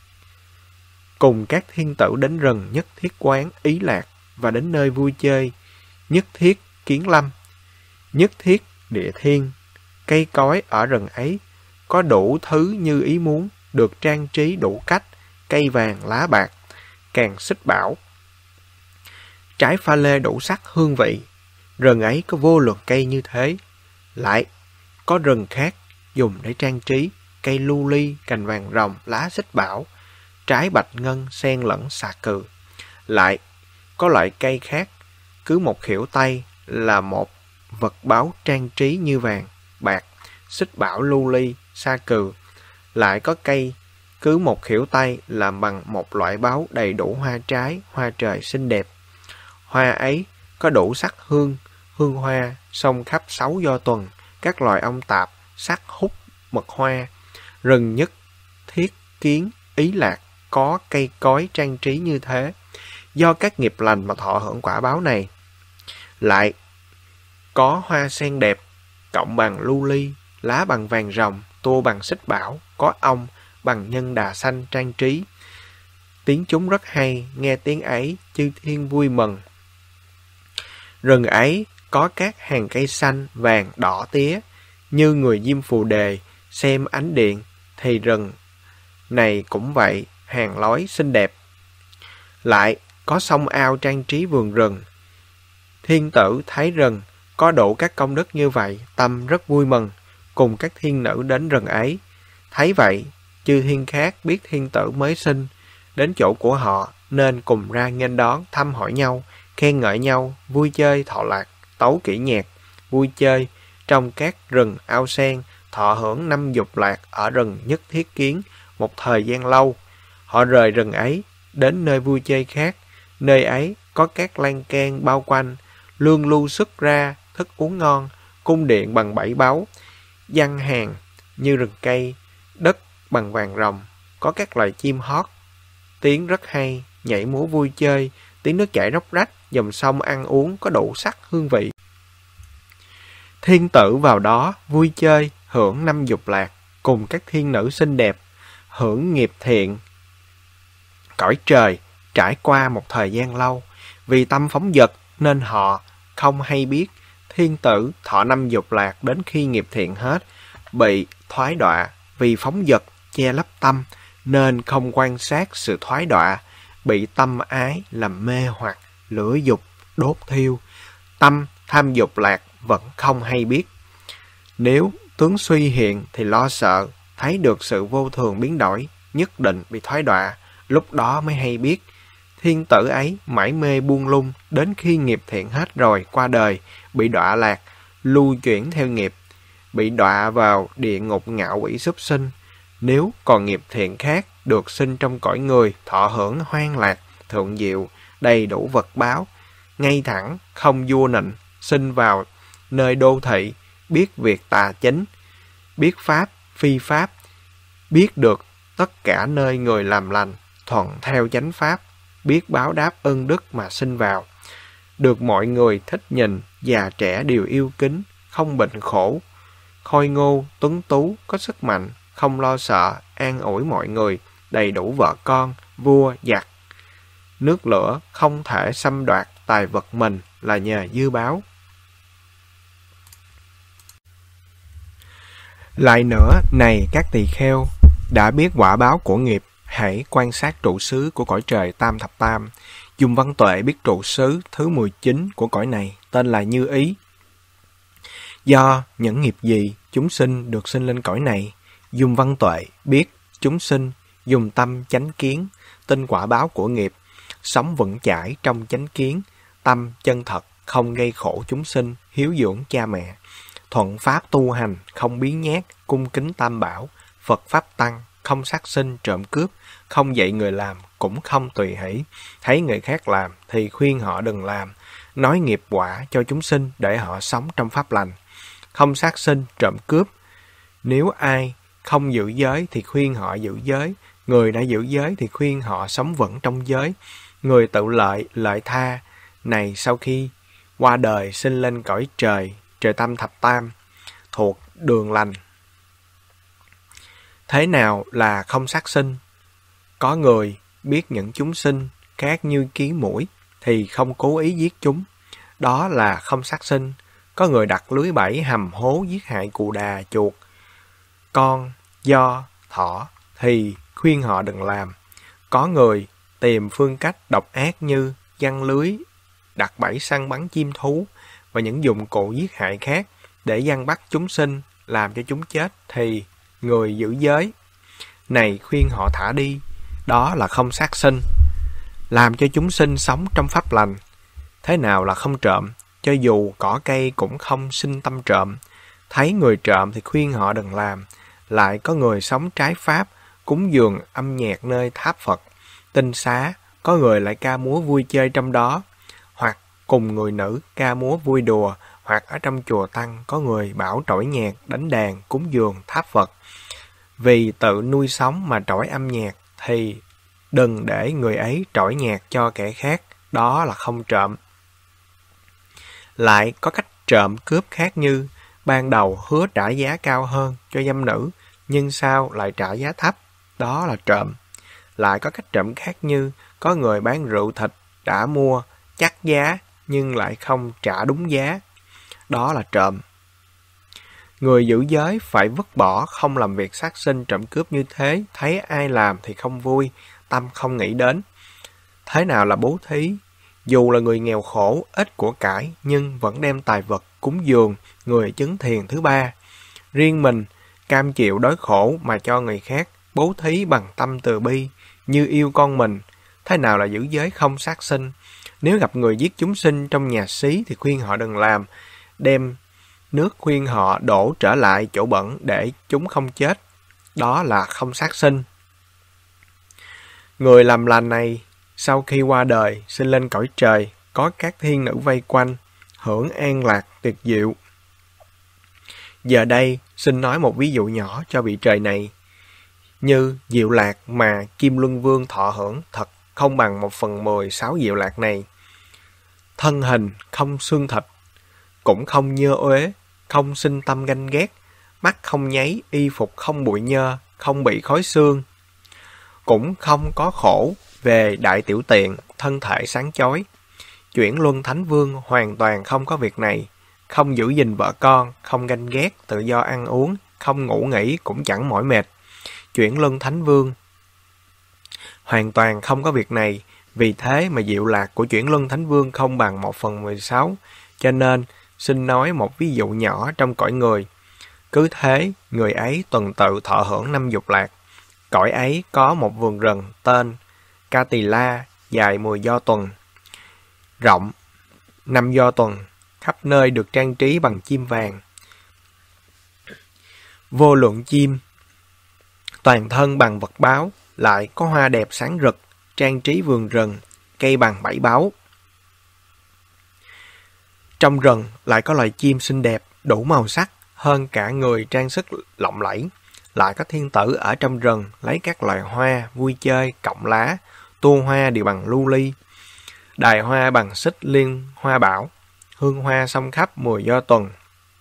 Cùng các thiên tử đến rừng nhất thiết quán ý lạc, và đến nơi vui chơi nhất thiết kiến lâm. Nhất thiết địa thiên, cây cối ở rừng ấy có đủ thứ như ý muốn, được trang trí đủ cách, cây vàng lá bạc, càng xích bảo, trái pha lê đủ sắc hương vị. Rừng ấy có vô lượng cây như thế. Lại có rừng khác dùng để trang trí, cây lưu ly, cành vàng rồng, lá xích bảo, trái bạch ngân xen lẫn xà cừ. Lại có loại cây khác, cứ một khỉu tay là một vật báu trang trí như vàng, bạc, xích bảo, lưu ly, sa cừ. Lại có cây, cứ một khỉu tay làm bằng một loại báu đầy đủ hoa trái, hoa trời xinh đẹp. Hoa ấy có đủ sắc hương, hương hoa, xông khắp 6 do tuần, các loài ong tạp, sắc hút, mật hoa. Rừng nhất thiết kiến ý lạc, có cây cối trang trí như thế. Do các nghiệp lành mà thọ hưởng quả báo này. Lại có hoa sen đẹp, cọng bằng lưu ly, lá bằng vàng rồng, tua bằng xích bảo, có ong, bằng nhân đà xanh trang trí. Tiếng chúng rất hay, nghe tiếng ấy, chư thiên vui mừng. Rừng ấy có các hàng cây xanh, vàng, đỏ tía, như người diêm phù đề, xem ánh điện, thì rừng này cũng vậy, hàng lối xinh đẹp. Lại có sông ao trang trí vườn rừng. Thiên tử thấy rừng có đủ các công đức như vậy, tâm rất vui mừng, cùng các thiên nữ đến rừng ấy. Thấy vậy, chư thiên khác biết thiên tử mới sinh, đến chỗ của họ, nên cùng ra nghênh đón, thăm hỏi nhau, khen ngợi nhau, vui chơi thọ lạc, tấu kỹ nhạc, vui chơi trong các rừng ao sen, thọ hưởng 5 dục lạc ở rừng Nhất Thiết Kiến một thời gian lâu. Họ rời rừng ấy, đến nơi vui chơi khác, nơi ấy có các lan can bao quanh, lương lưu xuất ra, thức uống ngon, cung điện bằng 7 báu, giăng hàng như rừng cây, đất bằng vàng rồng, có các loài chim hót, tiếng rất hay, nhảy múa vui chơi, tiếng nước chảy róc rách, dòng sông ăn uống có đủ sắc hương vị. Thiên tử vào đó vui chơi, hưởng 5 dục lạc, cùng các thiên nữ xinh đẹp, hưởng nghiệp thiện. Cõi trời trải qua một thời gian lâu, vì tâm phóng dật nên họ không hay biết. Thiên tử thọ 5 dục lạc đến khi nghiệp thiện hết, bị thoái đọa, vì phóng dật che lấp tâm, nên không quan sát sự thoái đọa, bị tâm ái làm mê hoặc, lửa dục đốt thiêu, tâm tham dục lạc vẫn không hay biết. Nếu tướng suy hiện thì lo sợ, thấy được sự vô thường biến đổi, nhất định bị thoái đọa, lúc đó mới hay biết. Thiên tử ấy mãi mê buông lung, đến khi nghiệp thiện hết rồi qua đời, bị đọa lạc, lưu chuyển theo nghiệp, bị đọa vào địa ngục ngạo quỷ súc sinh. Nếu còn nghiệp thiện khác, được sinh trong cõi người, thọ hưởng hoan lạc, thượng diệu, đầy đủ vật báo, ngay thẳng, không vua nịnh, sinh vào nơi đô thị, biết việc tà chính, biết pháp, phi pháp, biết được tất cả nơi người làm lành, thuận theo chánh pháp, biết báo đáp ân đức mà sinh vào. Được mọi người thích nhìn, già trẻ đều yêu kính, không bệnh khổ, khôi ngô, tuấn tú, có sức mạnh, không lo sợ, an ủi mọi người, đầy đủ vợ con, vua, giặc. Nước lửa không thể xâm đoạt tài vật mình là nhờ dư báo. Lại nữa, này các tỳ kheo, đã biết quả báo của nghiệp, hãy quan sát trụ xứ của cõi trời Tam Thập Tam. Dùng văn tuệ biết trụ xứ thứ 19 của cõi này, tên là Như Ý. Do những nghiệp gì chúng sinh được sinh lên cõi này, dùng văn tuệ biết chúng sinh, dùng tâm chánh kiến, tin quả báo của nghiệp, sống vững chãi trong chánh kiến, tâm chân thật, không gây khổ chúng sinh, hiếu dưỡng cha mẹ, thuận pháp tu hành, không biến nhát, cung kính tam bảo, Phật pháp tăng, không sát sinh trộm cướp, không dạy người làm, cũng không tùy hỷ, thấy người khác làm thì khuyên họ đừng làm, nói nghiệp quả cho chúng sinh để họ sống trong pháp lành, không sát sinh trộm cướp. Nếu ai không giữ giới thì khuyên họ giữ giới, người đã giữ giới thì khuyên họ sống vững trong giới, người tự lợi, lợi tha, này sau khi qua đời sinh lên cõi trời, trời Tam Thập Tam, thuộc đường lành. Thế nào là không sát sinh? Có người biết những chúng sinh khác như kiến muỗi thì không cố ý giết chúng, đó là không sát sinh. Có người đặt lưới bẫy hầm hố giết hại cù đà, chuột, con, do, thỏ thì khuyên họ đừng làm. Có người tìm phương cách độc ác như giăng lưới, đặt bẫy săn bắn chim thú và những dụng cụ giết hại khác để giăng bắt chúng sinh, làm cho chúng chết thì người giữ giới này khuyên họ thả đi, đó là không sát sinh. Làm cho chúng sinh sống trong pháp lành. Thế nào là không trộm? Cho dù cỏ cây cũng không sinh tâm trộm. Thấy người trộm thì khuyên họ đừng làm. Lại có người sống trái pháp, cúng dường âm nhạc nơi tháp Phật, tinh xá, có người lại ca múa vui chơi trong đó, hoặc cùng người nữ ca múa vui đùa, hoặc ở trong chùa tăng có người bảo trỗi nhạc, đánh đàn, cúng dường tháp Phật. Vì tự nuôi sống mà trỗi âm nhạc thì đừng để người ấy trỗi nhạc cho kẻ khác, đó là không trộm. Lại có cách trộm cướp khác như ban đầu hứa trả giá cao hơn cho dâm nữ, nhưng sau lại trả giá thấp, đó là trộm. Lại có cách trộm khác như có người bán rượu thịt đã mua chắc giá nhưng lại không trả đúng giá, đó là trộm. Người giữ giới phải vứt bỏ không làm việc sát sinh trộm cướp như thế, thấy ai làm thì không vui, tâm không nghĩ đến. Thế nào là bố thí? Dù là người nghèo khổ, ít của cải, nhưng vẫn đem tài vật cúng dường, người chứng thiền thứ ba. Riêng mình, cam chịu đói khổ mà cho người khác, bố thí bằng tâm từ bi, như yêu con mình. Thế nào là giữ giới không sát sinh? Nếu gặp người giết chúng sinh trong nhà xí thì khuyên họ đừng làm, đem nước khuyên họ đổ trở lại chỗ bẩn để chúng không chết. Đó là không sát sinh. Người làm lành này, sau khi qua đời, sinh lên cõi trời, có các thiên nữ vây quanh, hưởng an lạc tuyệt diệu. Giờ đây, xin nói một ví dụ nhỏ cho vị trời này. Như diệu lạc mà Kim Luân Vương thọ hưởng thật không bằng 1/16 diệu lạc này. Thân hình không xương thịt, cũng không nhơ uế, không sinh tâm ganh ghét, mắt không nháy, y phục không bụi nhơ, không bị khói xương. Cũng không có khổ về đại tiểu tiện, thân thể sáng chói. Chuyển luân thánh vương hoàn toàn không có việc này, không giữ gìn vợ con, không ganh ghét, tự do ăn uống, không ngủ nghỉ cũng chẳng mỏi mệt. Chuyển luân thánh vương hoàn toàn không có việc này, vì thế mà diệu lạc của chuyển luân thánh vương không bằng 1/16, cho nên xin nói một ví dụ nhỏ trong cõi người. Cứ thế, người ấy tuần tự thọ hưởng 5 dục lạc. Cõi ấy có một vườn rừng tên Ca Tỳ La, dài 10 do tuần, rộng 5 do tuần, khắp nơi được trang trí bằng chim vàng. Vô lượng chim, toàn thân bằng vật báo, lại có hoa đẹp sáng rực, trang trí vườn rừng, cây bằng 7 báu. Trong rừng lại có loài chim xinh đẹp, đủ màu sắc, hơn cả người trang sức lộng lẫy. Lại có thiên tử ở trong rừng lấy các loài hoa, vui chơi, cọng lá, tua hoa đều bằng lưu ly. Đài hoa bằng xích liên hoa bảo, hương hoa xông khắp 10 do tuần.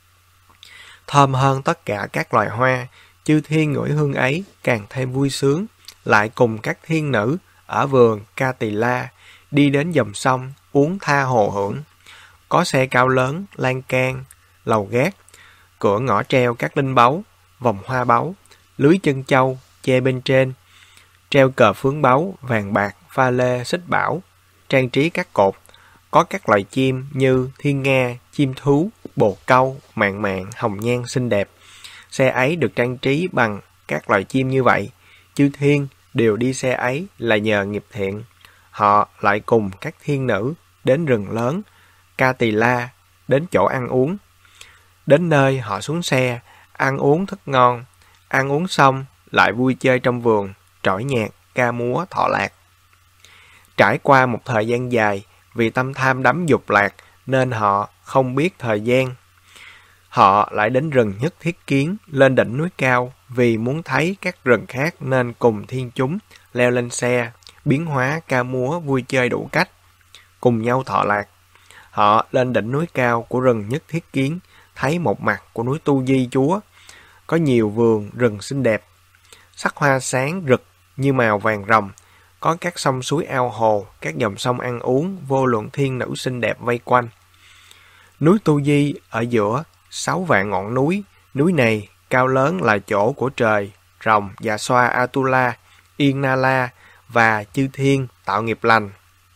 Thơm hơn tất cả các loài hoa, chư thiên ngửi hương ấy càng thêm vui sướng. Lại cùng các thiên nữ ở vườn Ca Tỳ La đi đến dòng sông uống tha hồ hưởng. Có xe cao lớn, lan can, lầu gác, cửa ngõ treo các linh báu, vòng hoa báu, lưới chân châu che bên trên, treo cờ phướng báu, vàng bạc, pha lê, xích bảo, trang trí các cột. Có các loài chim như thiên nga, chim thú, bồ câu, mạn mạn, hồng nhan xinh đẹp. Xe ấy được trang trí bằng các loài chim như vậy. Chư thiên đều đi xe ấy là nhờ nghiệp thiện. Họ lại cùng các thiên nữ đến rừng lớn Ca Tỳ La, đến chỗ ăn uống. Đến nơi họ xuống xe, ăn uống thức ngon. Ăn uống xong lại vui chơi trong vườn, trỏi nhạc, ca múa, thọ lạc. Trải qua một thời gian dài, vì tâm tham đắm dục lạc nên họ không biết thời gian. Họ lại đến rừng Nhất Thiết Kiến, lên đỉnh núi cao, vì muốn thấy các rừng khác nên cùng thiên chúng leo lên xe, biến hóa ca múa vui chơi đủ cách, cùng nhau thọ lạc. Họ lên đỉnh núi cao của rừng Nhất Thiết Kiến, thấy một mặt của núi Tu Di Chúa, có nhiều vườn rừng xinh đẹp, sắc hoa sáng rực như màu vàng ròng, có các sông suối ao hồ, các dòng sông ăn uống, vô lượng thiên nữ xinh đẹp vây quanh. Núi Tu Di ở giữa 6 vạn ngọn núi, núi này cao lớn là chỗ của trời, rồng, Dạ Xoa, Atula, Yên Na La và chư thiên tạo nghiệp lành.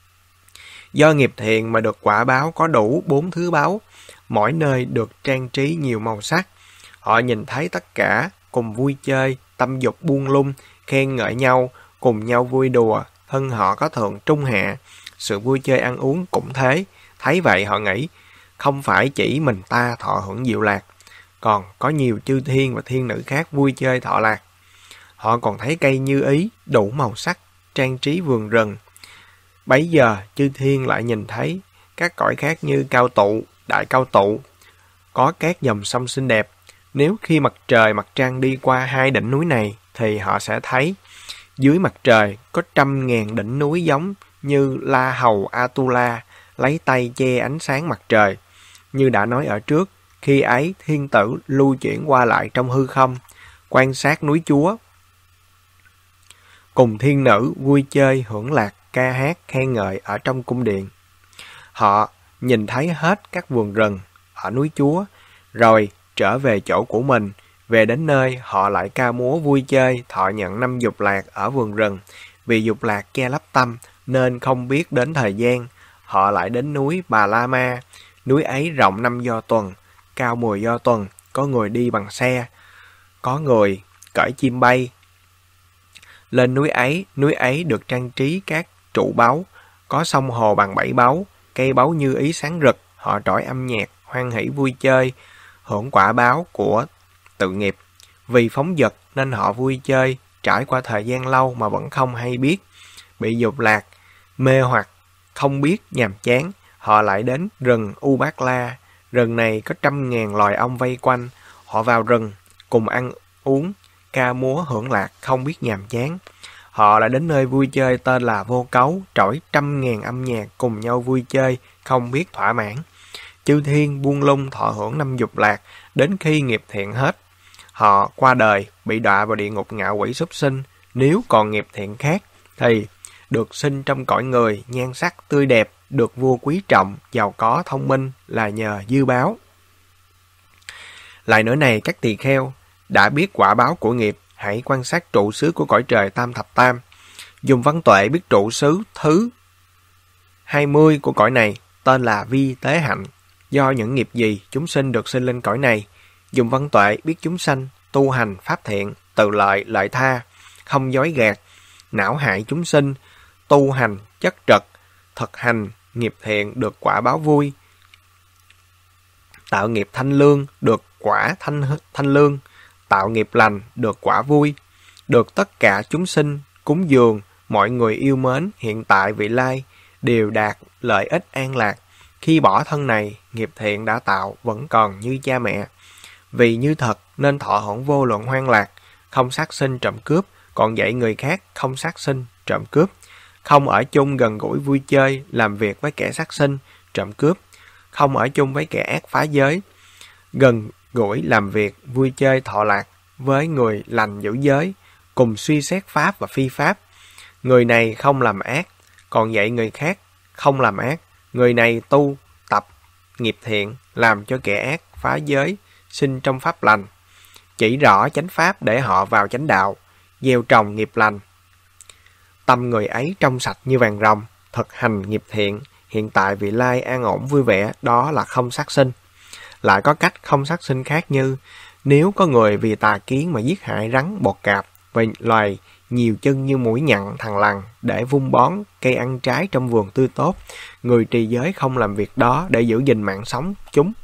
Do nghiệp thiện mà được quả báo có đủ 4 thứ báu, mỗi nơi được trang trí nhiều màu sắc. Họ nhìn thấy tất cả, cùng vui chơi, tâm dục buông lung, khen ngợi nhau, cùng nhau vui đùa, thân họ có thượng trung hạ, sự vui chơi ăn uống cũng thế. Thấy vậy họ nghĩ, không phải chỉ mình ta thọ hưởng diệu lạc, còn có nhiều chư thiên và thiên nữ khác vui chơi thọ lạc. Họ còn thấy cây như ý, đủ màu sắc, trang trí vườn rừng. Bấy giờ chư thiên lại nhìn thấy các cõi khác như Cao Tụ, Đại Cao Tụ, có các dòng sông xinh đẹp. Nếu khi mặt trời mặt trăng đi qua hai đỉnh núi này thì họ sẽ thấy dưới mặt trời có 100.000 đỉnh núi giống như La Hầu Atula lấy tay che ánh sáng mặt trời. Như đã nói ở trước, khi ấy thiên tử lưu chuyển qua lại trong hư không, quan sát núi Chúa. cùng thiên nữ vui chơi hưởng lạc, ca hát khen ngợi ở trong cung điện. Họ nhìn thấy hết các vườn rừng ở núi Chúa, rồi trở về chỗ của mình. Về đến nơi, họ lại ca múa vui chơi, thọ nhận 5 dục lạc ở vườn rừng. Vì dục lạc che lấp tâm, nên không biết đến thời gian. Họ lại đến núi Bà La Ma. Núi ấy rộng 5 do tuần, cao 10 do tuần, có người đi bằng xe, có người cởi chim bay. Lên núi ấy được trang trí các trụ báu, có sông hồ bằng 7 báu, cây báu như ý sáng rực. Họ trỏi âm nhạc, hoan hỷ vui chơi, hưởng quả báo của tự nghiệp. Vì phóng dật nên họ vui chơi, trải qua thời gian lâu mà vẫn không hay biết. Bị dục lạc, mê hoặc, không biết nhàm chán, họ lại đến rừng U Bát La. Rừng này có 100.000 loài ong vây quanh. Họ vào rừng, cùng ăn uống, ca múa hưởng lạc, không biết nhàm chán. Họ lại đến nơi vui chơi tên là Vô Cấu, trỗi 100.000 âm nhạc cùng nhau vui chơi, không biết thỏa mãn. Chư thiên buông lung thọ hưởng 5 dục lạc, đến khi nghiệp thiện hết. Họ qua đời, bị đọa vào địa ngục ngạ quỷ súc sinh. Nếu còn nghiệp thiện khác, thì được sinh trong cõi người, nhan sắc tươi đẹp, được vua quý trọng, giàu có thông minh là nhờ dư báo. Lại nữa này các tỳ kheo, đã biết quả báo của nghiệp, hãy quan sát trụ xứ của cõi trời tam thập tam. Dùng văn tuệ biết trụ xứ thứ 20 của cõi này, tên là vi tế hạnh. Do những nghiệp gì chúng sinh được sinh lên cõi này. Dùng văn tuệ biết chúng sanh, tu hành pháp thiện, tự lợi lợi tha, không dối gạt, não hại chúng sinh, tu hành chất trật, thực hành nghiệp thiện được quả báo vui, tạo nghiệp thanh lương được quả thanh lương, tạo nghiệp lành được quả vui, được tất cả chúng sinh cúng dường, mọi người yêu mến, hiện tại vị lai đều đạt lợi ích an lạc. Khi bỏ thân này, nghiệp thiện đã tạo vẫn còn như cha mẹ. Vì như thật nên thọ hưởng vô lượng hoan lạc, không sát sinh trộm cướp, còn dạy người khác không sát sinh trộm cướp, không ở chung gần gũi vui chơi, làm việc với kẻ sát sinh trộm cướp, không ở chung với kẻ ác phá giới, gần gũi làm việc vui chơi thọ lạc với người lành giữ giới, cùng suy xét pháp và phi pháp. Người này không làm ác, còn dạy người khác không làm ác. Người này tu tập nghiệp thiện, làm cho kẻ ác phá giới sinh trong pháp lành, chỉ rõ chánh pháp để họ vào chánh đạo, gieo trồng nghiệp lành. Tâm người ấy trong sạch như vàng ròng, thực hành nghiệp thiện, hiện tại vị lai an ổn vui vẻ, đó là không sát sinh. Lại có cách không sát sinh khác như, nếu có người vì tà kiến mà giết hại rắn, bọt cạp và loài nhiều chân như mũi nhặn, thằn lằn để vun bón cây ăn trái trong vườn tươi tốt, người trì giới không làm việc đó để giữ gìn mạng sống chúng.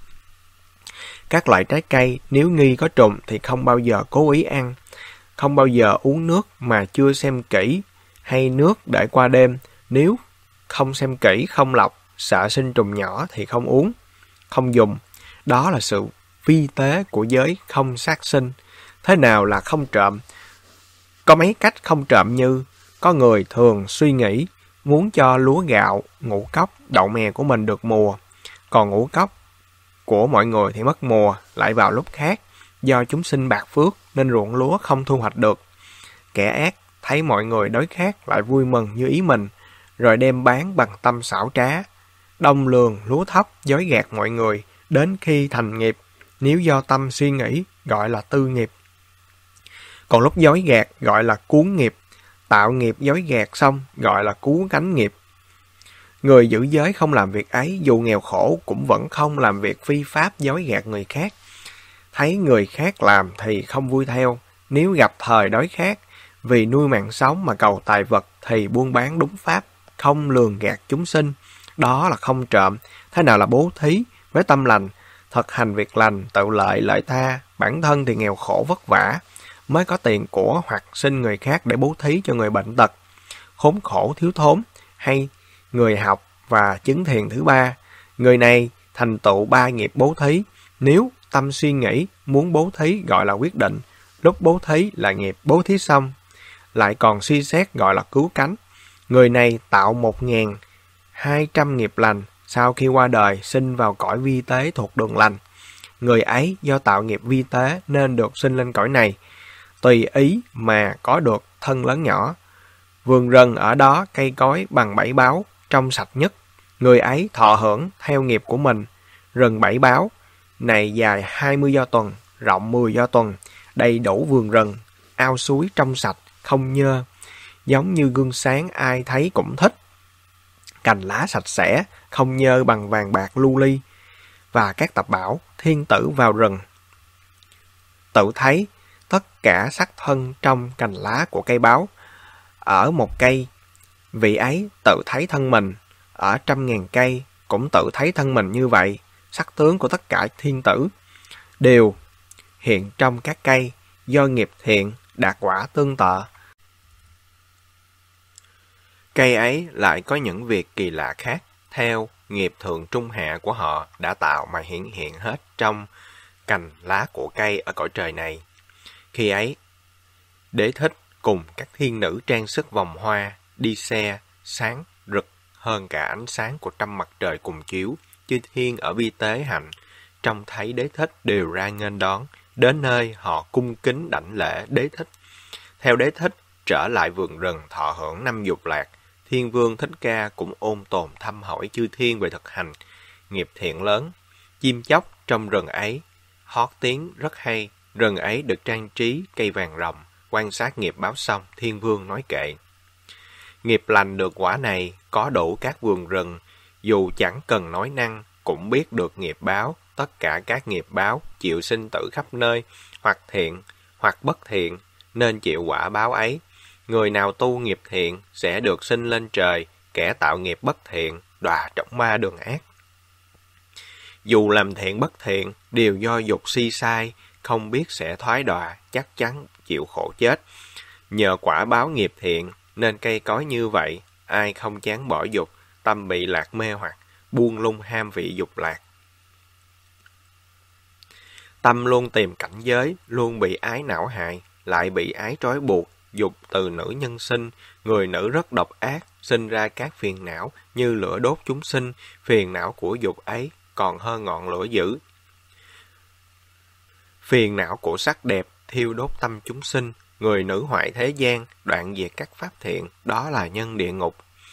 Các loại trái cây nếu nghi có trùng thì không bao giờ cố ý ăn, không bao giờ uống nước mà chưa xem kỹ, hay nước để qua đêm. Nếu không xem kỹ, không lọc, sợ sinh trùng nhỏ thì không uống, không dùng. Đó là sự vi tế của giới không sát sinh. Thế nào là không trộm? Có mấy cách không trộm như, có người thường suy nghĩ muốn cho lúa gạo, ngũ cốc, đậu mè của mình được mùa, còn ngũ cốc của mọi người thì mất mùa, lại vào lúc khác. Do chúng sinh bạc phước nên ruộng lúa không thu hoạch được. Kẻ ác thấy mọi người đối khác lại vui mừng như ý mình, rồi đem bán bằng tâm xảo trá, đông lường lúa thóc, dối gạt mọi người, đến khi thành nghiệp. Nếu do tâm suy nghĩ gọi là tư nghiệp, còn lúc dối gạt gọi là cuốn nghiệp. Tạo nghiệp dối gạt xong gọi là cuốn cánh nghiệp. Người giữ giới không làm việc ấy, dù nghèo khổ cũng vẫn không làm việc phi pháp dối gạt người khác. Thấy người khác làm thì không vui theo. Nếu gặp thời đối khác, vì nuôi mạng sống mà cầu tài vật thì buôn bán đúng pháp, không lường gạt chúng sinh. Đó là không trộm. Thế nào là bố thí? Với tâm lành, thực hành việc lành, tự lợi lợi tha. Bản thân thì nghèo khổ vất vả, mới có tiền của hoặc xin người khác để bố thí cho người bệnh tật, khốn khổ thiếu thốn, hay người học và chứng thiền thứ ba. Người này thành tựu 3 nghiệp bố thí. Nếu tâm suy nghĩ muốn bố thí gọi là quyết định, lúc bố thí là nghiệp bố thí xong, lại còn suy xét gọi là cứu cánh. Người này tạo 1.200 nghiệp lành, sau khi qua đời sinh vào cõi vi tế thuộc đường lành. Người ấy do tạo nghiệp vi tế nên được sinh lên cõi này, tùy ý mà có được thân lớn nhỏ. Vườn rừng ở đó cây cối bằng bảy báo, trong sạch nhất. Người ấy thọ hưởng theo nghiệp của mình. Rừng bảy báo này dài 20 do tuần, rộng 10 do tuần, đầy đủ vườn rừng, ao suối trong sạch, không nhơ, giống như gương sáng ai thấy cũng thích. Cành lá sạch sẽ, không nhơ bằng vàng bạc lưu ly. Và các tập bảo, thiên tử vào rừng. Tự thấy tất cả sắc thân trong cành lá của cây báo. Ở một cây, vị ấy tự thấy thân mình. Ở trăm ngàn cây, cũng tự thấy thân mình như vậy. Sắc tướng của tất cả thiên tử đều hiện trong các cây, do nghiệp thiện đạt quả tương tự. Cây ấy lại có những việc kỳ lạ khác, theo nghiệp thượng trung hạ của họ đã tạo mà hiển hiện hết trong cành lá của cây ở cõi trời này. Khi ấy, Đế Thích cùng các thiên nữ trang sức vòng hoa, đi xe, sáng rực hơn cả ánh sáng của trăm mặt trời cùng chiếu. Chư thiên ở vi tế hạnh, trông thấy Đế Thích đều ra nghênh đón, đến nơi họ cung kính đảnh lễ Đế Thích. Theo Đế Thích, trở lại vườn rừng thọ hưởng năm dục lạc, Thiên Vương Thích Ca cũng ôn tồn thăm hỏi chư thiên về thực hành nghiệp thiện lớn. Chim chóc trong rừng ấy hót tiếng rất hay. Rừng ấy được trang trí cây vàng rồng. Quan sát nghiệp báo xong, Thiên Vương nói kệ: nghiệp lành được quả này có đủ các vườn rừng, dù chẳng cần nói năng cũng biết được nghiệp báo. Tất cả các nghiệp báo chịu sinh tử khắp nơi, hoặc thiện hoặc bất thiện, nên chịu quả báo ấy. Người nào tu nghiệp thiện sẽ được sinh lên trời, kẻ tạo nghiệp bất thiện đọa trong ma đường ác. Dù làm thiện bất thiện đều do dục si sai, không biết sẽ thoái đọa, chắc chắn chịu khổ chết. Nhờ quả báo nghiệp thiện nên cây cối như vậy, ai không chán bỏ dục, tâm bị lạc mê hoặc, buông lung ham vị dục lạc. Tâm luôn tìm cảnh giới, luôn bị ái não hại, lại bị ái trói buộc. Dục từ nữ nhân sinh, người nữ rất độc ác, sinh ra các phiền não như lửa đốt chúng sinh. Phiền não của dục ấy còn hơn ngọn lửa dữ. Phiền não của sắc đẹp thiêu đốt tâm chúng sinh. Người nữ hoại thế gian, đoạn diệt các pháp thiện, đó là nhân địa ngục.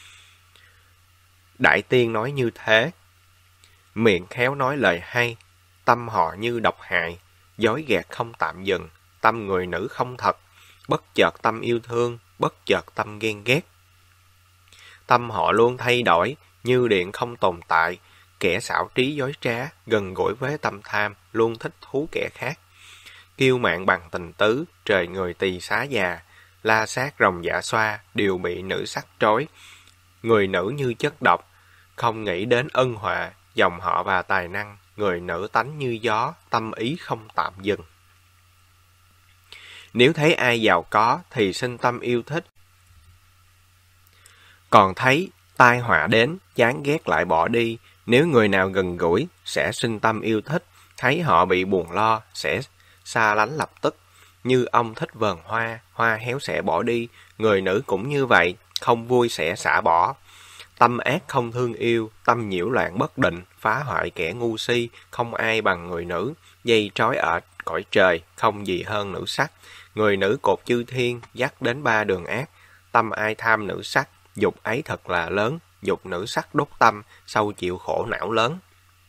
Đại tiên nói như thế, miệng khéo nói lời hay, tâm họ như độc hại, dối gạt không tạm dừng, tâm người nữ không thật, bất chợt tâm yêu thương, bất chợt tâm ghen ghét. Tâm họ luôn thay đổi, như điện không tồn tại, kẻ xảo trí dối trá, gần gũi với tâm tham, luôn thích thú kẻ khác. Kiêu mạn bằng tình tứ, trời người tỳ xá già, la sát rồng dạ xoa, đều bị nữ sắc trói. Người nữ như chất độc, không nghĩ đến ân họa, dòng họ và tài năng. Người nữ tánh như gió, tâm ý không tạm dừng. Nếu thấy ai giàu có thì sinh tâm yêu thích. Còn thấy tai họa đến, chán ghét lại bỏ đi. Nếu người nào gần gũi sẽ sinh tâm yêu thích, thấy họ bị buồn lo sẽ xa lánh lập tức. Như ông thích vườn hoa, hoa héo sẽ bỏ đi. Người nữ cũng như vậy, không vui sẽ xả bỏ. Tâm ác không thương yêu, tâm nhiễu loạn bất định, phá hoại kẻ ngu si, không ai bằng người nữ. Dây trói ở cõi trời, không gì hơn nữ sắc. Người nữ cột chư thiên, dắt đến ba đường ác. Tâm ai tham nữ sắc, dục ấy thật là lớn. Dục nữ sắc đốt tâm, sâu chịu khổ não lớn.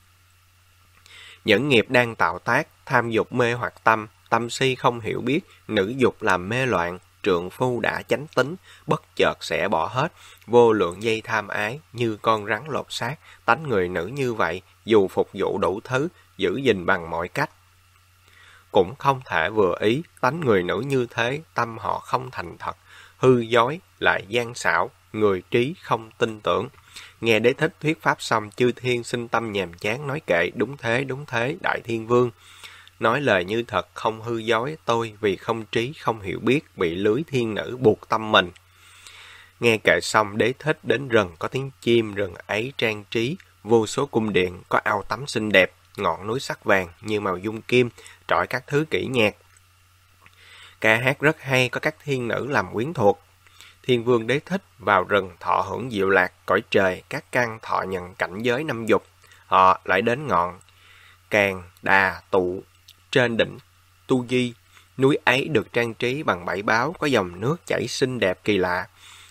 Những nghiệp đang tạo tác, tham dục mê hoặc tâm, tâm si không hiểu biết, nữ dục làm mê loạn. Trượng phu đã chánh tính, bất chợt sẽ bỏ hết. Vô lượng dây tham ái, như con rắn lột xác. Tánh người nữ như vậy, dù phục vụ đủ thứ, giữ gìn bằng mọi cách, cũng không thể vừa ý. Tánh người nữ như thế, tâm họ không thành thật, hư dối, lại gian xảo, người trí không tin tưởng. Nghe Đế Thích thuyết pháp xong, chư thiên sinh tâm nhàm chán nói kệ: đúng thế, đại thiên vương. Nói lời như thật, không hư dối, tôi vì không trí, không hiểu biết, bị lưới thiên nữ buộc tâm mình. Nghe kệ xong, Đế Thích đến rừng có tiếng chim, rừng ấy trang trí, vô số cung điện, có ao tắm xinh đẹp, ngọn núi sắc vàng như màu dung kim, trọi các thứ kỹ nhạc. Ca hát rất hay, có các thiên nữ làm quyến thuộc. Thiên vương Đế Thích vào rừng thọ hưởng diệu lạc, cõi trời, các căn thọ nhận cảnh giới năm dục. Họ lại đến ngọn Càn Đà Tụ trên đỉnh Tu Di. Núi ấy được trang trí bằng bảy báo, có dòng nước chảy xinh đẹp kỳ lạ.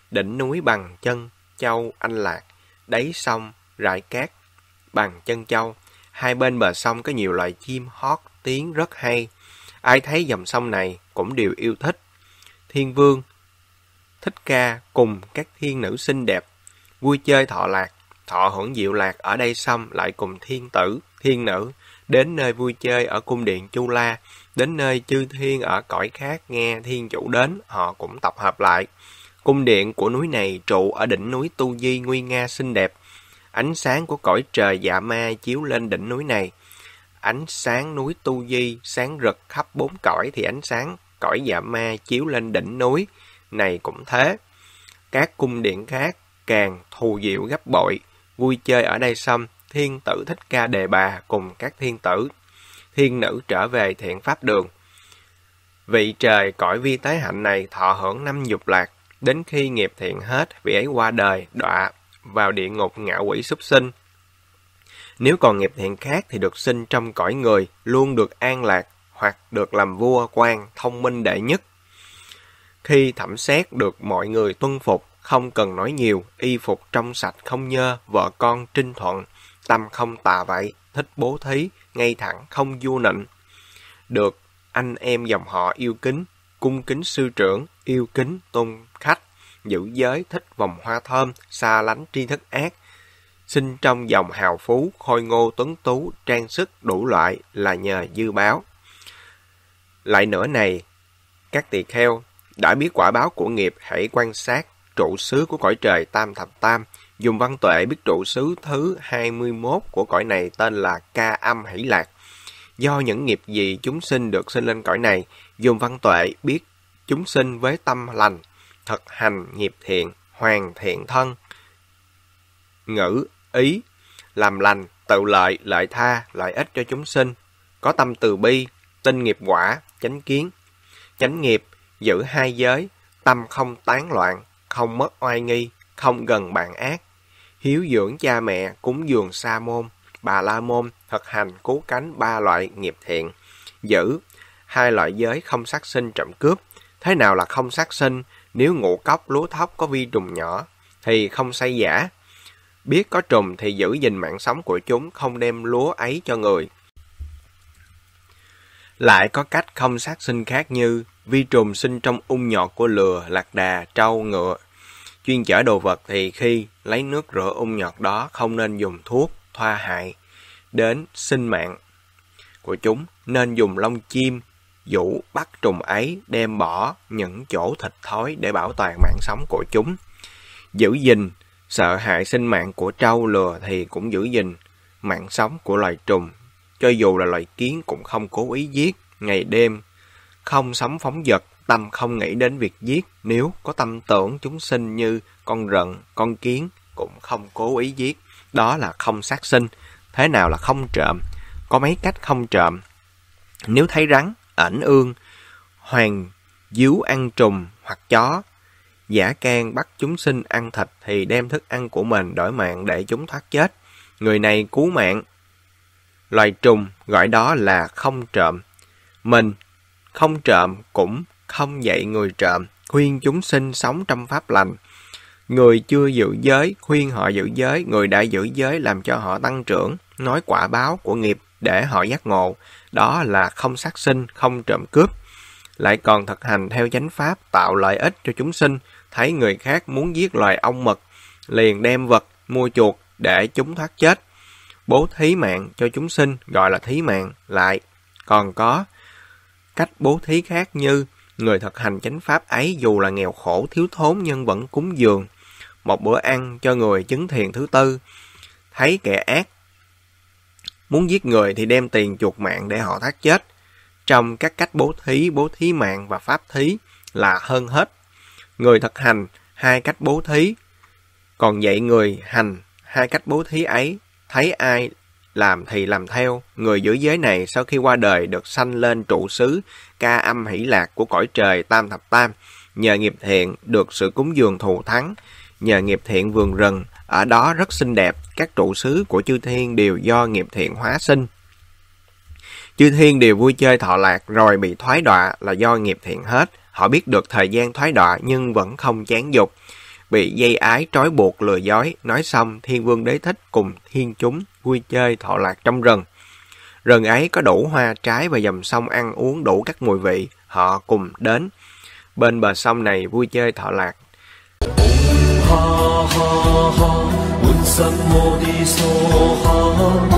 đỉnh núi bằng chân châu anh lạc, đáy sông rải cát bằng chân châu. Hai bên bờ sông có nhiều loài chim hót tiếng rất hay. Ai thấy dòng sông này cũng đều yêu thích. Thiên Vương Thích Ca cùng các thiên nữ xinh đẹp vui chơi thọ lạc, thọ hưởng diệu lạc ở đây xong lại cùng thiên tử, thiên nữ đến nơi vui chơi ở cung điện Chu La, đến nơi chư thiên ở cõi khác nghe thiên chủ đến, họ cũng tập hợp lại. Cung điện của núi này trụ ở đỉnh núi Tu Di nguy nga xinh đẹp. Ánh sáng của cõi trời Dạ Ma chiếu lên đỉnh núi này. Ánh sáng núi Tu Di sáng rực khắp bốn cõi, thì ánh sáng cõi Dạ Ma chiếu lên đỉnh núi này cũng thế. Các cung điện khác càng thù diệu gấp bội. Vui chơi ở đây xong, thiên tử Thích Ca Đề Bà cùng các thiên tử, thiên nữ trở về thiện pháp đường. Vị trời cõi vi tế hạnh này thọ hưởng 5 dục lạc, đến khi nghiệp thiện hết, vị ấy qua đời, đọa vào địa ngục ngạ quỷ súc sinh. Nếu còn nghiệp thiện khác thì được sinh trong cõi người, luôn được an lạc, hoặc được làm vua quan thông minh đệ nhất. Khi thẩm xét được mọi người tuân phục, không cần nói nhiều, y phục trong sạch không nhơ, vợ con trinh thuận, tâm không tà vậy, thích bố thí, ngay thẳng không vua nịnh. Được anh em dòng họ yêu kính, cung kính sư trưởng, yêu kính tôn khách, giữ giới thích vòng hoa thơm, xa lánh tri thức ác, sinh trong dòng hào phú, khôi ngô tuấn tú, trang sức đủ loại là nhờ dư báo. Lại nữa này, các tỳ kheo, đã biết quả báo của nghiệp, hãy quan sát trụ xứ của cõi trời Tam Thập Tam. Dùng văn tuệ biết trụ xứ thứ 21 của cõi này tên là Ca Âm Hỷ Lạc. Do những nghiệp gì chúng sinh được sinh lên cõi này, dùng văn tuệ biết chúng sinh với tâm lành, thực hành nghiệp thiện, hoàn thiện thân, ngữ, ý, làm lành, tự lợi, lợi tha, lợi ích cho chúng sinh, có tâm từ bi, tin nghiệp quả, chánh kiến. Chánh nghiệp, giữ hai giới, tâm không tán loạn, không mất oai nghi, không gần bạn ác, hiếu dưỡng cha mẹ, cúng dường sa môn, bà la môn, thực hành cứu cánh 3 loại nghiệp thiện, giữ 2 loại giới không sát sinh trộm cướp. Thế nào là không sát sinh? Nếu ngũ cốc, lúa thóc có vi trùng nhỏ thì không xây giả. Biết có trùng thì giữ gìn mạng sống của chúng, không đem lúa ấy cho người. Lại có cách không sát sinh khác như vi trùng sinh trong ung nhọt của lừa, lạc đà, trâu, ngựa. Chuyên chở đồ vật thì khi lấy nước rửa ung nhọt đó không nên dùng thuốc thoa hại đến sinh mạng của chúng, nên dùng lông chim dụ bắt trùng ấy, đem bỏ những chỗ thịt thối để bảo toàn mạng sống của chúng. Giữ gìn sợ hại sinh mạng của trâu lừa thì cũng giữ gìn mạng sống của loài trùng. Cho dù là loài kiến cũng không cố ý giết, ngày đêm không sống phóng dật, tâm không nghĩ đến việc giết. Nếu có tâm tưởng chúng sinh như con rận, con kiến cũng không cố ý giết. Đó là không sát sinh. Thế nào là không trộm? Có mấy cách không trộm. Nếu thấy rắn, ẩn ương, hoàng díu ăn trùng hoặc chó, giả can bắt chúng sinh ăn thịt thì đem thức ăn của mình đổi mạng để chúng thoát chết. Người này cứu mạng loài trùng, gọi đó là không trộm. Mình không trộm cũng không dạy người trộm, khuyên chúng sinh sống trong pháp lành. Người chưa giữ giới, khuyên họ giữ giới. Người đã giữ giới làm cho họ tăng trưởng, nói quả báo của nghiệp để họ giác ngộ. Đó là không sát sinh, không trộm cướp. Lại còn thực hành theo chánh pháp, tạo lợi ích cho chúng sinh. Thấy người khác muốn giết loài ong mật, liền đem vật mua chuộc để chúng thoát chết. Bố thí mạng cho chúng sinh gọi là thí mạng. Lại còn có cách bố thí khác như người thực hành chánh pháp ấy dù là nghèo khổ thiếu thốn nhưng vẫn cúng dường một bữa ăn cho người chứng thiền thứ tư. Thấy kẻ ác muốn giết người thì đem tiền chuộc mạng để họ thoát chết. Trong các cách bố thí mạng và pháp thí là hơn hết. Người thực hành 2 cách bố thí, còn dạy người hành 2 cách bố thí ấy. Thấy ai làm thì làm theo. Người giữ giới này sau khi qua đời được sanh lên trụ xứ Ca Âm Hỷ Lạc của cõi trời Tam Thập Tam. Nhờ nghiệp thiện được sự cúng dường thù thắng. Nhờ nghiệp thiện vườn rừng ở đó rất xinh đẹp. Các trụ xứ của chư thiên đều do nghiệp thiện hóa sinh. Chư thiên đều vui chơi thọ lạc rồi bị thoái đọa là do nghiệp thiện hết. Họ biết được thời gian thoái đọa nhưng vẫn không chán dục. bị dây ái trói buộc lừa dối. Nói xong, Thiên Vương Đế Thích cùng thiên chúng vui chơi thọ lạc trong rừng. Rừng ấy có đủ hoa trái và dòng sông ăn uống đủ các mùi vị. Họ cùng đến bên bờ sông này vui chơi thọ lạc. 哈哈哈，滿心我的傻下。